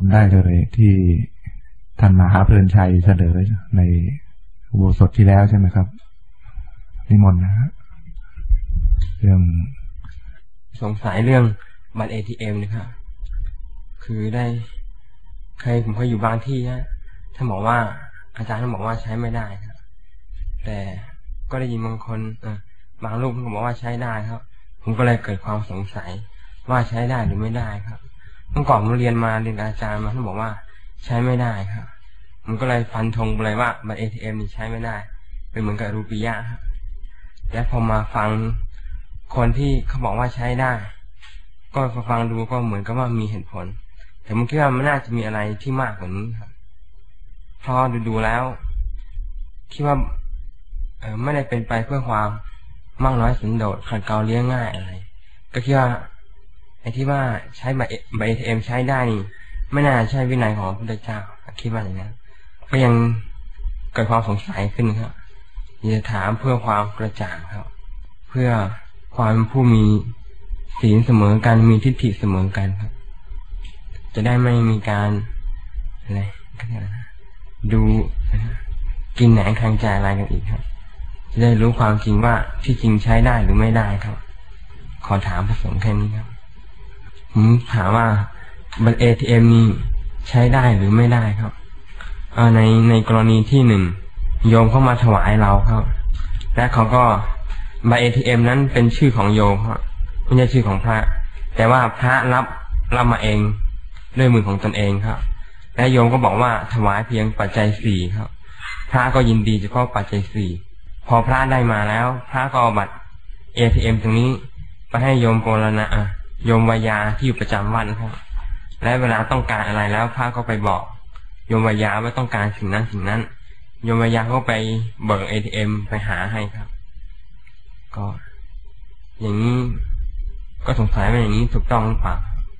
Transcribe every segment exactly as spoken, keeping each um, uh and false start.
ำได้เลยที่ท่านมหาเพลินชัยเสนอในอุโบสถที่แล้วใช่ไหมครับนิมนต์นะฮะเรื่องสงสัยเรื่องบัตร เอ ที เอ็ม นะครับคือได้เคยผมเคยอยู่บางที่นะท่านบอกว่าอาจารย์ท่านบอกว่าใช้ไม่ได้ครับแต่ก็ได้ยินบางคนเออบางรูปท่านบอกว่าใช้ได้ครับผมก็เลยเกิดความสงสัยว่าใช้ได้หรือไม่ได้ครับเมื่อก่อนผมเรียนมาเรียนอาจารย์มาท่านบอกว่าใช้ไม่ได้ครับผมก็เลยฟันธงเลยว่าบัตร เอ ที เอ็ม นี่ใช้ไม่ได้เป็นเหมือนกับรูปียะครับและพอมาฟังคนที่เขาบอกว่าใช้ได้ก็ฟังดูก็เหมือนกับว่ามีเหตุผลแต่ผมคิดว่ามันน่าจะมีอะไรที่มากกว่านี้ครับเพราะดูดูแล้วคิดว่าเออไม่ได้เป็นไปเพื่อความมั่งน้อยสันโดษขัดเกลาเลี้ยงง่ายอะไรก็คิดว่าไอ้ที่ว่าใช้บัตร เอ ที เอ็ม ใช้ได้นี่ไม่น่าใช่วินัยของพระพุทธเจ้าคิดว่าอย่างนั้นก็ยังเกิดความสงสัยขึ้นครับจะถามเพื่อความกระจ่างครับเพื่อความผู้มีศีลเสมอกันมีทิฏฐิเสมอกันครับจะได้ไม่มีการอะไรก็เนี่ยนะดูกินแหนงทางใจอะไรกันอีกครับจะได้รู้ความจริงว่าที่จริงใช้ได้หรือไม่ได้ครับขอถามพระสงฆ์แค่นี้ครับผมถามว่าบัตร เอ ที เอ็ม นี่ใช้ได้หรือไม่ได้ครับในในกรณีที่หนึ่งโยมเข้ามาถวายเราครับและเขาก็บัตร เอ ที เอ็ม นั้นเป็นชื่อของโยมครับไม่ใช่ชื่อของพระแต่ว่าพระรับรับมาเองด้วยมือของตนเองครับและโยมก็บอกว่าถวายเพียงปัจจัยสี่ครับพระก็ยินดีเฉพาะปัจจัยสี่พอพระได้มาแล้วพระก็เอาบัตร เอ ที เอ็ม ตรงนี้ไปให้โยมโกรณะโยมวายาที่อยู่ประจำวันครับและเวลาต้องการอะไรแล้วพระก็ไปบอกโยมวายาว่าต้องการสิ่งนั้นสิ่งนั้นโยมวายาก็ไปเบิก เอ ที เอ็ม ไปหาให้ครับก็อย่างนี้ก็สงสัยว่าอย่างนี้ถูกต้องหรือเปล่า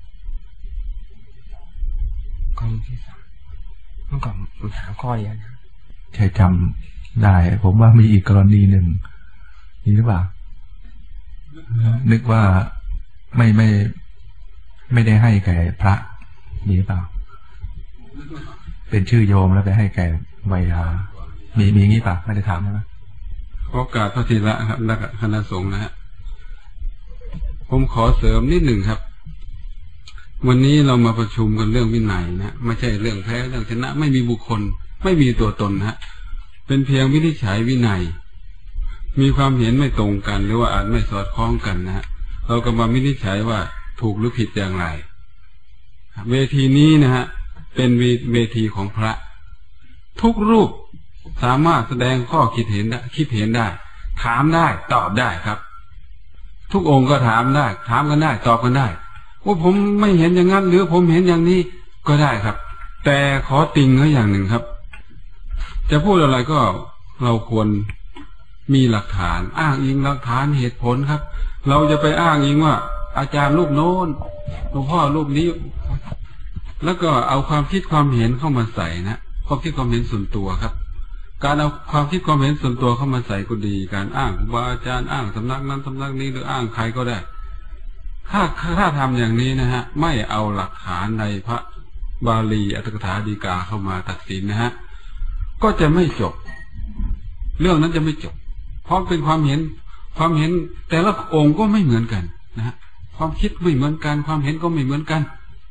ข้อที่สามเมื่อก่อนผมถามข้อเดียวนะใช่จำได้ผมว่ามีอีกกรณีหนึ่งนี่หรือเปล่านึกว่าไม่ไม่ไม่ได้ให้แก่พระมีหรือเปล่าเป็นชื่อโยมแล้วไปให้แก่วัยามีมีงี้ป่ะไม่ได้ถามนะโอกาสพระธีระครับและคณะสงฆ์นะฮะผมขอเสริมนิดหนึ่งครับวันนี้เรามาประชุมกันเรื่องวินัยนะไม่ใช่เรื่องแพ้เรื่องชนะไม่มีบุคคลไม่มีตัวตนนะฮะเป็นเพียงวินิจฉัยวินัยมีความเห็นไม่ตรงกันหรือว่าอาจไม่สอดคล้องกันนะฮะเราก็มาวินิจฉัยว่าถูกหรือผิดอย่างไรเวทีนี้นะฮะเป็นเวทีของพระทุกรูปสามารถแสดงข้อคิดเห็นได้คิดเห็นได้ถามได้ตอบได้ครับทุกองค์ก็ถามได้ถามกันได้ตอบกันได้ว่าผมไม่เห็นอย่างนั้นหรือผมเห็นอย่างนี้ก็ได้ครับแต่ขอติงไว้อย่างหนึ่งครับจะพูดอะไรก็เราควรมีหลักฐานอ้างอิงหลักฐานเหตุผลครับเราจะไปอ้างอิงว่าอาจารย์รูปโน้นหลวงพ่อรูปนี้แล้วก็เอาความคิดความเห็นเข้ามาใส่นะความคิดความเห็นส่วนตัวครับการเอาความคิดความเห็นส่วนตัวเข้ามาใส่ก็ดีการอ้างครูบาอาจารย์อ้างสำนักนั้นสำนักนี้หรืออ้างใครก็ได้ถ้าถ้าทำอย่างนี้นะฮะไม่เอาหลักฐานในพระบาลีอัตถกถาฎีกาเข้ามาตัดสินนะฮะก็จะไม่จบเรื่องนั้นจะไม่จบเพราะเป็นความเห็นความเห็นแต่ละองค์ก็ไม่เหมือนกันนะฮะความคิดไม่เหมือนกันความเห็นก็ไม่เหมือนกัน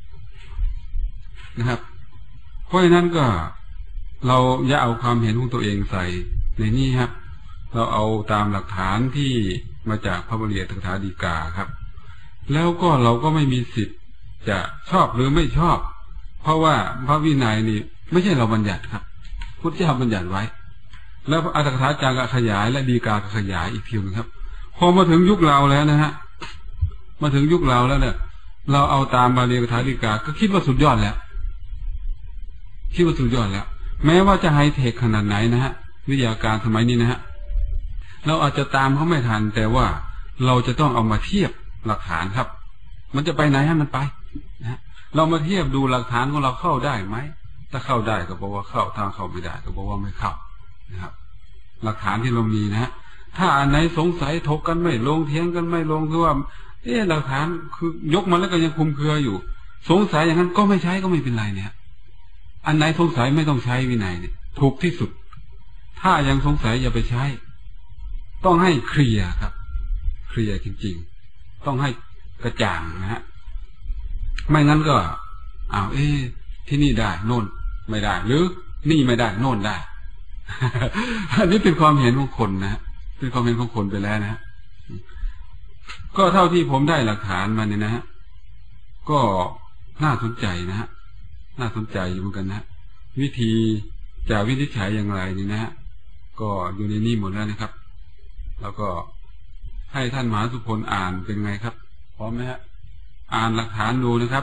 นะครับเพราะฉะนั้นก็เราอย่าเอาความเห็นของตัวเองใส่ในนี้ครับเราเอาตามหลักฐานที่มาจากพระบาลีอัตถกถาฎีกาครับแล้วก็เราก็ไม่มีสิทธิ์จะชอบหรือไม่ชอบเพราะว่าพระวินัยนี่ไม่ใช่เราบัญญัติครับพุทธเจ้าบัญญัติไว้แล้วอัตถกถาจารย์ก็ขยายและฎีกาก็ขยายอีกทีนึงครับพอมาถึงยุคเราแล้วนะฮะมาถึงยุคเราแล้วเนี่ยเราเอาตามบาลีอัตถกถาฎีกาก็คิดว่าสุดยอดแล้วคิดว่าสุดยอดแล้วแม้ว่าจะไฮเทคขนาดไหนนะฮะวิทยาการสมัยนี้นะฮะเราอาจจะตามเขาไม่ทันแต่ว่าเราจะต้องเอามาเทียบหลักฐานครับมันจะไปไหนให้มันไปนะเรามาเทียบดูหลักฐานของเราเข้าได้ไหมถ้าเข้าได้ก็บอกว่าเข้าถ้าเข้าไม่ได้ก็บอกว่าไม่เข้านะครับหลักฐานที่เรามีนะฮะถ้าอันไหนสงสัยถกกันไม่ลงเถียงกันไม่ลงคือว่าเอ๊ะหลักฐานคือยกมาแล้วก็ยังคุมเครืออยู่สงสัยอย่างนั้นก็ไม่ใช้ก็ไม่เป็นไรเนี่ยอันไหนสงสัยไม่ต้องใช้วินัยเนี่ยถูกที่สุดถ้ายังสงสัยอย่าไปใช้ต้องให้เคลียร์ครับเคลียร์จริงๆต้องให้กระจ่างนะฮะไม่งั้นก็อ้าวเอ๊ะที่นี่ได้โน่นไม่ได้หรือนี่ไม่ได้โน่นได้ อันนี้เป็นความเห็นของคนนะเป็นความเห็นของคนไปแล้วนะฮะก็เท่าที่ผมได้หลักฐานมาเนี่ยนะฮะก็น่าสนใจนะฮะน่าสนใจอยู่เหมือนกันนะวิธีจะวินิจฉัยอย่างไรนี่นะฮะก็อยู่ในนี้หมดแล้วนะครับแล้วก็ให้ท่านมหาสุพลอ่านเป็นไงครับพร้อมไหมฮะอ่านหลักฐานดูนะครับ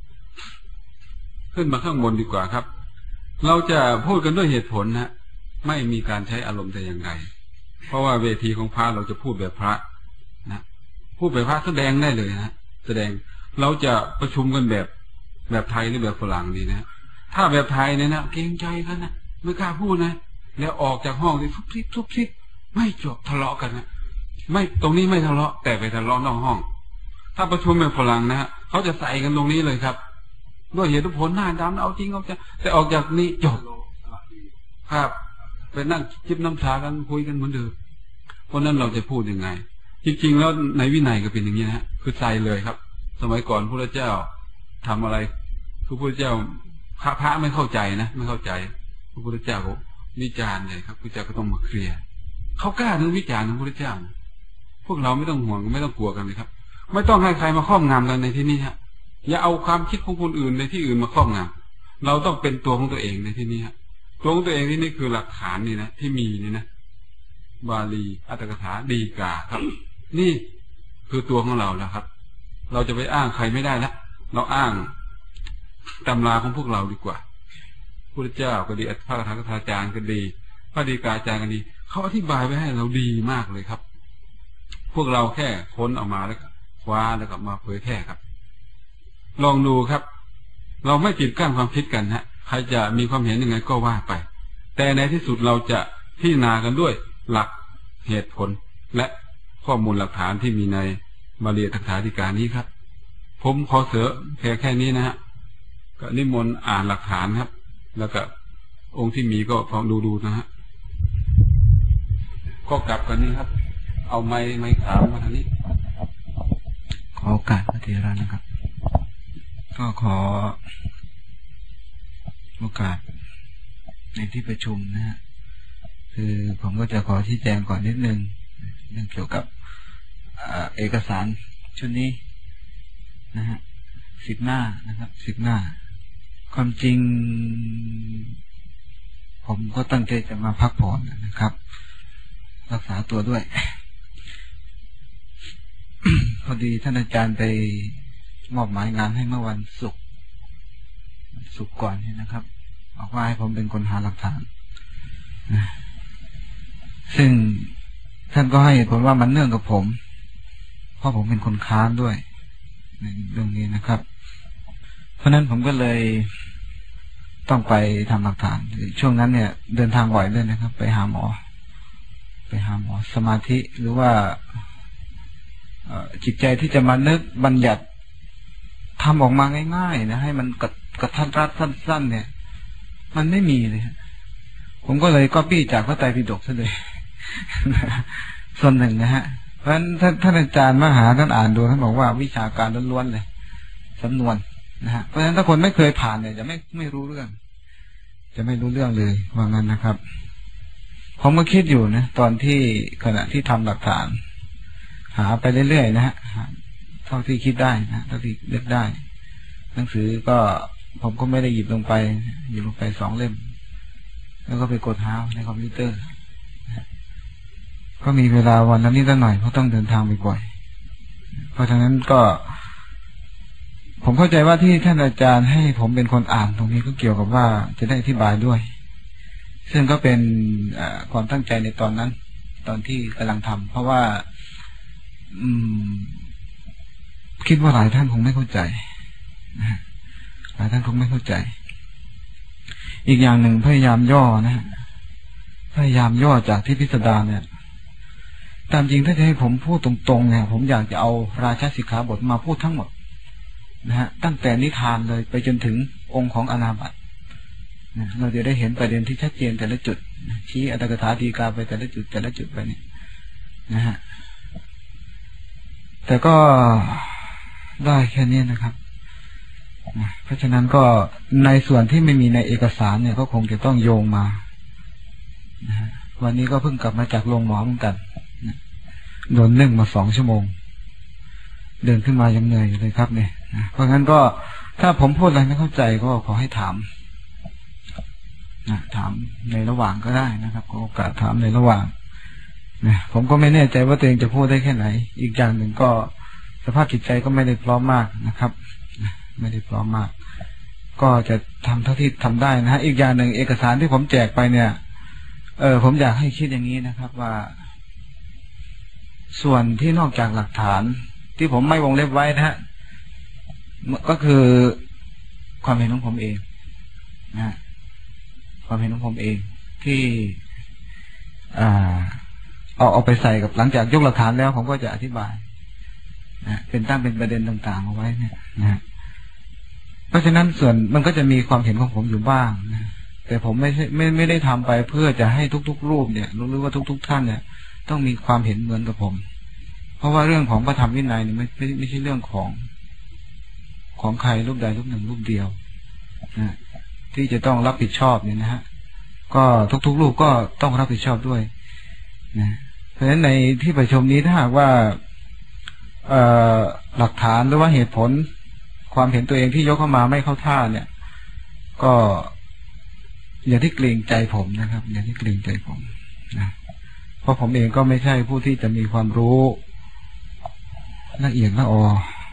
ขึ้นมาข้างบนดีกว่าครับเราจะพูดกันด้วยเหตุผลนะไม่มีการใช้อารมณ์แต่อย่างใดเพราะว่าเวทีของพระเราจะพูดแบบพระนะพูดแบบพระแสดงได้เลยนะแสดงเราจะประชุมกันแบบแบบไทยหรือแบบฝรั่งดีนะถ้าแบบไทยเนี่ยนะเกรงใจกันนะไม่กล้าพูดนะแล้วออกจากห้องที่ทุบทิบทุบทิบไม่จบทะเลาะกันนะไม่ตรงนี้ไม่ทะเลาะแต่ไปทะเลาะนอกห้องถ้าประชุมแบบฝรั่งนะฮะเขาจะใส่กันตรงนี้เลยครับด้วยเหตุผลหน้าดำเอาจริงเอาจังแต่ออกจากนี้จบครับไปนั่งจิบน้ำชากันคุยกันเหมือนเดิมเพราะนั้นเราจะพูดยังไงจริงๆแล้วในวินัยก็เป็นอย่างนี้นะคือใส่เลยครับสมัยก่อนพระเจ้าทำอะไรพระพุทธเจ้าพระพระไม่เข้าใจนะไม่เข้าใจพระพุทธเจ้าก็วิจารณ์เลยครับพระเจ้าก็ต้องมาเคลียร์เขากล้าถึงวิจารณ์ของพระพุทธเจ้าพวกเราไม่ต้องห่วงไม่ต้องกลัวกันเลยครับไม่ต้องให้ใครมาครอบงำกันในที่นี้ฮะอย่าเอาความคิดของคนอื่นในที่อื่นมาครอบงำเราต้องเป็นตัวของตัวเองในที่นี้ฮะตัวของตัวเองที่นี่คือหลักฐานนี่นะที่มีนี่นะบาลีอัตถกถาดีกาครับนี่คือตัวของเราแล้วครับเราจะไปอ้างใครไม่ได้แล้วเราอ้างตำราของพวกเราดีกว่าพุทธเจ้าก็ดีพระธรรมกถาจารย์ก็ดีพระดีกาจารย์ก็ดีเขาอธิบายไว้ให้เราดีมากเลยครับพวกเราแค่ค้นออกมาแล้วคว้าแล้วก็มาเผยแพร่ครับลองดูครับเราไม่กีดกั้นความคิดกันฮะใครจะมีความเห็นยังไงก็ว่าไปแต่ในที่สุดเราจะพิจารณากันด้วยหลักเหตุผลและข้อมูลหลักฐานที่มีในบาลีอัตถกถาฎีกานี้ครับผมขอเสริมแค่แค่นี้นะฮะก็นิมนต์อ่านหลักฐานครับแล้วก็องค์ที่มีก็ฟังดูๆนะฮะก็กลับกันนี้ครับเอาไม้ไม้ขาวมาทางนี้ขอโอกาสพระเถระนะครับก็ขอโอกาสในที่ประชุมนะฮะคือผมก็จะขอชี้แจงก่อนนิดนึงเรื่องเกี่ยวกับเอกสารชุดนี้นะฮะสิบหน้านะครับสิบหน้าความจริงผมก็ตั้งใจจะมาพักผ่อนนะครับรักษาตัวด้วย พอดีท่านอาจารย์ไปมอบหมายงานให้เมื่อวันศุกร์ศุกร์ก่อนนี่นะครับบอกว่าให้ผมเป็นคนหาหลักฐานนะซึ่งท่านก็ให้เหตุผลว่ามันเนื่องกับผมเพราะผมเป็นคนค้านด้วยในเรื่องนี้นะครับเพราะนั้นผมก็เลยต้องไปทำหลักฐานช่วงนั้นเนี่ยเดินทางบ่อยด้วยนะครับไปหาหมอไปหาหมอสมาธิหรือว่าจิตใจที่จะมานึกบัญญัติทำออกมาง่ายๆนะให้มันกระกระทัดรัดสั้นๆเนี่ยมันไม่มีเลยผมก็เลยก๊อปปี้จากพระไตรปิฎกซะเลยส่วนหนึ่งนะฮะเพราะฉะนั้นท่านอาจารย์มหาท่านอ่านดูท่านบอกว่าวิชาการล้วนๆเลยสำนวนนะฮะเพราะฉะนั้นถ้าคนไม่เคยผ่านเนี่ยจะไม่ไม่รู้เรื่องจะไม่รู้เรื่องเลยว่างั้นนะครับผมก็คิดอยู่นะตอนที่ขณะที่ทำหลักฐานหาไปเรื่อยๆนะฮะเท่าที่คิดได้นะเท่าที่เลือกได้หนังสือก็ผมก็ไม่ได้หยิบลงไปหยิบลงไปสองเล่มแล้วก็ไปกดหาในคอมพิวเตอร์ก็มีเวลาวันละนิดละหน่อยเพราะต้องเดินทางบ่อยๆเพราะฉะนั้นก็ผมเข้าใจว่าที่ท่านอาจารย์ให้ผมเป็นคนอ่านตรงนี้ก็เกี่ยวกับว่าจะได้อธิบายด้วยซึ่งก็เป็นความตั้งใจในตอนนั้นตอนที่กำลังทำเพราะว่าอืมคิดว่าหลายท่านคงไม่เข้าใจหลายท่านคงไม่เข้าใจอีกอย่างหนึ่งพยายามย่อนะพยายามย่อจากที่พิสดารเนี่ยตามจริงถ้าจะให้ผมพูดตรงๆเนี่ยผมอยากจะเอาราชสิกขาบทมาพูดทั้งหมดนะฮะตั้งแต่นิทานเลยไปจนถึงองค์ของอนาบัตินะเราจะได้เห็นประเด็นที่ชัดเจนแต่ละจุดชี้อัตถกถาฎีกาไปแต่ละจุดแต่ละจุดไปเนี่ยนะฮะแต่ก็ได้แค่นี้นะครับเพราะฉะนั้นก็ในส่วนที่ไม่มีในเอกสารเนี่ยก็คงจะต้องโยงมานะฮะวันนี้ก็เพิ่งกลับมาจากโรงหมอเหมือนกันนะโดนนึ่งมาสองชั่วโมงเดินขึ้นมายังเหนื่อยอยู่เลยครับเนี่ยนะเพราะงั้นก็ถ้าผมพูดอะไรไม่เข้าใจก็ขอให้ถามนะถามในระหว่างก็ได้นะครับโอกาสถามในระหว่างนะผมก็ไม่แน่ใจว่าตัวเองจะพูดได้แค่ไหนอีกอย่างหนึ่งก็สภาพจิตใจก็ไม่ได้พร้อมมากนะครับไม่ได้พร้อมมากก็จะทำเท่าที่ทำได้นะฮะอีกอย่างหนึ่งเอกสารที่ผมแจกไปเนี่ยเออผมอยากให้คิดอย่างนี้นะครับว่าส่วนที่นอกจากหลักฐานที่ผมไม่วงเล็บไว้นะฮะก็คือความเห็นของผมเองนะความเห็นของผมเองที่อ่าเอาเอาไปใส่กับหลังจากยกหลักฐานแล้วผมก็จะอธิบายนะเป็นตั้งเป็นประเด็นต่างๆเอาไวเนี่ยนะเพราะฉะนั้นส่วนมันก็จะมีความเห็นของผมอยู่บ้างนะแต่ผมไม่ใช่ไม่ไม่ได้ทำไปเพื่อจะให้ทุกๆรูปเนี่ยรู้ว่าทุกๆท่านเนี่ยต้องมีความเห็นเหมือนกับผมเพราะว่าเรื่องของพระธรรมวินัยเนี่ยไม่ไม่ไม่ใช่เรื่องของของใครรูปใดรูปหนึ่งรูปเดียวนะที่จะต้องรับผิดชอบเนี่ยนะฮะก็ทุกๆรูปก็ต้องรับผิดชอบด้วยนะเพราะฉะนั้นในที่ประชุมนี้ถ้าหากว่าเอ่อหลักฐานหรือว่าเหตุผลความเห็นตัวเองที่ยกเข้ามาไม่เข้าท่าเนี่ยก็อย่าที่เกรงใจผมนะครับอย่าที่เกรงใจผมนะเพราะผมเองก็ไม่ใช่ผู้ที่จะมีความรู้ละเอียดละออ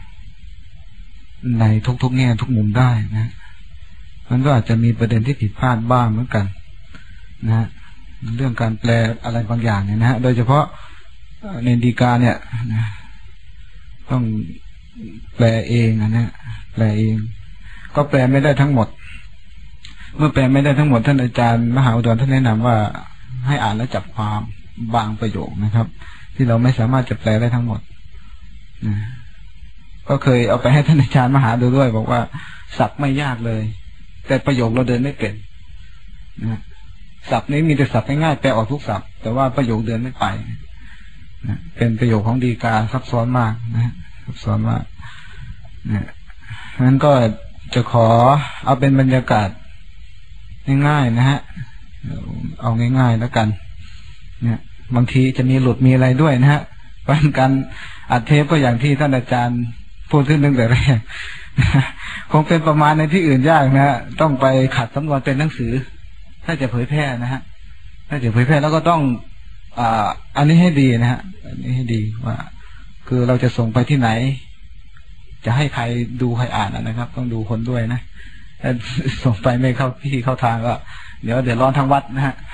ในทุกๆแง่ทุกมุมได้นะมันก็อาจจะมีประเด็นที่ผิดพลาดบ้างเหมือนกันนะเรื่องการแปลอะไรบางอย่างเนี่ยนะฮะโดยเฉพาะในฎีกาเนี่ยนะต้องแปลเองนะเนี่ยแปลเองก็แปลไม่ได้ทั้งหมดเมื่อแปลไม่ได้ทั้งหมดท่านอาจารย์มหาอุดรท่านแนะนำว่าให้อ่านแล้วจับความบางประโยคนะครับที่เราไม่สามารถจะแปลได้ทั้งหมดนะก็เคยเอาไปให้ท่านอาจารย์มหาดูด้วยบอกว่าศัพท์ไม่ยากเลยแต่ประโยคเราเดินไม่เป็นนะศัพท์นี้มีแต่ศัพท์ง่ายๆแปลออกทุกศัพท์แต่ว่าประโยคเดินไม่ไปนะเป็นประโยคของฎีกาซับซ้อนมากนะซับซ้อนมากนะงั้นก็จะขอเอาเป็นบรรยากาศง่ายๆนะฮะเอาง่ายๆแล้วกันเนี่ยบางทีจะมีหลุดมีอะไรด้วยนะฮะเพราะการอัดเทปก็อย่างที่ท่านอาจารย์พูดขึ้นตั้งแต่แรกคงเป็นประมาณในที่อื่นยากนะฮะต้องไปขัดสำนวนเป็นหนังสือถ้าจะเผยแพร่นะฮะถ้าจะเผยแพร่แล้วก็ต้องอ่าอันนี้ให้ดีนะฮะอันนี้ให้ดีว่าคือเราจะส่งไปที่ไหนจะให้ใครดูใครอ่านนะครับต้องดูคนด้วยนะถ้าส่งไปไม่เข้าที่เข้าทางก็เดี๋ยวเดี๋ยวร้อนทั้งวัดนะฮะ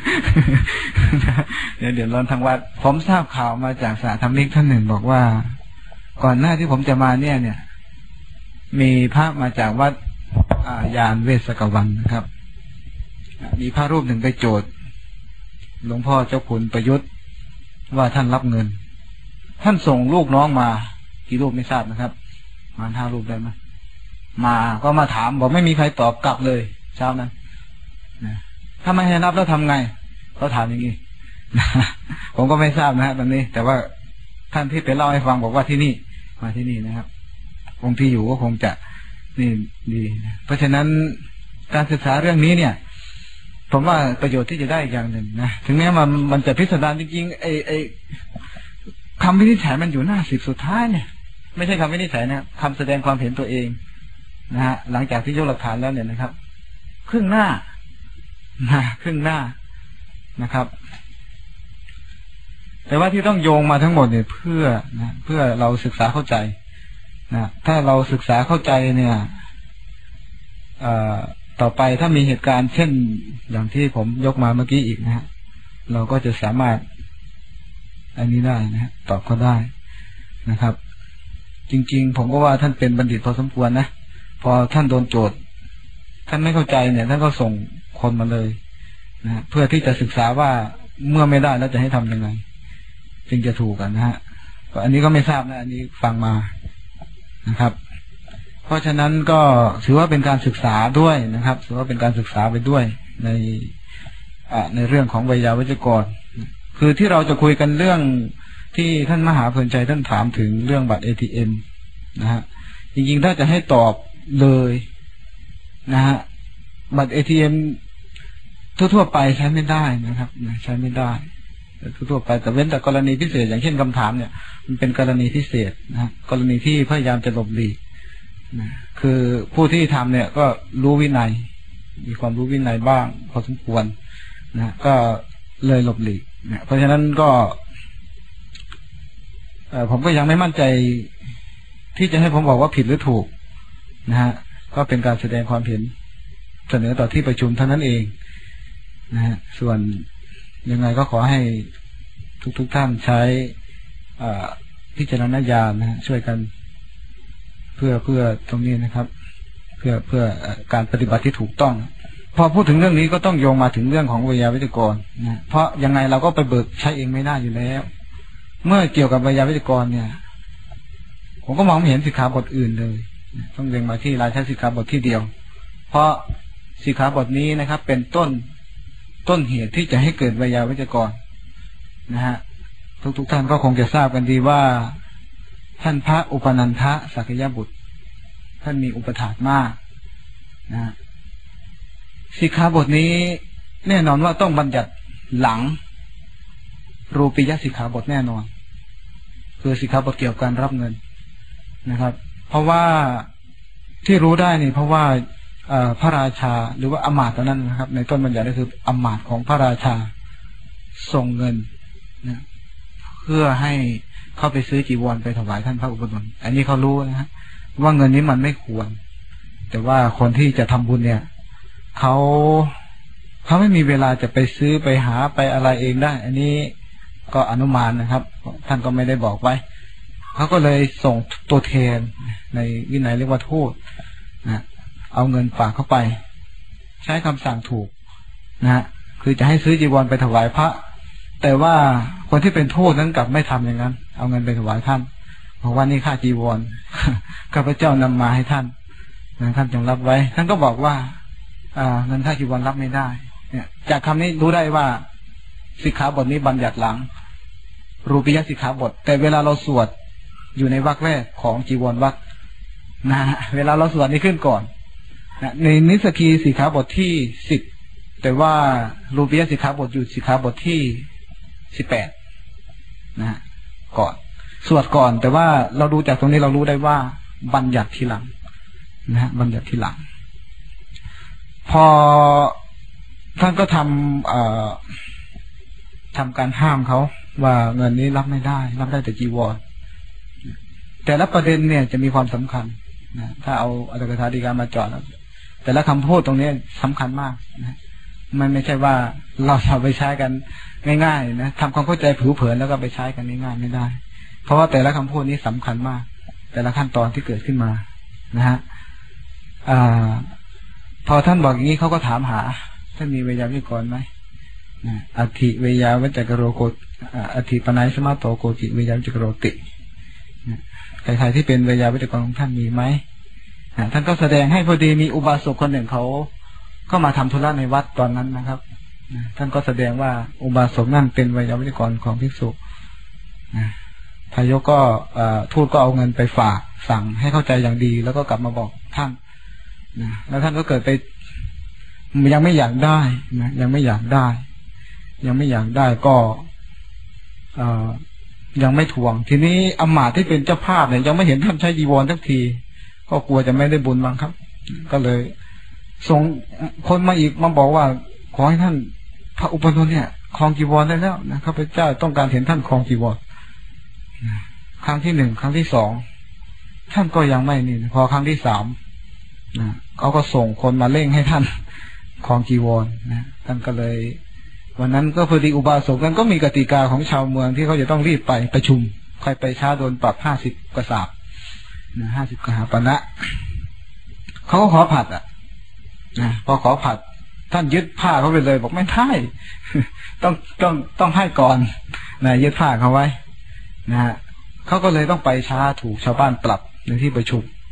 เดี๋ยวเดี๋ยวร้อนทั้งวัดผมทราบข่าวมาจากสาธรรมิกท่านหนึ่งบอกว่าก่อนหน้าที่ผมจะมาเนี่ยเนี่ยมีพระมาจากวัดยานเวสกวันนะครับมีพระรูปหนึ่งไปโจทย์หลวงพ่อเจ้าคุณประยุทธ์ว่าท่านรับเงินท่านส่งลูกน้องมากี่รูปไม่ทราบนะครับมาห้ารูปได้ไหมมาก็มาถามบอกไม่มีใครตอบกลับเลยเช้านั้นนะถ้าไม่ให้รับแล้วทำไงเขาถามอย่างนี้ ผมก็ไม่ทราบนะฮะตอนนี้แต่ว่าท่านที่ไปเล่าให้ฟังบอกว่าที่นี่มาที่นี่นะครับคงที่อยู่ก็คงจะนี่ดีนะเพราะฉะนั้นการศึกษาเรื่องนี้เนี่ยผมว่าประโยชน์ที่จะได้อย่างหนึ่งนะถึงแม้มันมันจะพิสดารจริงๆไอ้ไอ้คำวินิจฉัยมันอยู่หน้าสิบสุดท้ายเนี่ยไม่ใช่คำวินิจฉัยนะคำแสดงความเห็นตัวเองนะฮะหลังจากที่ยกหลักฐานแล้วเนี่ยนะครับครึ่งหน้านะครึ่งหน้านะครับแต่ว่าที่ต้องโยงมาทั้งหมดเนี่ยเพื่อนะเพื่อเราศึกษาเข้าใจนะถ้าเราศึกษาเข้าใจเนี่ยเอ่อต่อไปถ้ามีเหตุการณ์เช่นอย่างที่ผมยกมาเมื่อกี้อีกนะฮะเราก็จะสามารถอันนี้ได้นะฮะตอบเขาได้นะครับจริงๆผมก็ว่าท่านเป็นบัณฑิตพอสมควรนะพอท่านโดนโจทย์ท่านไม่เข้าใจเนี่ยท่านก็ส่งคนมาเลยนะเพื่อที่จะศึกษาว่าเมื่อไม่ได้แล้วจะให้ทำยังไงจึงจะถูกกันนะฮะอันนี้ก็ไม่ทราบนะอันนี้ฟังมานะครับเพราะฉะนั้นก็ถือว่าเป็นการศึกษาด้วยนะครับถือว่าเป็นการศึกษาไปด้วยในในเรื่องของไวยาวัจกรคือที่เราจะคุยกันเรื่องที่ท่านมหาเพลินใจท่านถามถึงเรื่องบัตร เอ ที เอ็ม นะฮะจริงๆถ้าจะให้ตอบเลยนะฮะบัตร เอ ที เอ็ม ทั่วๆไปใช้ไม่ได้นะครับใช้ไม่ได้ทั่วๆไปแต่เว้นแต่กรณีพิเศษอย่างเช่นคำถามเนี่ยมันเป็นกรณีพิเศษนะกรณีที่พยายามจะหลบหลีกนะคือผู้ที่ทำเนี่ยก็รู้วินัยมีความรู้วินัยบ้างพอสมควรนะก็เลยหลบหลีกนะเพราะฉะนั้นก็ผมก็ยังไม่มั่นใจที่จะให้ผมบอกว่าผิดหรือถูกนะฮะก็เป็นการแสดงความเห็นเสนอต่อที่ประชุมเท่านั้นเองนะฮะส่วนยังไงก็ขอให้ทุกๆ ท่านใช้พิจารณญาณนะฮะช่วยกันเพื่อเพื่อตรงนี้นะครับเพื่อเพื่อการปฏิบัติที่ถูกต้องพอพูดถึงเรื่องนี้ก็ต้องโยงมาถึงเรื่องของไวยาวัจกรนะเพราะยังไงเราก็ไปเบิกใช้เองไม่ได้อยู่แล้วเมื่อเกี่ยวกับไวยาวัจกรเนี่ยผมก็มองไม่เห็นสิกขาบทอื่นเลยต้องเรียงมาที่รายใช้สิกขาบทที่เดียวเพราะสิกขาบทนี้นะครับเป็นต้นต้นเหตุที่จะให้เกิดไวยาวัจกรนะฮะทุกๆท่านก็คงจะทราบกันดีว่าท่านพระอุปนันทสักยบุตรท่านมีอุปถากมากนะสิกขาบทนี้แน่นอนว่าต้องบัญญัติหลังรูปียสิกขาบทแน่นอนคือสิกขาบทเกี่ยวกับการรับเงินนะครับเพราะว่าที่รู้ได้นี่เพราะว่าพระราชาหรือว่าอมาตย์ตอนนั้นนะครับในต้นบัญญัติก็คืออมาตย์ของพระราชาส่งเงินนะเพื่อให้เข้าไปซื้อจีวรไปถวายท่านพระอุปนนท์อันนี้เขารู้นะฮะว่าเงินนี้มันไม่ควรแต่ว่าคนที่จะทำบุญเนี่ยเขาเขาไม่มีเวลาจะไปซื้อไปหาไปอะไรเองได้อันนี้ก็อนุมานนะครับท่านก็ไม่ได้บอกไว้เขาก็เลยส่งตัวแทนในวินัยเรียกว่าทูตนะเอาเงินฝากเข้าไปใช้คำสั่งถูกนะฮะคือจะให้ซื้อจีวรไปถวายพระแต่ว่าคนที่เป็นทูตนั้นกลับไม่ทำอย่างนั้นเอาเงินไปถวายท่านบอกว่านี่ค่าจีวรข้าพเจ้านำมาให้ท่านนะท่านจงรับไว้ท่านก็บอกว่าอ่าเงินค่าจีวรรับไม่ได้เนี่ยจากคำนี้รู้ได้ว่าสิกขาบทนี้บัญญัติหลังรูปียสิกขาบทแต่เวลาเราสวดอยู่ในวรรคแรกของจีวรวรรคนะเวลาเราสวดนี้ขึ้นก่อนนะในนิสกีสิกขาบทที่สิบแต่ว่ารูปียสิกขาบทอยู่สิกขาบทที่สิบแปดนะก่อนสวดก่อนแต่ว่าเราดูจากตรงนี้เรารู้ได้ว่าบัญญัติทีหลังนะฮะบัญญัติทีหลังพอท่านก็ทำเอ่อทำการห้ามเขาว่าเงินนี้รับไม่ได้รับได้แต่จีวรแต่ละประเด็นเนี่ยจะมีความสำคัญนะถ้าเอาอัตถกถาฎีกามาเจาะแล้วแต่ละคำพูดตรงนี้สำคัญมากนะมันไม่ใช่ว่าเราจะไปใช้กันง่ายๆนะทำความเข้าใจผิวเผินแล้วก็ไปใช้กันง่ายๆไม่ได้เพราะว่าแต่ละคำพูดนี้สำคัญมากแต่ละขั้นตอนที่เกิดขึ้นมานะฮะอ่าพอท่านบอกอย่างนี้เขาก็ถามหาท่านมีเวยาวัจกรไหมนะอธิเวยาวัจกโรโกอธิปนัยสมาโตโกจิเวยาวัจกโรติใครๆที่เป็นเวยาวัจกรของท่านมีไหมท่านก็แสดงให้พอดีมีอุบาสกคนหนึ่งเขาเข้ามาทำธุระในวัดตอนนั้นนะครับท่านก็แสดงว่าอุบาสกนั่นเป็นเวยาวัจกรของภิกษุทายกก็ทูตก็เอาเงินไปฝากสั่งให้เข้าใจอย่างดีแล้วก็กลับมาบอกท่านนะแล้วท่านก็เกิดไปยังไม่อยากได้นะยังไม่อยากได้ยังไม่อยากได้ก็เอ่อยังไม่ทวงทีนี้อำมาตย์ที่เป็นเจ้าภาพเนี่ยยังไม่เห็นท่านใช้จีวรสักทีก็กลัวจะไม่ได้บุญบ้างครับก็เลยส่งคนมาอีกมาบอกว่าขอให้ท่านพระอุปนนท์เนี่ยครองจีวรได้แล้วนะข้าพเจ้าต้องการเห็นท่านครองจีวรครั้งที่หนึ่งครั้งที่สองท่านก็ยังไม่นี่พอครั้งที่สามนะเขาก็ส่งคนมาเร่งให้ท่านครองจีวรนะท่านก็เลยวันนั้นก็พอดีอุบาสกนั้นก็มีกติกาของชาวเมืองที่เขาจะต้องรีบไปประชุมใครไปช้าโดนปรับห้าสิบกษาปนะห้าสิบกหาปณะเขาก็ขอผัดอ่ะนะพอขอผัดท่านยึดผ้าเขาไปเลยบอกไม่ได้ต้องต้องต้องให้ก่อนนะยึดผ้าเขาไว้นะฮะเขาก็เลยต้องไปช้าถูกชาวบ้านปรับในที่ประชุม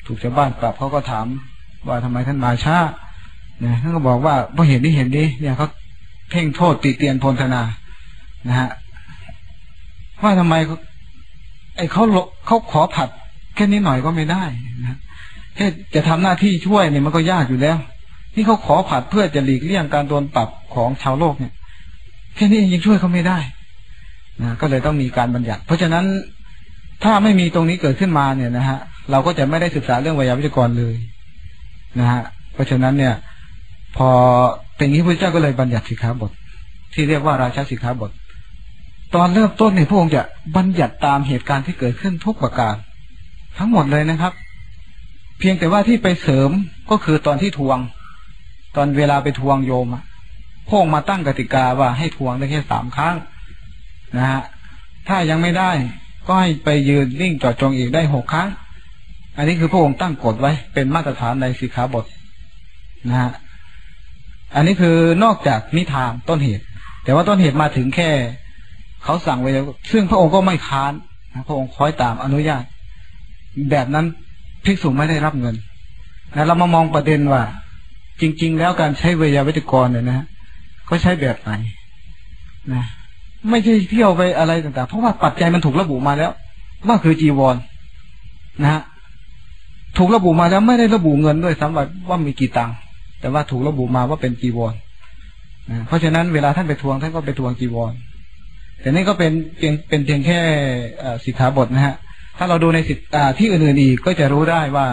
ถูกชาวบ้านปรับเขาก็ถามว่าทำไมท่านมาช้าเนี่ยท่านก็บอกว่าเพราะเห็นนี่เห็นนี่เนี่ยเขาเพ่งโทษติเตียนพลธนานะฮะว่าทำไมไอ้เขาเขาขอผัดแค่นี้หน่อยก็ไม่ได้นะแค่จะทำหน้าที่ช่วยเนี่ยมันก็ยากอยู่แล้วนี่เขาขอผัดเพื่อจะหลีกเลี่ยงการโดนปรับของชาวโลกเนี่ยแค่นี้ยังช่วยเขาไม่ได้นะก็เลยต้องมีการบัญญัติเพราะฉะนั้นถ้าไม่มีตรงนี้เกิดขึ้นมาเนี่ยนะฮะเราก็จะไม่ได้ศึกษาเรื่องไวยาวิจกรเลยนะฮะเพราะฉะนั้นเนี่ยพอเป็นนี้พระเจ้าก็เลยบัญญัติสิกขาบทที่เรียกว่าราชสิกขาบทตอนเริ่มต้นเนี่ยพระองค์จะบัญญัติตามเหตุการณ์ที่เกิดขึ้นทุกประการทั้งหมดเลยนะครับเพียงแต่ว่าที่ไปเสริมก็คือตอนที่ทวงตอนเวลาไปทวงโยมพระองค์มาตั้งกติกาว่าให้ทวงได้แค่สามครั้งนะฮะถ้ายังไม่ได้ก็ให้ไปยืนนิ่งจ่อจงอีกได้หกครั้งอันนี้คือพระองค์ตั้งกฎไว้เป็นมาตรฐานในสิกขาบทนะฮะอันนี้คือนอกจากนิทานต้นเหตุแต่ว่าต้นเหตุมาถึงแค่เขาสั่งไว้แล้วซึ่งพระองค์ก็ไม่ค้านพระองค์คอยตามอนุญาตแบบนั้นภิกษุไม่ได้รับเงินนะเรามามองประเด็นว่าจริงๆแล้วการใช้เวยาวิจกรเนี่ยนะก็ใช้แบบไหนนะไม่ใช่เที่ยวไปอะไรต่างๆเพราะว่าปัจจัยมันถูกระบุมาแล้วว่าคือจีวรนะฮะถูกระบุมาแล้วไม่ได้ระบุเงินด้วยซ้ำว่าว่ามีกี่ตังค์แต่ว่าถูกระบุมาว่าเป็นจีวรนะเพราะฉะนั้นเวลาท่านไปทวงท่านก็ไปทวงจีวรแต่นี่ก็เป็นเพียงเป็นเพียงแค่สิกขาบทนะฮะถ้าเราดูในสิทธิที่อื่นๆอีกก็จะรู้ได้ว่า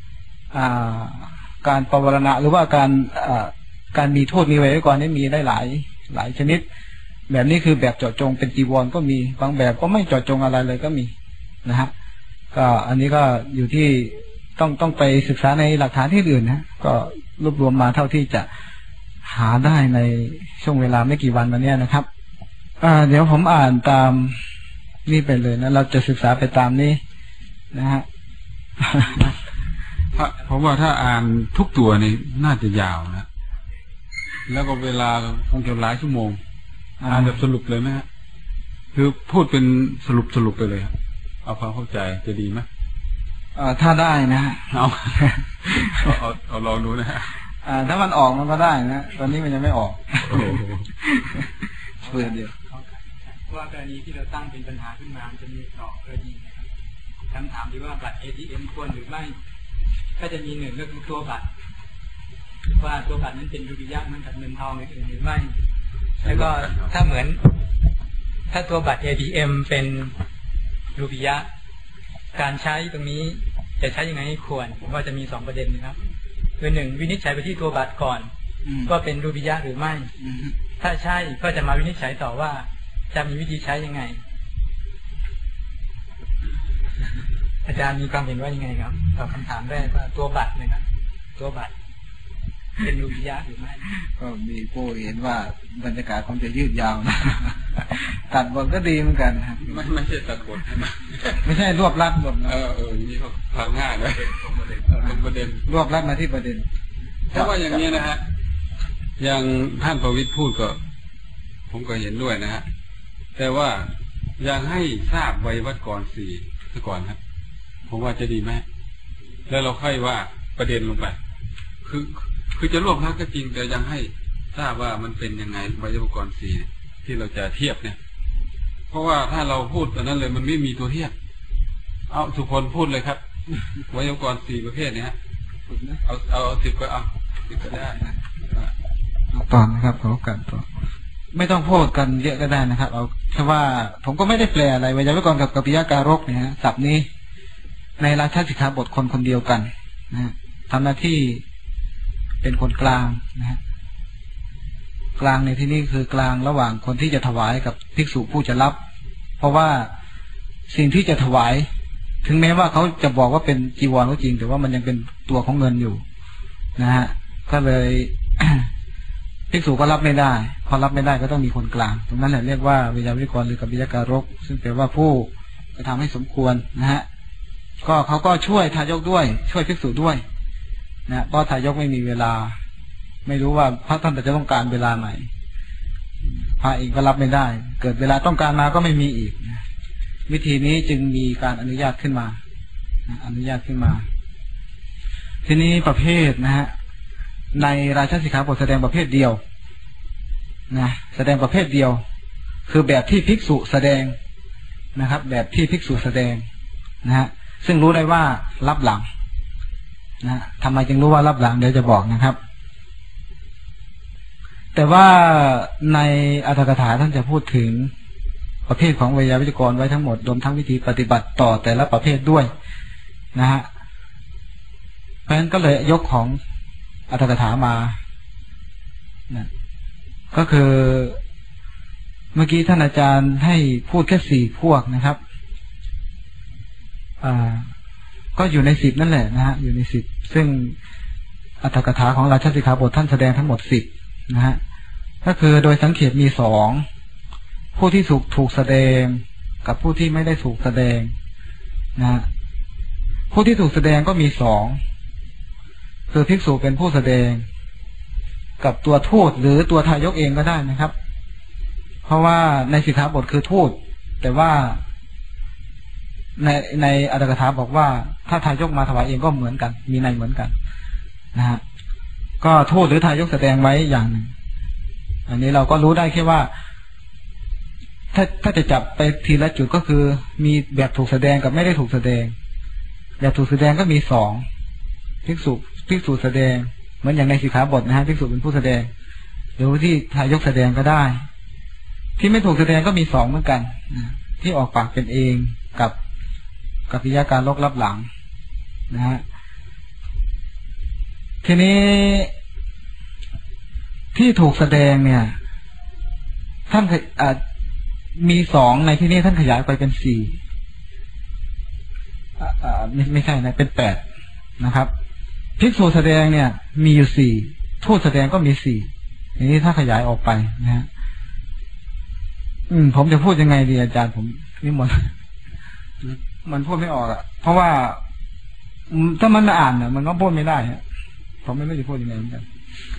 การปวารณะหรือว่าการการมีโทษมีไว้ก่อนนี้มีได้หลายหลายชนิดแบบนี้คือแบบเจาะจงเป็นจีวรก็มีบางแบบก็ไม่เจาะจงอะไรเลยก็มีนะฮะก็อันนี้ก็อยู่ที่ต้องต้องไปศึกษาในหลักฐานที่อื่นนะก็รวบรวมมาเท่าที่จะหาได้ในช่วงเวลาไม่กี่วันมาเนี้ยนะครับอ่าเดี๋ยวผมอ่านตามนี่ไปเลยนะเราจะศึกษาไปตามนี้นะฮะเพราะว่าถ้าอ่านทุกตัวนี่น่าจะยาวนะแล้วก็เวลาคงจะหลายชั่วโมงอ่านแบบสรุปเลยไหมฮะคือพูดเป็นสรุปสรุปไปเลยเอาความเข้าใจจะดีไหมอ่าถ้าได้นะเอาเอาเอาลองดูนะฮะอ่าถ้ามันออกมันก็ได้นะตอนนี้มันยังไม่ออกเพื่อเดียวว่ากรณีที่เราตั้งเป็นปัญหาขึ้นมาจะมีสองกรณีคำถามที่ว่าบัตร เอ ที เอ็ม ควรหรือไม่ก็จะมีหนึ่งก็คือตัวบัตรว่าตัวบัตรนั้นเป็นรูปียะเหมือนกับเงินทองอื่นหรือไม่แล้วก็ถ้าเหมือนถ้าตัวบัตร เอ ที เอ็ม เป็นรูปียะการใช้ตรงนี้จะใช้ยังไงให้ควรผมว่าจะมีสองประเด็นนะครับคือหนึ่งวินิจฉัยไปที่ตัวบัตรก่อนว่าเป็นรูปียะหรือไม่ถ้าใช่ก็จะมาวินิจฉัยต่อว่าจะมีวิธีใช้ยังไงอาจารย์มีความเห็นว่ายังไงครับตอบคำถามแรกว่าตัวบัตรนะครับตัวบัตรเป็นรูปียะหรือไม่ก็มีผู้เห็นว่าบรรยากาศคงจะยืดยาวนะตัดบทก็ดีเหมือนกันครับไม่ไม่ใช่ตัดบทใช่ไหมไม่ใช่รวบรัดบทเออเออนี่เขาทางง่ายเลยเป็นประเด็นรวบรัดมาที่ประเด็นเพราะว่าอย่างนี้นะฮะอย่างท่านประวิตรพูดก็ผมก็เห็นด้วยนะฮะแต่ว่ายังให้ทราบไวยาวัจกรสี่ซะก่อนครับผมว่าจะดีไหมแล้วเราค่อยว่าประเด็นลงไปคือคือจะรวบรัดก็จริงแต่ยังให้ทราบว่ามันเป็นยังไงไวยาวัจกรสี่ที่เราจะเทียบเนี่ยเพราะว่าถ้าเราพูดตอนนั้นเลยมันไม่มีตัวเทียบเอาสุพลพูดเลยครับไวยาวัจกรสี่ประเภทนี้ฮะเอาเอาสิบก็เอาสิบก็ได้ตอนนะครับขอการต่อไม่ต้องพูดกันเยอะก็ได้นะครับเอาแค่ว่าผมก็ไม่ได้แปลอะไรไวยาวัจกรกับกัปปิยการกเนี่ยศัพท์นี้ในราชสิกขาบทคนคนเดียวกันนะทำหน้าที่เป็นคนกลางนะฮะกลางในที่นี้คือกลางระหว่างคนที่จะถวายกับภิกษุผู้จะรับเพราะว่าสิ่งที่จะถวายถึงแม้ว่าเขาจะบอกว่าเป็นจีวรก็จริงแต่ว่ามันยังเป็นตัวของเงินอยู่นะฮะก็เลยภิกษุก็รับไม่ได้พอรับไม่ได้ก็ต้องมีคนกลางตรงนั้นแหละเรียกว่าเวยาวิจกรหรือกัปปิยการกซึ่งแปลว่าผู้กระทำให้สมควรนะฮะก็เขาก็ช่วยทายกด้วยช่วยภิกษุด้วยนะเพราะทายกไม่มีเวลาไม่รู้ว่าพระท่านจะต้องการเวลาไหนพระเองก็รับไม่ได้เกิดเวลาต้องการมาก็ไม่มีอีกวิธีนี้จึงมีการอนุญาตขึ้นมาอนุญาตขึ้นมาทีนี้ประเภทนะฮะในราชสิกขาบทแสดงประเภทเดียวนะแสดงประเภทเดียวคือแบบที่ภิกษุแสดงนะครับแบบที่ภิกษุแสดงนะฮะซึ่งรู้ได้ว่ารับหลังนะทำไมจึงรู้ว่ารับหลังเดี๋ยวจะบอกนะครับแต่ว่าในอรรถกถาท่านจะพูดถึงประเภทของไวยาวัจกรไว้ทั้งหมดรวมทั้งวิธีปฏิบัติต่อแต่ละประเภทด้วยนะฮะเพราะฉะนั้นก็เลยยกของอรรถกถามานะก็คือเมื่อกี้ท่านอาจารย์ให้พูดแค่สี่พวกนะครับอ่าก็อยู่ในสิบนั่นแหละนะฮะอยู่ในสิบซึ่งอรรถกถาของราชสิกขาบทท่านแสดงทั้งหมดสิบนะฮะก็คือโดยสังเขปมีสองผู้ที่ถูกถูกแสดงกับผู้ที่ไม่ได้ถูกแสดงนะฮะผู้ที่ถูกแสดงก็มีสองคือภิกษุเป็นผู้แสดงกับตัวทูตหรือตัวทายกเองก็ได้นะครับเพราะว่าในสิกขาบทคือทูตแต่ว่าในในอรรถกถาบอกว่าถ้าทายกมาถวายเองก็เหมือนกันมีในเหมือนกันนะฮะก็ทูตหรือทายกแสดงไว้อย่างหนึ่งอันนี้เราก็รู้ได้แค่ว่าถ้าถ้าจะจับไปทีละจุดก็คือมีแบบถูกแสดงกับไม่ได้ถูกแสดงแบบถูกแสดงก็มีสองภิกษุภิกษุแสดงเหมือนอย่างในสิกขาบทนะฮะภิกษุเป็นผู้แสดงหรือที่ทายกแสดงก็ได้ที่ไม่ถูกแสดงก็มีสองเหมือนกันที่ออกปากเป็นเองกับกับปิยการลกรับหลังนะฮะทีนี้ที่ถูกแสดงเนี่ยท่านอ่ามีสองในที่นี้ท่านขยายไปเป็นสี่อ่าไม่ไม่ใช่นะเป็นแปดนะครับภิกษุแสดงเนี่ยมีอยู่สี่ทูตแสดงก็มีสี่ทีนี้ถ้าขยายออกไปนะฮะอืมผมจะพูดยังไงดีอาจารย์ผมนี่หมดมันพูดไม่ออกอ่ะเพราะว่าถ้ามันไม่อ่านเนี่ยมันก็พูดไม่ได้ฮะผมไม่รู้จะพูดยังไงเหมือนกัน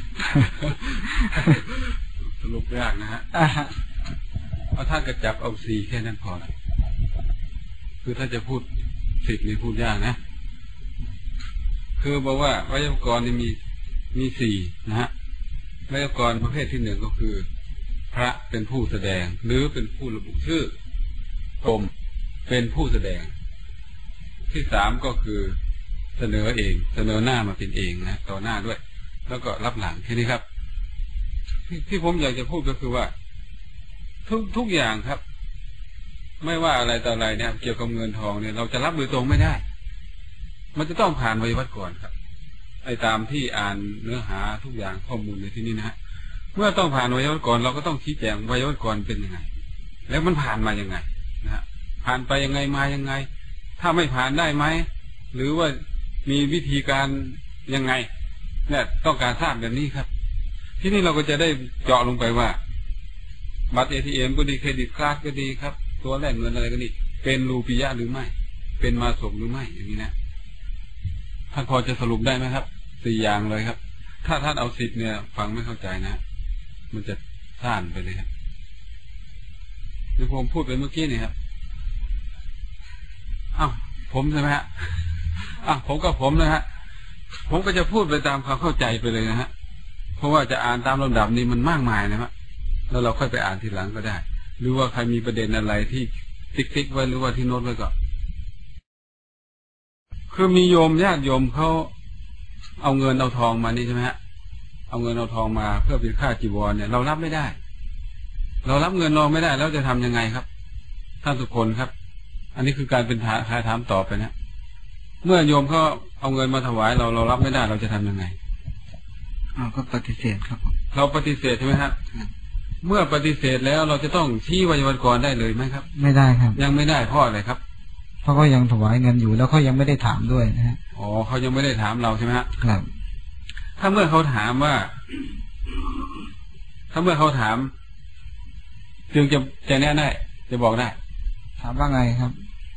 สรุปยากนะฮะเอาท่านกระจับเอาสี่แค่นั้นพอละคือถ้าจะพูดสิบนี่พูดยากนะคือบอกว่าไวยากรณ์นี่มีมีสี่นะฮะไวยากรณ์ประเภทที่หนึ่งก็คือพระเป็นผู้แสดงหรือเป็นผู้ระบุชื่อกรมเป็นผู้แสดงที่สามก็คือเสนอเองเสนอหน้ามาเป็นเองนะต่อหน้าด้วยแล้วก็รับหลังแค่นี้ครับทที่ผมอยากจะพูดก็คือว่าทุกทุกอย่างครับไม่ว่าอะไรต่ออะไรเนี่ยเกี่ยวกับเงินทองเนี่ยเราจะรับโดยตรงไม่ได้มันจะต้องผ่านไวยากรณ์ก่อนครับไอ้ตามที่อ่านเนื้อหาทุกอย่างข้อมูลในที่นี้นะฮะเมื่อต้องผ่านไวยากรณ์ก่อนเราก็ต้องชี้แจงไวยากรณ์เป็นยังไงแล้วมันผ่านมายังไงนะฮะผ่านไปยังไงมายังไงถ้าไม่ผ่านได้ไหมหรือว่ามีวิธีการยังไงเนี่ยต้องการทราบแบบนี้ครับที่นี่เราก็จะได้เจาะลงไปว่าบัตร เอ ที เอ็ม ก็ดีเครดิตการ์ดก็ดีครับตัวแลกเงินอะไรก็ดีเป็นรูปียะหรือไม่เป็นมาสกหรือไม่อย่างนี้นะท่านพอจะสรุปได้ไหมครับสี่อย่างเลยครับถ้าท่านเอาสิบเนี่ยฟังไม่เข้าใจนะมันจะซ่านไปเลยครับที่ผมพูดไปเมื่อกี้นี่ครับอ้าวผมใช่ไหมฮะอ้าวผมก็ผมนะฮะผมก็จะพูดไปตามความเข้าใจไปเลยนะฮะเพราะว่าจะอ่านตามลำดับนี้มันมากมายนะฮะแล้วเราค่อยไปอ่านทีหลังก็ได้หรือว่าใครมีประเด็นอะไรที่ติ๊กๆไว้หรือว่าที่โน้ตไว้ก็คือมีโยมญาติโยมเขาเอาเงินเอาทองมานี่ใช่ไหมฮะเอาเงินเอาทองมาเพื่อเป็นค่าจีวรเนี่ยเรารับไม่ได้เรารับเงินเราไม่ได้แล้วจะทำยังไงครับท่านทุกคนครับอันนี้คือการเป็นคำถามตอบไปนะเมื่อโยมเขาเอาเงินมาถวายเราเรารับไม่ได้เราจะทำยังไงอ๋อก็ปฏิเสธครับเราปฏิเสธใช่ไหมครับเมื่อปฏิเสธแล้วเราจะต้องชี้ไวยากรณ์ได้เลยไหมครับไม่ได้ครับยังไม่ได้เพราะอะไรครับเพราะเขายังถวายเงินอยู่แล้วเขายังไม่ได้ถามด้วยนะฮะอ๋อเขายังไม่ได้ถามเราใช่ไหมครับครับถ้าเมื่อเขาถามว่าถ้าเมื่อเขาถามจึงจะจะแน่ได้จะบอกได้ถามว่าไงครับ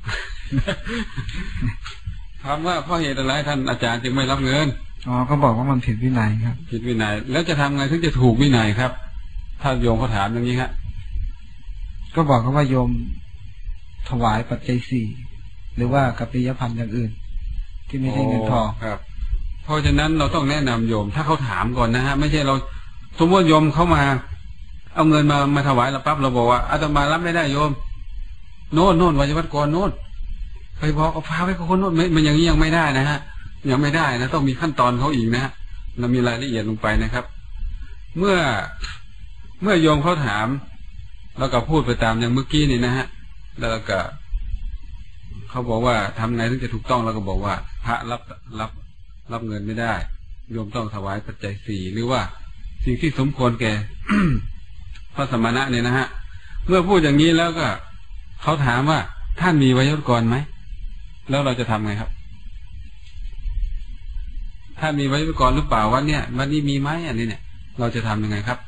ถามว่าเพราะเหตุอะไรท่านอาจารย์จึงไม่รับเงินอ๋อก็บอกว่ามันผิดวินัยครับผิดวินัยแล้วจะทำไงถึงจะถูกวินัยครับถ้าโยมเขาถามอย่างนี้ครับก็บอกเขาว่าโยมถวายปัจจัยสี่หรือว่ากัปปิยพันธ์อย่างอื่นที่ไม่ใช่เงินทองครับเพราะฉะนั้นเราต้องแนะนำโยมถ้าเขาถามก่อนนะฮะไม่ใช่เราสมมติโยมเข้ามาเอาเงินมามาถวายเราปั๊บเราบอกว่าอาตมารับไม่ได้โยมโน่นโน่นวัยวัดก่อนโน่นไปบอกเอาพาไปกับคนโน่นมันอย่างนี้ยังไม่ได้นะฮะยังไม่ได้นะต้องมีขั้นตอนเขาอีกนะเรามีรายละเอียดลงไปนะครับเมื่อเมื่อโยมเขาถามเราก็พูดไปตามอย่างเมื่อกี้นี่นะฮะแล้วก็เขาบอกว่าทำไงถึงจะถูกต้องเราก็บอกว่าพระรับรับรับเงินไม่ได้โยมต้องถวายปัจจัยสี่หรือว่าสิ่งที่สมควรแก่ พระสมณะเนี่ยนะฮะเมื่อพูดอย่างนี้แล้วก็เขาถามว่าท่านมีไวยากรณ์ไหมแล้วเราจะทำไงครับท่านมีไวยากรณ์หรือเปล่าวันเนี้ยวันนี้มีไหมอันนี้เนี่ยเราจะทำยังไงครับ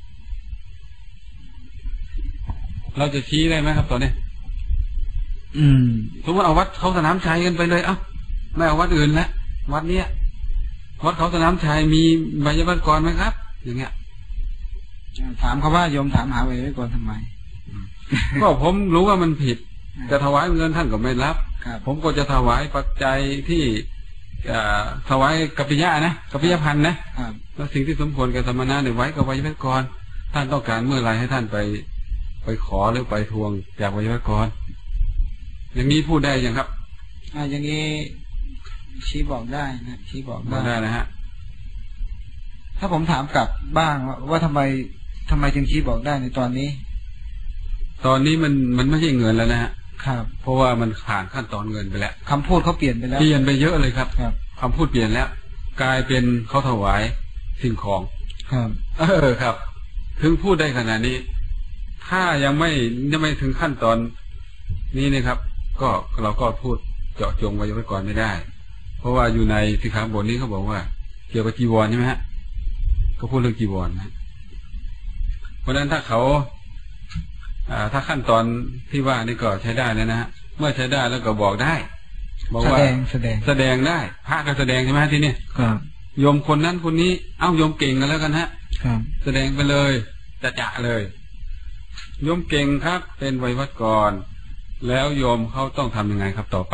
เราจะชี้ได้ไหมครับตอนนี้อืมสมมติเอาวัดเขาสนามชัยกันไปเลยเอ้าไม่เอาวัดอื่นแล้ววัดเนี้ยวัดเขาสนามชัยมีไวยากรณ์ไหมครับอย่างเงี้ยถามเขาว่าโยมถามหาไวยากรณ์ทำไมก็ผมรู้ว่ามันผิดจะถวายเงินท่านก็ไม่รับผมก็จะถวายปัจจัยที่ถวายกัปปิยะนะกัปปิยพันธ์นะแล้วสิ่งที่สมควรแก่สมณะเนี่ยไว้กับไวยากรณ์ท่านต้องการเมื่อไรให้ท่านไปไปขอหรือไปทวงจากไวยากรณ์อย่างนี้พูดได้ยังครับอ่าอย่างนี้ชี้บอกได้นะชี้บอกได้นะฮะถ้าผมถามกลับบ้างว่าว่าทำไมทำไมจึงชี้บอกได้ในตอนนี้ตอนนี้มันมันไม่ใช่เงินแล้วนะฮะครับเพราะว่ามันผ่านขั้นตอนเงินไปแล้วคำพูดเขาเปลี่ยนไปแล้วเปลี่ยนไปเยอะเลยครับครับคำพูดเปลี่ยนแล้วกลายเป็นเขาถวายสิ่งของครับเออครับถึงพูดได้ขนาดนี้ถ้ายังไม่ยังไม่ถึงขั้นตอนนี้นะครับก็เราก็พูดเจาะจงไว้ไว้ก่อนไม่ได้เพราะว่าอยู่ในสิกขาบทนี้เขาบอกว่าเกี่ยวกับจีวรใช่ไหมฮะก็พูดเรื่องจีวรนะเพราะฉะนั้นถ้าเขาถ้าขั้นตอนที่ว่านี่ก็ใช้ได้แล้วนะฮะเมื่อใช้ได้แล้วก็บอกได้บอกว่าแสดงแสดงแสดงได้พระก็แสดงใช่ไหมที่นี่ครับโยมคนนั้นคนนี้เอ้าโยมเก่งกันแล้วกันฮะครับแสดงไปเลยจะจะเลยโยมเก่งครับเป็นไวยากรณ์แล้วโยมเขาต้องทำยังไงครับต่อไป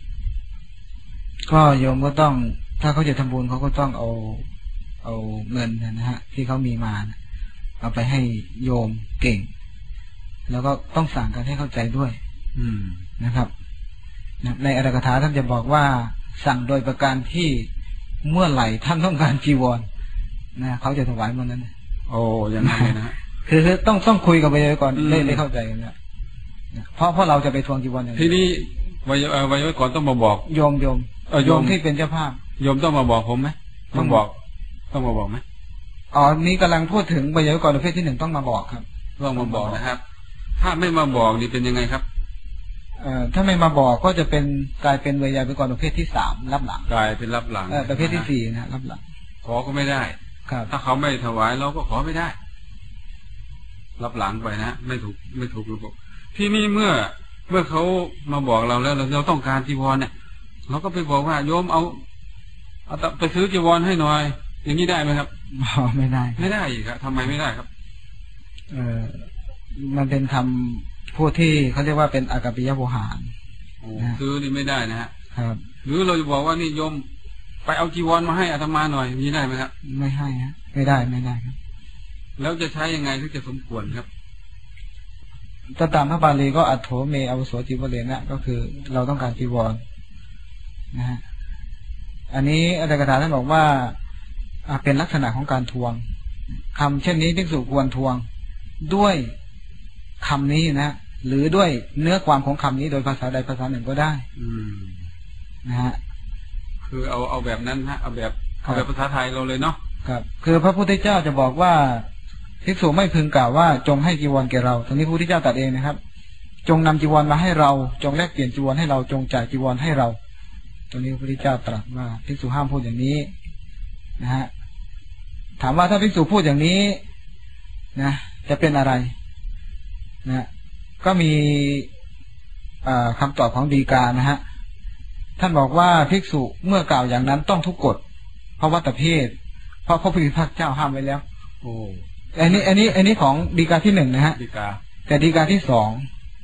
ก็โยมก็ต้องถ้าเขาจะทำบุญเขาก็ต้องเอาเอาเงินนะฮะที่เขามีมาเอาไปให้โยมเก่งแล้วก็ต้องสั่งกันให้เข้าใจด้วยอืมนะครับในอรกถาท่านจะบอกว่าสั่งโดยประการที่เมื่อไหร่ท่านต้องการจีวรนะเขาจะถวายมันนั้นโอ้ยังไงนะคือต้องต้องคุยกับไปเลยก่อนได้ได้เข้าใจกันนะเพราะเพราะเราจะไปทวงจีวรอย่างทีนี้วัยวัยก่อนต้องมาบอกโยมโยมโยมที่เป็นเจ้าภาพโยมต้องมาบอกผมไหมต้องบอกต้องมาบอกไหมอ๋อนี้กำลังพูดถึงวัยก่อนประเภทที่หนึ่งต้องมาบอกครับต้องมาบอกนะครับถ้าไม่มาบอกนี่เป็นยังไงครับเอ่อถ้าไม่มาบอกก็จะเป็นกลายเป็นวัยก่อนประเภทที่สามรับหลังกลายเป็นรับหลังเออประเภทที่สี่นะรับหลังขอก็ไม่ได้ครับถ้าเขาไม่ถวายเราก็ขอไม่ได้รับหลังไปนะไม่ถูกไม่ถูกระบบที่นี่เมื่อเมื่อเขามาบอกเราแล้วเราต้องการจีวรเนี่ยเราก็ไปบอกว่าโยมเอาเอาไปซื้อจีวรให้หน่อยอย่างนี้ได้ไหมครับอ๋อไม่ได้ไม่ได้อีกครับทำไมไม่ได้ครับเออมันเป็นคำพูดที่เขาเรียกว่าเป็นอากัปปิยโวหารซื้อนี่ไม่ได้นะฮะครับหรือเราจะบอกว่านี่โยมไปเอาจีวรมาให้อาตมาหน่อยนี้ได้ไหมครับไม่ให้ฮะไม่ได้ไม่ได้ครับแล้วจะใช้ยังไงถึงจะสมควรครับถ้าตามพระบาลีก็อัตโธเมอาวุโสจีวเรนะก็คือเราต้องการจีวรนะฮะอันนี้อาจารย์กถาท่านบอกว่าเป็นลักษณะของการทวงคำเช่นนี้ภิกษุควรทวงด้วยคำนี้นะหรือด้วยเนื้อความของคำนี้โดยภาษาใดภาษาหนึ่งก็ได้อืมนะฮะคือเอาเอาแบบนั้นฮะเอาแบบเอาแบบภาษาไทยเราเลยเนาะครับคือพระพุทธเจ้าจะบอกว่าภิกษุไม่พึงกล่าวว่าจงให้จีวรแก่เราตรงนี้พระพุทธเจ้าตรัสเองนะครับจงนำจีวรมาให้เราจงแลกเปลี่ยนจีวรให้เราจงจ่ายจีวรให้เราตรงนี้พระพุทธเจ้าตรัสว่าภิกษุห้ามพูดอย่างนี้นะฮะถามว่าถ้าภิกษุพูดอย่างนี้นะจะเป็นอะไรนะก็มีคำตอบของฎีกานะฮะท่านบอกว่าภิกษุเมื่อกล่าวอย่างนั้นต้องทุกกฎเพราะวัตเพศเพราะพระพุทธเจ้าห้ามไว้แล้วโอ้อันนี้อันนี้อันนี้ของฎีกาที่หนึ่งนะฮะฎีกาแต่ฎีกาที่สอง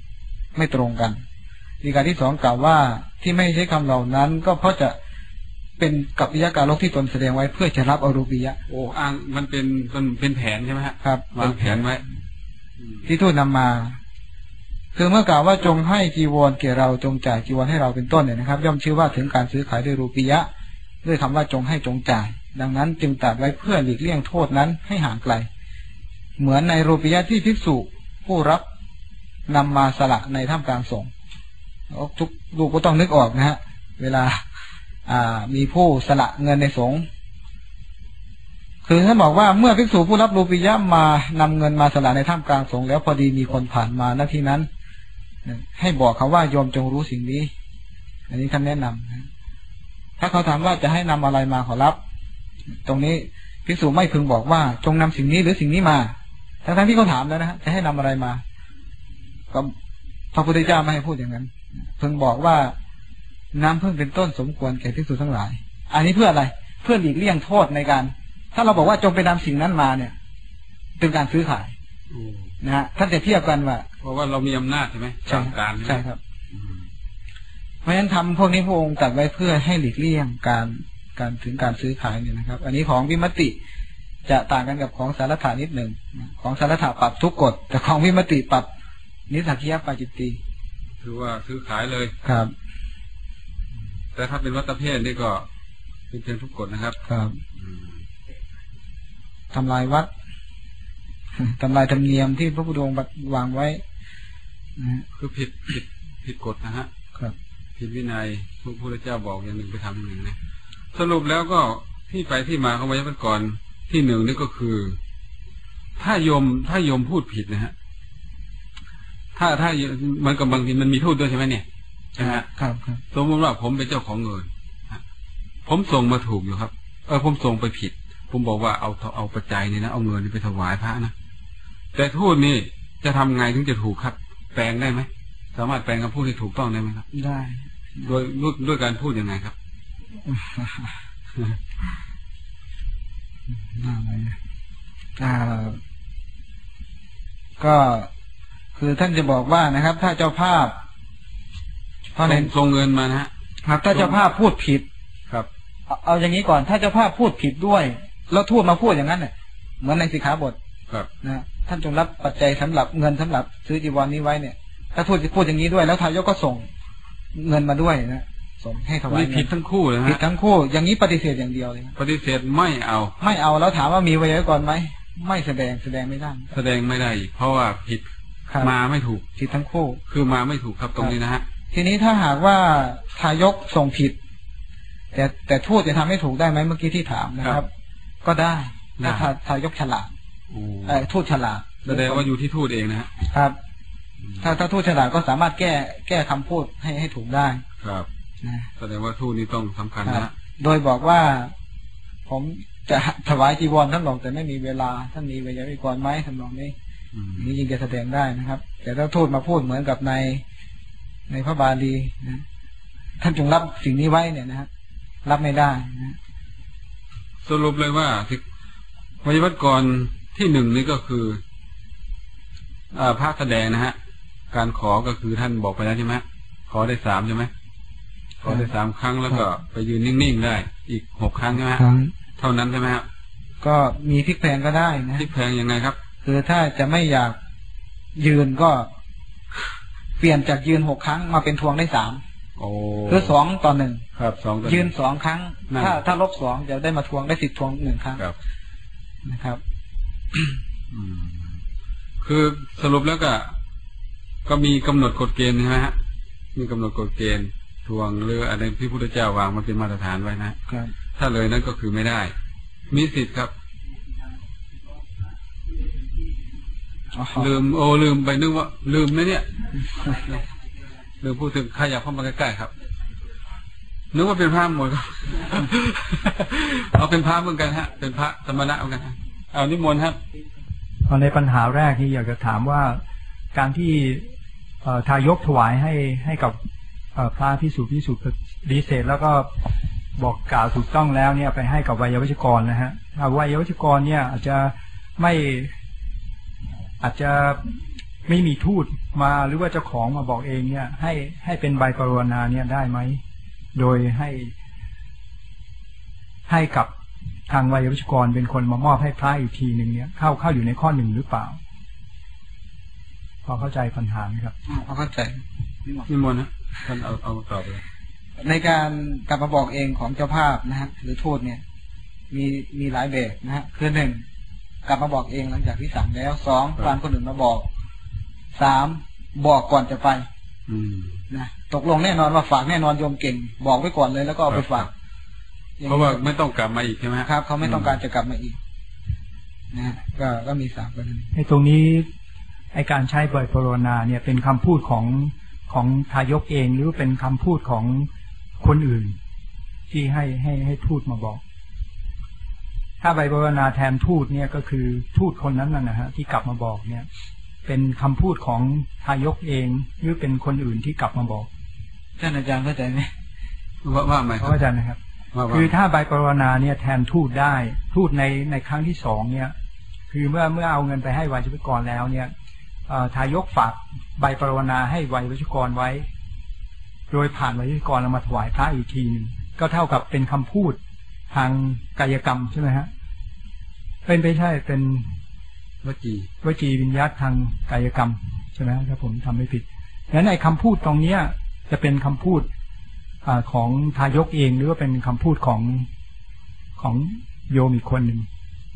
ไม่ตรงกันฎีกาที่สองกล่าวว่าที่ไม่ใช้คำเหล่านั้นก็เพราะจะเป็นกัปปิยการกที่ตนแสดงไว้เพื่อจะรับอรูปียะโอ้อ้างมันเป็นมันเป็นแผนใช่ไหมครับวางแผนไว้ที่ทูตนำมาคือเมื่อกล่าวว่าจงให้จีวรแก่เราจงจ่ายจีวรให้เราเป็นต้นเนี่ยนะครับย่อมชื่อว่าถึงการซื้อขายด้วยรูปียะด้วยคำว่าจงให้จงจ่ายดังนั้นจึงตรัสไว้เพื่อหลีกเลี่ยงโทษนั้นให้ห่างไกลเหมือนในรูปียะที่ภิกษุผู้รับนำมาสละในท่ามกลางสงฆ์ทุกลูกก็ต้องนึกออกนะฮะเวลาอ่ามีผู้สละเงินในสงฆ์คือท่านบอกว่าเมื่อภิกษุผู้รับรูปียะมานำเงินมาสละในท่ามกลางสงฆ์แล้วพอดีมีคนผ่านมาณที่นั้นให้บอกเขาว่าโยมจงรู้สิ่งนี้อันนี้ท่านแนะนำถ้าเขาถามว่าจะให้นำอะไรมาขอรับตรงนี้ภิกษุไม่พึงบอกว่าจงนำสิ่งนี้หรือสิ่งนี้มาทั้งๆที่เขาถามแล้วนะฮะจะให้นำอะไรมาก็พระพุทธเจ้าไม่ให้พูดอย่างนั้นเพิ่งบอกว่าน้ำพึ่งเป็นต้นสมควรแก่ภิกษุทั้งหลายอันนี้เพื่ออะไรเพื่อหลีกเลี่ยงโทษในการถ้าเราบอกว่าจงไปนำสิ่งนั้นมาเนี่ยเป็นการซื้อขายนะฮะท่านจะเทียบกันว่าเพราะว่าเรามีอำนาจใช่ไหมใช่การใช่ครับเพราะฉะนั้นทำพวกนี้พระองค์ตรัสไว้เพื่อให้หลีกเลี่ยงการการถึงการซื้อขายเนี่ยนะครับอันนี้ของวิมัตติจะต่างกันกับของสารถานิดหนึ่งของสารถาปรับทุกกฎแต่ของวิมัตติปรับนิสักคียปาจิตติคือว่าซื้อขายเลยครับแต่ถ้าเป็นวัตเพศนี่ก็เป็นเพียงทุกกฎนะครับครับทำลายวัดทำลายธรรมเนียมที่พระพุทธองค์วางไว้คือผิดผิดผิดกฎนะฮะครับผิดวินัยพระพุทธเจ้าบอกอย่างหนึ่งไปทำอย่างหนึ่งนะสรุปแล้วก็ที่ไปที่มาของไว้เมื่อก่อนที่หนึ่งนี่ก็คือถ้าโยมถ้าโยมพูดผิดนะฮะถ้าถ้ามันกับบางทีมันมีโทษด้วยใช่ไหมเนี่ยใช่ไหมครับครับสมมติว่าผมเป็นเจ้าของเงินผมส่งมาถูกอยู่ครับเออผมส่งไปผิดผมบอกว่าเอาเอาปัจจัยนี่นะเอาเงินนี่ไปถวายพระนะแต่ทูตนี่จะทำไงถึงจะถูกครับแปลงได้ไหมสามารถแปลงคำพูดให้ถูกต้องได้ไหมครับได้โดยด้วยการพูดยังไงครับอะไรอ่าก็คือท่านจะบอกว่านะครับถ้าเจ้าภาพเพราะในส่งเงินมานะครับถ้าเจ้าภาพพูดผิดครับเอาอย่างนี้ก่อนถ้าเจ้าภาพพูดผิดด้วยแล้วทูตมาพูดอย่างนั้นเนี่ยเหมือนในสิกขาบทครับนะท่านจงรับปัจจัยสำหรับเงินสำหรับซื้อจีวรนี้ไว้เนี่ยถ้าทูตพูดอย่างนี้ด้วยแล้วทายกก็ส่งเงินมาด้วยนะส่งให้ถวายผิดทั้งคู่เลยฮะผิดทั้งคู่อย่างนี้ปฏิเสธอย่างเดียวเลยปฏิเสธไม่เอาไม่เอาแล้วถามว่ามีไว้ก่อนไหมไม่แสดงแสดงไม่ได้แสดงไม่ได้เพราะว่าผิดมาไม่ถูกผิดทั้งคู่คือมาไม่ถูกครับตรงนี้นะฮะทีนี้ถ้าหากว่าทายกส่งผิดแต่แต่ทูตจะทำให้ถูกได้ไหมเมื่อกี้ที่ถามนะครับก็ได้ถ้าทายกฉลาดไอ้ทูตฉลาดแสดงว่าอยู่ที่ทูตเองนะครับถ้าถ้าทูตฉลาดก็สามารถแก้แก้คำพูดให้ให้ถูกได้ครับนะแสดงว่าทูตนี้ต้องสำคัญนะโดยบอกว่าผมจะถวายจีวรท่านบอกแต่ไม่มีเวลาท่านมีวิญญาณก่อนไหมท่านบอกนี้นี่ยิ่งจะแสดงได้นะครับแต่ถ้าทูตมาพูดเหมือนกับในในพระบาลีนะท่านจงรับสิ่งนี้ไว้เนี่ยนะครับรับไม่ได้นะสรุปเลยว่าวัยวัจกรที่หนึ่งนี่ก็คือพระแสดงนะฮะการขอก็คือท่านบอกไปแล้วใช่ไหมขอได้สามใช่ไหมขอได้สามครั้งแล้วก็ไปยืนนิ่งๆได้อีกหกครั้งใช่ไหมเท่านั้นใช่ไหมครับก็มีพลิกแพลงก็ได้นะพลิกแพลงยังไงครับคือถ้าจะไม่อยากยืนก็เปลี่ยนจากยืนหกครั้งมาเป็นทวงได้สามคือสองต่อหนึ่งครับสองยืนสองครั้งถ้าถ้าลบสองจะได้มาทวงได้สิบทวงหนึ่งครั้งนะครับคือสรุปแล้วก็ก็มีกำหนดกฎเกณฑ์ใช่ไหมฮะมีกำหนดกฎเกณฑ์ทวงหรืออะไรที่พระพุทธเจ้าวางมันเป็นมาตรฐานไว้นะครับถ้าเลยนั้นก็คือไม่ได้มีสิทธิ์ครับลืมโอ้ลืมไปนึกว่าลืมนะเนี่ยลืมพูดถึงใครอยากเข้ามาใกล้ๆครับนึกว่าเป็นพระหมดครับเอาเป็นพระเหมือนกันฮะเป็นพระสมณะเหมือนกันเอานิมนต์ครับในปัญหาแรกที่อยากจะถามว่าการที่ทายกถวายให้ให้กับพระภิกษุภิกษุดีเสร็จแล้วก็บอกกล่าวถูกต้องแล้วเนี่ยไปให้กับวัยวัชกรนะฮะวัยวัชกรเนี่ยอาจจะไม่อาจจะไม่มีทูตมาหรือว่าเจ้าของมาบอกเองเนี่ยให้ให้เป็นใบกรุณาเนี่ยได้ไหมโดยให้ให้กับทางไวยาวัชกรเป็นคนมามอบให้พระอีกทีหนึ่งเนี่ยเข้าเข้าอยู่ในข้อหนึ่งหรือเปล่าพอเข้าใจปัญหาไหมครับพอเข้าใจนิมนต์นะท่านเอาเอาตอบเลยในการกลับมาบอกเองของเจ้าภาพนะฮะหรือทูตเนี่ยมีมีหลายแบบนะฮะคือหนึ่งกลับมาบอกเองหลังจากที่สั่งแล้วสองฟังคนอื่นมาบอกสามบอกก่อนจะไปนะตกลงแน่นอนว่าฝากแน่นอนโยมเก่งบอกไว้ก่อนเลยแล้วก็เอาไปฝากเพราะว่าไม่ต้องกลับมาอีกใช่ไหมครับเขาไม่ต้องการจะกลับมาอีกนะก็ก็มีสามประเด็นในตรงนี้ไอการใช้ใบปรนนาเนี่ยเป็นคำพูดของของทายกเองหรือเป็นคำพูดของคนอื่นที่ให้ให้ให้ทูตมาบอกถ้าใบปรนนาแทนทูตเนี่ยก็คือทูตคนนั้นนะฮะที่กลับมาบอกเนี่ยเป็นคำพูดของทายกเองหรือเป็นคนอื่นที่กลับมาบอกท่านอาจารย์เข้าใจไหมว่าว่าไหมเข้าใจนะครับคือถ้าใบปรนนาเนี่ยแทนทูตได้ทูตในในครั้งที่สองเนี่ยคือเมื่อเมื่อเอาเงินไปให้ไวยาวัชกรแล้วเนี่ยทายกฝากใบปรนนาให้ไวยาวัชกรไว้โดยผ่านไวยาวัชกรเอามาถวายพระอีกทีนึงก็เท่ากับเป็นคำพูดทางกายกรรมใช่ไหมฮะเป็นไปใช่เป็นวจีวจีวิญญาตทางกายกรรมใช่ไหมถ้าผมทำไม่ผิดงั้นในคำพูดตรงเนี้ยจะเป็นคำพูดอของทายกเองหรือว่าเป็นคำพูดของของโยมอีกคนหนึ่ง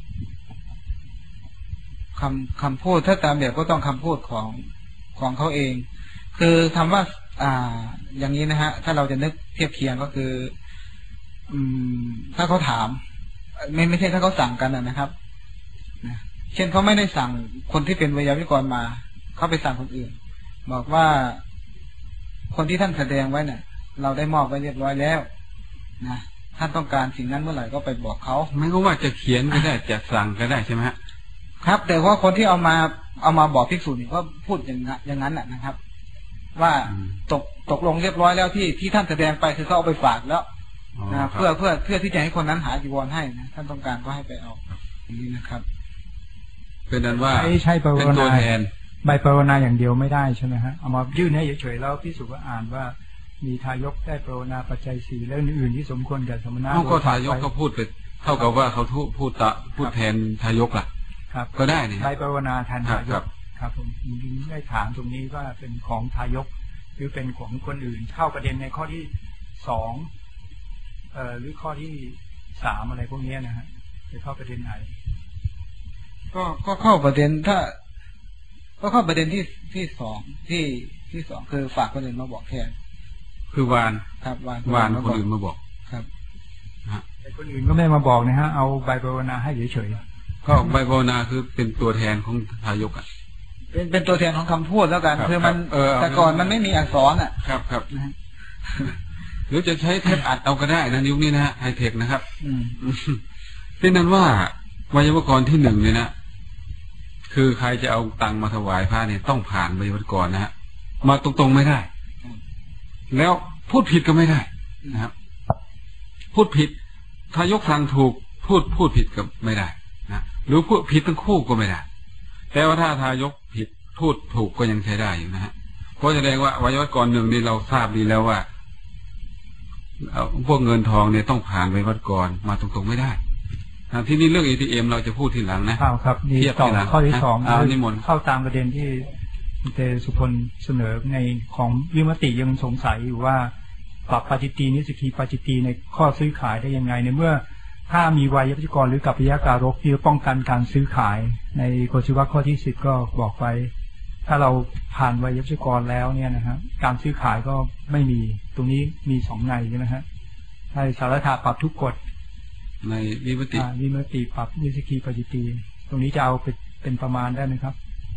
คำคำพูดถ้าตามแบบก็ต้องคำพูดของของเขาเองคือคำว่า อ่า อย่างนี้นะฮะถ้าเราจะนึกเทียบเคียงก็คือ อืม ถ้าเขาถามไม่ไม่ใช่ถ้าเขาสั่งกันนะครับนะเช่นเขาไม่ได้สั่งคนที่เป็นไวยาวัชกรมาเขาไปสั่งคนอื่นบอกว่าคนที่ท่านแสดงไว้เนี่ยเราได้มอบไว้เรียบร้อยแล้วนะท่านต้องการสิ่งนั้นเมื่อไหร่ก็ไปบอกเขาไม่ก็ว่าจะเขียนก็ได้จะสั่งก็ได้ใช่ไหมฮะครับแต่ว่าคนที่เอามาเอามาบอกภิกษุนี่ก็พูดอย่างนั้นอย่างนั้นนะครับว่าตกตกลงเรียบร้อยแล้วที่ที่ท่านแสดงไปคือเขาเอาไปฝากแล้วนะเพื่อเพื่อเพื่อที่จะให้คนนั้นหาจีวรให้นะท่านต้องการก็ให้ไปเอาอย่างนี้นะครับเป็นนั้นว่าใช่เป็นตัวแทนใบปรนนาอย่างเดียวไม่ได้ใช่ไหมฮะเอามายื่นให้เฉยๆแล้วภิกษุก็อ่านว่ามีทายกได้ปรนนาปัจจัยสี่แล้วอื่นที่สมควรแก่สมณะก็ทายกเขาพูดไปเท่ากับว่าเขาพูดตะพูดแทนทายกล่ะครับก็ได้นี่ใบปรนนาแทนทายกครับผมยิงได้ถามตรงนี้ว่าเป็นของทายกหรือเป็นของคนอื่นเข้าประเด็นในข้อที่สองเอ่อหรือข้อที่สามอะไรพวกนี้นะฮะจะเข้าประเด็นไหนก็ก็เข้าประเด็นถ้าก็เข้าประเด็นที่ที่สองที่ที่สองคือฝากคนอื่นมาบอกแทนคือวานครับวานวานคนอื่นมาบอกครับแต่คนอื่นก็ไม่มาบอกนะฮะเอาใบปรนนาให้เฉยๆก็ใบปรนนาคือเป็นตัวแทนของทายกอ่ะเป็นเป็นตัวแทนของคำพูดแล้วกันคือมันแต่ก่อนมันไม่มีอักษรอ่ะครับครับหรือจะใช้เทปอัดเอาก็ได้นะยุคนี้นะฮะไฮเทคนะครับเป็นนั้นว่าไวยาวัชกรที่หนึ่งเนี่ยนะคือใครจะเอาตังมาถวายพระเนี่ยต้องผ่านไวยาวัชกรนะฮะมาตรงๆไม่ได้แล้วพูดผิดก็ไม่ได้นะครับพูดผิดทายกสั่งถูกพูดพูดผิดก็ไม่ได้นะหรือพูดผิดทั้งคู่ก็ไม่ได้แต่ว่าถ้าทายกผิดพูดถูกก็ยังใช้ได้อยู่นะฮะเพราะแสดงว่าไวยาวัชกรหนึ่งนี่เราทราบดีแล้วว่าพวกเงินทองเนี่ยต้องผ่านไวยาวัชกรมาตรงๆไม่ได้ที่นี่เรื่อง เอ ที เอ็ม เราจะพูดทีหลังนะครับครับนี่ต่อข้อที่สองนิมนต์เข้าตามประเด็นที่เตสุพลเสนอในของวิมติยังสงสัยอยู่ว่าปรับปาจิตตีนิสกีปาจิตตีในข้อซื้อขายได้ยังไงในเมื่อถ้ามีไวยาวัชกรหรือกัปปิยการกที่ป้องกันการซื้อขายในกฎชีวะข้อที่สิบก็บอกไว้ถ้าเราผ่านไวยาวัชกรแล้วเนี่ยนะฮะการซื้อขายก็ไม่มีตรงนี้มีสองในใช่ไหมฮะในสารถะปรับทุกกฎในวิมติวิมติปรับนิสกีปาจิตตีตรงนี้จะเอาเป็นเป็นประมาณได้ไหมครับ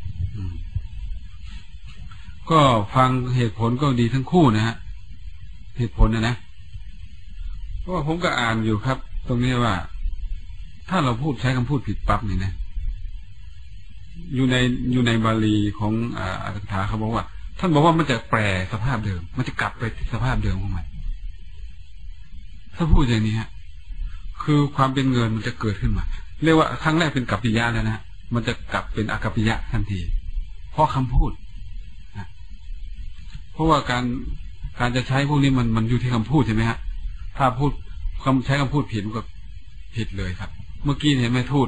ก็ฟังเหตุผลก็ดีทั้งคู่นะฮะเหตุผลนะนะเพราะว่าผมก็อ่านอยู่ครับตรงนี้ว่าถ้าเราพูดใช้คำพูดผิดปั๊บนี่นะอยู่ในอยู่ในบาลีของอัตถกถาเขาบอกว่าท่านบอกว่ามันจะแปรสภาพเดิมมันจะกลับไปสภาพเดิมของมันถ้าพูดอย่างนี้ฮะคือความเป็นเงินมันจะเกิดขึ้นมาเรียกว่าครั้งแรกเป็นกัปปิยะแล้วนะมันจะกลับเป็นอกัปปิยะทันทีเพราะคำพูดนะเพราะว่าการการจะใช้พวกนี้มันมันอยู่ที่คำพูดใช่ไหมฮะถ้าพูดคำใช้คำพูดผิดมันก็ผิดเลยครับ เมื่อกี้เห็นไหมทูต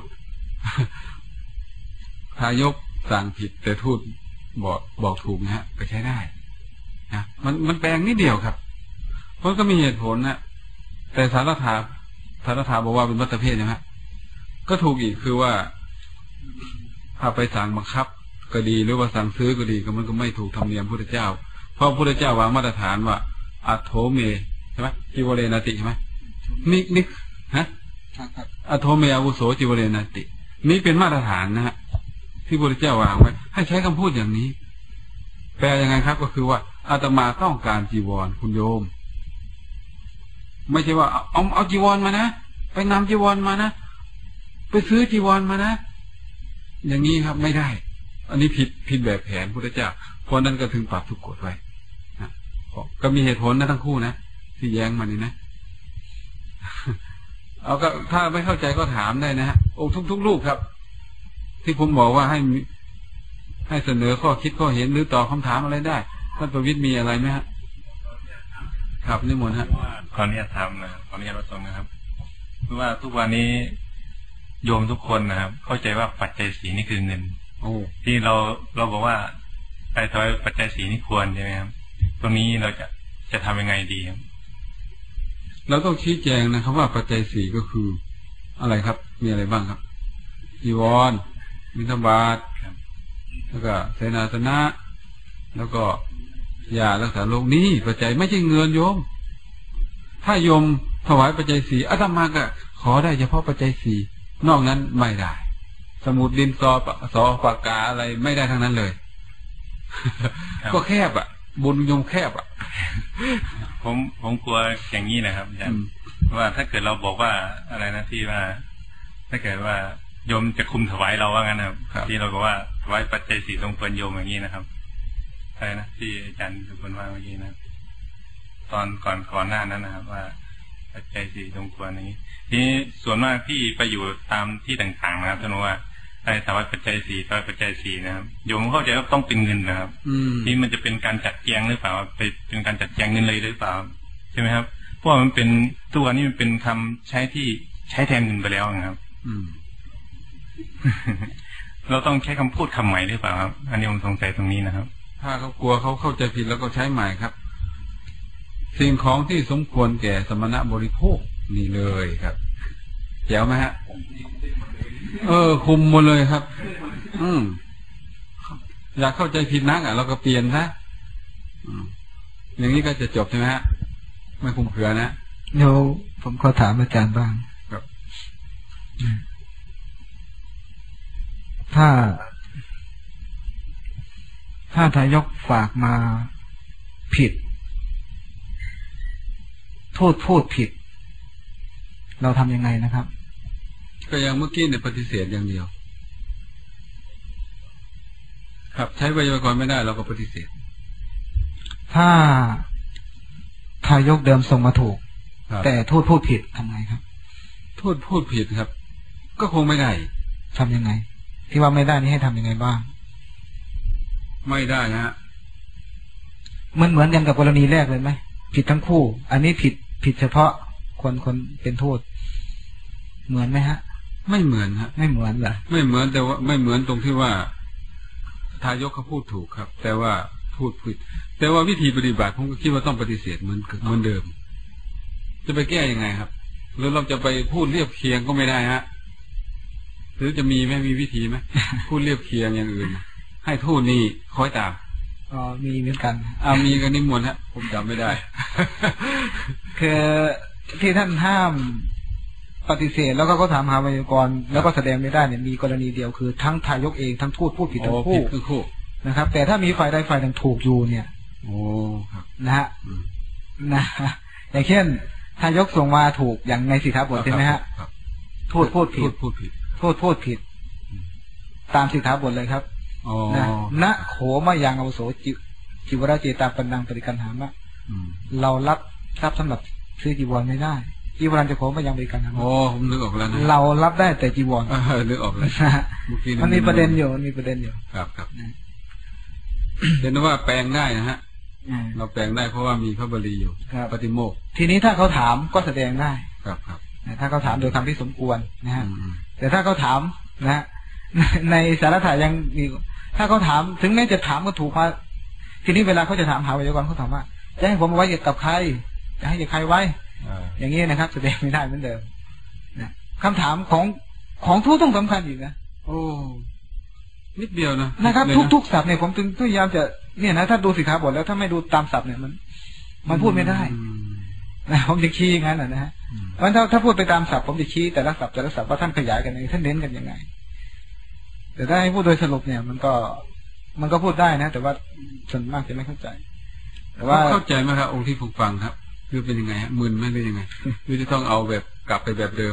ทายกสั่งผิดแต่ทูตบอกบอกถูกนะฮะก็ใช้ได้นะมันมันแปลงนิดเดียวครับเพราะก็มีเหตุผลนะแต่สารถาสารถาบอกว่าเป็นวัตเพศใช่ไหมก็ถูกอีกคือว่าถ้าไปสั่งบังคับก็ดีหรือว่าสั่งซื้อก็ดีก็มันก็ไม่ถูกธรรมเนียมพุทธเจ้าเพราะพุทธเจ้าวางมาตรฐานว่าอัตโธเมใช่ไหมจิวเรนติใช่ไหมนี่นี่ฮะอัตโธเมอาวุโสจิวเรนตินี่เป็นมาตรฐานนะฮะที่พุทธเจ้าวางไว้ให้ใช้คำพูดอย่างนี้แปลยังไงครับก็คือว่าอาตมาต้องการจีวรคุณโยมไม่ใช่ว่าเอาเอาจีวรมานะไปนำจีวรมานะไปซื้อจีวรมานะอย่างนี้ครับไม่ได้อันนี้ผิดผิดแบบแผนพุทธเจ้าเพราะนั้นก็ถึงปรับทุกกฎไว้นะก็มีเหตุผลนะทั้งคู่นะที่แย้งมานี่นะ เอาก็ถ้าไม่เข้าใจก็ถามได้นะฮะโอ้ทุกๆลูกครับที่ผมบอกว่าให้ให้เสนอข้อคิดข้อเห็นหรือตอบคำถามอะไรได้ท่านประวิตรมีอะไรไหมฮะครับนิมนต์ฮะขออนุญาตถามนะขออนุญาตรับตรงนะครับเพราะว่าทุกวันนี้โยมทุกคนนะครับเข้าใจว่าปัจจัยสีนี่คือเงินโอ้ที่เราเราบอกว่าไปถวายปัจจัยสีนี่ควรใช่ไหมครับตรงนี้เราจะจะทำยังไงดีครับเราต้องชี้แจงนะครับว่าปัจจัยสีก็คืออะไรครับมีอะไรบ้างครับจีวรบิณฑบาตแล้วก็เสนาสนะแล้วก็ยารักษาโรคนี้ปัจจัยไม่ใช่เงินโยมถ้าโยมถวายปัจจัยสีอาตมาก็ขอได้เฉพาะปัจจัยสีนอกนั้นไม่ได้สมุดดินสอสอปากกาอะไรไม่ได้ทั้งนั้นเลย ก็แคบอ่ะบุญโยมแคบอ่ะผมผมกลัวอย่างนี้นะครับอาจารย์ว่าถ้าเกิดเราบอกว่าอะไรนะที่ว่าถ้าเกิดว่าโยมจะคุมถวายเราว่างั้นนะครับที่เราบอกว่าถวายปัจจัยสี่ทรงควรโยมอย่างนี้นะครับอะไรนะที่อาจารย์ทุกคนว่าเมื่อกี้นะตอนก่อนก่อนหน้านั้นนะครับว่าปัจจัยสี่ทรงควรอย่างนี้ทีนี้ส่วนมากที่ไปอยู่ตามที่ต่างๆนะครับท่านว่าไอ้ถวายปัจจัยสี่ถวายปัจจัยสี่นะครับโยมเข้าใจว่าต้องเป็นเงินนะครับที่มันจะเป็นการจัดแจงหรือเปล่าไปเป็นการจัดแจงเงินเลยหรือเปล่าใช่ไหมครับเพราะมันเป็นตัวนี้มันเป็นคำใช้ที่ใช้แทนเงินไปแล้วนะครับเราต้องใช้คำพูดคำใหม่หรือเปล่าครับอันนี้ผมสงสัยตรงนี้นะครับถ้าเขากลัวเขาเข้าใจผิดแล้วก็ใช้ใหม่ครับสิ่งของที่สมควรแก่สมณะบริโภคนี่เลยครับแจ๋วไหมฮะเออคุมหมดเลยครับอืมอยากเข้าใจผิดนักอ่ะเราก็เปลี่ยนซะอย่างนี้ก็จะจบใช่ไหมฮะไม่คุมเขือนะเดี๋ยวผมขอถามอาจารย์บ้างครับถ้าถ้าทายกฝากมาผิดโทษพูดผิดเราทำยังไงนะครับก็อย่างเมื่อกี้เนี่ยปฏิเสธอย่างเดียวครับใช้ไวยากรณ์ไม่ได้เราก็ปฏิเสธถ้าทายกเดิมส่งมาถูกแต่โทษพูดผิดทำไงครับโทษพูดผิดครับก็คงไม่ได้ทำยังไงที่ว่าไม่ได้นี่ให้ทำยังไงบ้างไม่ได้นะฮะมันเหมือนกันกับกรณีแรกเลยไหมผิดทั้งคู่อันนี้ผิดผิดเฉพาะคนคนเป็นโทษเหมือนไหมฮะไม่เหมือนฮะไม่เหมือนเหรอไม่เหมือนแต่ว่าไม่เหมือนตรงที่ว่าทายกเขาพูดถูกครับแต่ว่าพูดผิดแต่ว่าวิธีปฏิบัติผมก็คิดว่าต้องปฏิเสธเหมือนเหมือนเดิมจะไปแก้ยังไงครับหรือเราจะไปพูดเรียบเคียงก็ไม่ได้ฮะหรือจะมีไหมมีวิธีไหม พูดเรียบเคียงอย่างอื่นให้ทูตนี่คอยตามอ๋อมีเหมือนกันอ่ามีกันนิมนต์ฮะผมจำไม่ได้คือที่ท่านห้ามปฏิเสธแล้วก็เขาถามหาไวยากรณ์แล้วก็แสดงไม่ได้เนี่ยมีกรณีเดียวคือทั้งทายกเองทั้งทูตพูดผิดทั้งคู่นะครับแต่ถ้ามีฝ่ายใดฝ่ายหนึ่งถูกอยู่เนี่ยโอ้ครับนะฮะนะอย่างเช่นทายกส่งมาถูกอย่างในสิทธาบทใช่ไหมฮะทูตพูดผิดพูดผิดทูตพูดผิดตามสิทธาบทเลยครับนะณโขมายังอาวุโสจิจิวราเจตาปันนังปฏิกันหามะเรารับทรัพย์สำหรับซื้อจีวรไม่ได้จีวรจะโขมายังบริการหามะโอ้ผมนึกออกแล้วนะเรารับได้แต่จีวรนึกออกแล้วมันมีประเด็นอยู่มันมีประเด็นอยู่ครับครับเห็นว่าแปลงได้นะฮะเราแปลงได้เพราะว่ามีพระบาลีอยู่ปฏิโมกข์ทีนี้ถ้าเขาถามก็แสดงได้ครับครับถ้าเขาถามโดยคำที่สมควรนะฮะแต่ถ้าเขาถามนะในสารถะยังมีถ้าเขาถามถึงแม้จะถามก็ถูกมาทีนี้เวลาเขาจะถามหาไวยากรณ์เขาถามว่าจะให้ผมไว้กับใครจะให้กับใครไว้อย่างนี้นะครับแสดงไม่ได้เหมือนเดิมนะคำถามของของทูตต้องสำคัญอีกนะโอ้นิดเดียวนะนะครับทุกๆศัพท์เนี่ยผมถึงพยายามจะเนี่ยนะถ้าดูสิกขาบทแล้วถ้าไม่ดูตามศัพท์เนี่ยมันมันพูดไม่ได้นะผมจะชี้อย่างนั้นนะฮะเพราะถ้าถ้าพูดไปตามศัพท์ผมจะชี้แต่ละศัพท์แต่ละศัพท์ว่าท่านขยายกันยังไงท่านเน้นกันยังไงแต่ถ้าให้พูดโดยสรุปเนี่ยมันก็มันก็พูดได้นะแต่ว่าส่วนมากจะไม่เข้าใจแต่ว่าเข้าใจไหมครับองค์ที่ผมฟังครับคือเป็นยังไงฮะมึนไหมหรือยังไงหรือจะต้องเอาแบบกลับไปแบบเดิม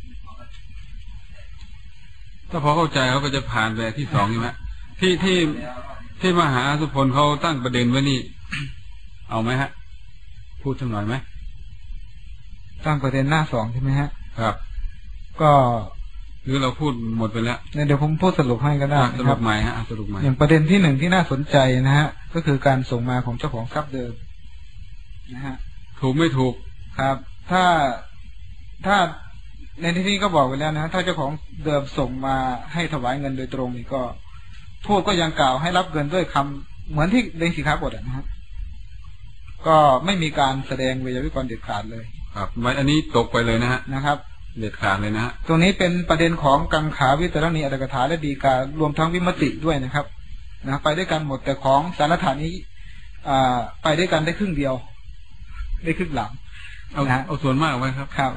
ถ้าพอเข้าใจเขาก็จะผ่านไปที่สองใช่ไหมที่ที่ที่มหาสุพลเขาตั้งประเด็นไว้นี่เอาไหมฮะพูดสักหน่อยไหมตั้งประเด็นหน้าสองใช่ไหมฮะครับก็หรือเราพูดหมดไปแล้วเดี๋ยวผมพูดสรุปให้ก็ได้สรุปใหม่ฮะสรุปใหม่อย่างประเด็นที่หนึ่งที่น่าสนใจนะฮะก็คือการส่งมาของเจ้าของทรัพย์เดิมนะฮะถูกไม่ถูกครับถ้าถ้าในที่นี้ก็บอกไว้แล้วนะถ้าเจ้าของเดิมส่งมาให้ถวายเงินโดยตรงนี่ก็ทูตก็ยังกล่าวให้รับเงินด้วยคำเหมือนที่ในสิกขาบทนะครับก็ไม่มีการแสดงเวยาวิกรณ์เด็ดขาดเลยครับอันนี้ตกไปเลยนะฮะนะครับเด็ดขาดเลยนะฮะตรงนี้เป็นประเด็นของกังขาวิตรณีอัตถกถาและฎีการรวมทั้งวิมติด้วยนะครับนะไปด้วยกันหมดแต่ของสารถานี้อ่าไปด้วยกันได้ครึ่งเดียวได้ครึ่งหลังเอาเอาส่วนมากไว้ครับครับ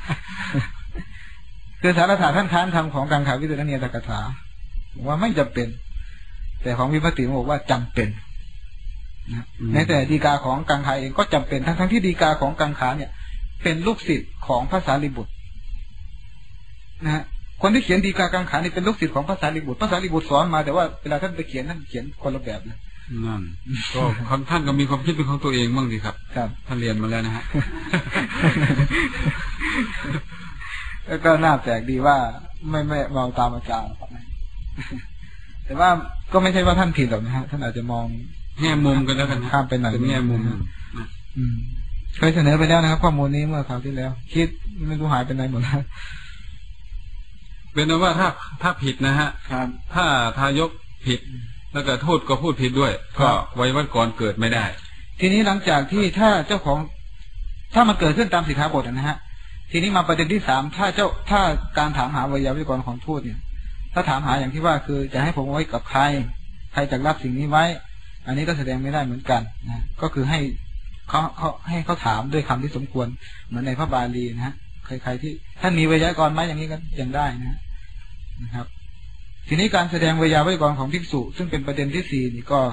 คือสารถาท่านค้านทำของกังขาวิตรณีอัตถกถาบอกว่าไม่จำเป็นแต่ของวิมติบอกว่าจำเป็นนะแม้แต่ฎีกาของกังขาเองก็จำเป็นทั้งทั้งที่ฎีกาของกังขาเนี่ยเป็นลูกศิษย์ของพระสารีบุตรนะฮะคนที่เขียนฎีกากังขานี่เป็นลูกศิษย์ของพระสารีบุตรพระสารีบุตรสอนมาแต่ว่าเวลาท่านไปเขียนท่านเขียนคนละแบบเลยนั่นก็ท่านก็มีความคิดเป็นของตัวเองบ้างดีครับครับท่านเรียนมาแล้วนะฮะแล้วก็น่าแปลกดีว่าไม่ไม่มองตามอาจารย์แต่ว่าก็ไม่ใช่ว่าท่านผิดหรอกนะฮะท่านอาจจะมองแง่มุมกันแล้วกันข้ามไปหน่อยเป็นแง่มุมเคยเสนอไปแล้วนะครับข้อมูลนี้เมื่อคราวที่แล้วคิดไม่รู้หายไปไหนหมดแล้วเป็นว่าถ้าถ้าผิดนะฮะถ้าทายกผิดแล้วก็โทษก็พูดผิดด้วยก็ไว้วันก่อนเกิดไม่ได้ทีนี้หลังจากที่ถ้าเจ้าของถ้ามันเกิดขึ้นตามสิกขาบทนะฮะทีนี้มาประเด็นที่สามถ้าเจ้าถ้าการถามหาไวยาวิกรณ์ของทูตเนี่ยถ้าถามหาอย่างที่ว่าคือจะให้ผมไว้กับใครใครจะรับสิ่งนี้ไว้อันนี้ก็แสดงไม่ได้เหมือนกันนะก็คือให้เขาเขาให้เขาถามด้วยคำที่สมควรเหมือนในพระบาลีนะฮะใครๆที่ท่านมีไวยากรณ์ไหมอย่างนี้ก็ยังได้นะนะครับทีนี้การแสดงไวยาไวยากรณ์ของภิกษุซึ่งเป็นประเด็นที่สี่นี่ก็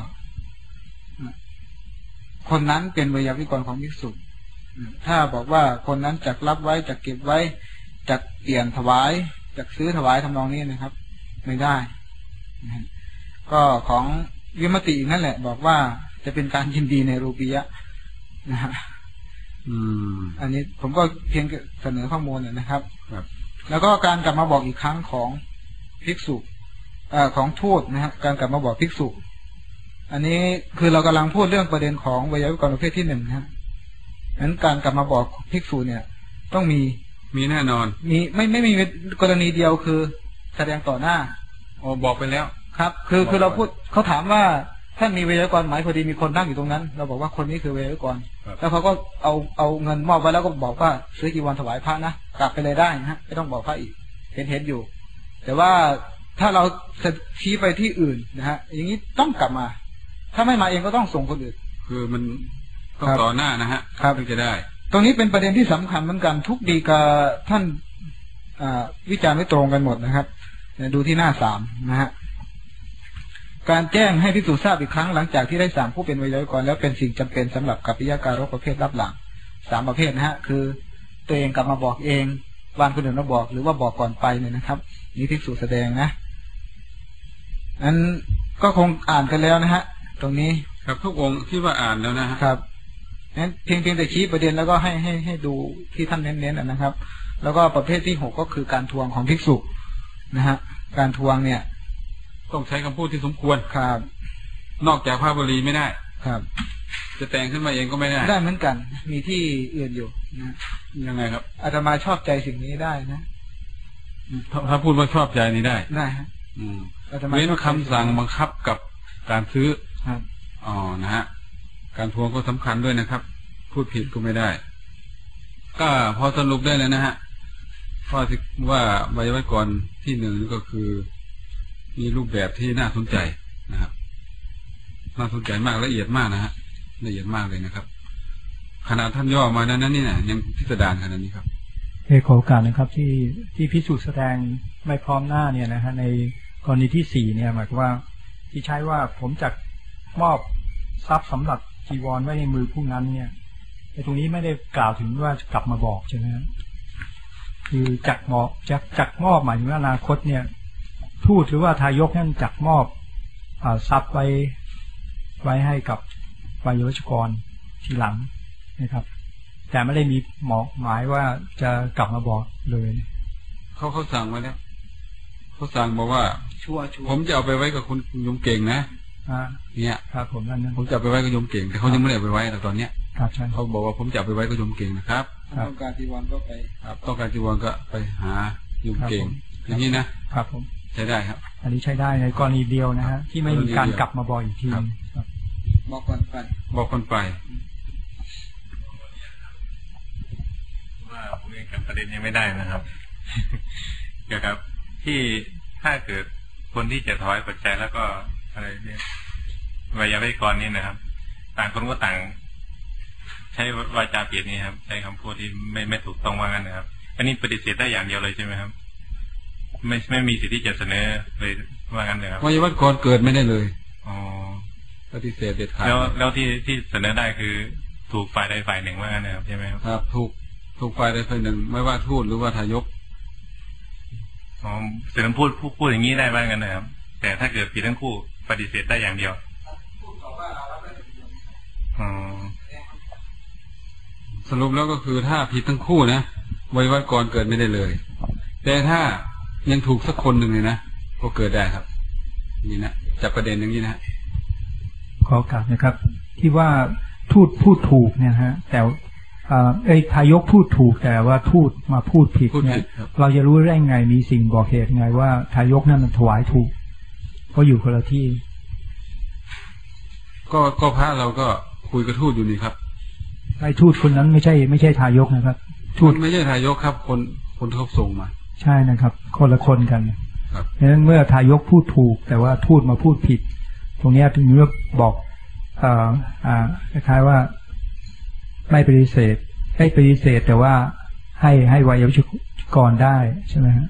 คนนั้นเป็นไวยาวิกรณ์ของภิกษุถ้าบอกว่าคนนั้นจักรับไว้จักเก็บไว้จักเปลี่ยนถวายจักซื้อถวายทำนองนี้นะครับไม่ได้ก็ของวิมตินั่นแหละบอกว่าจะเป็นการยินดีในรูปียะนะฮะอันนี้ผมก็เพียงเสนอข้อมูลนะครับครับแล้วก็การกลับมาบอกอีกครั้งของภิกษุเอ่อของทูตนะฮะการกลับมาบอกภิกษุอันนี้คือเรากำลังพูดเรื่องประเด็นของไวยาวิกรณ์ประเภทที่หนึ่งนะนั้นการกลับมาบอกภิกษุเนี่ยต้องมีมีแน่นอนมีไม่ไม่มีกรณีเดียวคือแสดงต่อหน้าอ๋อบอกไปแล้วครับคือคือเราพูดเขาถามว่าท่านมีไวยากรณ์ไหมพอดีมีคนนั่งอยู่ตรงนั้นเราบอกว่าคนนี้คือไวยากรณ์แล้วเขาก็เอาเอาเงินมอบไว้แล้วก็บอกว่าซื้อจีวรถวายพระนะกลับไปเลยได้นะฮะไม่ต้องบอกพระอีกเห็นเห็นอยู่แต่ว่าถ้าเราชี้ไปที่อื่นนะฮะอย่างนี้ต้องกลับมาถ้าไม่มาเองก็ต้องส่งคนอื่นคือมันต้องต่อหน้านะฮะครับถึงจะได้ตรงนี้เป็นประเด็นที่สำคัญเหมือนกันทุกฎีกาท่านวิจารณ์ไม่ตรงกันหมดนะครับดูที่หน้าสามนะฮะการแจ้งให้ภิกษุทราบอีกครั้งหลังจากที่ได้สั่งผู้เป็นไวยาวิกรณ์แล้วเป็นสิ่งจำเป็นสำหรับกัปปิยการกประเภทรับหลังสามประเภทนะฮะคือตัวเองกลับมาบอกเองวานคนอื่นมาบอกหรือว่าบอกก่อนไปเนี่ยนะครับนี่ภิกษุแสดงนะนั้นก็คงอ่านกันแล้วนะฮะตรงนี้ครับทุกองค์ที่ว่าอ่านแล้วนะฮะครับนั้นเพียงเพียงแต่ชี้ประเด็นแล้วก็ให้ให้ให้ดูที่ท่านเน้นๆนะครับแล้วก็ประเภทที่หกก็คือการทวงของภิกษุนะฮะการทวงเนี่ยต้องใช้คำพูดที่สมควรครับนอกจากพระบาลีไม่ได้ครับจะแต่งขึ้นมาเองก็ไม่ได้ได้เหมือนกันมีที่อื่นอยู่นะยังไงครับอาตมาชอบใจสิ่งนี้ได้นะถ้าถ้าพูดว่าชอบใจนี้ได้ได้ฮะเว้นคำสั่งบังคับกับการซื้อครับอ๋อนะฮะการทวงก็สำคัญด้วยนะครับ พูดผิดก็ไม่ได้ก็พอสรุปได้แล้วนะฮะข้อที่ว่าไวยากรณ์ที่หนึ่งนี่ก็คือมีรูปแบบที่น่าสนใจนะครับน่าสนใจมากละเอียดมากนะฮะละเอียดมากเลยนะครับขนาดท่านย่อมานั้นนี่นะยังพิสดารขนาดนี้ครับเอขอโอกาสนะครับที่ที่พิสูจน์แสดงไม่พร้อมหน้าเนี่ยนะฮะในกรณีที่สี่เนี่ยหมายความว่าที่ใช้ว่าผมจะมอบทรัพย์สำหรับจีวรไว้ในมือผู้นั้นเนี่ยในตรงนี้ไม่ได้กล่าวถึงว่าจะกลับมาบอกใช่ไหมครับคือจักมอบจักจักมอบหมายถึงว่าอนาคตเนี่ยทูตหรือว่าทายกนั่นจักมอบทรัพย์ไว้ไว้ให้กับวัยวัชกรทีหลังนะครับแต่ไม่ได้มีหมอกหมายว่าจะกลับมาบอกเลยเขาเขาสั่งไว้แล้วเขาสั่งบอกว่าชัวร์ชัวร์ผมจะเอาไปไว้กับคุณยมเก่งนะอ่าเนี่ยครับผมนั่นนั่นผมจะเอาไปไว้กับยมเก่งแต่เขายังไม่ได้เอาไปไว้แต่ตอนเนี้ยครับใช่เขาบอกว่าผมจะเอาไปไว้กับยมเก่งนะครับต้องการจีวรก็ไปครับต้องการจีวรก็ไปหายมเก่งอย่างนี้นะครับผมใช้ได้ครับอันนี้ใช้ได้ในกรณีเดียวนะฮะที่ไม่มีการกลับมาบอกอีกทีบอกคนไปบอกคนไปว่าผมเองกับประเด็นนี้ไม่ได้นะครับเกี่ยวกับที่ถ้าเกิดคนที่จะถอยปัจจัยแล้วก็อะไรเนี่ยไวยากรณ์นี่นะครับต่างคนก็ต่างใช้วาจาเปลี่ยนนี่ครับใช้คำพูดที่ไม่ไม่ถูกต้องว่างั้นนะครับอันนี้ปฏิเสธได้อย่างเดียวเลยใช่ไหมครับไม่ไม่มีสิทธิ์ที่จะเสนอเลยว่างั้นเลยครับวายากรณ์เกิดไม่ได้เลยอ๋อปฏิเสธเด็ดขาดแล้วแล้วที่ที่เสนอได้คือถูกฝ่ายใดฝ่ายหนึ่งว่างั้นนะครับใช่ไหมครับครับถูกถูกฝ่ายใดฝ่ายหนึ่งไม่ว่าทูตหรือว่าทายกอ๋อเสนอพูดพูดพูดอย่างนี้ได้ว่างั้นนะครับแต่ถ้าเกิดผิดทั้งคู่ปฏิเสธได้อย่างเดียวอ๋อสรุปแล้วก็คือถ้าผิดทั้งคู่นะวายากรณ์เกิดไม่ได้เลยแต่ถ้ายังถูกสักคนหนึ่งเลยนะก็เกิดได้ครับนี่นะจับประเด็นอย่างนี้นะขอโอกาสนะครับที่ว่าทูตพูดถูกเนี่ยฮะแต่ไอ้ทายกพูดถูกแต่ว่าทูตมาพูดผิดเนี่ยเราจะรู้ได้ไงมีสิ่งบอกเหตุไงว่าทายกนั่นมันถวายถูกเพราะอยู่คนละที่ก็ก็พระเราก็คุยกับทูตอยู่นี่ครับไอ้ทูตคนนั้นไม่ใช่ไม่ใช่ทายกนะครับทูตไม่ใช่ทายกครับคนคนเขาส่งมาใช่นะครับคนละคนกันครับดังนั้นเมื่อทายกพูดถูกแต่ว่าทูตมาพูดผิดตรงนี้ถึงเลือกบอกอ่าอ่าคล้ายๆว่าไม่ปฏิเสธให้ปฏิเสธแต่ว่าให้ให้วัยวัชกรได้ใช่ไหมฮะ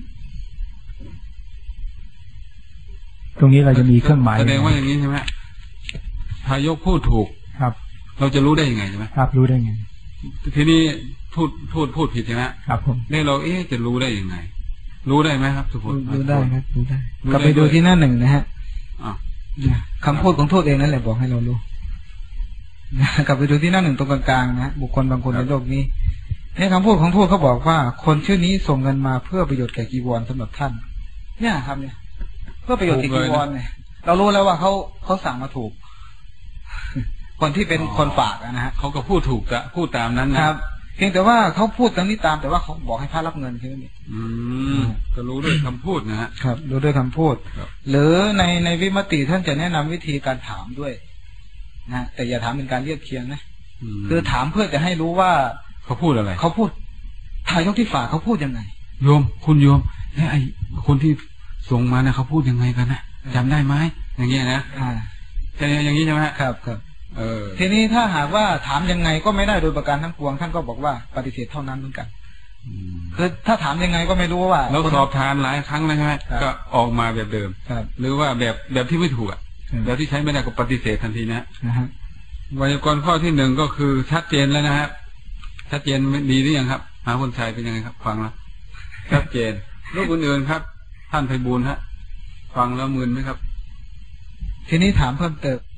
ตรงนี้เราจะมีเครื่องหมายแสดงว่าอย่างนี้ใช่ไหมทายกพูดถูกครับเราจะรู้ได้ยังไงใช่ไหมครับรู้ได้ไงทีนี้พูดพูดพูดผิดใช่ไหมครับผมนี่เราเอ๊ะจะรู้ได้ยังไงรู้ได้ไหมครับทุกคนรู้ได้ครับรู้ได้กลับไปดูที่หน้าหนึ่งนะฮะคำพูดของทูตเองนั่นแหละบอกให้เรารู้กลับไปดูที่หน้าหนึ่งตรงกลางๆนะบุคคลบางคนในโลกนี้ในคำพูดของทูตเขาบอกว่าคนชื่อนี้ส่งเงินมาเพื่อประโยชน์แก่จีวรสำหรับท่านเนี่ยครับเนี่ยเพื่อประโยชน์แก่จีวรเนี่ยเรารู้แล้วว่าเขาเขาสั่งมาถูกคนที่เป็นคนฝากนะฮะเขาก็พูดถูกจะพูดตามนั้นนะครับเพียงแต่ว่าเขาพูดตามนี้ตามแต่ว่าเขาบอกให้พระรับเงินแค่นี้อืมก็รู้ด้วยคำพูดนะฮะครับรู้ด้วยคำพูดหรือในในวิมติท่านจะแนะนำวิธีการถามด้วยนะแต่อย่าถามเป็นการเรียบเคียงนะคือถามเพื่อจะให้รู้ว่าเขาพูดอะไรเขาพูดทายกที่ฝากเขาพูดยังไงโยมคุณโยมไอ้คนที่ส่งมานะเขาพูดยังไงกันนะจำได้ไหมอย่างเงี้ยนะอ่าแต่อย่างนี้ใช่ไหมครับครับเออทีนี้ถ้าหากว่าถามยังไงก็ไม่ได้โดยประการทั้งปวงท่านก็บอกว่าปฏิเสธเท่านั้นเหมือนกันคือถ้าถามยังไงก็ไม่รู้ว่าเราสอบทานหลายครั้งแล้วใช่ไหมก็ออกมาแบบเดิมหรือว่าแบบแบบที่ไม่ถูกอ่ะแบบที่ใช้ไม่ได้ก็ปฏิเสธทันทีนะไวยากรณ์ข้อที่หนึ่งก็คือชัดเจนแล้วนะครับชัดเจนดีหรือยังครับหาคนชายเป็นยังไงครับฟังแล้วชัดเจนลูกอื่นๆครับท่านไพบูลย์ฮะฟังแล้วมึนไหมครับทีนี้ถามเพิ่มเติม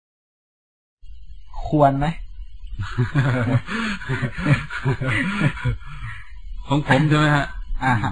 ควรไหมของผมใช่ไหมฮะอ่า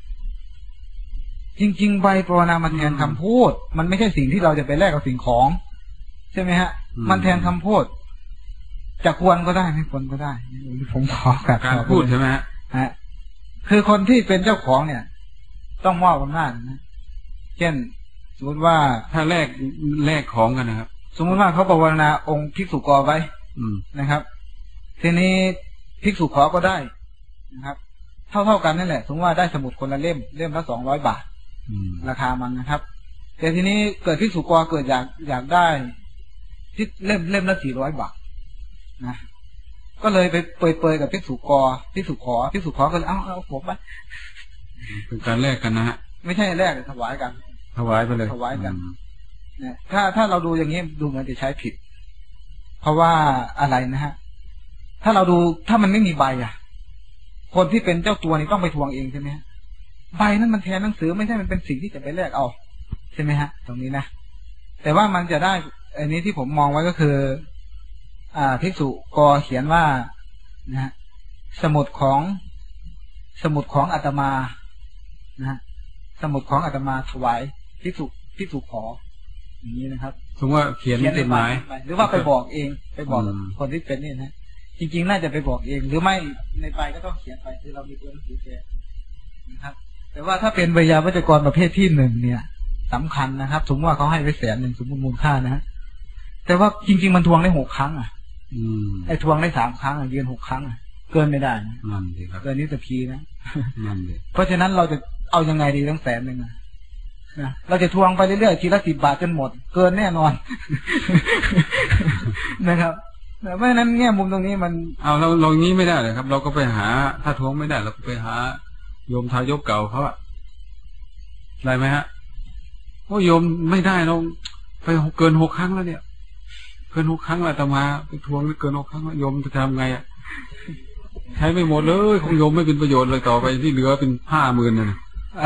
จริงๆใบปรนามมันแทนคำพูดมันไม่ใช่สิ่งที่เราจะไปแลกกับสิ่งของใช่ไหมฮะมันแทนคำพูดจะควรก็ได้ไม่ควรก็ได้ผมขอการการพูดใช่ไหมฮะฮะคือคนที่เป็นเจ้าของเนี่ยต้องมอบอำนาจนะเช่นสมมติว่าถ้าแลกแลกของกันนะครับสมมติว่าเขาภาวนาองค์ภิกษุกอไว้นะครับทีนี้ภิกษุขอก็ได้นะครับเท่าเท่ากันนั่นแหละสมมติว่าได้สมุดคนละเล่มเล่มละสองร้อยบาทราคามันนะครับแต่ทีนี้เกิดภิกษุกอเกิดอยากอยากได้ที่เล่มเล่มละสี่ร้อยบาทนะก็เลยไปเปยเปยกับภิกษุกอภิกษุขอภิกษุขอก็เลยเอาเอาผมไปเป็นการแลกกันนะฮะไม่ใช่แลกถวายกันถวายไปเลยถวายกันเนี่ยถ้าถ้าเราดูอย่างนี้ดูเหมือนจะใช้ผิดเพราะว่าอะไรนะฮะถ้าเราดูถ้ามันไม่มีใบอ่ะคนที่เป็นเจ้าตัวนี่ต้องไปทวงเองใช่ไหมฮะใบนั้นมันแทนหนังสือไม่ใช่มันเป็นสิ่งที่จะไปแลกเอาใช่ไหมฮะตรงนี้นะแต่ว่ามันจะได้อันนี้ที่ผมมองไว้ก็คืออ่าภิกษุกอเขียนว่านะฮะสมุดของสมุดของอาตมานะฮะสมุดของอาตมาถวายภิกษุภิกษุขออย่างนี้นะครับสมมติว่าเขียนจดหมายหรือว่าไปบอกเองไปบอกคนที่เป็นนี่นะจริงๆน่าจะไปบอกเองหรือไม่ในใบก็ต้องเขียนไปที่เรามีตัวหนังสือแทนนะครับแต่ว่าถ้าเป็นวิยาวัจกรประเภทที่หนึ่งเนี่ยสำคัญนะครับสมมติว่าเขาให้ไปแสนหนึ่งสมมติมูลค่านะฮะแต่ว่าจริงๆมันทวงได้หกครั้งอ่ะไอ้ทวงได้สามครั้งอ่ะยืนหกครั้งอ่ะเกินไม่ได้นะเกินนี้แต่พีนะเพราะฉะนั้นเราจะเอายังไงดีตั้งแสนหนึ่งนะเราจะทวงไปเรื่อยๆทีละสิบบาทจนหมดเกินแน่นอนนะครับแต่เพราะฉะนั้นแง่มุมตรงนี้มันเอาเราเรางี้ไม่ได้เลยครับเราก็ไปหาถ้าทวงไม่ได้เราก็ไปหาโยมทายกเก่าเขาอะได้ไหมฮะโอ้โยมไม่ได้เราไปเกินหกครั้งแล้วเนี่ยเกินหกครั้งแล้วแต่มาไปทวงเกินหกครั้งแล้วโยมจะทำไงอะใช้ไม่หมดเลยของโยมไม่เป็นประโยชน์เลยต่อไปที่เหลือเป็นห้าหมื่นนะ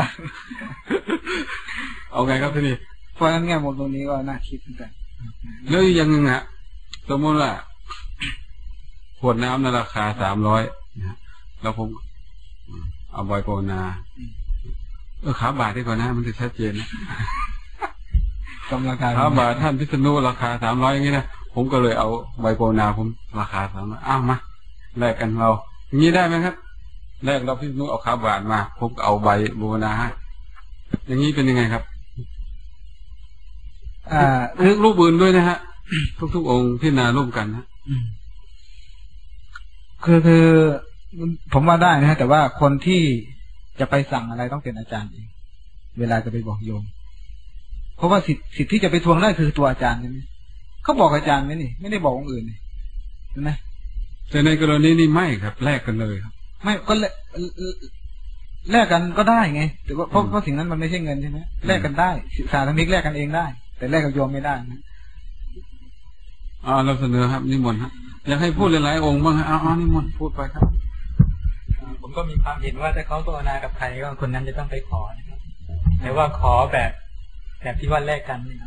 เอาไงครับทีนี้เพราะฉะนั้นแง่มุมตรงนี้ก็น่าคิดเหมือนกันแล้วยังไงฮะสมมติว่าขวดน้ำในราคาสามร้อยนะแล้วผมเอาใบโปนาเออขาบาทดีกว่านะมันจะชัดเจนนะกำลังการขาบาทท่านพิษณุราคาสามร้อยอย่างนี้นะผมก็เลยเอาใบโปนาผมราคาสามร้อยอ้าวมาแลกกันเราอย่างนี้ได้ไหมครับแลกเราพิษณุเอาขาบาทมาผมเอาใบโปนาให้อย่างนี้เป็นยังไงครับอ่ารูปอื่นด้วยนะฮะทุกๆองค์พิจารณาร่วมกันนะคือคือผมว่าได้นะฮะแต่ว่าคนที่จะไปสั่งอะไรต้องเป็นอาจารย์เองเวลาจะไปบอกโยมเพราะว่าสิทธิ์สิทธิ์ที่จะไปทวงได้คือตัวอาจารย์ใช่ไหมเขาบอกอาจารย์ไหมนี่ไม่ได้บอกองค์อื่นนี่ใช่ไหมแต่ในกรณีนี้ไม่ครับแลกกันเลยครับไม่ก็แลกแลกกันก็ได้ไงแต่ว่าเพราะเพราะสิ่งนั้นมันไม่ใช่เงินใช่ไหมแลกกันได้ศึกษาธรรมิกแลกกันเองได้แต่แลกกับโยมไม่ได้นะอ่าเราเสนอครับนิมนต์ครับอยากให้พูดหลายๆองค์บ้างฮะเอานิมนต์พูดไปครับผมก็มีความเห็นว่าถ้าเขาภาวนากับใครก็คนนั้นจะต้องไปขอนะครับแต่ว่าขอแบบแบบที่ว่าแลกกันนะครับ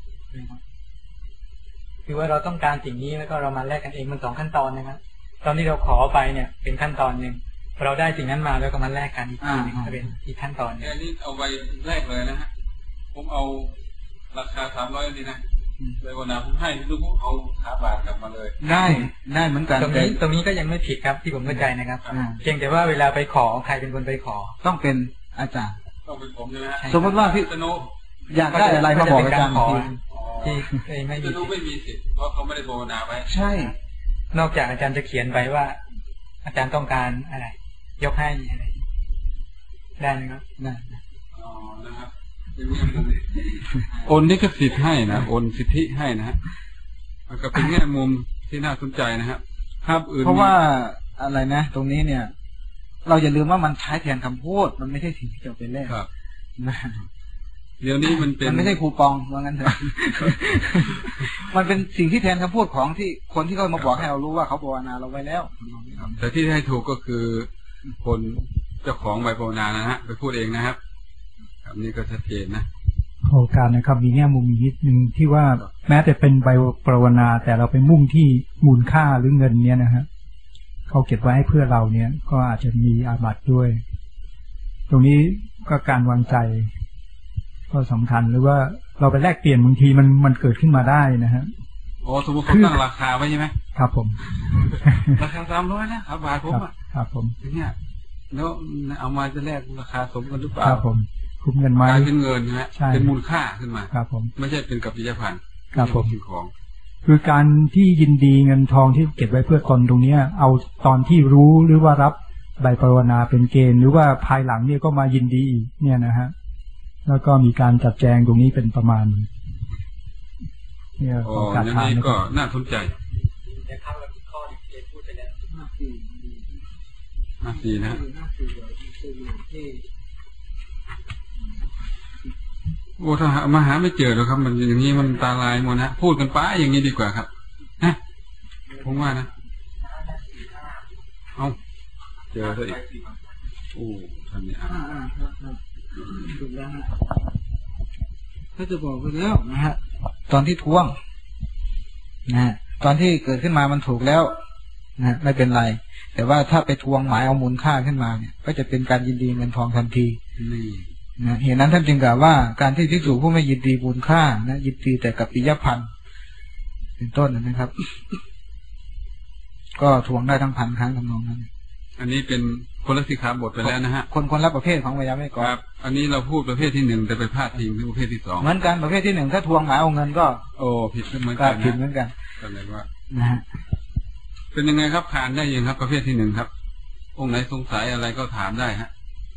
คือว่าเราต้องการสิ่งนี้แล้วก็เรามาแลกกันเองมันสองขั้นตอนนะครับตอนที่เราขอไปเนี่ยเป็นขั้นตอนหนึ่งพอเราได้สิ่งนั้นมาแล้วก็มาแลกกันอีกทีนึงจะเป็นอีกขั้นตอนอันนี้เอาไปแลกเลยนะฮะผมเอาราคาสามร้อยนี่นะเลยวันนั้นผมให้ลูกผมเอาขาบาทกลับมาเลยได้ได้เหมือนกันตรงนี้ตรงนี้ก็ยังไม่ผิดครับที่ผมเข้าใจนะครับเพียงแต่ว่าเวลาไปขอใครเป็นคนไปขอต้องเป็นอาจารย์ต้องเป็นผมใช่ไหมสมมติว่าพี่สนุอยากได้อะไรมาบอกอาจารย์ที่ไม่มีไม่มีสิทธิ์เพราะเขาไม่ได้ภาวนาไว้ใช่นอกจากอาจารย์จะเขียนไปว่า อาจารย์ต้องการอะไรยกให้อะไรได้ไหมครับได้อ๋อนะครับโอนนี่ก็สิทธิ์ให้นะโอนสิทธิให้นะฮะมันก็เป็นแง่มุมที่น่าสนใจนะครับครับอื่นเพราะว่าอะไรนะตรงนี้เนี่ยเราอย่าลืมว่ามันใช้แทนคำพูดมันไม่ใช่สิ่งที่จะเป็นแรกครับเดี๋ยวนี้มันเป็นมันไม่ใช่คูปองว่างั้นเถอะมันเป็นสิ่งที่แทนคำพูดของที่คนที่เขามาบอกให้เรารู้ว่าเขาภาวนาเราไว้แล้วแต่ที่ให้ถูกก็คือคนเจ้าของใบภาวนานะฮะไปพูดเองนะครับอันนี้ก็ชัดเจนนะโอกาสนะครับมีแง่มุมนิดนึงที่ว่าแม้แต่เป็นใบภาวนาแต่เราไปมุ่งที่มูลค่าหรือเงินเนี้ยนะฮะเขาเก็บไว้ให้เพื่อเราเนี้ยก็อาจจะมีอาบัติด้วยตรงนี้ก็การวางใจก็สำคัญหรือว่าเราไปแลกเปลี่ยนบางทีมันมันเกิดขึ้นมาได้นะฮะโอ้สมมติเขาตั้งราคาไว้ใช่ไหมครับผมราคาสามร้อยนะครับบาทผมอ่ะครับผมทีเนี้ยแล้วเอามาจะแลกราคาสมกันหรือเปล่าครับผมคุ้มเงินไหมกลายเป็นเงินนะฮะใช่เป็นมูลค่าขึ้นมาครับผมไม่ใช่เป็นกัปปิยพันธ์ครับผมสิ่งของคือการที่ยินดีเงินทองที่เก็บไว้เพื่อตนตรงเนี้ย เอาตอนที่รู้หรือว่ารับใบปรวนาเป็นเกณฑ์หรือว่าภายหลังเนี่ยก็มายินดีอีกเนี่ยนะฮะแล้วก็มีการจัดแจงตรงนี้เป็นประมาณ เนี่ยอ๋ขอองการอย่างทานนี้นะคก็รับน่าสนใจห้าสี่นะฮะโอ้ถ้าหามาหาไม่เจอหรอกครับ มันอย่างนี้มันตาลายหมดนะพูดกันป้าอย่างนี้ดีกว่าครับนะผมว่านะเอาเจอซะอีกโอ้ท่านนี่อ่านก็จะบอกไปแล้วนะฮะตอนที่ทวงนะฮะตอนที่เกิดขึ้นมามันถูกแล้วนะฮะไม่เป็นไร แต่ว่าถ้าไปทวงหมายเอามูลค่าขึ้นมาเนี่ยก็จะเป็นการยินดีเงินทองทันทีนี่นะเหตุนั้นท่านจึงกล่าวว่าการที่ภิกษุผู้ไม่ยินดีมูลค่านะยินดีแต่กับปิยพันธ์เป็นต้นนะครับ ก็ทวงได้ทั้งพันครั้งทำนองนั้นอันนี้เป็นคนละสิกขาบทไปแล้วนะฮะคนคนละประเภทของวยาไม่ก่อครับ อันนี้เราพูดประเภทที่หนึ่งแต่ไปพลาดทิ้งที่ประเภทที่สองเหมือนกันประเภทที่หนึ่งถ้าทวงหมายเอาเงินก็โอ้ผิดเหมือนก็กันผิดนะเหมือนกันแสดงว่านะฮะเป็นยังไงครับผ่านได้ยังครับ ประเภทที่หนึ่งครับ องค์ไหนสงสัยอะไรก็ถามได้ฮะ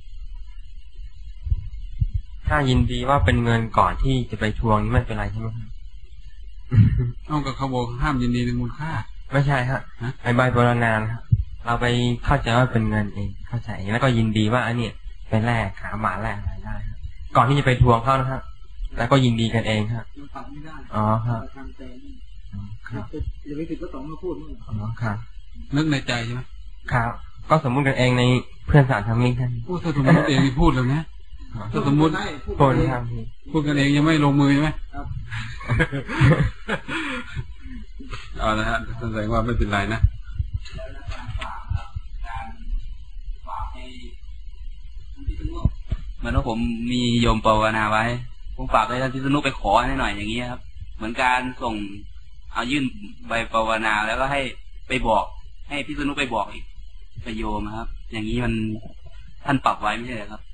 ถ้ายินดีว่าเป็นเงินก่อนที่จะไปทวงนี่ไม่เป็นไรใช่ไหมครับเอากับเขาบอกห้ามยินดีในมูลค่าไม่ใช่ฮะฮะไอ้ใบโบราณนะครับเราไปเข้าใจว่าเป็นเงินเองเข้าใจเองแล้วก็ยินดีว่าอันนี้เป็นแลกหาบาทแลกอะไรได้ครับก่อนที่จะไปทวงเขานะครับแล้วก็ยินดีกันเองครับอ๋อครับครับอย่าไปติดก็ต้องมาพูดอ๋อครับนึกในใจใช่ไหมครับก็สมมุติกันเองในเพื่อนสารทำนี้ท่านโอ้ถ้าสมมติเองนี่พูดเลยนะถ้าสมมติโคนครับพี่พูดกันเองยังไม่ลงมือใช่ไหมครับเอาละฮะแสดงว่าไม่เป็นไรนะเหมือนว่าผมมีโยมภาวนาไว้ผมฝากให้ท่านพิษณุไปขอให้หน่อยอย่างนี้ครับ เหมือนการส่งเอายื่นใบภาวนาแล้วก็ให้ไปบอก ให้พิษณุไปบอกอีกไปโยมครับ อย่างนี้มันท่านปรับไว้ไม่ใช่เหรอครับ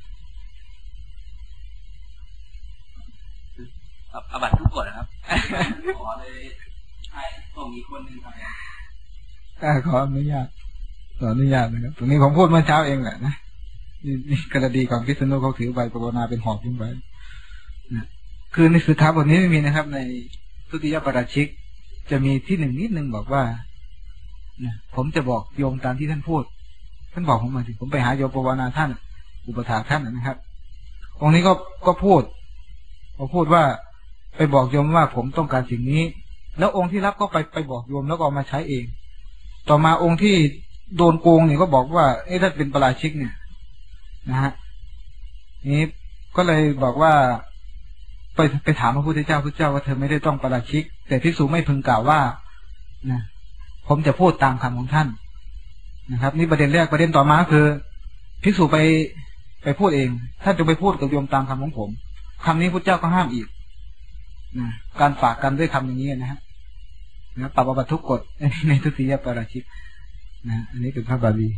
อาบัตทุกกฎนะครับ ขอเลยให้ส่งอีกคนหนึ่งครับขออนุญาตขออนุญาตนะครับตรงนี้ผมพูดเมื่อเช้าเองแหละนะนี่นี่กรณีของพิษณุเขาถือใบปรนนาเป็นหอบขึ้นไปนะคือในสุดท้ายบทนี้ไม่มีนะครับ ในทุติยปาราชิกจะมีที่หนึ่งนิดนึงบอกว่านะผมจะบอกโยมตามที่ท่านพูดท่านบอกผมมาสิผมไปหาโยมปรนนาท่าน อุปถากท่านนะครับองค์นี้ก็ก็พูดเขาพูดว่าไปบอกโยมว่าผมต้องการสิ่งนี้ แล้วองค์ที่รับก็ไปไปบอกโยมแล้วก็เอามาใช้เอง ต่อมาองค์ที่โดนโกงเนี่ยก็บอกว่าเอ๊ะถ้าเป็นปาราชิกเนี่ยนะฮะนี้ก็เลยบอกว่าไปไปถามพระพุทธเจ้าพระเจ้าว่าเธอไม่ได้ต้องปาราชิกแต่ภิกษุไม่พึงกล่าวว่านะผมจะพูดตามคำของท่านนะครับนี่ประเด็นแรกประเด็นต่อมาคือภิกษุไปไปพูดเองท่านจะไปพูดกับโยมตามคำของผมคำนี้พระเจ้าก็ห้ามอีกนะการฝากกันด้วยคำอย่างนี้นะฮะนะปรับอาบัติทุกกฎในทุติยปาราชิกนะอันนี้เป็นพระบาลี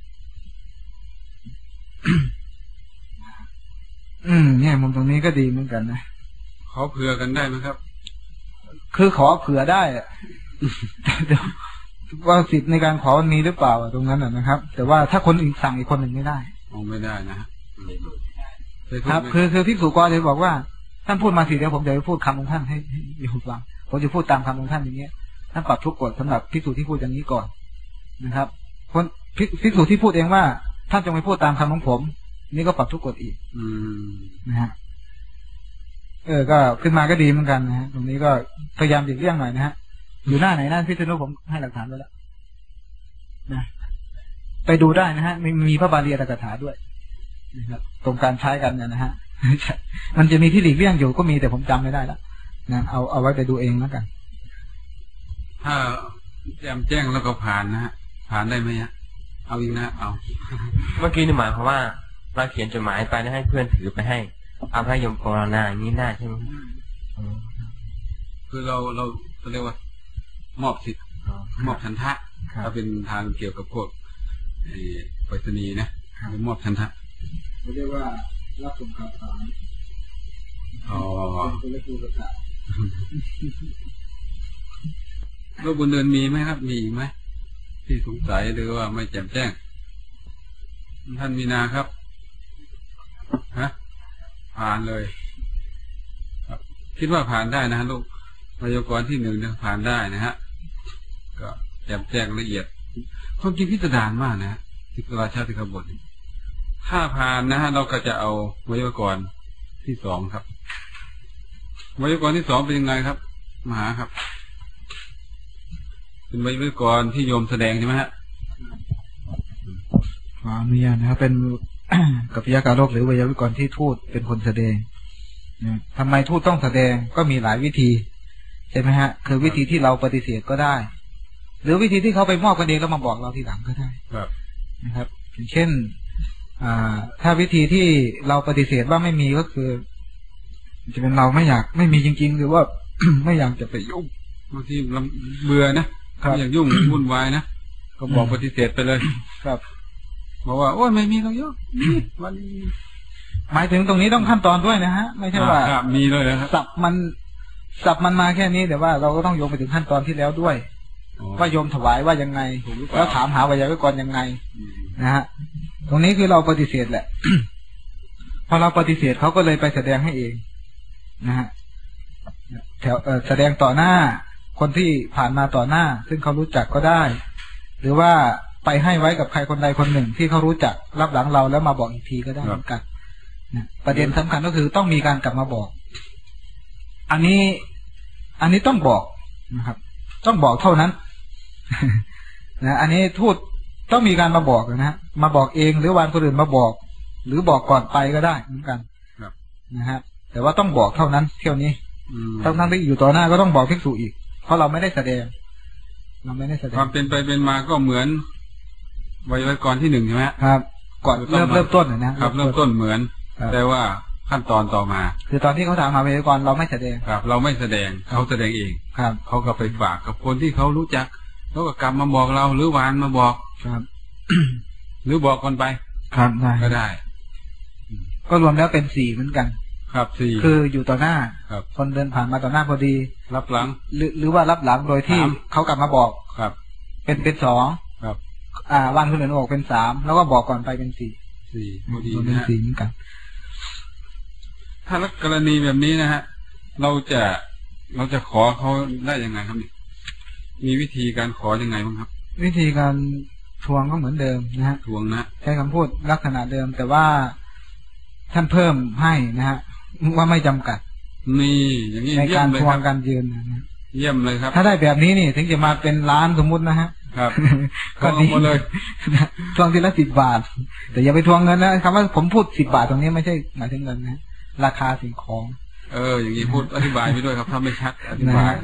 อืมเนี่ยมุมตรงนี้ก็ดีเหมือนกันนะขอเผื่อกันได้ไหมครับคือขอเผื่อได้อะ แต่ว่าสิทธิ์ในการขอมันมีหรือเปล่าตรงนั้นนะครับ แต่ว่าถ้าคนอื่นสั่งอีกคนหนึ่งไม่ได้มองไม่ได้นะฮะครับ คือคือภิกษุก็เลยบอกว่าท่านพูดมาสิเดี๋ยวผมจะไปพูดคำของท่านให้ให้โยมฟังผมจะพูดตามคำของท่านอย่างเงี้ยท่านปรับทุกกฎสำหรับภิกษุที่พูดอย่างนี้ก่อนนะครับคนภิกษุที่พูดเองว่าท่านจงไปพูดตามคำของผมนี่ก็ปรับทุกกฎอีกอืมนะฮะเออก็ขึ้นมาก็ดีเหมือนกันนะฮะตรงนี้ก็พยายามหลีกเลี่ยงหน่อยนะฮะอยู่หน้าไหนหน้าพิษณุผมให้หลักฐานไว้แล้วนะไปดูได้นะฮะมีมีพระบาลีอัตถกถาด้วยนะครับตรงการใช้กันเนี่ยนะฮะ มันจะมีที่หลีกเลี่ยงอยู่ก็มีแต่ผมจำไม่ได้แล้วนะเอาเอาไว้ไปดูเองแล้วกันถ้าแจมแจ้งแล้วก็ผ่านนะฮะผ่านได้ไหมฮะเอาอีกนะเอาเมื่อกี้นี่หมายความว่าเราเขียนจดหมายไปแล้วให้เพื่อนถือไปให้เอาพระยมปรนนาอย่างนี้ได้ใช่ไหมคือเราเราเรียกว่ามอบสิทธิ์อ๋อมอบฉันทะถ้าเป็นทางเกี่ยวกับพวกไปรษณีย์นะมอบฉันทะเขาเรียกว่ารับส่งข่าวสารอ๋อเป็นเลขตัวกระโลกบนเดินมีไหมครับมีอีกไหมที่สงสัยหรือว่าไม่แจ่มแจ้งท่านมีนาครับฮะผ่านเลยครับคิดว่าผ่านได้นะฮะลูกพยากรณ์ที่หนึ่งเนี่ยผ่านได้นะฮะก็แจ่มแจ้งละเอียดความจริงพิสดารมากนะที่ราชาติขบฏถ้าผ่านนะฮะเราก็จะเอาพยากรณ์ที่สองครับพยากรณ์ที่สองเป็นยังไงครับมหาครับเป็นพยากรณ์ที่โยมแสดงใช่ไหมฮะขออนุญาตนะครับเป็น กับพยากรโลกหรือพยากรณ์ที่ทูตเป็นคนแสดงทำไมทูตต้องแสดงก็มีหลายวิธีใช่ไหมฮะคือวิธีที่เราปฏิเสธก็ได้หรือวิธีที่เขาไปมอบกันเองแล้วมาบอกเราทีหลังก็ได้ครับนะครับอย่างเช่นอ่าถ้าวิธีที่เราปฏิเสธว่าไม่มีก็คือจะเป็นเราไม่อยากไม่มีจริงๆหรือว่า ไม่อยากจะไปยุ่งบางทีเบื่อนะไม่อยากยุ่ง วุ่นวายนะก็บอกปฏิเสธไปเลยครับบอกว่าโอ้ยไม่มีเราเยอะวันหมายถึงตรงนี้ต้องขั้นตอนด้วยนะฮะไม่ใช่ว่ามีเลยนะครับสับมันสับมันมาแค่นี้แต่ว่าเราก็ต้องโยงไปถึงขั้นตอนที่แล้วด้วยว่าโยมถวายว่ายังไงแล้วถามหาวิทยากรยังไงนะฮะตรงนี้คือเราปฏิเสธแหละ พอเราปฏิเสธเขาก็เลยไปแสดงให้เองนะฮะแถวแสดงต่อหน้าคนที่ผ่านมาต่อหน้าซึ่งเขารู้จักก็ได้หรือว่าไปให้ไว้กับใครคนใดคนหนึ่งที่เขารู้จักรับหลังเราแล้วมาบอกอีกทีก็ได้เหมือนกันนะประเด็นสำคัญก็คือต้องมีการกลับมาบอกอันนี้อันนี้ต้องบอกนะครับต้องบอกเท่านั้นนะอันนี้ทูตต้องมีการมาบอกนะฮะมาบอกเองหรือวันคนอื่นมาบอกหรือบอกก่อนไปก็ได้เหมือนกันนะฮะแต่ว่าต้องบอกเท่านั้นเที่ยวนี้ทั้งทั้งที่อยู่ต่อหน้าก็ต้องบอกภิกษุอีกเพราะเราไม่ได้แสดงเราไม่ได้แสดงความเป็นไปเป็นมาก็เหมือนไวยากรณ์ที่หนึ่งใช่ไหมครับก่อนเริ่มเริ่มต้นนะครับเริ่มต้นเหมือนแต่ว่าขั้นตอนต่อมาคือตอนที่เขาถามหาไวยากรณ์เราไม่แสดงครับเราไม่แสดงเขาแสดงเองครับเขาก็ไปฝากกับคนที่เขารู้จักแล้วก็กลับมาบอกเราหรือวานมาบอกครับหรือบอกคนไปครับได้ก็ได้ก็รวมแล้วเป็นสี่เหมือนกันครับสี่คืออยู่ต่อหน้าครับคนเดินผ่านมาต่อหน้าพอดีรับหลังหรือหรือว่ารับหลังโดยที่เขากลับมาบอกครับเป็นเป็นสองครับอ่าวันคนอื่นบอกเป็นสามแล้วก็บอกก่อนไปเป็นสี่สี่พอดีเป็นสี่เหมือนกันถ้ากรณีแบบนี้นะฮะเราจะเราจะขอเขาได้ยังไงครับมีวิธีการขอยังไงบ้างครับวิธีการทวงก็เหมือนเดิมนะฮะทวงนะใช้คำพูดลักษณะเดิมแต่ว่าท่านเพิ่มให้นะฮะว่าไม่จำกัดนี่อย่างนี้ในการทวงการยืนนะเยี่ยมเลยครับถ้าได้แบบนี้นี่ถึงจะมาเป็นล้านสมมุตินะฮะครับก็ดีเลยทวงทีละสิบบาทแต่อย่าไปทวงเงินนะคำว่าผมพูดสิบบาทตรงนี้ไม่ใช่หมายถึงเงินนะราคาสิ่งของเอออย่างนี้พูดอธิบายไปด้วยครับถ้าไม่ชัดอธิบาย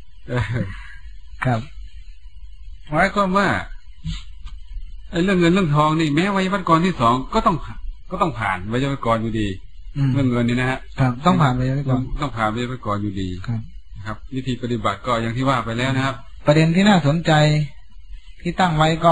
ครับหมายความว่าไอ้เรื่องเงินเรื่องทองนี่แม้ไวยากรณ์ที่สองก็ต้องก็ต้องผ่านไวยากรณ์อยู่ดีเรื่องเงินนี่นะฮะครับต้องผ่านไวยากรณ์ต้องผ่านไวยากรณ์อยู่ดีครับครับวิธีปฏิบัติก็อย่างที่ว่าไปแล้วนะครับประเด็นที่น่าสนใจที่ตั้งไว้ก็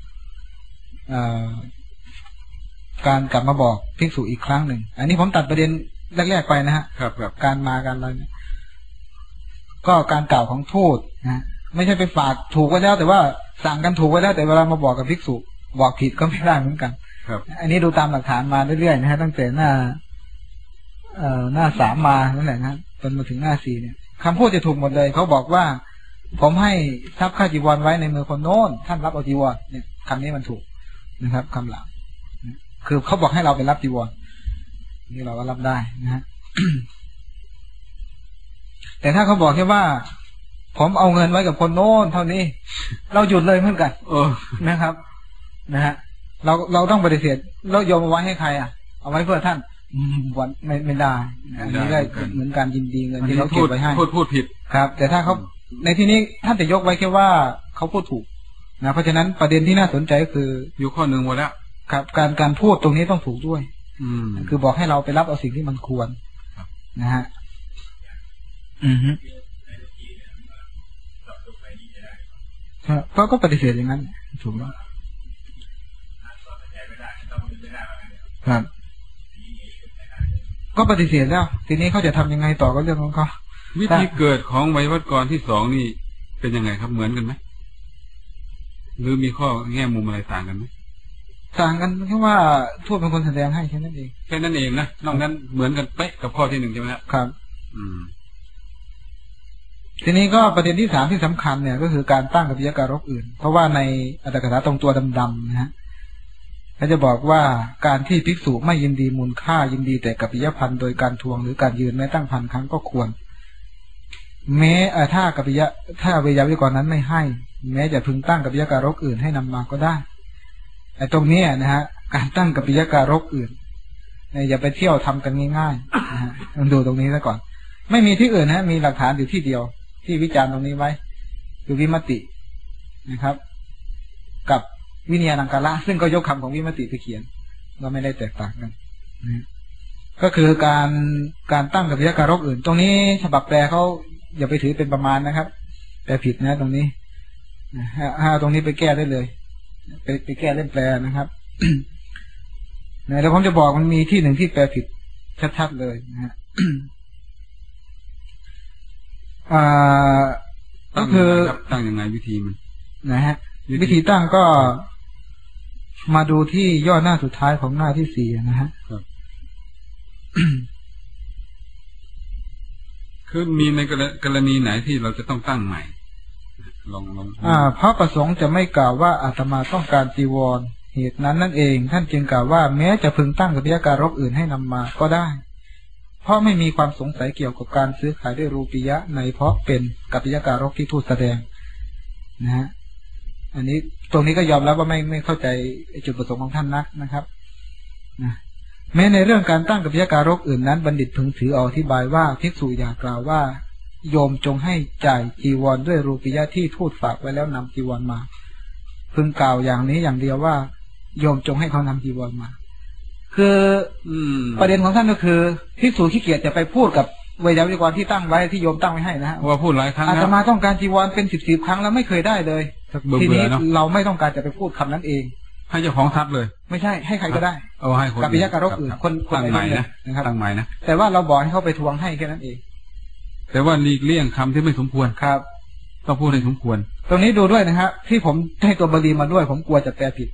การกลับมาบอกภิกษุอีกครั้งหนึ่งอันนี้ผมตัดประเด็นแรกๆไปนะฮะครับครับการมาการอะไรเนี่ยก็การกล่าวของทูตนะไม่ใช่ไปฝากถูกไว้แล้วแต่ว่าสั่งกันถูกไว้แล้วแต่เวลามาบอกกับภิกษุบอกผิดก็ไม่ได้เหมือนกันครับอันนี้ดูตามหลักฐานมาเรื่อยๆนะฮะตั้งแต่หน้าเอ่อหน้าสามมานั่นแหละนะจนมาถึงหน้าสี่เนี่ยคำพูดจะถูกหมดเลยเขาบอกว่าผมให้ทรัพย์ค่าจีวรไว้ในมือคนโน้นท่านรับเอาจีวรเนี่ยคำนี้มันถูกนะครับคำหลังคือเขาบอกให้เราไปรับจีวรนี่เราก็รับได้นะฮะ แต่ถ้าเขาบอกแค่ว่าผมเอาเงินไว้กับคนโน้นเท่านี้เราหยุดเลยเหมือนกันนะครับนะฮะเราเราต้องปฏิเสธแล้วโยมเอาไว้ให้ใครอ่ะเอาไว้เพื่อท่านวันไม่ไม่ได้อันนี้ได้เหมือนการยินดีเงินที่เขาเก็บไว้ให้พูดพูดผิดครับแต่ถ้าเขาในที่นี้ท่านจะยกไว้แค่ว่าเขาพูดถูกนะเพราะฉะนั้นประเด็นที่น่าสนใจก็คืออยู่ข้อหนึ่งหมดแล้วครับการการพูดตรงนี้ต้องถูกด้วยอืมคือบอกให้เราไปรับเอาสิ่งที่มันควรนะฮะอือฮึก็ก็ปฏิเสธอย่างนั้นถูกไหมครับก็ปฏิเสธแล้วทีนี้เขาจะทำยังไงต่อก็เรื่องของเขาวิธีเกิดของไวยวัจกรที่สองนี่เป็นยังไงครับเหมือนกันไหมหรือมีข้อแง่มุมอะไรต่างกันไหมต่างกันแค่ว่าทูตเป็นคนแสดงให้แค่นั้นเองแค่นั้นเองนะนอกนั้นเหมือนกันเป๊ะกับข้อที่หนึ่งใช่ไหมครับครับอืมทีนี้ก็ประเด็นที่สามที่สำคัญเนี่ยก็คือการตั้งกัปปิยการกอื่นเพราะว่าในอัตถกถาตรงตัวดำๆนะฮะเขาจะบอกว่าการที่ภิกษุไม่ยินดีมูลค่ายินดีแต่กัปปิยพันธ์โดยการทวงหรือการยืนแม้ตั้งพันครั้งก็ควรแม้ถ้ากัปปิยะถ้าเวยาวิกรนั้นไม่ให้แม้จะพึงตั้งกัปปิยการกอื่นให้นำมาก็ได้ไอ้ตรงนี้นะฮะการตั้งกัปปิยการกอื่นอย่าไปเที่ยวทำกันง่ายๆนะฮะต้องดูตรงนี้ซะก่อนไม่มีที่อื่นนะมีหลักฐานอยู่ที่เดียวที่วิจารณ์ตรงนี้ไว้คือวิมตินะครับกับวินียานังกาละซึ่งก็ยกคำของวิมติไปเขียนก็ไม่ได้แตกต่างกันนะก็คือการการตั้งกัปปิยการกอื่นตรงนี้ฉบับแปลเขาอย่าไปถือเป็นประมาณนะครับแปลผิดนะตรงนี้ถ้าตรงนี้ไปแก้ได้เลยไปไปแก้เล่นแปลนะครับนะแล้วผมจะบอกมันมีที่หนึ่งที่แปลผิดชัดๆเลยนะฮะอ่าก็คือตั้งยังไงวิธีมันนะฮะวิธีตั้งก็มาดูที่ย่อหน้าสุดท้ายของหน้าที่สี่นะฮะคือมีในกรณีไหนที่เราจะต้องตั้งใหม่ลองลองอ่าพระประสงค์จะไม่กล่าวว่าอาตมาต้องการจีวรเหตุนั้นนั่นเองท่านจึงกล่าวว่าแม้จะพึงตั้งกัปปิยการกอื่นให้นำมาก็ได้เพราะไม่มีความสงสัยเกี่ยวกับการซื้อขายด้วยรูปียะในเพราะเป็นกัปปิยการกที่ทูตแสดงนะฮะอันนี้ตรงนี้ก็ยอมรับว่าไม่ไม่เข้าใจจุดประสงค์ของท่านนักนะครับนะแม้ในเรื่องการตั้งกัปปิยการกอื่นนั้นบัณฑิตพึงถืออธิบายว่าภิกษุอย่ากล่าวว่าโยมจงให้จ่ายจีวรด้วยรูปียะที่ทูตฝากไว้แล้วนำจีวรมาพึงกล่าวอย่างนี้อย่างเดียวว่าโยมจงให้เขานำจีวรมาคืออืมประเด็นของท่านก็คือภิกษุขี้เกียจจะไปพูดกับเวยาวิกรที่ตั้งไว้ที่โยมตั้งไว้ให้นะฮะว่าพูดหลายครั้งอาตมาต้องการจีวรเป็นสิบสิบครั้งแล้วไม่เคยได้เลยทีนี้เราไม่ต้องการจะไปพูดคำนั้นเองให้เจ้าของทรัพย์เลยไม่ใช่ให้ใครก็ได้เอาให้คนกัปปิยการกอื่นคนตั้งใหม่นะนะครับตั้งใหม่นะแต่ว่าเราบอกให้เขาไปทวงให้แค่นั้นเองแต่ว่าหลีกเลี่ยงคำที่ไม่สมควรครับต้องพูดให้สมควรตรงนี้ดูด้วยนะครับที่ผมให้ตัวบาลีมาด้วยผมกลัวจะแปลผิด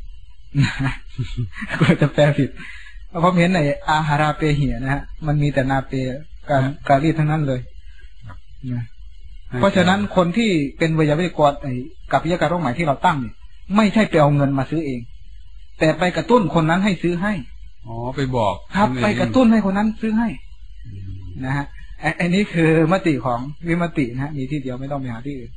กลัวจะแปลผิดเพราะผมเห็นในอาหาราเปเหียนะฮะมันมีแต่นาเปการการรีดทั้งนั้นเลยนะเพราะฉะนั้นคนที่เป็นเวยาวิกรไอ้กัปปิยการกใหม่ที่เราตั้งเนี่ยไม่ใช่ไปเอาเงินมาซื้อเองแต่ไปกระตุ้นคนนั้นให้ซื้อให้อ๋อไปบอกครับไปกระตุ้นให้คนนั้นซื้อให้นะฮะอันนี้คือมติของวิมตินะฮะมีที่เดียวไม่ต้องไปหาที่อื่น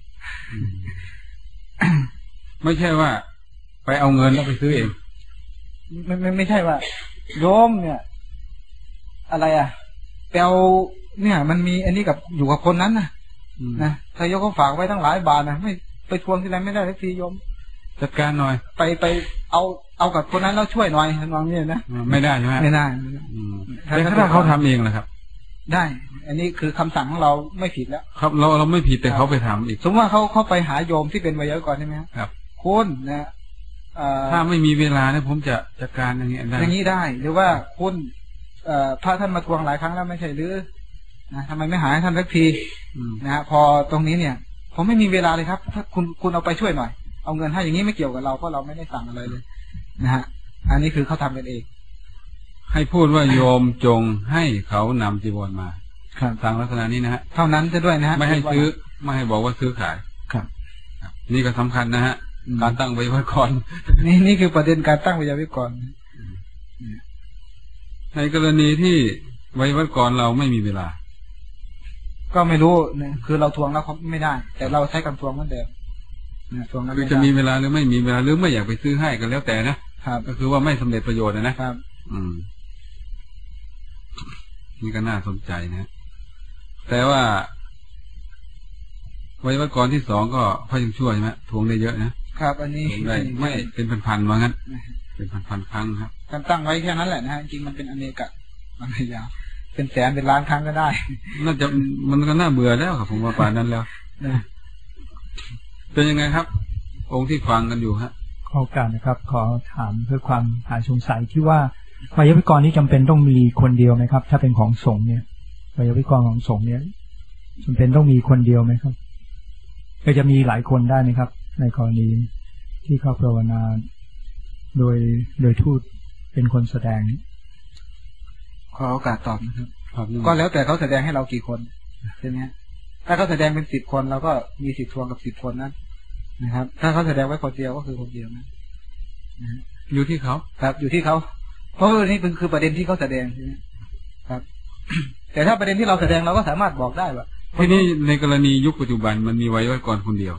ไม่ใช่ว่าไปเอาเงินแล้วไปซื้อเองไม่ไม่ไม่ใช่ว่าโยมเนี่ยอะไรอ่ะไปเอาเนี่ยมันมีอันนี้กับอยู่กับคนนั้นนะนะถ้ายกเขาฝากไว้ตั้งหลายบาทนะไม่ไปทวงที่ไหนไม่ได้สักทีโยมจัดการหน่อยไปไปเอาเอากับคนนั้นแล้วช่วยหน่อยน้องเนี่ยนะไม่ได้ใช่ไหมไม่ได้แต่ถ้าเขาทำเองนะครับได้อันนี้คือคำสั่งของเราไม่ผิดแล้วครับเราเราไม่ผิดแต่เขาไปทำอีกสมมติว่าเขาเขาไปหาโยมที่เป็นไวยาวิกรใช่ไหมครับคุณนะถ้าไม่มีเวลาเนี่ยผมจะจัดการอย่างนี้ได้อย่างนี้ได้หรือว่าคุณพระท่านมาทวงหลายครั้งแล้วไม่ใช่หรือนะทำไมไม่หาให้ท่านสักทีนะฮะพอตรงนี้เนี่ยผมไม่มีเวลาเลยครับถ้าคุณคุณเอาไปช่วยหน่อยเอาเงินให้อย่างนี้ไม่เกี่ยวกับเราเพราะเราไม่ได้สั่งอะไรเลยนะฮะอันนี้คือเขาทำกันเองให้พูดว่าโยมจงให้เขานำจีวรมาทางลักษณะนี้นะฮะเท่านั้นจะด้วยนะฮะไม่ให้ซื้อไม่ให้บอกว่าซื้อขายครับนี่ก็สำคัญนะฮะการตั้งไวยาวิกรนี่นี่คือประเด็นการตั้งไวยาวิกรในกรณีที่ไวยาวิกรเราไม่มีเวลาก็ไม่รู้นะคือเราทวงแล้วเขาไม่ได้แต่เราใช้การทวงเหมือนเดิมนะทวงคือจะมีเวลาหรือไม่มีเวลาหรือไม่อยากไปซื้อให้กันแล้วแต่นะครับก็คือว่าไม่สำเร็จประโยชน์นะครับอืมนี่ก็น่าสนใจนะแต่ว่าไวยาวิกรที่สองก็พอยังชั่วใช่ไหมทวงได้เยอะนะครับอันนี้ได้ไม่เป็นพันๆว่างั้นเป็นพันๆครั้งครับการตั้งไว้แค่นั้นแหละนะจริงมันเป็นอเนกะมันไม่ยาวเป็นแสนเป็นล้านครั้งก็ได้น่าจะมันก็น่าเบื่อแล้วครับผมว่าป่านนั้นแล้วเป็นยังไงครับ องค์ที่ฟังกันอยู่ฮะขอโอกาสนะครับ ขอถามเพื่อความหายสงสัยที่ว่าไวยาวิกรณ์นี้จำเป็นต้องมีคนเดียวไหมครับถ้าเป็นของสงฆ์เนี่ยไวยาวิกรณ์ของสงฆ์เนี่ยจำเป็นต้องมีคนเดียวไหมครับก็จะมีหลายคนได้ไหมครับในกรณีที่เขาภาวนาโดยโดยทูตเป็นคนแสดงขอโอกาสตอบนะครับก็แล้วแต่เขาแสดงให้เรากี่คนใช่ไหมถ้าเขาแสดงเป็นสิบคนเราก็มีสิทธิ์ทวงกับสิบคนนั้นนะครับถ้าเขาแสดงไว้คนเดียวก็คือคนเดียวนะอยู่ที่เขาครับอยู่ที่เขาเพราะว่านี่เป็นคือประเด็นที่เขาแสดงใช่ไหมครับ แต่ถ้าประเด็นที่เราแสดงเราก็สามารถบอกได้ว่าทีนี้ในกรณียุคปัจจุบันมันมีไวยากรณ์คนเดียว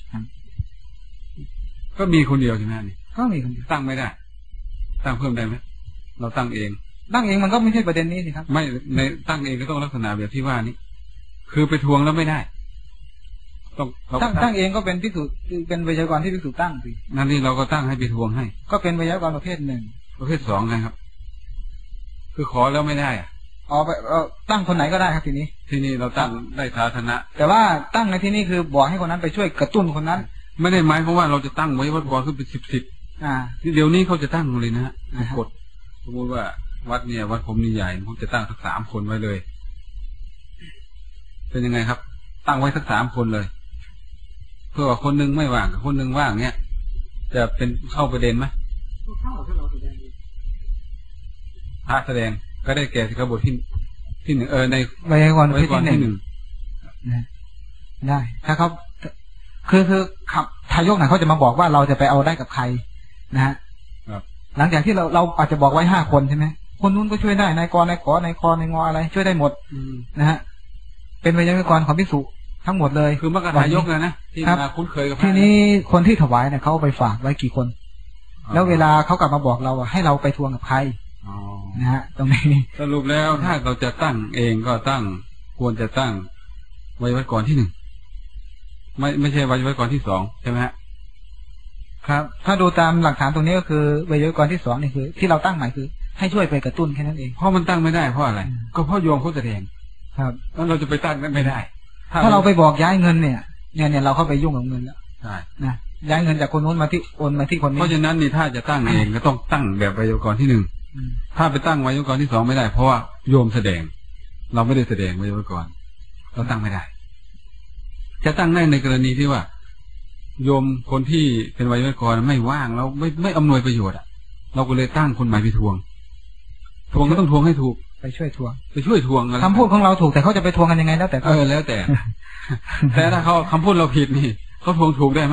ก็มีคนเดียวใช่ไหมนี่ก็มีคนเดียวตั้งไม่ได้ตั้งเพิ่มได้ไหมเราตั้งเองตั้งเองมันก็ไม่ใช่ประเด็นนี้สิครับไม่ในตั้งเองก็ต้องลักษณะแบบที่ว่านี้คือไปทวงแล้วไม่ได้ต้องตั้งตั้งเองก็เป็นภิกษุเป็นไวยากรณ์ที่ภิกษุตั้งสินั่นนี่เราก็ตั้งให้ไปทวงให้ก็เป็นไวยากรณ์ประเภทหนึ่งประเภทสองนะครับคือขอแล้วไม่ได้อ่ะอ๋อไปตั้งคนไหนก็ได้ครับทีนี้ทีนี้เราตั้งได้ฐานะแต่ว่าตั้งในที่นี้คือบอกให้คนนั้นไปช่วยกระตุ้นคนนั้นไม่ได้หมายเพราะว่าเราจะตั้งไว้วัดบอลขึ้นเป็นสิบสิบอ่าเดี๋ยวนี้เขาจะตั้งเลยนะฮะกฎสมมติว่าวัดเนี่ยวัดผมนี่ใหญ่ผมจะตั้งสักสามคนไว้เลยเป็นยังไงครับตั้งไว้สักสามคนเลยเพื่อว่าคนนึงไม่ว่างกับคนนึงว่างเนี้ยจะเป็นเข้าประเด็นไหมเข้าถ้าเราแสดงพระแสดงก็ได้แก่สิกบทที่ที่หนึ่งเออในไวยากรณ์ที่หนึ่งได้ถ้าเขาคือคือขับทายกไหนเขาจะมาบอกว่าเราจะไปเอาได้กับใครนะฮะหลังจากที่เราเราอาจจะบอกไว้ห้าคนใช่ไหมคนนู้นก็ช่วยได้นายกรนายขอนายคอนายงออะไรช่วยได้หมดนะฮะเป็นไวยากรณ์ของภิกษุทั้งหมดเลยคือมรรคทายกเลยนะที่มาคุ้นเคยกับทีนี้คนที่ถวายเนี่ยเขาไปฝากไว้กี่คนแล้วเวลาเขากลับมาบอกเราให้เราไปทวงกับใครนะฮะตรงนี้สรุปแล้วถ้าเราจะตั้งเองก็ตั้งควรจะตั้งไวยากรณ์ที่หนึ่งไม่ไม่ใช่ไวยากรณ์ที่สองใช่ไหมฮะครับถ้าดูตามหลักฐานตรงนี้ก็คือไวยากรณ์ที่สองนี่คือที่เราตั้งหมายคือให้ช่วยไปกระตุ้นแค่นั้นเองเพราะมันตั้งไม่ได้เพราะอะไรก็เพราะโยมเขาแสดงครับแล้วเราจะไปตั้งนั้นไม่ได้ถ้าเราไปบอกย้ายเงินเนี่ยเนี่ยเนี่ยเราเข้าไปยุ่งกับเงินแล้วใช่นะย้ายเงินจากคนนู้นมาที่โอนมาที่คนนี้เพราะฉะนั้นนี่ถ้าจะตั้งเองก็ต้องตั้งแบบไวยากรณ์ที่หนึ่งถ้าไปตั้งไวยากรณ์ที่สองไม่ได้เพราะว่าโยมแสดงเราไม่ได้แสดงไวยากรณ์เราตั้งไม่ได้จะตั้งได้ในกรณีที่ว่าโยมคนที่เป็นไวยากรณ์ไม่ว่างแล้วไม่ไม่อำนวยประโยชน์อ่ะเราก็เลยตั้งคนใหม่ไปทวงทวงก็ต้องทวงให้ถูกไปช่วยทวงไปช่วยทวงคำพูดของเราถูกแต่เขาจะไปทวงกันยังไงแล้วแต่เออแล้วแต่แต่ถ้าเขาคำพูดเราผิดนี่เขาทวงถูกได้ไหม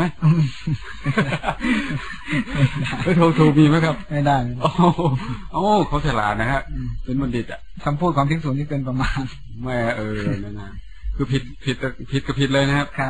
ไปทวงถูกมีไหมครับไม่ได้โอ้โอ้เขาฉลาดนะฮะเป็นบัณฑิตอ่ะคำพูดของภิกษุนี่เป็นประมาณแม่เออนั่นนะคือผิดผิดผิดกับผิดเลยนะครับครับ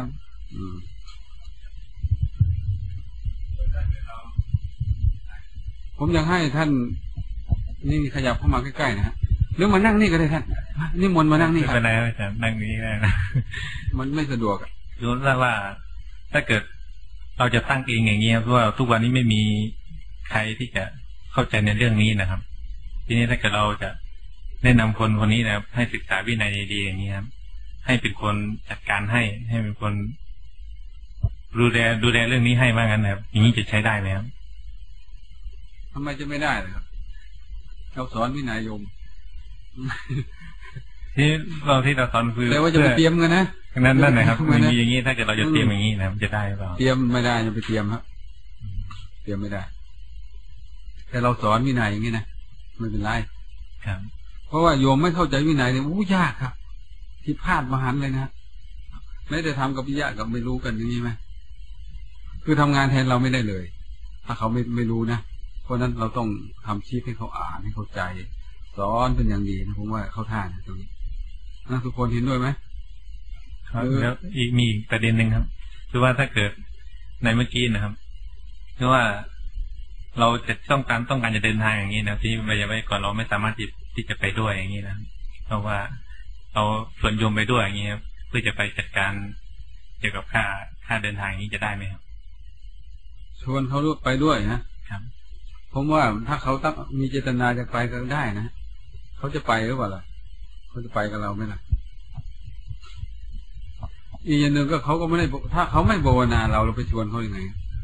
ผมอยากให้ท่านนี่ขยับเข้ามาใกล้ๆนะฮะหรือมานั่งนี่ก็ได้ท่านนี่มนมานั่งนี่ไม่เป็นไรอาจารย์นั่งนี้ได้นะมันไม่สะดวกรู้แล้วว่าถ้าเกิดเราจะตั้งเองอย่างนี้เพราะว่าทุกวันนี้ไม่มีใครที่จะเข้าใจในเรื่องนี้นะครับทีนี้ถ้าเกิดเราจะแนะนำคนคนนี้นะครับให้ศึกษาวินัยดีๆอย่างนี้ครับให้เป็นคนจัดการให้ให้เป็นคนดูแลดูแลเรื่องนี้ให้มากงั้นนะครับอย่างนี้จะใช้ได้ไหมครับทำไมจะไม่ได้เลยครับเราสอนวินัยโยมที่เราที่เราสอนคือแต่ว่าจะไปเตรียมกันนะนั่นนั่นนะครับมีอย่างนี้ถ้าเกิดเราจะเตรียมอย่างนี้นะจะได้หรือเปล่าเตรียมไม่ได้จะไปเตรียมครับเตรียมไม่ได้แต่เราสอนวินัยอย่างนี้นะไม่เป็นไรครับเพราะว่าโยมไม่เข้าใจวินัยเนี่ยอู้ยากครับที่พลาดมหันเลยนะไม่ได้ทำกับพิยะกับไม่รู้กันอย่างนี้ไหมคือทำงานแทนเราไม่ได้เลยถ้าเขาไม่ไม่รู้นะเพราะนั้นเราต้องทำชีพให้เขาอ่านให้เข้าใจสอนเป็นอย่างดีนะผมว่าเข้าท่านะตรงนี้นะทุกคนเห็นด้วยไหมครับแล้วอีกมีอีกประเด็นหนึ่งครับคือว่าถ้าเกิดในเมื่อกี้นะครับคือว่าเราจะต้องการต้องการจะเดินทางอย่างนี้นะที่ไว้ก่อนเราไม่สามารถที่จะไปด้วยอย่างนี้นะเพราะว่าเราส่วนโยมไปด้วยอย่างนี้ครับเพื่อจะไปจัดการเกี่ยวกับค่าค่าเดินทางอย่างนี้จะได้ไหมครับชวนเขาไปด้วยนะครับผมว่าถ้าเขาตั้งมีเจตนาจะไปก็ได้นะเขาจะไปหรือเปล่าล่ะเขาจะไปกับเราไหมล่ะอีกอย่างหนึ่งก็เขาก็ไม่ได้ถ้าเขาไม่ภาวนาเราเราไปชวนเขาอย่างไง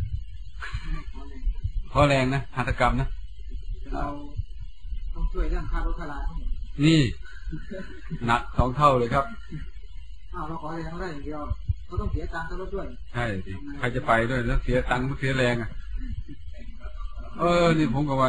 ขอแรงนะหัตถกรรมนะเราต้องช่วยเรื่องค่ารถค่าลานี่หนักสองเท่าเลยครับอ้าวเราขออะไรทั้งได้อย่างเดียวเขาต้องเสียตังค์ค่ารถด้วยใช่สิใครจะไปด้วยแล้วเสียตังค์เสียแรงอ่ะเออนี่ผมก็ว่า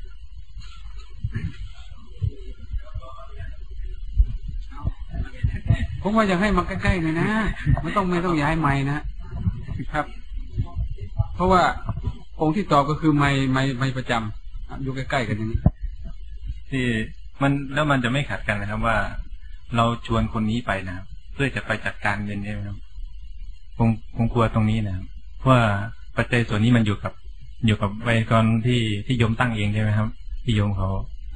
ผมว่าอยากให้มาใกล้ๆเลยนะไม่ต้องไม่ต้องย้ายไม้นะครับเพราะว่าองค์ที่ตอบก็คือไม้ไม้ไม้ประจำอยู่ใกล้ๆกันอย่างนี้ที่มันแล้วมันจะไม่ขัดกันนะครับว่าเราชวนคนนี้ไปนะครับเพื่อจะไปจัดการเงินเนี่ยครับคงคงกลัวตรงนี้นะครับเพราะว่าปัจจัยส่วนนี้มันอยู่กับอยู่กับไวยากรณ์ที่ที่โยมตั้งเองใช่ไหมครับที่โยมเขา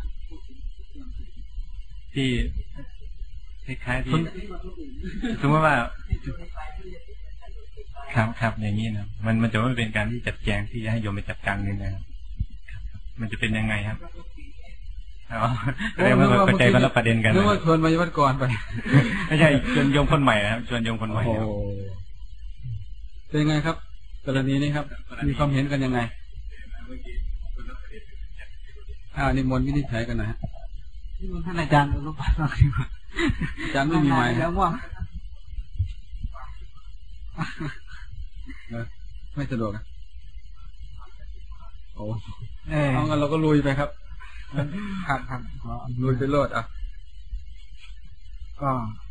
ที่คล้ายๆที่สมมติว่าครับครับอย่างนี้นะมันมันจะไม่เป็นการที่จัดแจงที่จะให้โยมไปจัดการเงินนะครับมันจะเป็นยังไงครับอ๋อแสดงว่าปัจจัยคนละประเด็นกันนึกว่าชวนมาวัดก่อนไปไม่ใช่ชวนโยมคนใหม่นะครับชวนโยมคนใหม่เป็นยังไงครับกรณีนี้ครับมีความเห็นกันยังไงอ่านิมนต์วินิจฉัยกันนะฮะนิมนต์ท่านอาจารย์รูปปั้นหน่อยอาจารย์ไม่มีไม้แล้วว่าไม่สะดวกนะโอ้เอางั้นเราก็ลุยไปครับครับครับลุยไปโลดอ่ะก็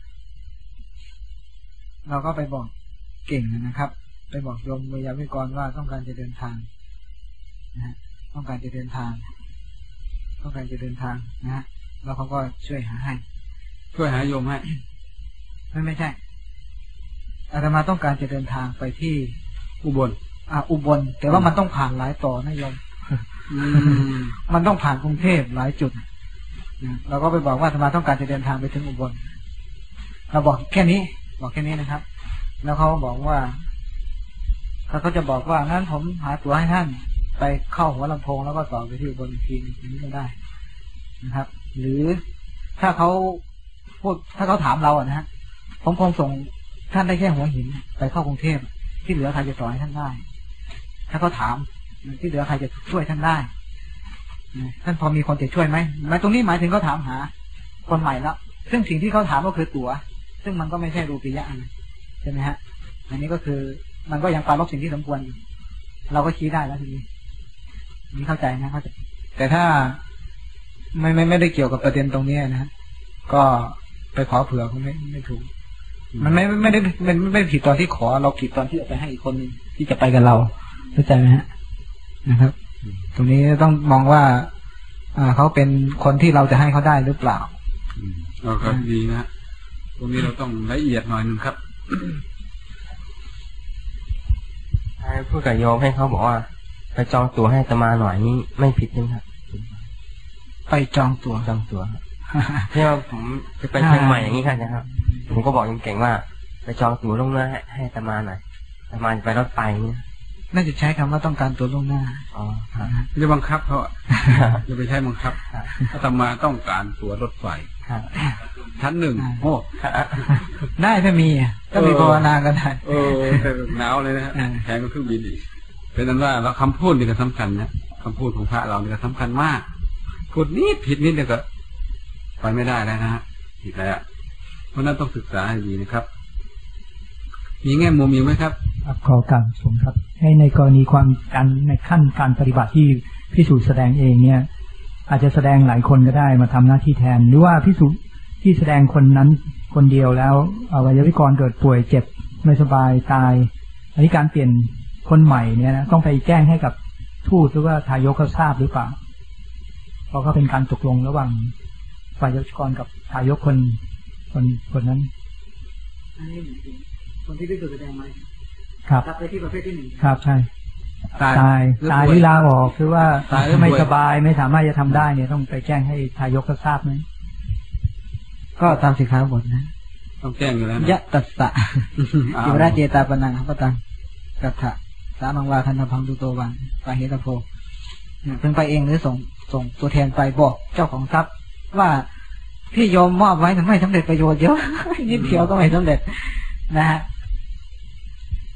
เราก็ไปบอกเก่งนะครับไปบอกโยมวิยาวิกรว่าต้องการจะเดินทางนะต้องการจะเดินทางต้องการจะเดินทางนะแล้วเขาก็ช่วยหาให้ช่วยหาโยมให้ไม่ไม่ใช่อาตมาต้องการจะเดินทางไปที่อุบลอ่าอุบลแต่ว่ามันต้องผ่านหลายต่อนะโยมมันต้องผ่านกรุงเทพหลายจุดเราก็ไปบอกว่าอาตมาต้องการจะเดินทางไปถึงอุบลเราบอกแค่นี้บอกแค่นี้นะครับแล้วเขาบอกว่าเขาก็จะบอกว่างั้นผมหาตั๋วให้ท่านไปเข้าหัวลำโพงแล้วก็ต่อไปที่อุบลอีกทีนี้ก็ได้นะครับหรือถ้าเขาพูดถ้าเขาถามเราอ่ะนะฮะผมคงส่งท่านได้แค่หัวหินไปเข้ากรุงเทพที่เหลือใครจะต่อให้ท่านได้ถ้าเขาถามที่เหลือใครจะช่วยท่านได้ท่านพอมีคนจะช่วยไหมหมายตรงนี้หมายถึงเขาถามหาคนใหม่แล้วซึ่งสิ่งที่เขาถามก็คือตั๋วซึ่งมันก็ไม่ใช่รูปียะนะใช่ไหมฮะอันนี้ก็คือมันก็ยังปรารบสิ่งที่สมควรอยู่เราก็ชี้ได้แล้วทีนี้นี่เข้าใจนะเข้าใจแต่ถ้าไม่ไม่ไม่ได้เกี่ยวกับประเด็นตรงนี้นะก็ไปขอเผื่อคงไม่ไม่ถูกมันไม่ไม่ได้มันไม่ผิดตอนที่ขอเราผิดตอนที่เอาไปให้อีกคนนึงที่จะไปกับเราเข้าใจไหมฮะนะครับตรงนี้ต้องมองว่าอ่าเขาเป็นคนที่เราจะให้เขาได้หรือเปล่าอ๋อครับดีนะตรงนี้เราต้องละเอียดหน่อยนึงครับให้พูดกับโยมให้เขาบอกว่าไปจองตั๋วให้อาตมาหน่อยนี่ไม่ผิดใช่ไหมครับไปจองตั๋วจองตั๋วที่ว่าผมจะไปเชียงใหม่อย่างนี้ค่ะนะครับผมก็บอกยังเก่งว่าไปจองตั๋วล่วงหน้าให้อาตมาหน่อยอาตมาจะไปรถไฟนี่น่าจะใช้คำว่าต้องการตั๋วล่วงหน้าอ๋อจะบังคับเขาจะไปใช้บังคับอาตมาต้องการตั๋วรถไฟชั้นหนึ่งโอ้ได้ถ้ามีก็มีภาวนากันได้เออแต่หนาวเลยนะฮะแพงก็เครื่องบินอีกเป็นนั้นว่าเราคำพูดนี่ก็สำคัญนะคำพูดของพระเรานี่ก็สำคัญมากพูดนิดผิดนิดเดียวก็ไปไม่ได้แล้วนะฮะผิดแล้วเพราะนั้นต้องศึกษาให้ดีนะครับมีแง่มุมมีไหมครับขอการชมครับให้ในกรณีความการในขั้นการปฏิบัติที่พิสูจน์แสดงเองเนี่ยอาจจะแสดงหลายคนก็ได้มาทำหน้าที่แทนหรือว่าพิสูจน์ที่แสดงคนนั้นคนเดียวแล้วอวัยวะวิกรเกิดป่วยเจ็บไม่สบายตายอันนี้การเปลี่ยนคนใหม่เนี่ยนะต้องไปแจ้งให้กับทูตหรือว่าทายกเขาทราบหรือเปล่าเพราะก็เป็นการตกลงระหว่างฝ่ายยกกรกับทายกคนคนคนนั้นอันนี้คนที่พิสูจน์แสดงไหมครับไปที่ประเภทที่หนึ่งครับใช่ตายตายตายหรือลาออกคือว่าตายไม่สบายไม่สามารถจะทำได้เนี่ยต้องไปแจ้งให้ทายกเขาทราบไหมก็ตามสิกขาบทนะต้องแจ้งอยู่แล้วยะตัสสะอิวราเจตาปนังพระตังกัตถะสามังวาทันทพังตุโตวังปาเหตโพเพิ่งไปเองหรือส่งส่งตัวแทนไปบอกเจ้าของทรัพย์ว่าที่โยมมอบไว้ทำไมสำเร็จประโยชน์เยอะนิดเดียวก็ไม่สำเร็จนะฮะ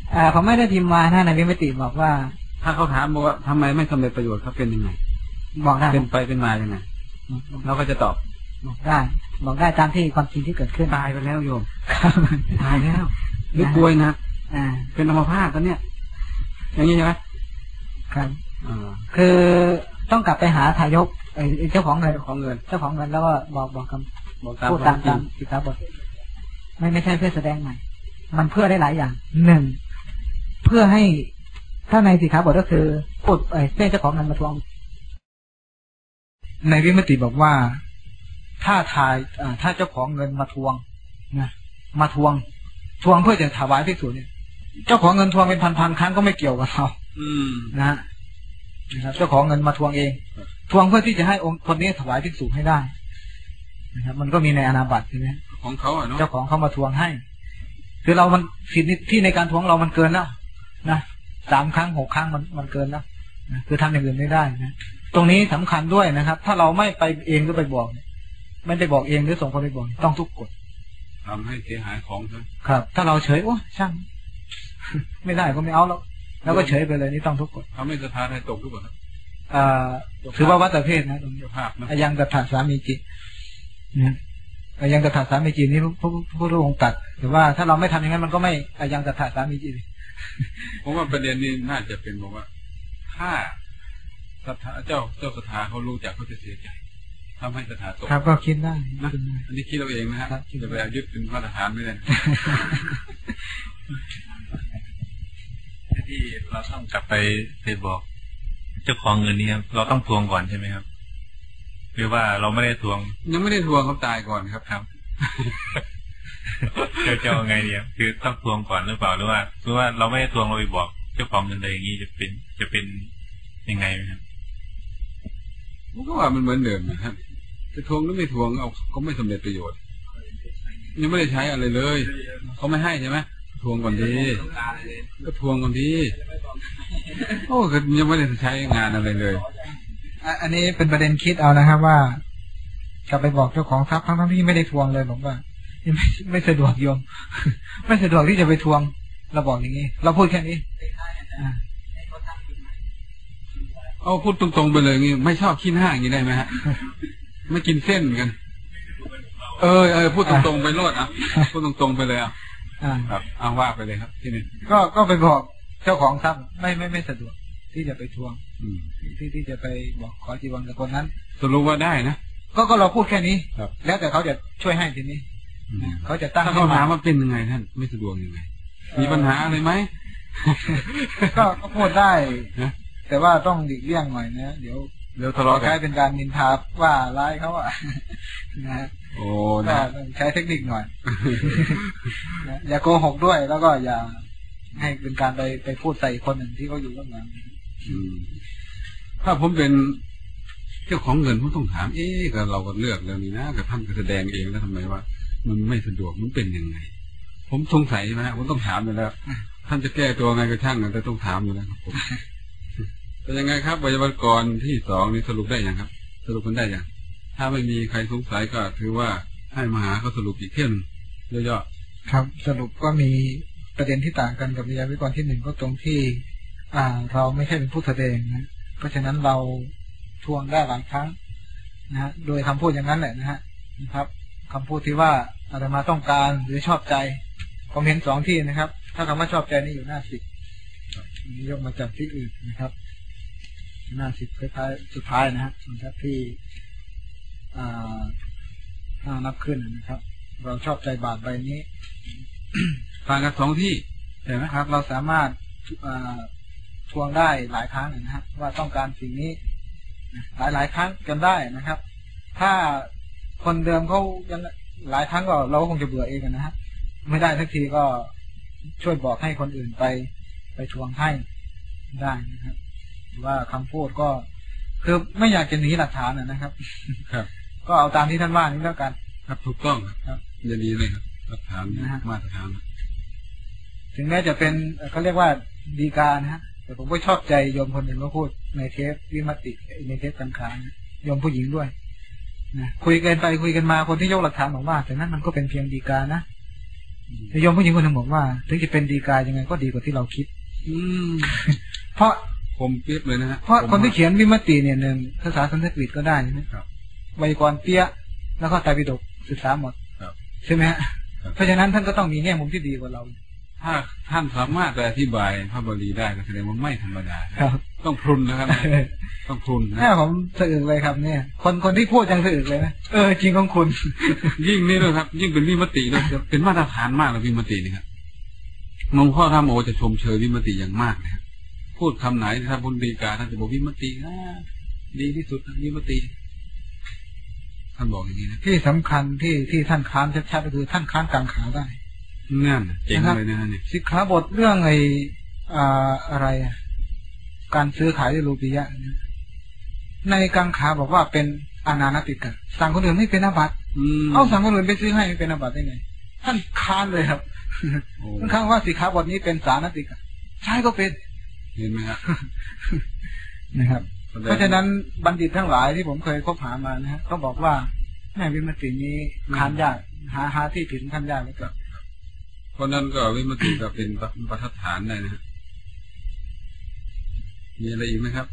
อ่าเขาไม่ได้พิมพ์มานะในวิมิติบอกว่าถ้าเขาถามบอกว่าทำไมไม่สำเร็จประโยชน์เขาเป็นยังไงบอกได้เป็นไปเป็นมายังไงเราก็จะตอบบอกได้ บอกได้ตามที่ความจริงที่เกิดขึ้นตายไปแล้วโยมตายแล้วหรือป่วยนะอ่าเป็นอัมพาตตอนเนี้ยอย่างนี้ใช่ไหมครับคือต้องกลับไปหาทายกเจ้าของเงินเจ้าของเงินเจ้าของเงินแล้วก็บอกบอกคำบอกพูดตามตามสิกขาบทไม่ไม่ใช่เพื่อแสดงใหม่มันเพื่อได้หลายอย่างหนึ่งเพื่อให้ถ้าในสิกขาบทก็คือพูดไอ้เจ้าของเงินมาทวงในวิมุตติบอกว่าถ้าทายถ้าเจ้าของเงินมาทวงนะมาทวงทวงเพื่อจะถวายภิกษุเนี่ยเจ้าของเงินทวงเป็นพันๆครั้งก็ไม่เกี่ยวกับเรานะนะครับเจ้าของเงินมาทวงเองทวงเพื่อที่จะให้องค์คนนี้ถวายภิกษุให้ได้นะครับมันก็มีในอานาบัติใช่ไหมของเขาเนาะเจ้าของเขามาทวงให้คือเรามันสิทธิที่ในการทวงเรามันเกินแล้วนะสามครั้งหกครั้งมันมันเกินแล้วนะคือทำอย่างอื่นไม่ได้นะตรงนี้สำคัญด้วยนะครับ ถ้าเราไม่ไปเองหรือไปบอกไม่ได้บอกเองหรือส่งคนไปบอกต้องทุกกฎทำให้เสียหายของครับถ้าเราเฉยโอ้ช่างไม่ได้ก็ไม่เอาแล้วแล้วก็เฉยไปเลยนี่ต้องทุกกฎทำให้ศรัทธาให้ตกทุกกฎอ่าถือว่าวัตเพศนะตรงนี้ยังตถาสามีจินะยังตถาสามีจินี่พระพุทธองค์ตัดแต่ว่าถ้าเราไม่ทำอย่างนั้นมันก็ไม่ยังตถาสามีจิผมว่าประเด็นนี้น่าจะเป็นบอกว่าถ้าศรัทธาเจ้าเจ้าศรัทธาเขารู้จักเขาจะเสียใจทำให้ศรัทธาตกครับก็คิดได้นะอันนี้คิดเราเองนะฮะจะไปยึดเป็นมาตรฐานไม่ได้ที่เราต้องกลับไปไปบอกเจ้าของเงินนี้เราต้องทวงก่อนใช่ไหมครับหรือว่าเราไม่ได้ทวงยังไม่ได้ทวงเขาตายก่อนครับครับจะจะเอาไงดีคือต้องทวงก่อนหรือเปล่าหรือว่าหรือว่าเราไม่ได้ทวงเราไปบอกเจ้าของเงินเลยอย่างนี้จะเป็นจะเป็นยังไงไหมครับผมก็ว่ามันเหมือนเดิมนะครับจะทวงหรือไม่ทวงเอาก็ไม่สำเร็จประโยชน์ยังไม่ได้ใช้อะไรเลยเขาไม่ให้ใช่ไหมทวงก่อนดีก็ทวงก่อนดีโอ้ก็ยังไม่ได้ใช้งานอะไรเลยอันนี้เป็นประเด็นคิดเอานะครับว่าจะไปบอกเจ้าของทรัพย์ทั้งที่ไม่ได้ทวงเลยผมว่าไม่ไม่สะดวกโยมไม่สะดวกที่จะไปทวงเราบอกอย่างนี้เราพูดแค่นี้เอาพูดตรงๆไปเลยงี้ไม่ชอบขี้หน้าอย่างนี้ได้ไหมฮะไม่กินเส้นกัน เออเออพูดตรงๆไปโลดอ่ะพูดตรงๆไปเลยอ่ะครับเอาว่าไปเลยครับที่นี่ก็ก็ไปบอกเจ้าของทรัพย์ไม่ไม่ไม่สะดวกที่จะไปทวงที่ที่จะไปบอกขอจีวรกับคนนั้นสรุปว่าได้นะก็ก็เราพูดแค่นี้แล้วแต่เขาจะช่วยให้ทีนี้เขาจะตั้งถ้าเขาถามว่าเป็นยังไงท่านไม่สะดวกยังไงมีปัญหาอะไรไหมก็ก็พูดได้นะแต่ว่าต้องหลีกเลี่ยงหน่อยนะเดี๋ยวเดี๋ยวทะเลาะกันเป็นการนินทาว่าร้ายเขาอ่ะนะโอ้นะใช้เทคนิคหน่อยอย่าโกหกด้วยแล้วก็อย่าให้เป็นการไปไปพูดใส่คนหนึ่งที่เขาอยู่ข้างหลังถ้าผมเป็นเจ้าของเงินผมต้องถามเอ๊ะก็เราก็เลือกแล้วนี่นะกับท่านก็แสดงเองแล้วทำไมว่ามันไม่สะดวกมันเป็นยังไงผมสงสัยนะผมต้องถามอยู่แล้วท่านจะแก้ตัวไงก็ช่างแต่ต้องถามอยู่แล้วครับผมเป็นยังไงครับวิทยากรที่สองนี่สรุปได้ยังครับสรุปกันได้ยังถ้าไม่มีใครสงสัยก็ถือว่าให้มหาเขาสรุปอีกเที่ยงย่อๆครับสรุปก็มีประเด็นที่ต่างกันกับวิทยากรที่หนึ่งก็ตรงที่อ่าเราไม่ใช่เป็นผู้แสดงนะเพราะฉะนั้นเราทวงได้หลายครั้งนะฮะโดยคำพูดอย่างนั้นแหละนะฮะนะครับคำพูดที่ว่าอาตมาต้องการหรือชอบใจผมเห็นสองที่นะครับถ้าคำว่าชอบใจนี่อยู่หน้าสิบยกมาจากที่อื่นนะครับหน้าสิบคล้ายๆสุดท้ายนะฮะนะครับที่อ่าห้านับขึ้นนะครับเราชอบใจบาทใบนี้ต่างกันสองที่ใช่ไหมครับเราสามารถทวงได้หลายครั้งนะครับว่าต้องการสิ่งนี้หลายหลายครั้งกันได้นะครับ ถ้าคนเดิมเขายังหลายครั้งก็เราก็คงจะเบื่อเองนะฮะไม่ได้ทักทีก็ช่วยบอกให้คนอื่นไปไปทวงให้ได้นะครับว่าคำพูดก็คือไม่อยากจะหนีหลักฐานนะครับครับก็เอาตามที่ท่านว่านี้แล้วกันครับถูกต้องครับอย่าดีเลยครับหลักฐานมาตรฐานถึงแม้จะเป็นเขาเรียกว่าดีกานะฮะแต่ผมก็ชอบใจโยมคนหนึ่งก็พูดในเทปวิมัติในเทปกังขานโยมผู้หญิงด้วยนะคุยกันไปคุยกันมาคนที่ยกหลักฐานบอกว่าแต่นั้นมันก็เป็นเพียงดีกานะโยมผู้หญิงคนหนึ่งบอกว่าถึงจะเป็นดีกายังไงก็ดีกว่าที่เราคิดอืมเพราะผมเปียบเลยนะฮะเพราะคนที่เขียนวิมัตติเนี่ยหนึ่งภาษาสันสกฤตก็ได้ใช่ไหมครับไวยากรณ์เปี้ยแล้วก็ไตรปิฎกศึกษาหมดใช่ไหมฮะเพราะฉะนั้นท่านก็ต้องมีแง่มุมที่ดีกว่าเราถ้าท่านสามารถอธิบายพระบาลีได้ก็แสดงว่าไม่ธรรมดาต้องพรุนนะครับต้องพรุนนะผมสะอึกเลยครับเนี่ยคนคนที่พูดยังสะอึกเลยนะเออจริงของคุณยิ่งนี่เลยครับยิ่งเป็นวิมัตติเลยเป็นมาตรฐานมากเลยวิมัตตินี่ครับหลวงพ่อธรรมโอจะชมเชยวิมัตติอย่างมากเลยพูดคำไหนถ้าพุทธดีกาท่านจะบอกวิมัตตินะดีที่สุดวิมัตติท่านบอกอย่างนี้นะที่สำคัญที่ที่ท่านค้านชัดๆก็คือท่านค้านกลางขาได้นั่นเจ๋งเลยนะนี่สิกขาบทเรื่องไอ้อ่าอะไรการซื้อขายด้วยรูปียะในกลางขาบอกว่าเป็นอานานติกะสั่งคนอื่นไม่เป็นอาบัติเอาสั่งคนอื่นไปซื้อให้ไม่เป็นอาบัติได้ไงท่านค้านเลยครับท่านค้านว่าสิกขาบทนี้เป็นสานติกะใช่ก็เป็นเห็นไหมครับนะครับเพราะฉะนั้นบัณฑิตทั้งหลายที่ผมเคยคบหามานะฮะก็บอกว่าแม่วิมัตตินี้ค้านยากหาหาที่ผิดค้านยากแล้วก็เพราะนั้นก็วิมัตติก็เป็นประทัดฐานได้นะฮะมีอะไรอีกไหมครับ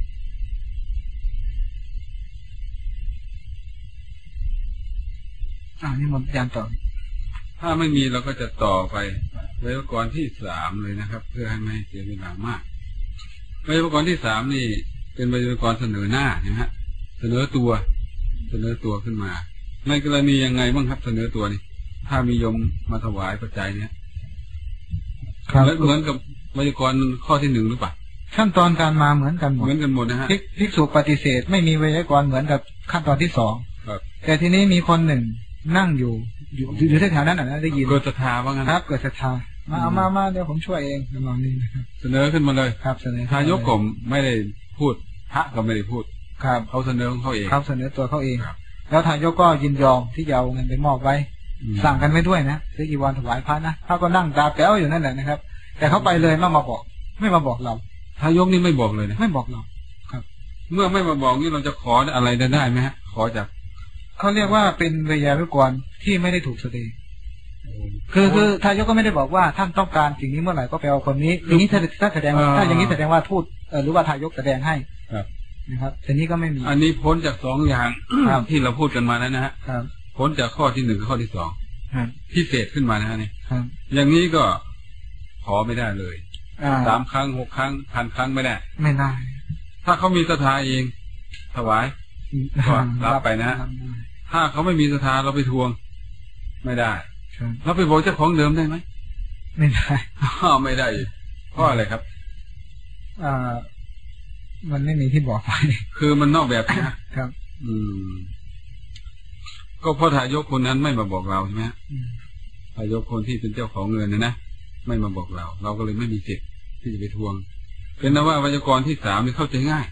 อ่านี่มันยานต่อถ้าไม่มีเราก็จะต่อไปไวยากรณ์ที่สามเลยนะครับเพื่อให้ไม่เสียเวลามากไวยากรณ์ที่สามนี่เป็นไวยากรณ์เสนอหน้านะฮะเสนอตัวเสนอตัวขึ้นมาในกรณียังไงบ้างครับเสนอตัวนี่ถ้ามีโยมมาถวายปัจจัยเนี่ยเหมือนกับไวยากรณ์ข้อที่หนึ่งหรือเปล่าขั้นตอนการมาเหมือนกันหมดเหมือนกันหมดนะฮะภิกษุปฏิเสธไม่มีไวยากรณ์เหมือนกับขั้นตอนที่สองแต่ทีนี้มีคนหนึ่งนั่งอยู่อยู่อยู่ที่แถวนั้นน่ะได้ยินเกิดศรัทธาว่างั้นครับเกิดศรัทธามาเอามามาเดี๋ยวผมช่วยเองประมาณนี้นะครับเสนอขึ้นมาเลยครับเสนอทายกผมไม่ได้พูดพระก็ไม่ได้พูดครับเขาเสนอของเขาเองครับเสนอตัวเขาเองแล้วทายกก็ยินยอมที่จะเอาเงินไปมอบไว้สั่งกันไว้ด้วยนะซื้อจีวรถวายพระนะเขาก็นั่งตาแป๋วอยู่นั่นแหละนะครับแต่เขาไปเลยไม่มาบอกไม่มาบอกเราทายกนี่ไม่บอกเลยนะไม่บอกเราครับเมื่อไม่มาบอกนี่เราจะขออะไรได้ได้ไหมฮะขอจากเขาเรียกว่าเป็นไวยากรณ์ที่ไม่ได้ถูกแสดงคือคือทายกก็ไม่ได้บอกว่าท่านต้องการสิ่งนี้เมื่อไหร่ก็ไปเอาคนนี้อย่างนี้ถ้าแสดงถ้าอย่างนี้แสดงว่าทูตหรือว่าทายกแสดงให้นะครับแต่นี้ก็ไม่มีอันนี้พ้นจากสองอย่างที่เราพูดกันมาแล้วนะฮะพ้นจากข้อที่หนึ่งกับข้อที่สองพิเศษขึ้นมานะฮะนี่อย่างนี้ก็ขอไม่ได้เลยสามครั้งหกครั้งพันครั้งไม่ได้ไม่ได้ถ้าเขามีศรัทธาเองถวายก็รับไปนะถ้าเขาไม่มีศรัทธาเราไปทวงไม่ได้เราไปบอกเจ้าของเดิมได้ไหมไม่ได้ไม่ได้เพราะอะไรครับอ่ามันไม่มีที่บอกไปคือมันนอกแบบนะครับอืมก็เพราะทายกคนนั้นไม่มาบอกเราใช่ไหมทายกคนที่เป็นเจ้าของเงินนะนะไม่มาบอกเราเราก็เลยไม่มีสิทธิ์ที่จะไปทวงเป็นนะว่าไวยากรณ์ที่สามนี่เข้าใจง่าย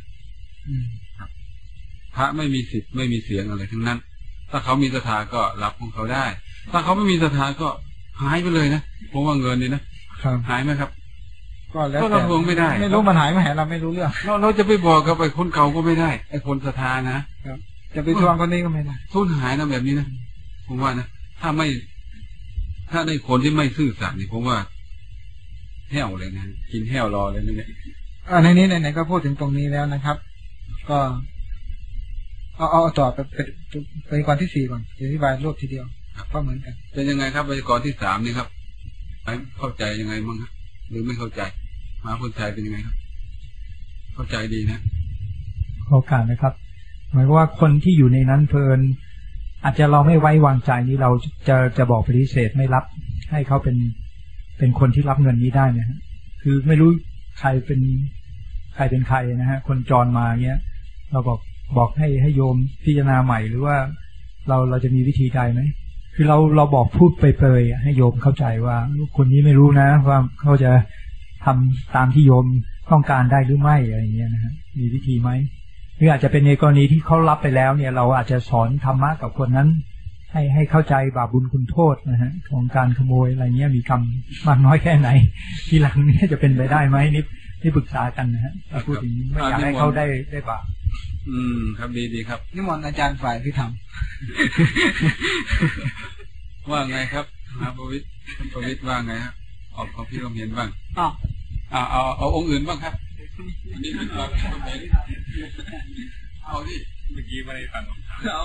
พระไม่มีสิทธิ์ไม่มีเสียงอะไรทั้งนั้นถ้าเขามีศรัทธาก็รับของเขาได้ถ้าเขาไม่มีศรัทธาก็หายไปเลยนะผมว่าเงินนี่นะหายไหมครับก็แล้วแต่เราทวงไม่ได้ไม่รู้มันหายไม่หายเราไม่รู้เรื่องเราเราจะไปบอกกับไอ้คนเก่าก็ไม่ได้ไอ้คนศรัทธานะครับจะไปทวงคนนี้ก็ไม่ได้ทุนหายนะแบบนี้นะผมว่านะถ้าไม่ถ้าได้คนที่ไม่ซื่อสัตย์นี่ผมว่าแห้วเลยนะกินแห้วรอเลยนี่เนี่ยอ่าในนี้ไหนๆก็พูดถึงตรงนี้แล้วนะครับก็เอาเอาต่อไปไปไปก่อนที่สี่ก่อนอธิบายรวบทีเดียวก็เหมือนกันเป็นยังไงครับไวยากรณ์ที่สามนี่ครับเข้าใจยังไงบ้างครับหรือไม่เข้าใจมหาพุทธชัยเป็นยังไงครับเข้าใจดีนะโอกาสนะครับหมายว่าคนที่อยู่ในนั้นเพลินอาจจะเราไม่ไว้วางใจนี้เราจะจะบอกปฏิเสธไม่รับให้เขาเป็นเป็นคนที่รับเงินนี้ได้นะฮะคือไม่รู้ใครเป็นใครเป็นใครนะฮะคนจรมาเงี้ยเราบอกบอกให้ให้โยมพิจารณาใหม่หรือว่าเราเราจะมีวิธีใดไหมคือเราเราบอกพูดไปเปยให้โยมเข้าใจว่าคนนี้ไม่รู้นะว่าเขาจะทำตามที่โยมต้องการได้หรือไม่อะไรเงี้ยนะฮะมีวิธีไหมหรืออาจจะเป็นในกรณีที่เขารับไปแล้วเนี่ยเราอาจจะสอนธรรมะกับคนนั้นให้ให้เข้าใจบาปบุญคุณโทษนะฮะของการขโมยอะไรเงี้ยมีกรรมมากน้อยแค่ไหนทีหลังนี้จะเป็นไปได้ไหมนี่นี่ปรึกษากันนะฮะพูดถึงไม่อยากให้เขาได้ได้บาปอืมครับดีดีครับนิมนต์อาจารย์ฝ่ายพิธรรมว่าไงครับมาประวิตรคุณประวิตรว่าไงฮะออกความคิดความเห็นบ้างอ๋ออ่าเอาเอาองค์อื่นบ้างครับอันนี้เป็นความคิดความเห็นเอาที่เมื่อกี้ไม่ได้ฟัง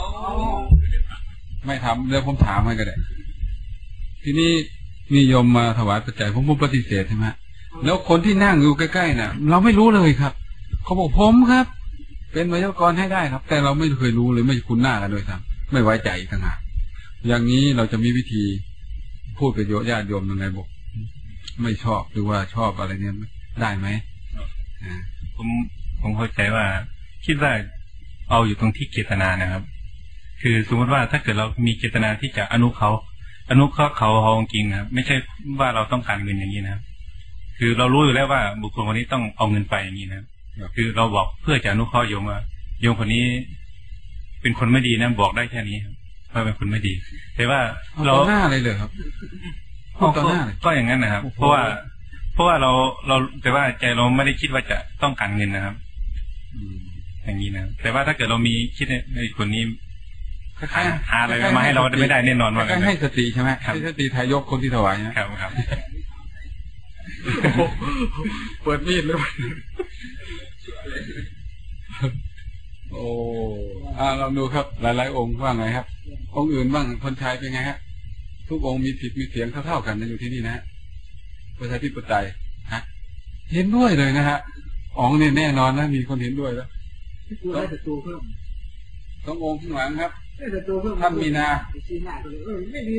ไม่ทำเดี๋ยวผมถามให้ก็ได้ทีนี้มีโยมมาถวายปัจจัยผมผมปฏิเสธใช่ไหมแล้วคนที่นั่งอยู่ใกล้ๆน่ะ เราไม่รู้เลยครับเขาบอกผมครับเป็นวิทยากรให้ได้ครับ แต่เราไม่เคยรู้เลยไม่คุ้นหน้ากันด้วยซ้ำไม่ไว้ใจต่างหากอย่างนี้เราจะมีวิธีพูดกับโยมญาติโยมยังไงบอกไม่ชอบหรือว่าชอบอะไรเนี่ยได้ไหมอ่าผมผมเข้าใจว่าคิดว่าเอาอยู่ตรงที่เจตนานะครับคือสมมติว่าถ้าเกิดเรามีเจตนาที่จะอนุเขาอนุเคราะห์เขาเขาจริงนะครับไม่ใช่ว่าเราต้องการเงินอย่างนี้นะครับคือเรารู้อยู่แล้วว่าบุคคลคนนี้ต้องเอาเงินไปอย่างนี้นะครับคือเราบอกเพื่อจะอนุเคราะห์โยมว่าโยมคนนี้เป็นคนไม่ดีนะบอกได้แค่นี้ครับว่าเป็นคนไม่ดีแต่ว่าเราต่อหน้าเลยเลยครับต่อหน้าก็อย่างนั้นนะครับเพราะว่าเพราะว่าเราเราแต่ว่าใจเราไม่ได้คิดว่าจะต้องการเงินนะครับอย่างนี้นะแต่ว่าถ้าเกิดเรามีคิดในคนนี้หาอะไรมาให้เราไม่ได้แน่นอนว่าให้สติใช่ไหมให้สติทายกคนที่ถวายนะครับครับเปิดมีดเลยโอ้อ่าเราดูครับหลายๆองค์ว่าไงครับองค์อื่นบ้างคนชายเป็นไงฮะทุกองค์มีสิทธิ์มีเสียงเท่าๆกันนะอยู่ที่นี่นะประชาธิปไตยฮะเห็นด้วยเลยนะฮะอ๋องเนี่ยแน่นอนนะมีคนเห็นด้วยแล้วกูได้ศัตรูเพิ่มสององค์ข้างหลังครับได้ศัตรูเพิ่มท่านมีนาเออไม่ดี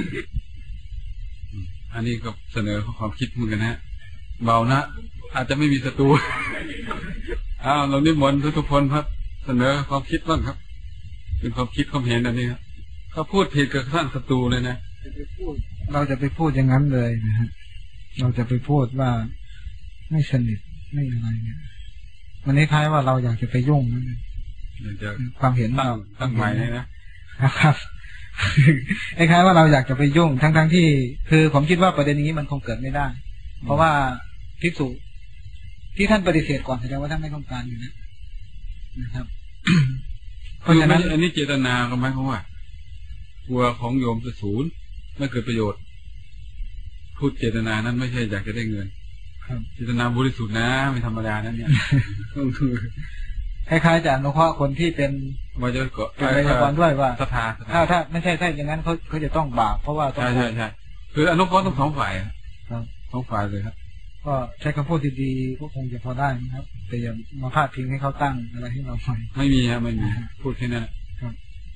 อันนี้ก็เสนอความคิดเหมือนกันนะเบานะอาจจะไม่มีศัตรูอ้าวเรานิมนต์ทุกคนครับเสนอความคิดบ้างครับเป็นความคิดความเห็นอันนี้ครับเขาพูดผิดกับท่านศัตรูเลยนะเราจะไปพูดอย่างนั้นเลยนะฮะเราจะไปพูดว่าไม่สนิทไม่อะไรเนี่ยมันคล้ายๆว่าเราอยากจะไปยุ่งนั่นเองความเห็นตั้งตั้งใหม่เลยนะนะครับคล้ายๆว่าเราอยากจะไปยุ่งทั้งๆที่คือผมคิดว่าประเด็นนี้มันคงเกิดไม่ได้เพราะว่าภิกษุที่ท่านปฏิเสธก่อนแสดงว่าท่านไม่ต้องการอยู่นะนะครับเพราะฉะนั้นอันนี้เจตนาก็หมายความว่ากลัวของโยมจะสูญไม่เกิดประโยชน์พูดเจตนานั้นไม่ใช่อยากจะได้เงินเจตนาบริสุทธิ์นะไม่ธรรมดานั้นเนี่ยคล้ายๆจะอนุเคราะห์คนที่เป็นมาจะเกาะเป็นวิทยากรด้วยว่าถ้าถ้าไม่ใช่ถ้าอย่างนั้นเขาเขาจะต้องบาปเพราะว่าใช่ใช่ใช่คืออนุเคราะห์ทั้งสองฝ่ายครับสองฝ่ายเลยครับก็ใช้คำพูดดีๆก็คงจะพอได้นะครับแต่อย่ามาพาดพิงให้เขาตั้งอะไรให้เราไปไม่มีครับไม่มีพูดแค่นั้นครับ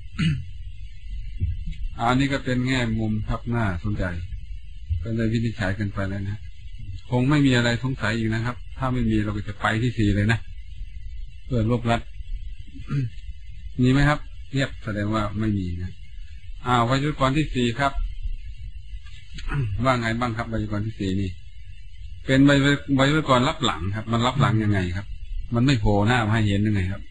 อันนี้ก็เป็นแง่มุมครับหน้าสนใจก็เลยวินิจฉัยกันไปแล้วนะคงไม่มีอะไรสงสัยอีกนะครับถ้าไม่มีเราก็จะไปที่สี่เลยนะเพื่อรวบรัดมีไหมครับเงียบแสดงว่าไม่มีนะอ้าววิทยากรที่สี่ครับว่าไงบ้างครับวิทยากรที่สี่นี่เป็นวิทยากรรับหลังครับมันรับหลังยังไงครับมันไม่โผล่หน้ามาให้เห็นยังไงครับ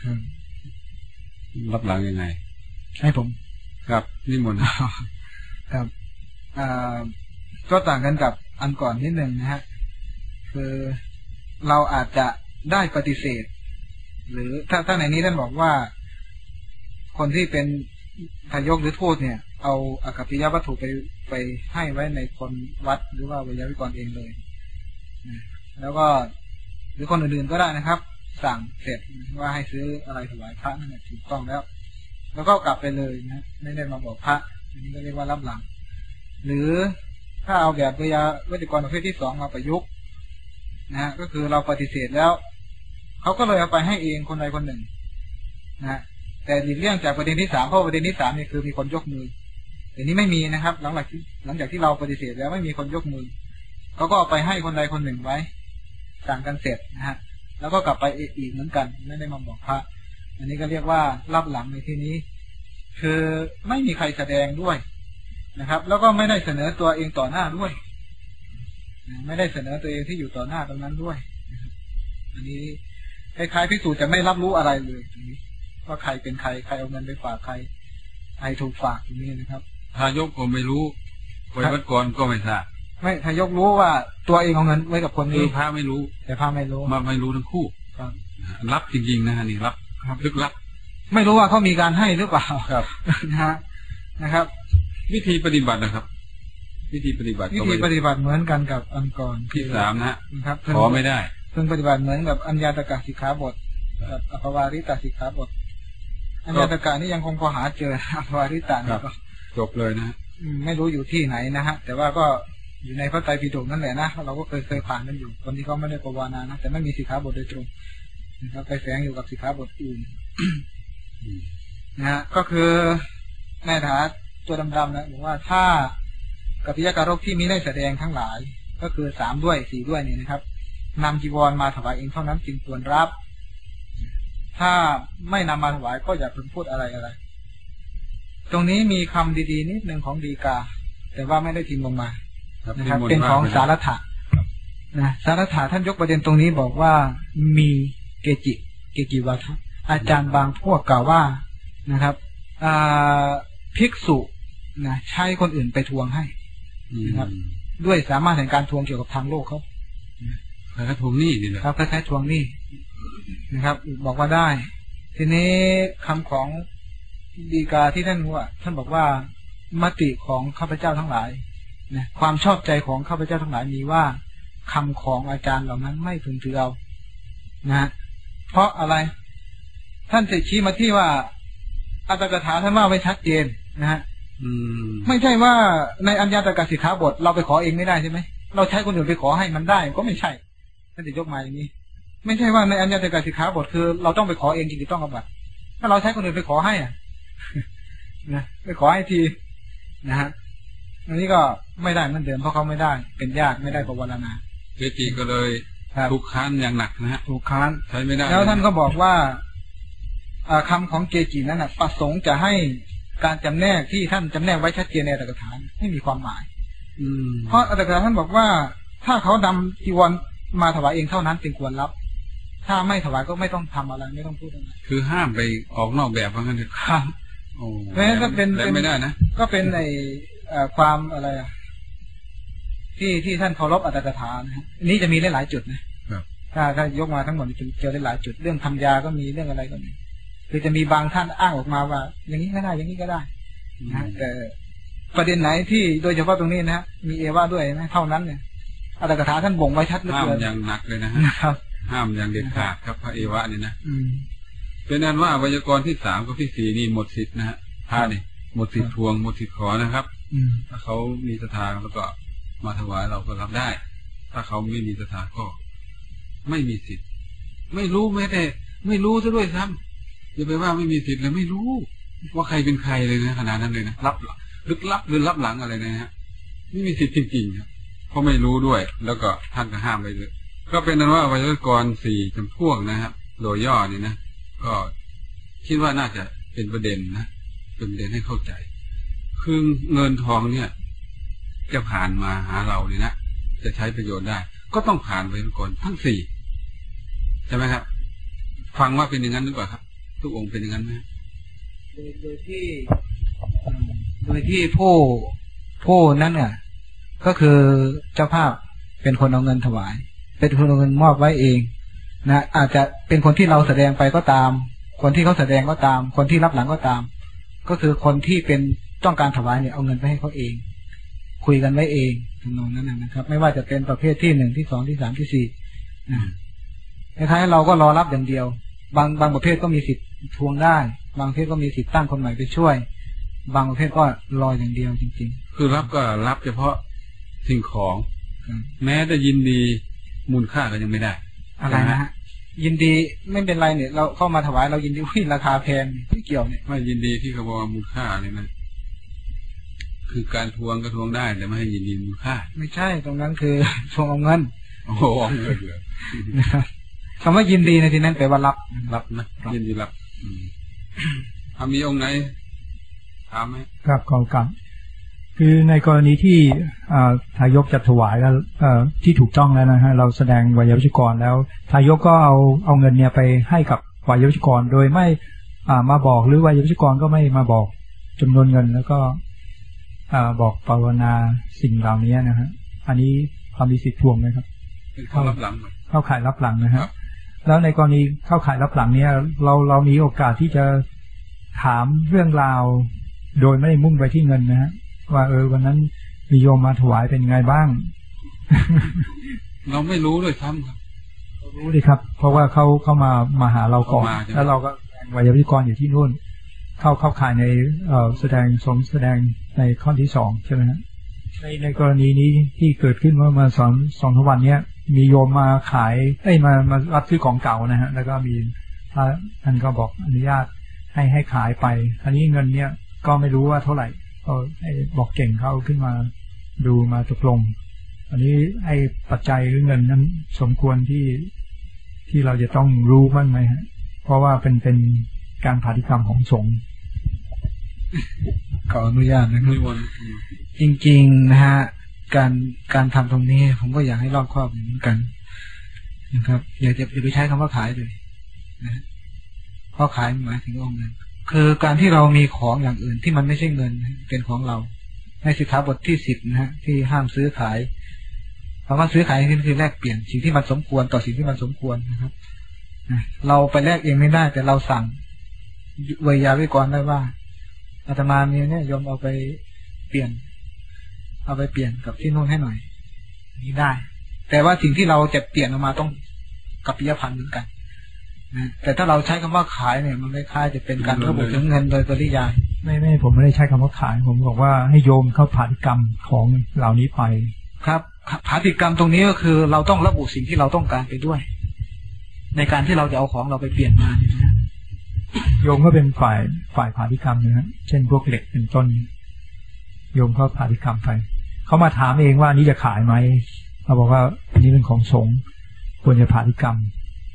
รับหลังยังไงให้ผมครับนิมนต์ครับอ่าก็ต่างกันกับอันก่อนนิดหนึ่งนะฮะคือเราอาจจะได้ปฏิเสธหรือถ้าถ้าในนี้ท่านบอกว่าคนที่เป็นทายกหรือทูตเนี่ยเอาอากัปปิยวัตถุไปไปให้ไว้ในคนวัดหรือว่าวิทยากรเองเลยแล้วก็หรือคนอื่นๆก็ได้นะครับสั่งเสร็จว่าให้ซื้ออะไรถวายพระนั่นแหละถูกต้องแล้วแล้วก็กลับไปเลยนะไม่ได้มาบอกพระอันนี้ก็เรียกว่ารับหลังหรือถ้าเอาแบบวิทยาวิทยากรประเภทที่สองมาประยุกต์นะฮะก็คือเราปฏิเสธแล้วเขาก็เลยเอาไปให้เองคนใดคนหนึ่งนะแต่หลีกเลี่ยงจากประเด็นที่สามเพราะประเด็นที่สามนี่คือมีคนยกมือแต่นี้ไม่มีนะครับหลังจากที่หลังจากที่เราปฏิเสธแล้วไม่มีคนยกมือเขาก็เอาไปให้คนใดคนหนึ่งไว้สั่งกันเสร็จนะฮะแล้วก็กลับไปอีกเหมือนกันไม่ได้มาบอกพระอันนี้ก็เรียกว่ารับหลังในที่นี้คือไม่มีใครแสดงด้วยนะครับแล้วก็ไม่ได้เสนอตัวเองต่อหน้าด้วยไม่ได้เสนอตัวเองที่อยู่ต่อหน้าตรงนั้นด้วยอันนี้คล้ายๆภิกษุจะไม่รับรู้อะไรเลยตรงนี้ว่าใครเป็นใครใครเอาเงินไปฝากใครใครถูกฝากตรงนี้นะครับทายกก็ไม่รู้ไว้วัดก่อนก็ไม่ทราบไม่ทายกรู้ว่าตัวเองเอาเงินไว้กับคนนี้พระไม่รู้แต่พระไม่รู้มาไม่รู้ทั้งคู่รับจริงๆนะนี่รับลึกลับไม่รู้ว่าเขามีการให้หรือเปล่าครับนะฮะนะครับวิธีปฏิบัตินะครับวิธีปฏิบัติวิธีปฏิบัติเหมือนกันกับอันก่อนที่สามนะฮะครับขอไม่ได้เพิ่งปฏิบัติเหมือนกับอัญญาตกะสิกขาบทกับอภวาริตสิกขาบทอัญญาตกะนี่ยังคงพอหาเจออภวาริตะนี่ก็จบเลยนะไม่รู้อยู่ที่ไหนนะฮะแต่ว่าก็อยู่ในพระไตรปิฎกนั่นแหละนะเราก็เคยเคยผ่านกันอยู่คนที่เขาไม่ได้ภาวนานะแต่ไม่มีสิกขาบทโดยตรงนะครับไปแฝงอยู่กับสิกขาบทอื่นนะฮะก็คือในฐานะตัวดำๆนะบอกว่าถ้ากัปปิยการกที่มีได้แสดงทั้งหลายก็คือสามด้วยสี่ด้วยนี่นะครับนำจีวรมาถวายเองเท่านั้นจึงควรรับถ้าไม่นำมาถวายก็อย่าเพิ่งพูดอะไรอะไรตรงนี้มีคำดีๆนิดหนึ่งของดีกาแต่ว่าไม่ได้พิมพ์ลงมานะครับเป็นของสารัตถะนะสารัตถะท่านยกประเด็นตรงนี้บอกว่ามีเกจิเกจิวัฒน์อาจารย์บางพวกกล่าวว่านะครับภิกษุนะใช้คนอื่นไปทวงให้นะครับด้วยสามารถในการทวงเกี่ยวกับทางโลกเขาคล้ายๆทวงหนี้นี่แหละครับคล้ายๆทวงหนี้นะครับบอกว่าได้ทีนี้คำของดีกาที่ท่านว่าท่านบอกว่ามติของข้าพเจ้าทั้งหลายนะความชอบใจของข้าพเจ้าทั้งหลายมีว่าคำของอาจารย์เหล่านั้นไม่พึงถือเอานะเพราะอะไรท่านจะชี้มาที่ว่าอัตถกถาท่านว่าไว้ชัดเจนนะฮะไม่ใช่ว่าในอัญญาตกสิกขาบทเราไปขอเองไม่ได้ใช่ไหมเราใช้คนอื่นไปขอให้มันได้ก็ไม่ใช่ท่านจะยกมาอย่างนี้ไม่ใช่ว่าในอัญญาตกสิกขาบทคือเราต้องไปขอเองจริงๆต้องอบัติถ้าเราใช้คนอื่นไปขอให้อ่ะนะไปขอให้ทีนะฮะอันนี้ก็ไม่ได้เหมือนเดิมเพราะเขาไม่ได้เป็นญาติไม่ได้ภาวนาเกจิก็เลยถูกค้านอย่างหนักนะฮะถูกค้านใช้ไม่ได้แล้วท่านก็บอกว่าคำของเกจินั้นนะประสงค์จะให้การจำแนกที่ท่านจำแนกไว้ชัดเจนในอัตถกถาไม่มีความหมายเพราะอัตถกถาท่านบอกว่าถ้าเขานำจีวรมาถวายเองเท่านั้นจึงควรรับถ้าไม่ถวายก็ไม่ต้องทำอะไรไม่ต้องพูดอะไรคือห้ามไปออกนอกแบบว่างั้นเถอะครับโอ้เพราะฉะนั้นก็เป็นไม่ได้นะก็เป็นในความอะไรที่ที่ท่านเคารพอัตถกถานะนี้จะมีหลายจุดนะถ้าถ้ายกมาทั้งหมดจะเจอได้หลายจุดเรื่องทำยาก็มีเรื่องอะไรก็มีคือจะมีบางท่านอ้างออกมาว่าอย่างนี้ก็ได้อย่างนี้ก็ได้นะแต่ประเด็นไหนที่โดยเฉพาะตรงนี้นะมีเอว่าด้วยนะเท่านั้นเนี่ยอัตถกถาท่านบ่งไว้ชัดเหลือเกินห้ามอย่างหนักเลยนะฮะห้ามอย่างเด็ดขาดครับพระเอวะนี่นะเป็นนั้นว่าไวยากรณ์ที่สามกับที่สี่นี่หมดสิทธินะฮะพระนี่หมดสิทธิทวงหมดสิทธิขอนะครับถ้าเขามีศรัทธาแล้วก็มาถวายเราก็รับได้ถ้าเขาไม่มีศรัทธาก็ไม่มีสิทธิ์ไม่รู้แม้แต่ไม่รู้ซะด้วยซ้ำอย่าไปว่าไม่มีสิทธิ์เลยไม่รู้ว่าใครเป็นใครเลยนะขนาดนั้นเลยนะรับลึกลับหรือรับหลังอะไรนะฮะไม่มีสิทธิ์จริงๆครับเพราะไม่รู้ด้วยแล้วก็ท่านก็ห้ามไปเลยก็เป็นนั้นว่าไวยากรณ์สี่จำพวกนะครับโดยย่อนี่นะก็คิดว่าน่าจะเป็นประเด็นนะเป็นประเด็นให้เข้าใจคือเงินทองเนี่ยจะผ่านมาหาเราเนี่ยนะจะใช้ประโยชน์ได้ก็ต้องผ่านไวยากรณ์ทั้งสี่ใช่ไหมครับฟังว่าเป็นอย่างนั้นหรือเปล่าครับทุกองค์เป็นอย่างนั้นไหมโดยโดยที่โดยที่ผู้ผู้นั้นเนี่ยก็คือเจ้าภาพเป็นคนเอาเงินถวายเป็นคนเอาเงินมอบไว้เองนะอาจจะเป็นคนที่เราแสดงไปก็ตามคนที่เขาแสดงก็ตามคนที่รับหลังก็ตามก็คือคนที่เป็นต้องการถวายเนี่ยเอาเงินไปให้เขาเองคุยกันไว้เองทำนองนั้นนะครับไม่ว่าจะเป็นประเภทที่หนึ่งที่สองที่สามที่สี่นะคล้ายๆเราก็รอรับอย่างเดียวบางบางประเภทก็มีสิทธิ์ทวงได้บางประเภทก็มีสิทธิ์ตั้งคนใหม่ไปช่วยบางประเภทก็รออย่างเดียวจริงๆคือรับก็รับเฉพาะสิ่งของแม้แต่ยินดีมูลค่าก็ยังไม่ได้อะไรนะฮะยินดีไม่เป็นไรเนี่ยเราเข้ามาถวายเรายินดีวิ่งราคาแพงไม่เกี่ยวเนี่ยไม่ยินดีที่เขาบอกมูลค่าเลยนะคือการทวงก็ทวงได้แต่ไม่ให้ยินดีมูลค่าไม่ใช่ตรงนั้นคือทวงเอาเงินโอ้โหเงินเลยคำว่ายินดีในที่นั้นแปลว่ารับรับนะยินดีรับถ้ามีองค์ไหนถามไหมครับขอครับคือในกรณีที่ทายกจะถวายแล้วที่ถูกต้องแล้วนะฮะเราแสดงวัยวุฒิกรแล้วทายกก็เอาเอาเงินเนี่ยไปให้กับวัยวุฒิกรโดยไม่มาบอกหรือวัยวุฒิกรก็ไม่มาบอกจำนวนเงินแล้วก็บอกภาวนาสิ่งเหล่านี้นะฮะอันนี้ความมีสิทธิ์ทวงไหมครับเข้ารับหลังเข้าข่ายรับหลังนะฮะแล้วในกรณีเข้าข่ายรับหลังเนี้ยเราเรามีโอกาสที่จะถามเรื่องราวโดยไม่ได้มุ่งไปที่เงินนะฮะว่าเออวันนั้นมีโยมมาถวายเป็นไงบ้างเราไม่รู้ด้วยซ้ำครับรู้ดิครับเพราะว่าเขาเข้ามามาหาเราก่อนแล้วเราก็วิทยาวิกรอยู่ที่นู่นเข้าเข้าข่ายในเอ่อแสดงสมแสดงในข้อที่สองใช่ไหมฮะในในกรณีนี้ที่เกิดขึ้นเมื่อมาสองสองวันเนี้ยมีโยมมาขายเอ้ยมามารับซื้อของเก่านะฮะแล้วก็มีพระท่านก็บอกอนุญาตให้ให้ขายไปอันนี้เงินเนี้ยก็ไม่รู้ว่าเท่าไหร่ก็ให้บอกเก่งเข้าขึ้นมาดูมาตกลงอันนี้ไอ้ปัจจัยหรือเงินนั้นสมควรที่ที่เราจะต้องรู้บ้างไหมฮะเพราะว่าเป็นเป็นการปฏิกรรมของสงฆ์ขออนุญาตนะครับจริงๆนะฮะการการทำตรงนี้ผมก็อยากให้รอบคอบเหมือนกันนะครับอย่าจะอย่าไปใช้คำว่าขายเลยนะเพราะขายหมายถึงองค์เงินคือการที่เรามีของอย่างอื่นที่มันไม่ใช่เงินเป็นของเราในสิกขาบทที่สิบนะฮะที่ห้ามซื้อขายคำว่าซื้อขายนี่คือแลกเปลี่ยนสิ่งที่มันสมควรต่อสิ่งที่มันสมควรนะครับเราไปแลกเองไม่ได้แต่เราสั่งวิยาวิกรได้ว่าอาตมามีเนี่ยยอมเอาไปเปลี่ยนเอาไปเปลี่ยนกับที่นู่นให้หน่อยนี่ได้แต่ว่าสิ่งที่เราจะเปลี่ยนออกมาต้องกับปิยพันธ์เหมือนกันนะแต่ถ้าเราใช้คำว่าขายเนี่ยมันคล้ายๆจะเป็นการระบุถึงเงินโดยปริยายไม่ไม่ผมไม่ได้ใช้คำว่าขายผมบอกว่าให้โยมเข้าผาติกรรมของเหล่านี้ไปครับผาติกรรมตรงนี้ก็คือเราต้องระบุสิ่งที่เราต้องการไปด้วยในการที่เราจะเอาของเราไปเปลี่ยนมาโยมก็เป็นฝ่ายฝ่ายผาติกรรมนะฮะเช่นพวกเหล็กเป็นต้นโยมเขาผาติกรรมไปเขามาถามเองว่านี้จะขายไหมเขาบอกว่าอันนี้เป็นของสงฆ์ควรจะผาติกรรม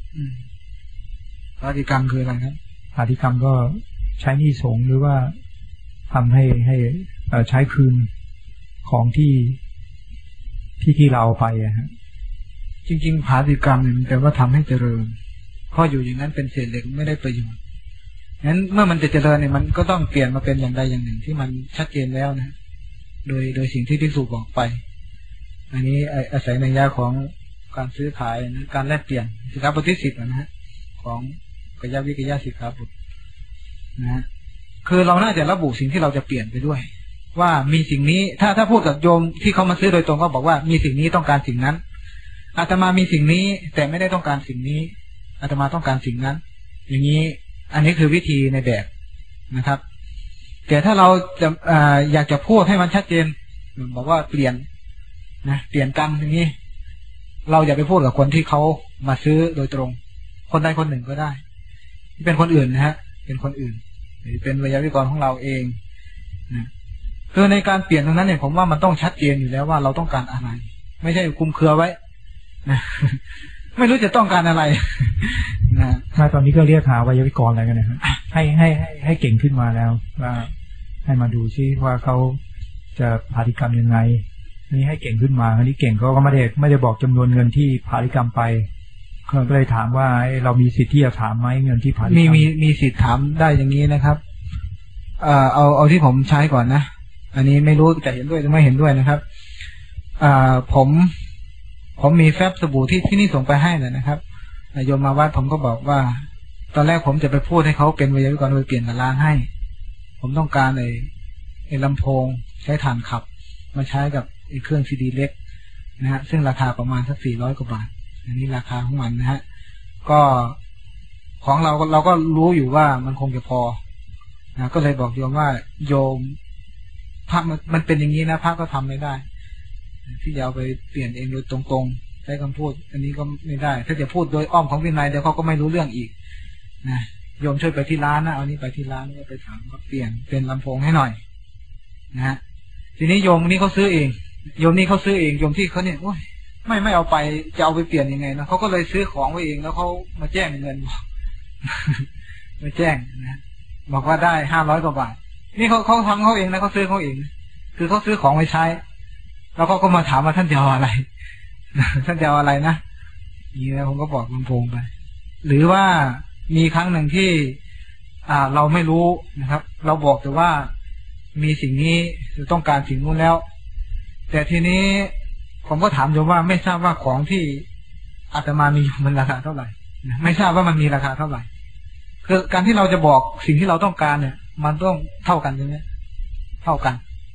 ผาติกรรมคืออะไรครับผาติกรรมก็ใช้หนี้สงฆ์หรือว่าทำให้ให้ใช้คืนของที่ที่ที่เราไปอะฮะจริงๆผาติกรรมเนี่ยมันแปลว่าทำให้เจริญเพราะอยู่อย่างนั้นเป็นเศษเหล็กไม่ได้ประโยชน์งั้นเมื่อมันจะเจริญเนี่ยมันก็ต้องเปลี่ยนมาเป็นอย่างใดอย่างหนึ่งที่มันชัดเจนแล้วนะโดยโดยสิ่งที่ที่สูบบอกไปอันนี้อาศัยในยาของการซื้อขายนะการแลกเปลี่ยนสิกขาบทที่สิบนะฮะของกยวิกยสิกขาบทนะฮะคือเราน่าจะระบุสิ่งที่เราจะเปลี่ยนไปด้วยว่ามีสิ่งนี้ถ้าถ้าพูดกับโยมที่เขามาซื้อโดยตรงก็บอกว่ามีสิ่งนี้ต้องการสิ่งนั้นอาตมามีสิ่งนี้แต่ไม่ได้ต้องการสิ่งนี้อาตมาต้องการสิ่งนั้นอย่างนี้อันนี้คือวิธีในแบบนะครับแต่ถ้าเราจะอ่าอยากจะพูดให้มันชัดเจนบอกว่าเปลี่ยนนะเปลี่ยนกันอย่างนี้เราอย่าไปพูดกับคนที่เขามาซื้อโดยตรงคนใดคนหนึ่งก็ได้ที่เป็นคนอื่นนะฮะเป็นคนอื่นหรือเป็นวิทยาวิกรของเราเองนะคือในการเปลี่ยนตรงนั้นเนี่ยผมว่ามันต้องชัดเจนอยู่แล้วว่าเราต้องการอะไรไม่ใช่คุมเครือไว้นะไม่รู้จะต้องการอะไรนะถ้าตอนนี้ก็เรียกหาวิทยาวิกรอะไรกันนะครับให้ให้ให้ให้เก่งขึ้นมาแล้วว่าให้มาดูซิว่าเขาจะผาติกรรมยังไงนี่ให้เก่งขึ้นมาอันนี้เก่งก็ไม่ได้ไม่ได้บอกจำนวนเงินที่ผาติกรรมไปก็เลยถามว่าเรามีสิทธิ์ที่จะถามไหมเงินที่ผาติกรรมมีมีมีสิทธิ์ถามได้อย่างนี้นะครับเอ่อเอาเอาที่ผมใช้ก่อนนะอันนี้ไม่รู้จะเห็นด้วยหรือไม่เห็นด้วยนะครับอ่าผมผมมีแฟบสบู่ที่ที่นี่ส่งไปให้เลยนะครับโยมมาวัดผมก็บอกว่าตอนแรกผมจะไปพูดให้เขาเป็นวิทยาวิกรโดยเปลี่ยนตารางให้ผมต้องการไอ้ไอ้ลำโพงใช้ถ่านขับมาใช้กับไอ้เครื่องซีดีเล็กนะฮะซึ่งราคาประมาณสักสี่ร้อยกว่าบาทอันนี้ราคาของมันนะฮะก็ของเราเราก็รู้อยู่ว่ามันคงจะพอนะก็เลยบอกโยมว่าโยมพระมันเป็นอย่างนี้นะพระก็ทำไม่ได้ที่จะเอาไปเปลี่ยนเองโดยตรงๆใช้คำพูดอันนี้ก็ไม่ได้ถ้าจะพูดโดยอ้อมของวินัยเดี๋ยวเขาก็ไม่รู้เรื่องอีกนะโยมช่วยไปที่ร้านนะเอานี้ไปที่ร้านก็ไปถามเขาเปลี่ยนเป็นลำโพงให้หน่อยนะฮะทีนี้โยมนี่เขาซื้อเองโยมนี่เขาซื้อเองโยมที่เขาเนี่ยโอ้ยไม่ไม่เอาไปจะเอาไปเปลี่ยนยังไงนะเขาก็เลยซื้อของไว้เองแล้วเขามาแจ้งเงินมาแจ้งนะบอกว่าได้ห้าร้อยกว่าบาทนี่เขาเขาทำเขาเองนะเขาซื้อเขาเองคือเขาซื้อของไว้ใช้แล้วเขาก็มาถามว่าท่านจะเอาอะไรท่านจะเอาอะไรนะนี่นะผมก็บอกลำโพงไปหรือว่ามีครั้งหนึ่งที่ อ่าเราไม่รู้นะครับเราบอกแต่ว่ามีสิ่งนี้หรือต้องการสิ่งนู้นแล้วแต่ทีนี้ผมก็ถามโยมว่าไม่ทราบว่าของที่อาตมามีมันราคาเท่าไหร่ไม่ทราบว่ามันมีราคาเท่าไหร่คือการที่เราจะบอกสิ่งที่เราต้องการเนี่ยมันต้องเท่ากันใช่ไหมเท่ากัน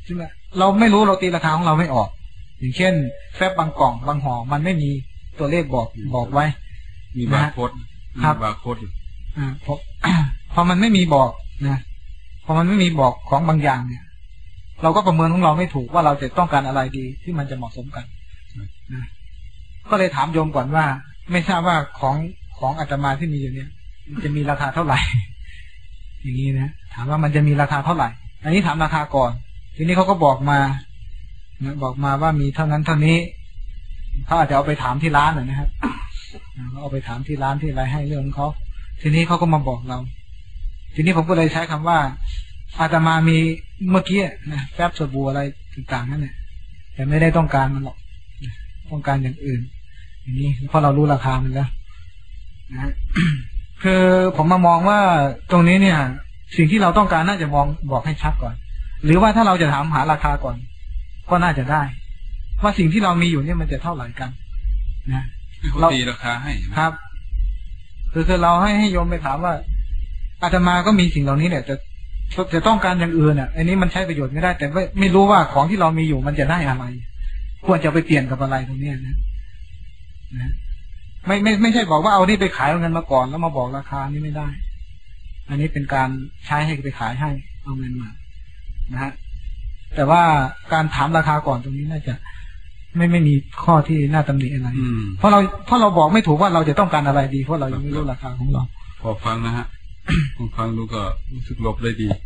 ใช่ไหมเราไม่รู้เราตีราคาของเราไม่ออกอย่างเช่นแฟบบางกล่องบางห่อมันไม่มีตัวเลขบอกบอกไว้มีบาร์โค้ดครับบาร์โค้ดอ่าพอพอมันไม่มีบอกนะพอมันไม่มีบอกของบางอย่างเนี่ยเราก็ประเมินของเราไม่ถูกว่าเราจะต้องการอะไรดีที่มันจะเหมาะสมกันนะก็เลยถามโยมก่อนว่าไม่ทราบว่าของของอาตมาที่มีอยู่เนี่ยมันจะมีราคาเท่าไหร่อย่างนี้นะถามว่ามันจะมีราคาเท่าไหร่อันนี้ถามราคาก่อนทีนี้เขาก็บอกมานะบอกมาว่ามีเท่านั้นเท่านี้เขาอาจจะเอาไปถามที่ร้านนะครับเขาเอาไปถามที่ร้านที่อะไรให้เรื่องของเขาทีนี้เขาก็มาบอกเราทีนี้ผมก็เลยใช้คำว่าอาตมามีเมื่อกี้นะแป๊บสบู่อะไรต่างๆนั่นแหละแต่ไม่ได้ต้องการมันหรอกต้องการอย่างอื่นอย่างนี้เพราะเรารู้ราคามันแล้วนะ คือผมมามองว่าตรงนี้เนี่ย สิ่งที่เราต้องการน่าจะมองบอกให้ชัดก่อนหรือว่าถ้าเราจะถามหาราคาก่อนก็น่าจะได้ว่าสิ่งที่เรามีอยู่เนี่ยมันจะเท่าไหร่กันนะเราตีราคาให้ครับคือคือเราให้ให้โยมไปถามว่าอาตมาก็มีสิ่งเหล่านี้เนี่ยจะจะต้องการอย่างอื่นอ่ะอันนี้มันใช้ประโยชน์ไม่ได้แต่ไม่ไม่รู้ว่าของที่เรามีอยู่มันจะได้อะไรควรจะไปเปลี่ยนกับอะไรตรงนี้นะนะไม่ไม่ไม่ใช่บอกว่าเอานี่ไปขายเอาเงินมาก่อนแล้วมาบอกราคานี่ไม่ได้อันนี้เป็นการใช้ให้ไปขายให้เอาเงินมานะฮะแต่ว่าการถามราคาก่อนตรงนี้น่าจะไม่ไม่มีข้อที่น่าตำหนิอะไรเพราะเราเพราะเราบอกไม่ถูกว่าเราจะต้องการอะไรดีเพราะเรายังไม่รู้ราคาของเราพอฟังนะฮะผมฟังดูก็รู้สึกหลบได้ดี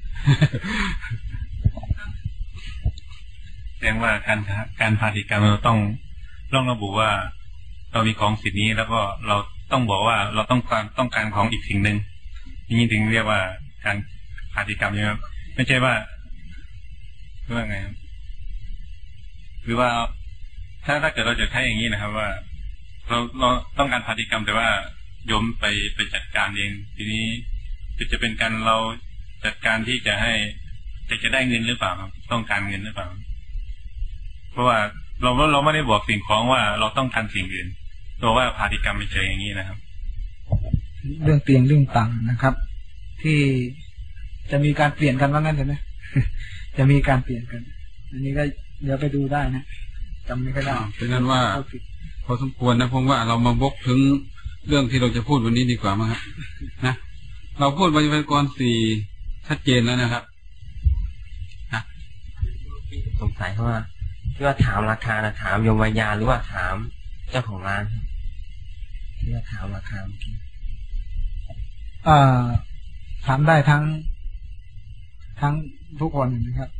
แสดงว่าการการพาณิชย์การเราต้องต้องระบุว่าเรามีของสิ่งนี้แล้วก็เราต้องบอกว่าเราต้องการต้องการของอีกสิ่งหนึ่งนี่ถึงเรียกว่าการพาณิชย์กรรมใช่ไหมครับไม่ใช่ว่าหรือว่าไงครับหรือว่าถ้าถ้าเกิดเราจะใช้อย่างนี้นะครับว่าเราเราต้องการพาณิชย์กรรมแต่ว่าโยมไปไปจัดการเองทีนี้จะจะเป็นการเราจัดการที่จะให้จะจะได้เงินหรือเปล่าครับต้องการเงินหรือเปล่าเพราะว่าเราเราไม่ได้บอกสิ่งของว่าเราต้องการสิ่งอื่นตัวว่าพาณิชย์กรรมไม่ใช่อย่างนี้นะครับเรื่องเตียงเรื่องตังนะครับที่จะมีการเปลี่ยนกันว่างั้นใช่ไหมจะมีการเปลี่ยนกันอันนี้ก็เดี๋ยวไปดูได้นะจำไม่ค่อยได้เป็นนั้นว่าพอสมควรนะผมว่าเรามาบกถึงเรื่องที่เราจะพูดวันนี้ดีกว่ามั้งครับนะเราพูดไวยากรณ์สี่ชัดเจนแล้วนะครับนะสงสัยว่าที่ว่าถามราคานะถามโยมวิญญาณหรือว่าถามเจ้าของร้านที่ว่าถามราคาเมื่อกี้อ่าถามได้ทั้งทั้งทุกคนนะครับ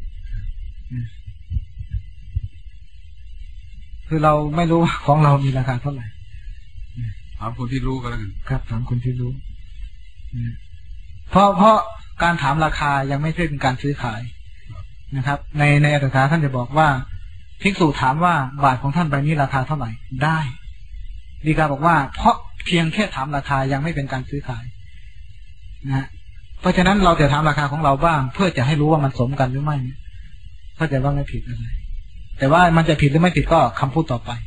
คือเราไม่รู้ของเรามีราคาเท่าไหร่ถามคนที่รู้ก็แล้วกันครับถามคนที่รู้เพราะเพราะการถามราคายังไม่ใช่เป็นการซื้อขายนะครับ ในในอัตถกถาท่านจะบอกว่าภิกษุถามว่าบาทของท่านใบนี้ราคาเท่าไหร่ได้ดีกาบอกว่าเพราะเพียงแค่ถามราคายังไม่เป็นการซื้อขายนะเพราะฉะนั้นเราจะถามราคาของเราบ้างเพื่อจะให้รู้ว่ามันสมกันหรือไม่เข้าใจว่าไม่ผิดอะไรแต่ว่ามันจะผิดหรือไม่ผิดก็คำพูดต่อไป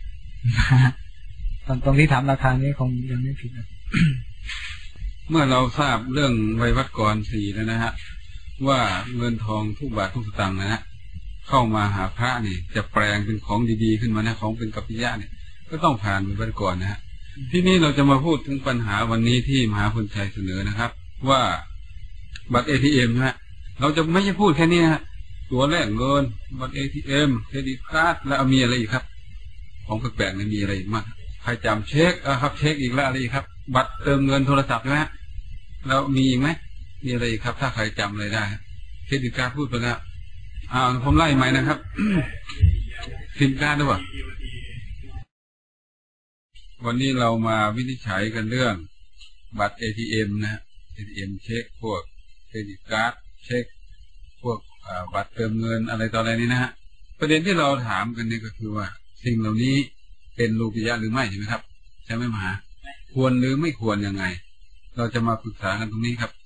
ตรงตรงที่ถามราคานี้คงยังไม่ผิดเมื่อเราทราบเรื่องไวยากรณ์สี่แล้วนะฮะว่าเงินทองทุกบาททุกสตางค์นะฮะเข้ามาหาพระนี่จะแปลงเป็นของดีๆขึ้นมานะของเป็นกัปปิยะเนี่ยก็ต้องผ่านไวยากรณ์นะฮะที่นี้เราจะมาพูดถึงปัญหาวันนี้ที่มหาพลชัยเสนอนะครับว่าบัตร เอ ที เอ็ม ฮะเราจะไม่ใช่พูดแค่นี้ฮะตัวแลกเงินบัตร เอ ที เอ็ม เครดิตการ์ดแล้วมีอะไรอีกครับของแปลกๆเนี่ยมีอะไรอีกมากใครจำเช็คอ่ะครับเช็คอีกแล้วอะไรอีกครับบัตรเติมเงินโทรศัพท์ใช่ไหมแล้วมีอีกไหมมีอะไรอีกครับถ้าใครจำอะไรได้เครดิตการ์ดพูดไปแล้วอ่าผมไล่ใหม่นะครับสินค้าด้วยป่ะวันนี้เรามาวินิจฉัยกันเรื่องบัตร เอ ที เอ็ม นะ เอ ที เอ็ม เช็คพวกเครดิตการ์ดเช็คพวกบัตรเติมเงินอะไรต่ออะไรนี้นะฮะประเด็นที่เราถามกันนี่ก็คือว่าสิ่งเหล่านี้เป็นโลกิยะหรือไม่ใช่ไหมครับใช่ไหมมหาควรหรือไม่ควรยังไงเราจะมาปรึกษากันตรงนี้ครับ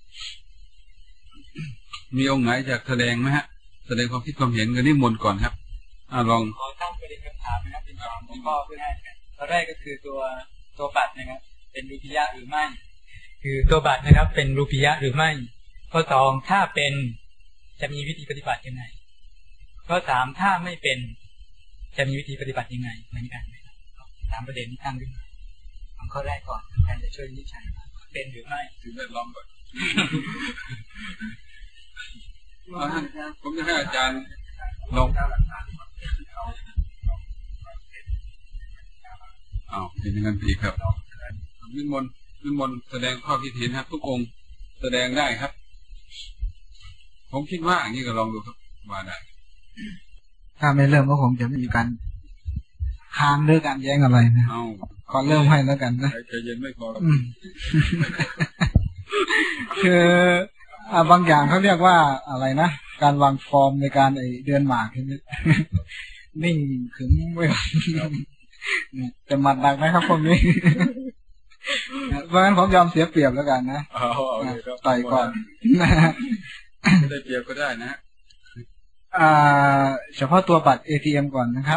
มีองค์ไหนจะแสดงไหมฮะแสดงความคิดความเห็นกันนี่มนก่อนครับอ่าลองขอตั้งประเด็นคำถามนะครับเป็นสองข้อเพื่อให้ข้อแรกก็คือตัวตัวบัตรนะครับเป็นรูปิยะหรือไม่คือตัวบัตรนะครับเป็นรูปิยะหรือไม่ข้อสองถ้าเป็นจะมีวิธีปฏิบัติยังไงข้อสามถ้าไม่เป็นจะมีวิธีปฏิบัติยังไงเหมือนกันตามประเด็นที่ตั้งขึ้นเอาข้อแรกก่อนแทนจะช่วยวินิจฉัยเป็นหรือไม่สิ่งแวดล้อมก่อนผมจะให้อาจารย์ลองอ้าวเป็นอย่างนั้นอีกครับนิมนต์นิมนต์แสดงข้อคิดเห็นครับทุกองค์แสดงได้ครับผมคิดว่าอย่างนี้ก็ลองดูครับว่าได้ถ้าไม่เริ่มก็คงจะไม่มีการค้านหรือการแย้งอะไรนะขอเริ่มให้แล้วกันนะใจเย็นไม่พอคือบางอย่างเขาเรียกว่าอะไรนะการวางฟอร์มในการไอเดือนหมากใช่ไหมนิ่งขึงไว้แต่หมัดหนักนะครับพวกนี้เพราะฉะนั้นผมยอมเสียเปรียบแล้วกันนะต่อยก่อนไม่ได้เปรียบก็ได้นะเฉพาะตัวบัตร เอ ที เอ็ม ก่อนนะครับ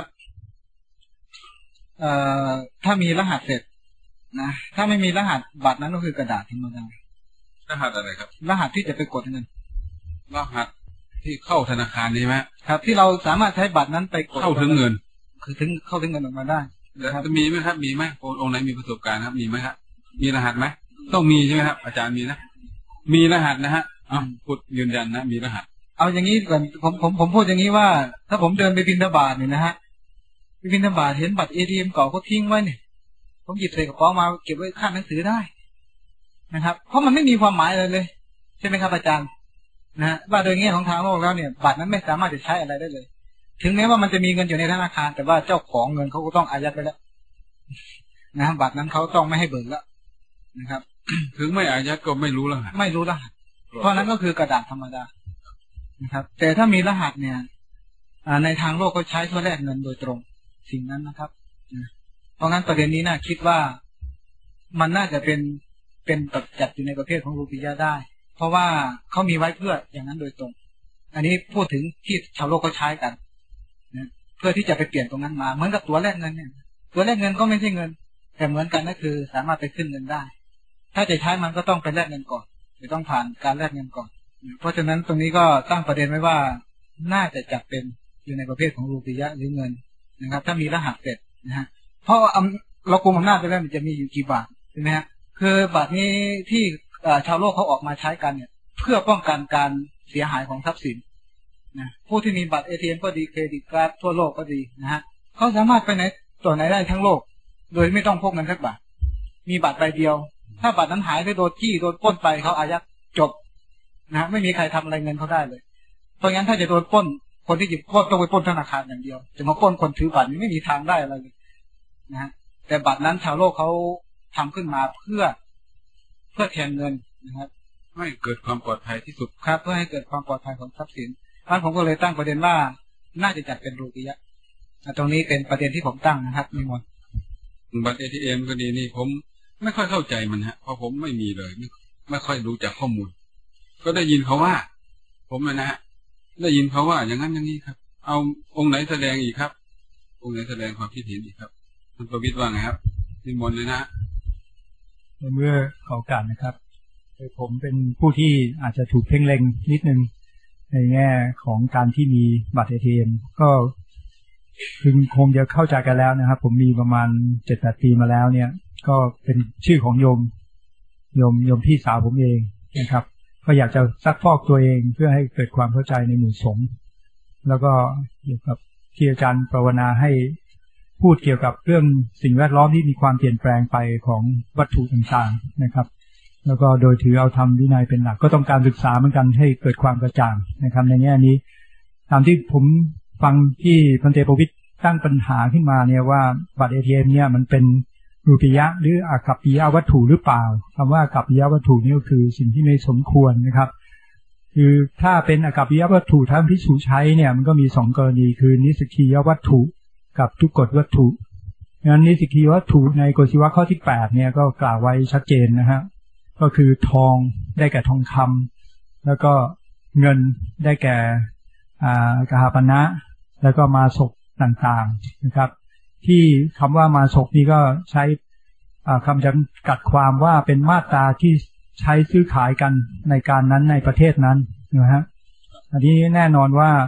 ถ้ามีรหัสเสร็จนะถ้าไม่มีรหัสบัตรนั้นก็คือกระดาษธรรมดารหัสอะไรครับรหัสที่จะไปกดเงินรหัสที่เข้าธนาคารนี่ไหมครับที่เราสามารถใช้บัตรนั้นไปกดเข้าถึงเงินคือถึงเข้าถึงเงินออกมาได้ครับจะมีไหมครับมีไหมองค์ไหนมีประสบการณ์ครับมีไหมครับมีรหัสไหมต้องมีใช่ไหมครับอาจารย์มีนะมีรหัสนะฮะอ้าวพูดยืนยันนะมีรหัสเอาอย่างนี้ก่อนผมผมผมพูดอย่างนี้ว่าถ้าผมเดินไปบิณฑบาตเนี่ยนะฮะไปบิณฑบาตเห็นบัตร เอ ที เอ็ม เก่าเขาทิ้งไว้เนี่ยผมหยิบใส่กระเป๋ามาเก็บไว้ข้างหนังสือได้นะครับเพราะมันไม่มีความหมายอะไรเลยใช่ไหมครับอาจารย์นะว่าโดยแง่ของทางโลกแล้วเนี่ยบัตรนั้นไม่สามารถจะใช้อะไรได้เลยถึงแม้ว่ามันจะมีเงินอยู่ในธนาคารแต่ว่าเจ้าของเงินเขาก็ต้องอายัดไปแล้วนะบัตรนั้นเขาต้องไม่ให้เบิกแล้วนะครับถึงไม่อายัดก็ไม่รู้รหัสไม่รู้รหัสเพราะนั้นก็คือกระดาษธรรมดานะครับแต่ถ้ามีรหัสเนี่ยในทางโลกก็ใช้เพื่อแลกเงินโดยตรงสิ่งนั้นนะครับเพราะงั้นประเด็นนี้น่าคิดว่ามันน่าจะเป็นเป็นจัดอยู่ในประเภทของรูปียะได้เพราะว่าเขามีไว้เพื่ออย่างนั้นโดยตรงอันนี้พูดถึงที่ชาวโลกเขาใช้กันนะเพื่อที่จะไปเปลี่ยนตรงนั้นมาเหมือนกับตัวแลกเงินเนี่ยตัวแลกเงินก็ไม่ใช่เงินแต่เหมือนกันนั่นคือสามารถไปขึ้นเงินได้ถ้าจะใช้มันก็ต้องไปแลกเงินก่อนจะต้องผ่านการแลกเงินก่อนเพราะฉะนั้นตรงนี้ก็ตั้งประเด็นไว้ว่าน่าจะจัดเป็นอยู่ในประเภทของรูปียะหรือเงินนะครับถ้ามีรหัสเสร็จนะฮะเพราะเรากุมอำนาจไปแล้วมันจะมีอยู่กี่บาทใช่ไหมฮะคือบัตรนี้ที่ชาวโลกเขาออกมาใช้กันเนี่ยเพื่อป้องกันการเสียหายของทรัพย์สินนะผู้ที่มีบัตร เอ ที เอ็ม ก็ดีเครดิตการ์ดทั่วโลกก็ดีนะฮะเขาสามารถไปไหนตัวไหนได้ทั้งโลกโดยไม่ต้องพกเงินสักบาทมีบัตรใบเดียวถ้าบัตรนั้นหายไปโดนจี้โดนปล้นไปเขาอายัดจบนะไม่มีใครทำอะไรเงินเขาได้เลยเพราะงั้นถ้าจะโดนปล้นคนที่หยิบปล้นต้องไปปล้นธนาคารอย่างเดียวจะมาปล้นคนถือบัตรนี้ไม่มีทางได้อะไรเลยนะฮะแต่บัตรนั้นชาวโลกเขาทำขึ้นมาเพื่อเพื่อแทนเงินนะครับให้เกิดความปลอดภัยที่สุดครับเพื่อให้เกิดความปลอดภัยของทรัพย์สินท่านผมก็เลยตั้งประเด็นว่าน่าจะจัดเป็นรูปียะตรงนี้เป็นประเด็นที่ผมตั้งนะครับนิมนต์บัตร เอ ที เอ็ม ก็ดีนี่ผมไม่ค่อยเข้าใจมันฮะเพราะผมไม่มีเลยไม่ไม่ค่อยรู้จักข้อมูลก็ได้ยินเขาว่าผมนะฮะได้ยินเขาว่าอย่างนั้นอย่างนี้ครับเอาองค์ไหนแสดงอีกครับองค์ไหนแสดงความคิดเห็นอีกครับท่านประวิตรว่าไงครับนิมนต์เลยนะเมื่อขอโอกาสนะครับผมเป็นผู้ที่อาจจะถูกเพ่งเล็งนิดนึงในแง่ของการที่มีบัตร เอ ที เอ็ม ก็คือคงจะเข้าใจกันแล้วนะครับผมมีประมาณเจ็ดแปดปีมาแล้วเนี่ยก็เป็นชื่อของโยมโยมโยมพี่สาวผมเองนะครับก็อยากจะซักฟอกตัวเองเพื่อให้เกิดความเข้าใจในหมู่สงฆ์แล้วก็เกี่ยวกับที่อาจารย์ภาวนาให้พูดเกี่ยวกับเรื่องสิ่งแวดล้อมที่มีความเปลี่ยนแปลงไปของวัตถุต่างๆนะครับแล้วก็โดยถือเอาธรรมวินัยเป็นหลักก็ต้องการศึกษาเหมือนกันให้เกิดความกระจ่างนะครับในแง่นี้ตามที่ผมฟังที่พันเตประวิตรตั้งปัญหาขึ้นมาเนี่ยว่าบัตร เอ ที เอ็ม เนี่ยมันเป็นรูปียะหรืออากัปปิยวัตถุหรือเปล่าคำว่าอากัปปิยวัตถุนี่ก็คือสิ่งที่ไม่สมควรนะครับคือถ้าเป็นอากัปปิยวัตถุทั้งภิกษุใช้เนี่ยมันก็มีสองกรณีคือนิสกียวัตถุกับทุกกฎวัตถุงั้นนิสกียวัตถุในกฎชีวะข้อที่แปดเนี่ยก็กล่าวไว้ชัดเจนนะฮะก็คือทองได้แก่ทองคำแล้วก็เงินได้แก่อ่ากหาปณะแล้วก็มาศกต่างๆนะครับที่คำว่ามาศกนี้ก็ใช้คำจำกัดความว่าเป็นมาตราที่ใช้ซื้อขายกันในการนั้นในประเทศนั้นนะฮะอันนี้แน่นอนว่า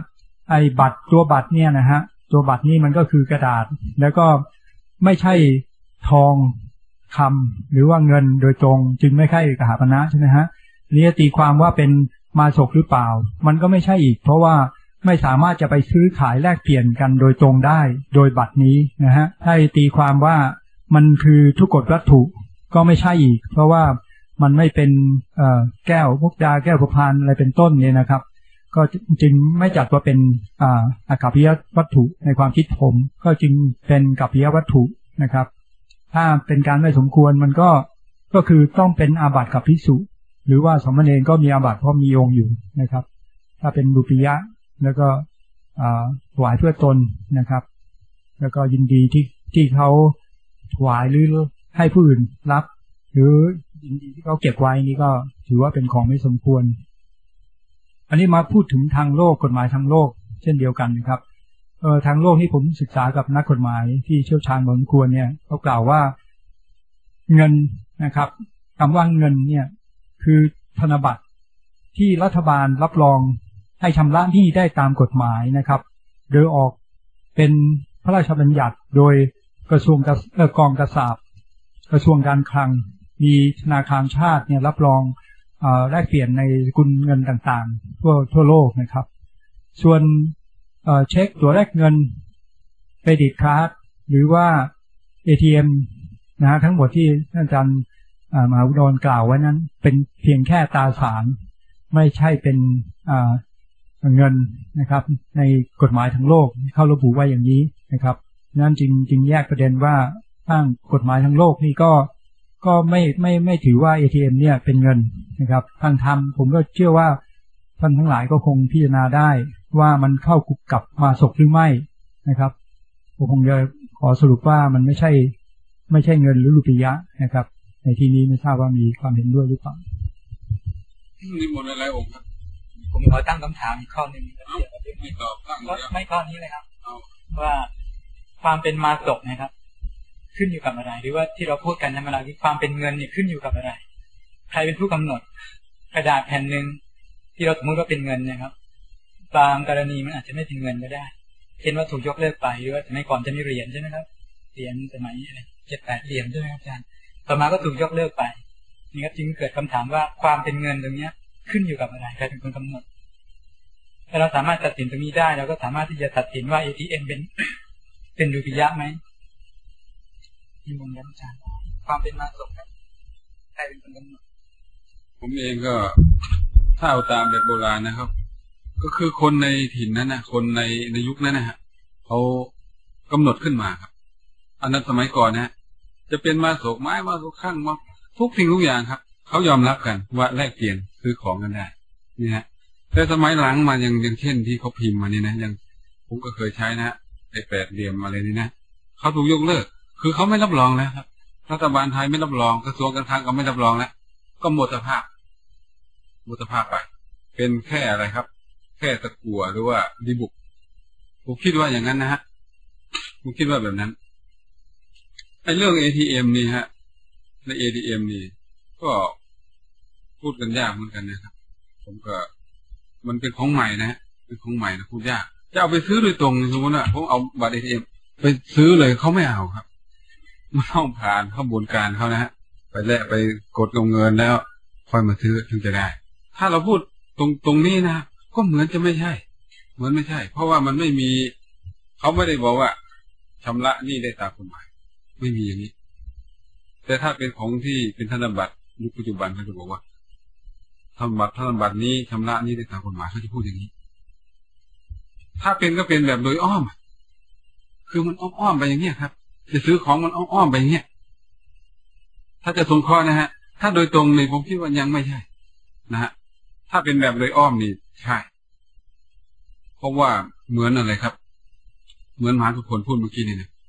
ไอ้บัตรตัวบัตรเนี่ยนะฮะตัวบัตรนี่มันก็คือกระดาษแล้วก็ไม่ใช่ทองคำหรือว่าเงินโดยตรงจึงไม่ใช่กหาปณะใช่ไหมฮะนี่ตีความว่าเป็นมาศกหรือเปล่ามันก็ไม่ใช่อีกเพราะว่าไม่สามารถจะไปซื้อขายแลกเปลี่ยนกันโดยตรงได้โดยบัตรนี้นะฮะถ้าตีความว่ามันคือทุกกฎวัตถุก็ไม่ใช่อีกเพราะว่ามันไม่เป็นเอ่อแก้วมุกดาแก้วประพานอะไรเป็นต้นเนี่ยนะครับก็จึงไม่จัดว่าเป็นอ่าอากัปปิยวัตถุในความคิดผมก็จึงเป็นกัปปิยวัตถุนะครับถ้าเป็นการไม่สมควรมันก็ก็คือต้องเป็นอาบัติกับภิกษุหรือว่าสมณเณรก็มีอาบัติเพราะมีองค์อยู่นะครับถ้าเป็นรูปียะแล้วก็ถวายเพื่อตนนะครับแล้วก็ยินดีที่ที่เขาถวายหรือให้ผู้อื่นรับหรือยินดีที่เขาเก็บไว้นี่ก็ถือว่าเป็นของไม่สมควรอันนี้มาพูดถึงทางโลกกฎหมายทางโลกเช่นเดียวกันนะครับเออทางโลกที่ผมศึกษากับนักกฎหมายที่เชี่ยวชาญพอสมควรเนี่ยเขากล่าวว่าเงินนะครับคำว่าเงินเนี่ยคือธนบัตรที่รัฐบาลรับรองให้ชำระหนี้ได้ตามกฎหมายนะครับโดยออกเป็นพระราชบัญญัติโดยกระทรวงกองกษาปณ์กระทรวงการคลังมีธนาคารชาติเนี่ยรับรองแลกเปลี่ยนในสกุลเงินต่างๆทั่วทั่วโลกนะครับส่วนเช็คตัวแลกเงินเครดิตการ์ดหรือว่า เอ ที เอ็ม นะฮะทั้งหมดที่ท่านอาจารย์มหาอุดรกล่าวไว้นั้นเป็นเพียงแค่ตราสารไม่ใช่เป็นเงินนะครับในกฎหมายทั้งโลกเข้าระบุไว้อย่างนี้นะครับนั่นจึงจึงแยกประเด็นว่าทางกฎหมายทั้งโลกนี่ก็ก็ไม่ไม่ไม่ถือว่า เอ ที เอ็ม เนี่ยเป็นเงินนะครับทางธรรมผมก็เชื่อว่าท่านทั้งหลายก็คงพิจารณาได้ว่ามันเข้ากับมาศกหรือไม่นะครับผมคงจะขอสรุปว่ามันไม่ใช่ไม่ใช่เงินหรือรูปียะนะครับในที่นี้ไม่ทราบว่ามีความเห็นด้วยหรือเปล่านี่หมดอะไรองค์ครับผมขอตั้งคำถามอีกข้อหนึ่งไม่ตอบตั้งไม่ข้อนี้เลยครับว่าความเป็นมาศกนะครับขึ้นอยู่กับอะไรหรือว่าที่เราพูดกันธรรมดาคือความเป็นเงินเนี่ยขึ้นอยู่กับอะไรใครเป็นผู้กำหนดกระดาษแผ่นหนึ่งที่เราสมมติว่าเป็นเงินนะครับบางกรณีมันอาจจะไม่เป็นเงินก็ได้เช่นว่าถูกยกเลิกไปหรือว่าสมัยก่อนจะมีเหรียญใช่ไหมครับเหรียญสมัยอะไรเจ็ดแปดเหรียญใช่ไหมครับอาจารย์ต่อมาก็ถูกยกเลิกไปนี่ครับจึงเกิดคำถามว่าความเป็นเงินตรงนี้ขึ้นอยู่กับอะไรใครเป็นคนกำหนดถ้าเราสามารถตัดสินตรงนี้ได้เราก็สามารถที่จะตัดสินว่า เอ ที เอ็ม เป็นเป็นรูปียะไหมที่มุมอาจารย์ความเป็นมาศกใครเป็นคนกำหนดผมเองก็ถ้าเอาตามแบบโบราณนะครับก็คือคนในถิ่นนั้นนะคนในในยุคนั้นนะฮะเขากำหนดขึ้นมาครับอันนั้นสมัยก่อนนะจะเป็นมาศกไม้มาศกข้างมาทุกสิ่งทุกอย่างครับเขายอมรับกันว่าแลกเปลี่ยนซื้อของกันได้นี่ฮะแต่สมัยหลังมาอย่างอย่างเช่นที่เขาพิมพ์มานี่นะอย่างผมก็เคยใช้นะไอ้แปดเหลี่ยมอะไรนี่นะเขาถูกยกเลิกคือเขาไม่รับรองแล้วครับรัฐบาลไทยไม่รับรองกระทรวงการคลังก็ไม่รับรองแล้วก็หมดสภาพหมดสภาพไปเป็นแค่อะไรครับแค่ตะกั่วหรือว่าดีบุกผมคิดว่าอย่างนั้นนะฮะผมคิดว่าแบบนั้นไอ้เรื่อง เอ ที เอ็ม นี่ฮะใน เอ ที เอ็ม นี่ก็พูดกันยากเหมือนกันนะครับผมก็มันเป็นของใหม่นะฮะเป็นของใหม่นะพูดยากจะเอาไปซื้อโดยตรงสมมติว่าผมเอาบัตร เอ ที เอ็ม ไปซื้อเลยเขาไม่เอาครับมันต้องผ่านข้อบวนการเขานะฮะไปแลกไปกดลงเงินแล้วค่อยมาซื้อถึงจะได้ถ้าเราพูดตรงตรงนี้นะก็เหมือนจะไม่ใช่เหมือนไม่ใช่เพราะว่ามันไม่มีเขาไม่ได้บอกว่าชำระหนี้ได้ตามกฎหมายไม่มีอย่างนี้แต่ถ้าเป็นของที่เป็นธนบัตรยุคปัจจุบันเขาจะบอกว่าธนบัตรธนบัตรนี้ชำระหนี้ได้ตามกฎหมายเขาจะพูดอย่างนี้ถ้าเป็นก็เป็นแบบโดยอ้อมคือมันอ้อมๆไปอย่างเงี้ยครับจะซื้อของมันอ้อมๆไปอย่างเงี้ยถ้าจะสงเคราะห์นะฮะถ้าโดยตรงเลยผมคิดว่ายังไม่ใช่นะฮะถ้าเป็นแบบโดยอ้อมนี่ใช่เพราะว่าเหมือนอะไรครับเหมือนมหาทุกคนพูดเมื่อกี้นี่นะ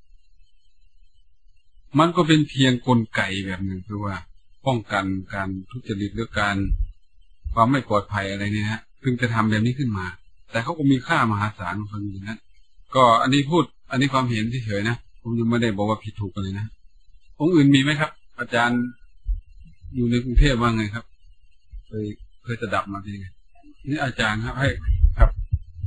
มันก็เป็นเพียงกลไกแบบหนึ่งคือว่าป้องกันการทุจริตหรือการความไม่ปลอดภัยอะไรเนี่ยฮะถึงจะทำแบบนี้ขึ้นมาแต่เขาก็มีค่ามหาศาลของคนอื่นนั้นก็อันนี้พูดอันนี้ความเห็นเฉยๆนะผมยังไม่ได้บอกว่าผิดถูกกันเลยนะองค์อื่นมีไหมครับอาจารย์อยู่ในกรุงเทพว่าไงครับเคยเคยจะดับมาเป็นไงนี่อาจารย์ครับให้ครับ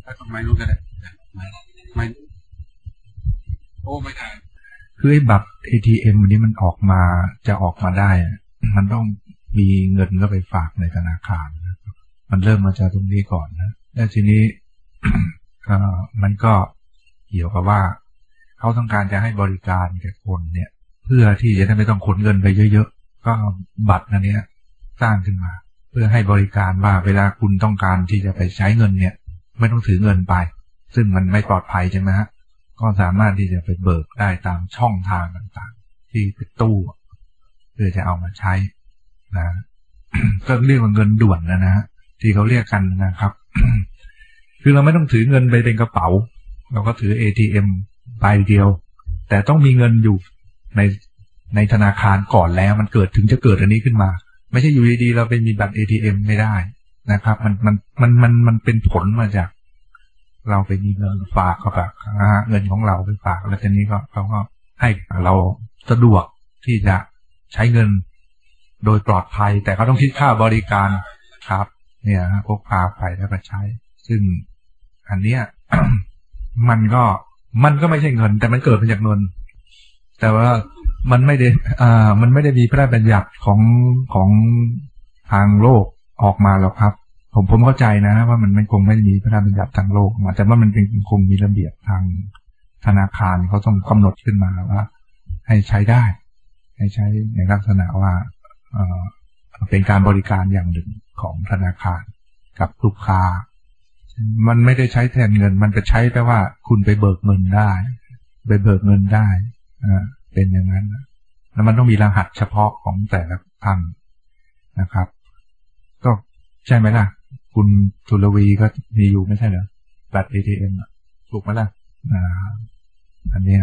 ไม่รู้ก็ได้ไม่ไม่โอ้ไม่ได้คือไอ้บัตร เอ ที เอ็ม นี้มันออกมาจะออกมาได้มันต้องมีเงินก็ไปฝากในธนาคารมันเริ่มมาจากตรงนี้ก่อนนะแล้วทีนี้ ก็มันก็เกี่ยวกับว่าเขาต้องการจะให้บริการแก่คนเนี่ยเพื่อที่จะได้ไม่ต้องขนเงินไปเยอะๆก็บัตรนั้นเนี้ยสร้างขึ้นมาเพื่อให้บริการว่าเวลาคุณต้องการที่จะไปใช้เงินเนี่ยไม่ต้องถือเงินไปซึ่งมันไม่ปลอดภัยใช่ไหมฮะก็สามารถที่จะไปเบิกได้ตามช่องทางต่างๆที่เป็นตู้เพื่อจะเอามาใช้นะ ก็เรียกว่าเงินด่วนนะนะที่เขาเรียกกันนะครับ คือเราไม่ต้องถือเงินไปเป็นกระเป๋าเราก็ถือ เอ ที เอ็ม ใบเดียวแต่ต้องมีเงินอยู่ในในธนาคารก่อนแล้วมันเกิดถึงจะเกิดอันนี้ขึ้นมาไม่ใช่อยู่ดีๆเราไปมีบัตร เอ ที เอ็ม ไม่ได้นะครับมันมันมันมันมันเป็นผลมาจากเราไปมีเงินฝากเขาฝากนะฮะเงินของเราไปฝากแล้วทีนี้ก็เขาก็ให้เราสะดวกที่จะใช้เงินโดยปลอดภัยแต่เขาต้องคิดค่าบริการครับเนี่ยพกพาไปแล้วก็ใช้ซึ่งอันเนี้ย มันก็มันก็ไม่ใช่เงินแต่มันเกิดมาจากเงินแต่ว่ามันไม่ได้อ่ามันไม่ได้มีพระราชบัญญัติของของทางโลกออกมาหรอกครับผมผมเข้าใจนะว่ามันมันคงไม่ได้มีพระราชบัญญัติทางโลกมาแต่ว่ามันเป็นคงมีระเบียบทางธนาคารเขาต้องกำหนดขึ้นมาว่าให้ใช้ได้ให้ใช้ในลักษณะว่าเอ่อเป็นการบริการอย่างหนึ่งของธนาคารกับลูกค้ามันไม่ได้ใช้แทนเงินมันจะใช้แค่ว่าคุณไปเบิกเงินได้ไปเบิกเงินได้อ่าเป็นอย่างนั้นแล้วมันต้องมีรหัสเฉพาะของแต่ละท่านนะครับก็ใช่ไหมล่ะคุณทุลวีก็มีอยู่ไม่ใช่เหรอบัตร เอ ที เอ็ม ถูกไหมล่ะอ่าอันนี้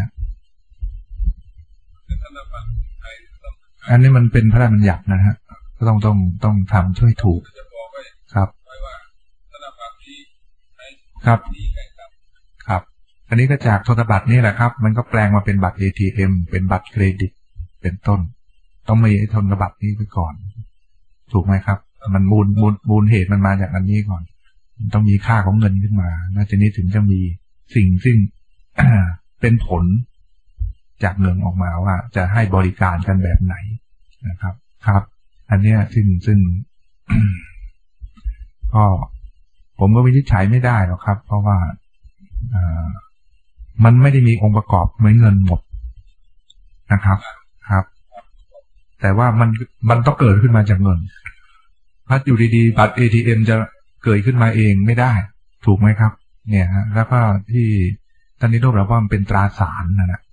อันนี้มันเป็นพระราชบัญญัตินะฮะก็ต้องต้องต้องทำช่วยถูกครับครับครับอันนี้ก็จากธนบัตรนี่แหละครับมันก็แปลงมาเป็นบัตร เอ ที เอ็ม เป็นบัตรเครดิตเป็นต้นต้องมีธนบัตรนี้ไปก่อนถูกไหมครับมันมูลมูลมูลเหตุมันมาจากอันนี้ก่อนต้องมีค่าของเงินขึ้นมาแล้วทีนี้ถึงจะมีสิ่งซึ่ง เป็นผลจากเงินออกมาว่าจะให้บริการกันแบบไหนนะครับครับอันเนี้ยซึ่งซึ่ง ก็ผมก็วินิจฉัยไม่ได้หรอกครับ เพราะว่ามันไม่ได้มีองค์ประกอบเหมือนเงินหมดนะครับครับแต่ว่ามันมันต้องเกิดขึ้นมาจากเงินถ้าอยู่ดีๆบัตร เอ ที เอ็ม จะเกิดขึ้นมาเองไม่ได้ถูกไหมครับเนี่ยฮะแล้วก็ที่ท่านนิโรธบอกว่ามันเป็นตราสารนะนะ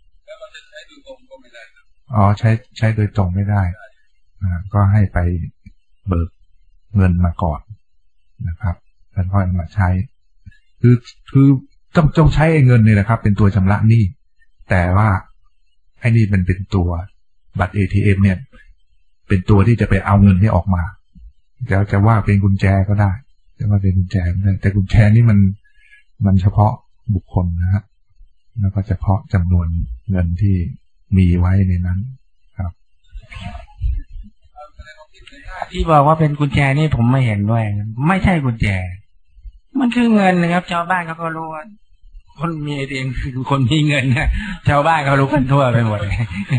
อ๋อใช้ใช้โดยตรงไม่ได้อ่าก็ให้ไปเบิกเงินมาก่อนนะครับแล้วค่อยมาใช้คือคือต้องต้องใช้เงินนี่แหละครับเป็นตัวชำระหนี้แต่ว่าไอ้นี่มันเป็นตัวบัตร เอ ที เอ็ม เนี่ยเป็นตัวที่จะไปเอาเงินที่ออกมาจะจะว่าเป็นกุญแจก็ได้จะว่าเป็นกุญแจได้แต่กุญแจนี่มันมันเฉพาะบุคคลนะฮะแล้วก็เฉพาะจำนวนเงินที่มีไว้ในนั้นครับที่บอกว่าเป็นกุญแจนี่ผมไม่เห็นด้วยไม่ใช่กุญแจมันคือเงินนะครับชาวบ้านเขาก็รู้ว่าคนมีเองคือคนมีเงินนะชาวบ้านเขารู้กันทั่วไปหมด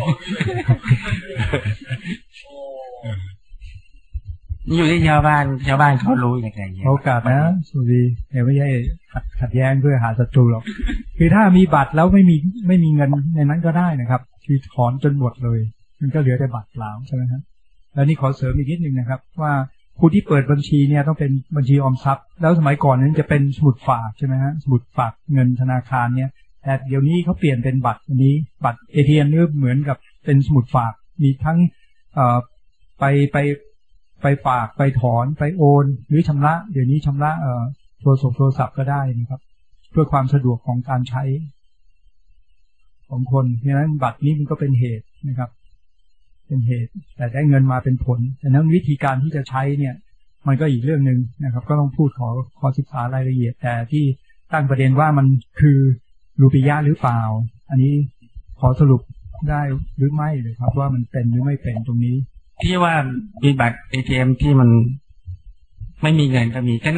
อยู่ที่ชาวบ้านชาวบ้านเขารู้อย่างไรโอกาสนะสุรีเดี๋ยวไม่ใช่ขัดแย้งเพื่อหาศัตรูหรอกคือถ้ามีบัตรแล้วไม่มีไม่มีเงินในนั้นก็ได้นะครับคือถอนจนหมดเลยมันก็เหลือแต่บัตรเปล่าใช่ไหมครับแล้วนี่ขอเสริมอีกนิดนึงนะครับว่าผู้ที่เปิดบัญชีเนี่ยต้องเป็นบัญชีออมทรัพย์แล้วสมัยก่อนนั้นจะเป็นสมุดฝากใช่ไหมฮะสมุดฝากเงินธนาคารเนี่ยแต่เดี๋ยวนี้เขาเปลี่ยนเป็นบัตรอันนี้บัตร เอ ที เอ็ม นี่เหมือนกับเป็นสมุดฝากมีทั้งเอ่อไปไปไปฝากไปถอนไปโอนหรือชำระเดี๋ยวนี้ชำระเอ่อโทรศัพท์โทรศัพท์ก็ได้นะครับเพื่อความสะดวกของการใช้ของคนเพราะฉะนั้นบัตรนี้มันก็เป็นเหตุนะครับเป็นเหตุแต่ได้เงินมาเป็นผลแต่นั้นวิธีการที่จะใช้เนี่ยมันก็อีกเรื่องหนึ่งนะครับก็ต้องพูดขอขอศึกษารายละเอียดแต่ที่ตั้งประเด็นว่ามันคือรูปิยะหรือเปล่าอันนี้ขอสรุปได้หรือไม่เลยครับว่ามันเป็นหรือไม่เป็นตรงนี้ที่ว่ามีบัตร เอ ที เอ็ม ที่มันไม่มีเงินก็มีฉะนั้น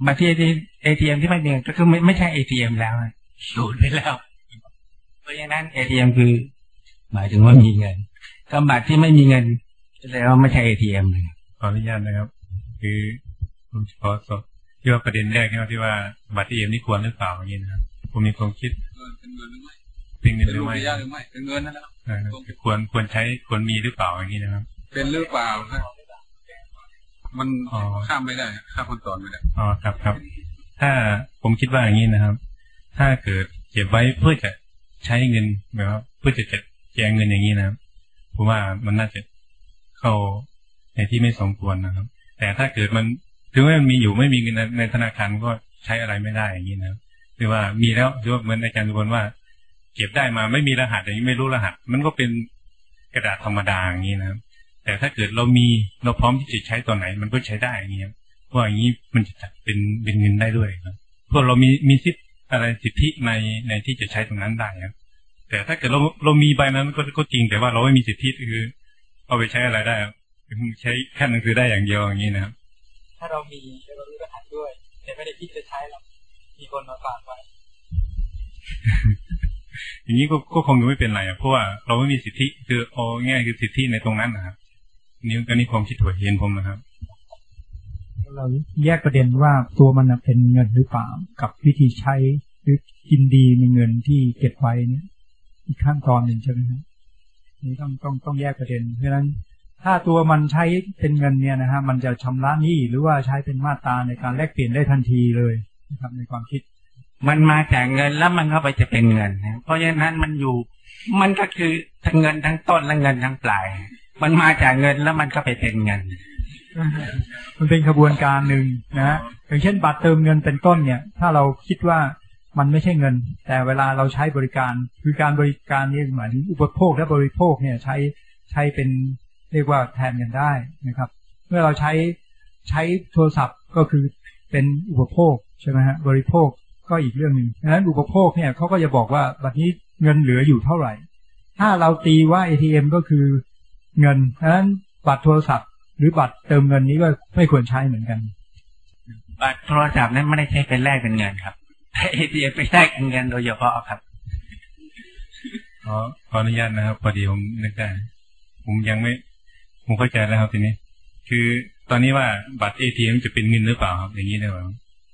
บัตรที่เอทีเอ็มที่ไม่มีเงินก็คือไม่ไม่ใช่เอทีเอ็มแล้วสูญไปแล้วเพราะฉะนั้นเอทีเอ็มคือหมายถึงว่ามีเงินถ้าบัตรที่ไม่มีเงินแล้วไม่ใช่เอทีเอ็มเลยขออนุญาตนะครับคือผมขอสอบที่ว่าประเด็นแรกที่ว่าบัตรเอทีเอ็มนี่ควรหรือเปล่าอย่างนี้นะครับผมมีความคิดเป็นเงินหรือไม่เป็นเงินหรือไม่หรือไม่เป็นเงินนั่นแหละควรควรใช้ควรมีหรือเปล่าอย่างนี้นะครับเป็นหรือเปล่าครับมันข้ามไม่ได้ข้ามขั้นตอนไม่ได้อ๋อครับครับถ้าผมคิดว่าอย่างนี้นะครับถ้าเกิดเก็บไว้เพื่อจะใช้เงินแบบว่าเพื่อจะจัดแจงเงินอย่างนี้นะครับผมว่ามันน่าจะเข้าในที่ไม่สมควรนะครับแต่ถ้าเกิดมันถึงแม้มันมีอยู่ไม่มีเงินในธนาคารก็ใช้อะไรไม่ได้อย่างนี้นะครับหรือว่ามีแล้วหรือว่าเหมือนอาจารย์ทุกคนว่าเก็บได้มาไม่มีรหัสอย่างนี้ไม่รู้รหัสมันก็เป็นกระดาษธรรมดาอย่างนี้นะครับแต่ถ้าเกิดเรามีเราพร้อมที่จะใช้ตอนไหนมันก็ใช้ได้อย่างนี้เพราะอย่างนี้มันจะจัดเป็นเป็นเงินได้ด้วยครับเพราะเรามีมีสิทธิ์อะไรสิทธิในในที่จะใช้ตรงนั้นได้ครับแต่ถ้าเกิดเราเรามีใบนั้นก็ก็จริงแต่ว่าเราไม่มีสิทธิคือเอาไปใช้อะไรได้ใช้แค่หนังสือได้อย่างเดียวอย่างนี้นะครับถ้าเรามีเรารู้รหัสด้วยแต่ไม่ได้คิดจะใช้หรอกมีคนมาฝากไว้อย่างนี้ก็ก็คงจะไม่เป็นไรอ่ะเพราะว่าเราไม่มีสิทธิคือเอาง่ายคือสิทธิในตรงนั้นนะครับนี่ก็นี่ความคิดถั่วเห็นผมนะครับเราแยกประเด็นว่าตัวมันเป็นเงินหรือเปล่ากับวิธีใช้หรือกินดีในเงินที่เก็บไว้เนี่ยอีกขั้นตอนหนึ่งใช่ไหมครับนี่ต้องต้องต้องแยกประเด็นเพราะฉะนั้นถ้าตัวมันใช้เป็นเงินเนี่ยนะฮะมันจะชำระหนี้หรือว่าใช้เป็นมาตราในการแลกเปลี่ยนได้ทันทีเลยนะครับในความคิดมันมาจากเงินแล้วมันเข้าไปจะเป็นเงินเพราะฉะนั้นมันอยู่มันก็คือทั้งเงินทั้งต้นและเงินทั้งปลายมันมาจากเงินแล้วมันก็ไปเป็นเงินมันเป็นขบวนการหนึ่งนะอย่างเช่นบัตรเติมเงินเป็นต้นเนี่ยถ้าเราคิดว่ามันไม่ใช่เงินแต่เวลาเราใช้บริการคือการบริการนี่หมายถึงอุปโภคและบริโภคเนี่ยใช้ใช้เป็นเรียกว่าแทนกันได้นะครับเมื่อเราใช้ใช้โทรศัพท์ก็คือเป็นอุปโภคใช่ไหมฮะบริโภคก็อีกเรื่องหนึ่งดังนั้นอุปโภคเนี่ยเขาก็จะบอกว่าบัตรนี้เงินเหลืออยู่เท่าไหร่ถ้าเราตีว่า เอ ที เอ็ม ก็คือเงินดังนั้นบัตรโทรศัพท์หรือบัตรเติมเงินนี้ก็ไม่ควรใช้เหมือนกันบัตรโทรศัพท์นั้นไม่ได้ใช้เป็นแลกเป็นเงินครับแต่ เอ ที เอ็ม ไปแลกเป็นเงินโดยเฉพาะครับขอขออนุญาตนะครับพอดีผมนึกได้ผมยังไม่ผมเข้าใจแล้วครับทีนี้คือตอนนี้ว่าบัตร เอ ที เอ็ม จะเป็นเงินหรือเปล่าครับอย่างนี้ได้ไหม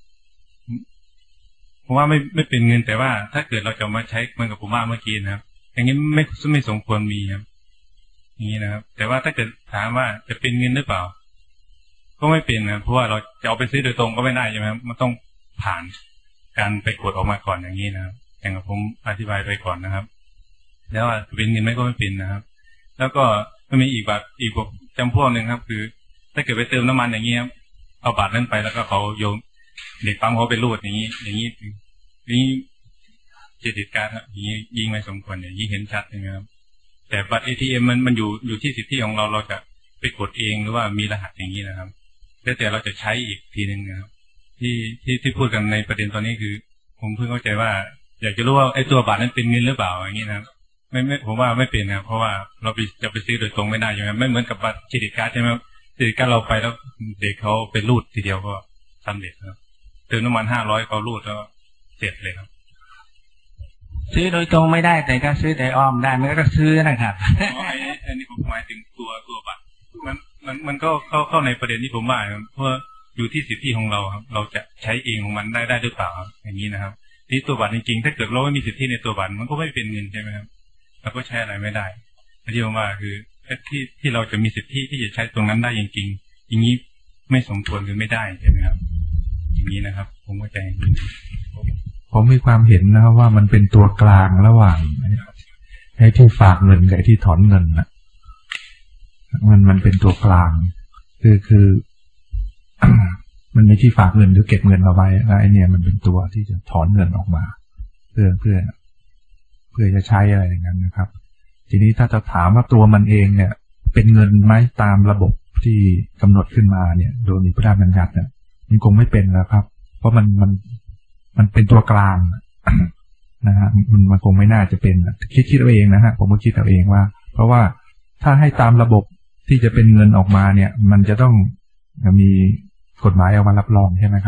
ผมว่าไม่ไม่เป็นเงินแต่ว่าถ้าเกิดเราจะมาใช้เหมือนกับผมว่าเมื่อกี้นะครับอย่างนี้ไม่ไม่สมควรมีครับอย่างนี้นะครับแต่ว่าถ้าเกิดถามว่าจะเป็นเงินหรือเปล่าก็ไม่เป็นนะเพราะว่าเราจะเอาไปซื้อโดยตรงก็ไม่ได้ใช่ไหมครับมันต้องผ่านการไปกดออกมาก่อนอย่างนี้นะครับอย่างที่ผมอธิบายไปก่อนนะครับแล้วว่าจะเป็นเงินไหมก็ไม่เป็นนะครับแล้วก็มันมีอีกบัตรอีกพวกจำพวกหนึ่งครับคือถ้าเกิดไปเติมน้ำมันอย่างนี้ครับเอาบัตรนั้นไปแล้วก็เขาโยนเด็กปั๊มเขาไปรูดอย่างนี้อย่างนี้นี่เจติดการครับอย่างนี้ยิ่งไม่สมควรเนี่ยยิ่งเห็นชัดนะครับแต่บัตร เอ ที เอ็ม มันมันอยู่อยู่ที่สิทธิของเราเราจะไปกดเองหรือว่ามีรหัสอย่างนี้นะครับแล้วแต่เราจะใช้อีกทีนึงนะครับที่ที่ที่พูดกันในประเด็นตอนนี้คือผมเพิ่งเข้าใจว่าอยากจะรู้ว่าไอ้ตัวบัตรนั้นเป็นเงินหรือเปล่าอย่างนี้นะครับไม่ไม่ผมว่าไม่เป็นนะเพราะว่าเราไปจะไปซื้อโดยตรงไม่ได้ใช่ไหมไม่เหมือนกับบัตรเครดิตการ์ดใช่ไหมเครดิตการ์ดเราไปแล้วเด็กเขาไปรูดทีเดียวก็สำเร็จครับเติมน้ำมันห้าร้อยเขารูดแล้วเสร็จเลยครับซื้อโดยตรงไม่ได้แต่ก็ซื้อแต่อ้อมได้มันก็ซื้อนะครับอ๋อไอ้อันนี้ผมหมายถึงตัวตัวบัตรมันมันมันก็เข้าเข้าในประเด็นที่ผมว่าเพราะอยู่ที่สิทธิของเราครับเราจะใช้เองของมันได้ได้หรือเปล่าอย่างนี้นะครับที่ตัวบัตรจริงๆถ้าเกิดเราไม่มีสิทธิในตัวบัตรมันก็ไม่เป็นเงินใช่ไหมครับเราก็ใช้อะไรไม่ได้ที่ผมว่าคือที่ที่เราจะมีสิทธิที่จะใช้ตรงนั้นได้จริงๆอย่างนี้ไม่สมควรหรือไม่ได้ใช่ไหมครับอย่างนี้นะครับผมเข้าใจผมมีความเห็นนะครับว่ามันเป็นตัวกลางระหว่างไอ้ที่ฝากเงินกับไอ้ที่ถอนเงินนะมันมันเป็นตัวกลางคือคือ มันมีที่ฝากเงินหรือเก็บเงินเอาไว้แล้วไอ้เนี่ยมันเป็นตัวที่จะถอนเงินออกมาเพื่อเพื่อเพื่อจะใช้อะไรอย่างนั้นนะครับทีนี้ถ้าจะถามว่าตัวมันเองเนี่ยเป็นเงินไหมตามระบบที่กำหนดขึ้นมาเนี่ยโดยมีพระราชบัญญัติเนี่ยมันคงไม่เป็นแล้วครับเพราะมันมันมันเป็นตัวกลางนะฮะมันมันคงไม่น่าจะเป็นคิดคิดเอาเองนะฮะผมก็คิดเอาเองว่าเพราะว่าถ้าให้ตามระบบที่จะเป็นเงินออกมาเนี่ยมันจะต้องมีกฎหมายออกมารับรองใช่ไหมครับ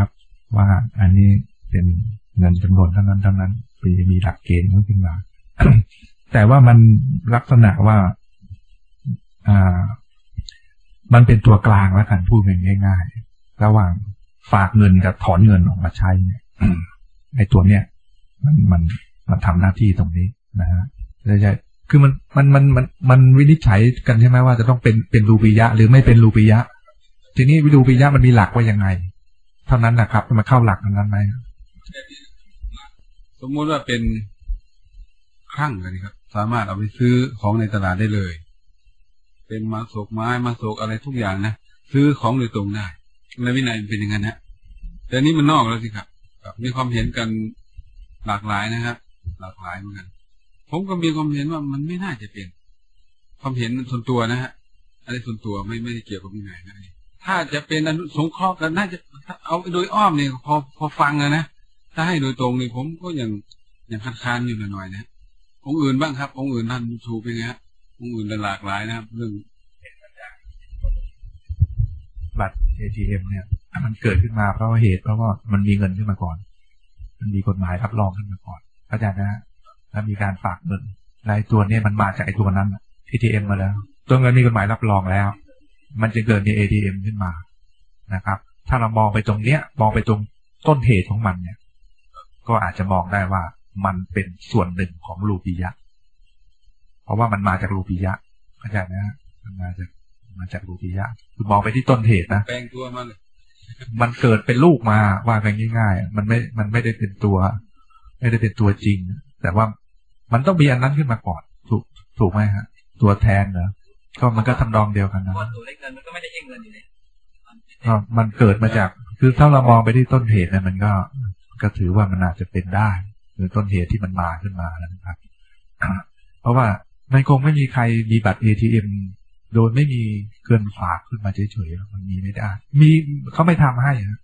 ว่าอันนี้เป็นเงินจำนวนเท่านั้นเท่านั้นปีมีหลักเกณฑ์ขึ้นมา แต่ว่ามันลักษณะว่าอ่ามันเป็นตัวกลางแล้วกันพูดง่ายๆระหว่างฝากเงินกับถอนเงินออกมาใช้เนี่ยไอ้ตัวเนี้ยมันมันมันทำหน้าที่ตรงนี้นะฮะใช่คือมันมันมันมันมันวินิจฉัยกันใช่ไหมว่าจะต้องเป็นเป็นรูปียะหรือไม่เป็นรูปียะทีนี้วิรูปียะมันมีหลักว่ายังไงเท่านั้นนะครับมันเข้าหลักทั้งนั้นไหมสมมุติว่าเป็นคลั่งกันครับสามารถเอาไปซื้อของในตลาดได้เลยเป็นมาโศกไม้มาโศกอะไรทุกอย่างนะซื้อของโดยตรงได้ในวินัยเป็นอย่างนั้นนะแต่นี้มันนอกแล้วสิครับมีความเห็นกันหลากหลายนะครับหลากหลายเหมือนกันผมก็มีความเห็นว่ามันไม่น่าจะเป็นความเห็นส่วนตัวนะฮะอะไรส่วนตัวไม่ไม่ได้เกี่ยวกับวินัยนะถ้าจะเป็นอนุสงเคราะห์กันน่าจะเอาโดยอ้อมเนี่ยพอพอฟังนะนะถ้าให้โดยตรงนี่ผมก็ยังยังคัดค้านอยู่หน่อยๆนะองค์อื่นบ้างครับองค์อื่นท่านชูเป็นไงฮะองค์อื่นหลากหลายนะครับเรื่องบัตร เอ ที เอ็ม เนี่ยมันเกิดขึ้นมาเพราะเหตุเพราะว่ามันมีเงินขึ้นมาก่อนมันมีกฎหมายรับรองขึ้นมาก่อนเข้าใจนะฮะแล้วมีการฝากเงินรายตัวเนี่ยมันมาจากไอ้ตัวนั้น เอ ที เอ็ม มาแล้วตัวเงินมีกฎหมายรับรองแล้วมันจะเกิดมี เอ ที เอ็ม ขึ้นมานะครับถ้าเรามองไปตรงเนี้ยมองไปตรงต้นเหตุของมันเนี่ยก็อาจจะมองได้ว่ามันเป็นส่วนหนึ่งของรูปียะเพราะว่ามันมาจากรูปียะเข้าใจนะฮะมันมาจากมาจากรูปียะคือมองไปที่ต้นเหตุนะแปลงตัวมันมันเกิดเป็นลูกมาว่ากันง่ายๆมันไม่มันไม่ได้เป็นตัวไม่ได้เป็นตัวจริงแต่ว่ามันต้องมีอันนั้นขึ้นมาก่อนถูกถูกไหมฮะตัวแทนเหรอก็มันก็ทำนองเดียวกันนะตัวเล็กเงินมันก็ไม่ได้เองเงินอยู่เลยก็มันเกิดมาจากคือถ้าเรามองไปที่ต้นเหตุเนี่ยมันก็ก็ถือว่ามันอาจจะเป็นได้หรือต้นเหตุที่มันมาขึ้นมาแล้วนะครับเพราะว่ามันคงไม่มีใครมีบัตร เอ ที เอ็ม โดยไม่มีเกินฝากขึ้นมาเฉยๆมันมีไม่ได้มีเขาไม่ทำให้ครับ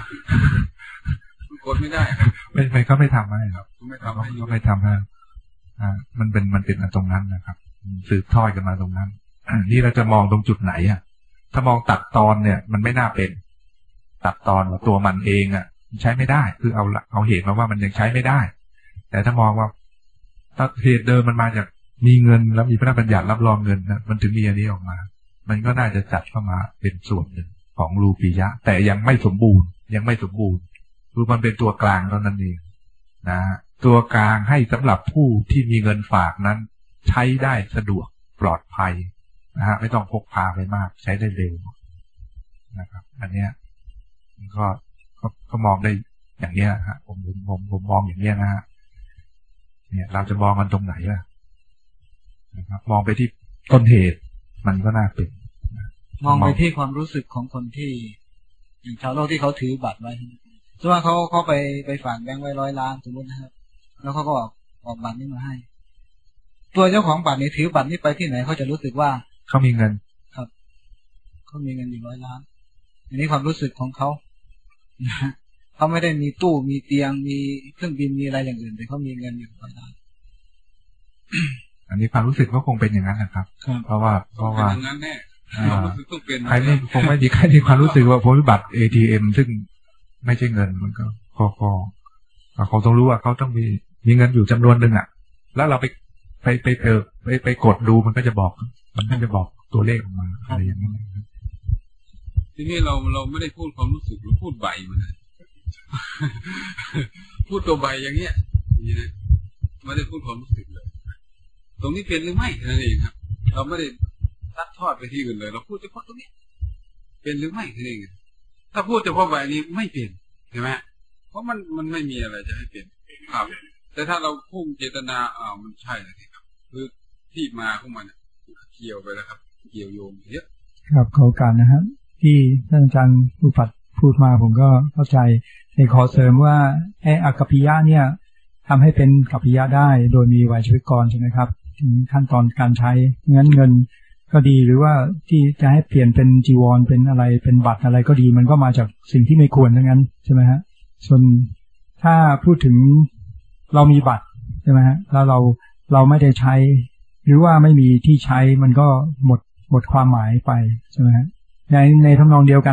กดไม่ได้ไม่ไม่เขาไม่ทำให้ครับไม่ทำให้เขาไม่ทำให้อ่ามันเป็นมันเป็นตรงนั้นนะครับสืบทอดกันมาตรงนั้นนี่เราจะมองตรงจุดไหนอ่ะถ้ามองตัดตอนเนี่ยมันไม่น่าเป็นตัดตอนว่าตัวมันเองอ่ะใช้ไม่ได้คือเอาเอาเหตุมาว่ามันยังใช้ไม่ได้แต่ถ้ามองว่าถ้าเหตุเดิมมันมาจากมีเงินแล้วมีพระราชบัญญัติรับรองเงินนะมันถึงมีอันนี้ออกมามันก็น่าจะจัดเข้ามาเป็นส่วนหนึ่งของรูปียะแต่ยังไม่สมบูรณ์ยังไม่สมบูรณ์คือมันเป็นตัวกลางเท่านั้นเองนะตัวกลางให้สำหรับผู้ที่มีเงินฝากนั้นใช้ได้สะดวกปลอดภัยนะฮะไม่ต้องพกพาไปมากใช้ได้เร็วนะครับอันเนี้ยก็ก็ก็มองได้อย่างเนี้ยฮะผมผมผมผมมองอย่างเนี้ยนะฮะเนี่ยเราจะมองกันตรงไหนล่ะนะครับมองไปที่ต้นเหตุมันก็น่าเป็นมองไปที่ความรู้สึกของคนที่อย่างชาวโลกที่เขาถือบัตรไว้สมมติว่าเขาเขาไปไปฝากแบงค์ไว้ร้อยล้านสมมตินะครับแล้วเขาก็ออกออกบัตรนี้มาให้ตัวเจ้าของบัตรนี้ถือบัตรนี้ไปที่ไหนเขาจะรู้สึกว่าเขามีเงินครับเขามีเงินอยู่ร้อยล้านอันนี้ความรู้สึกของเขาเขาไม่ได้มีตู้มีเตียงมีเครื่องบินมีอะไรอย่างอื่นแต่เขามีเงินอยู่ร้อยล้านอันนี้ความรู้สึกก็คงเป็นอย่างนั้นนะครับเพราะว่าเพราะว่าใครไม่คงไม่มีใครมีความรู้สึกว่าผลบัตร เอ ที เอ็ม ซึ่งไม่ใช่เงินมันก็ก็ก็เขาต้องรู้ว่าเขาต้องมีมีเงินอยู่จำนวนหนึ่งอ่ะแล้วเราไปไปไปเปิดไปไปกดดูมันก็จะบอกมันก็จะบอกตัวเลขออกมาอะไรอย่างนี้ทีนี้เราเราไม่ได้พูดความรู้สึกเราพูดใบมันพูดตัวใบอย่างเงี้ยนี่นะไม่ได้พูดความรู้สึกเลยตรงนี้เป็นหรือไม่นั่นเองครับเราไม่ได้ซัดทอดไปที่อื่นเลยเราพูดเฉพาะตรงนี้เป็นหรือไม่นั่นเองถ้าพูดเฉพาะใบนี้ไม่เป็นใช่ไหมเพราะมันมันไม่มีอะไรจะให้เป็นครับแต่ถ้าเราพุ่งเจตนาอ่ามันใช่เลยครับคือที่มาของมันเกี่ยวไปแล้วครับเกี่ยวโยงเยอะครับขอโอกาสนะครับที่ท่านอาจารย์ผู้ปัดพูดมาผมก็เข้าใจในขอเสริมว่าไอ้อกัปปิยะเนี่ยทำให้เป็นกัปปิยะได้โดยมีไวยชีวิตกรใช่ไหมครับถึงขั้นตอนการใช้งั้นเงินก็ดีหรือว่าที่จะให้เปลี่ยนเป็นจีวรเป็นอะไรเป็นบัตรอะไรก็ดีมันก็มาจากสิ่งที่ไม่ควรทั้งนั้นใช่ไหมฮะส่วนถ้าพูดถึงเรามีบัตรใช่ไหมฮะแล้วเราเราไม่ได้ใช้หรือว่าไม่มีที่ใช้มันก็หมดหมดความหมายไปใช่ไหมฮะในในทำนองเดียวกัน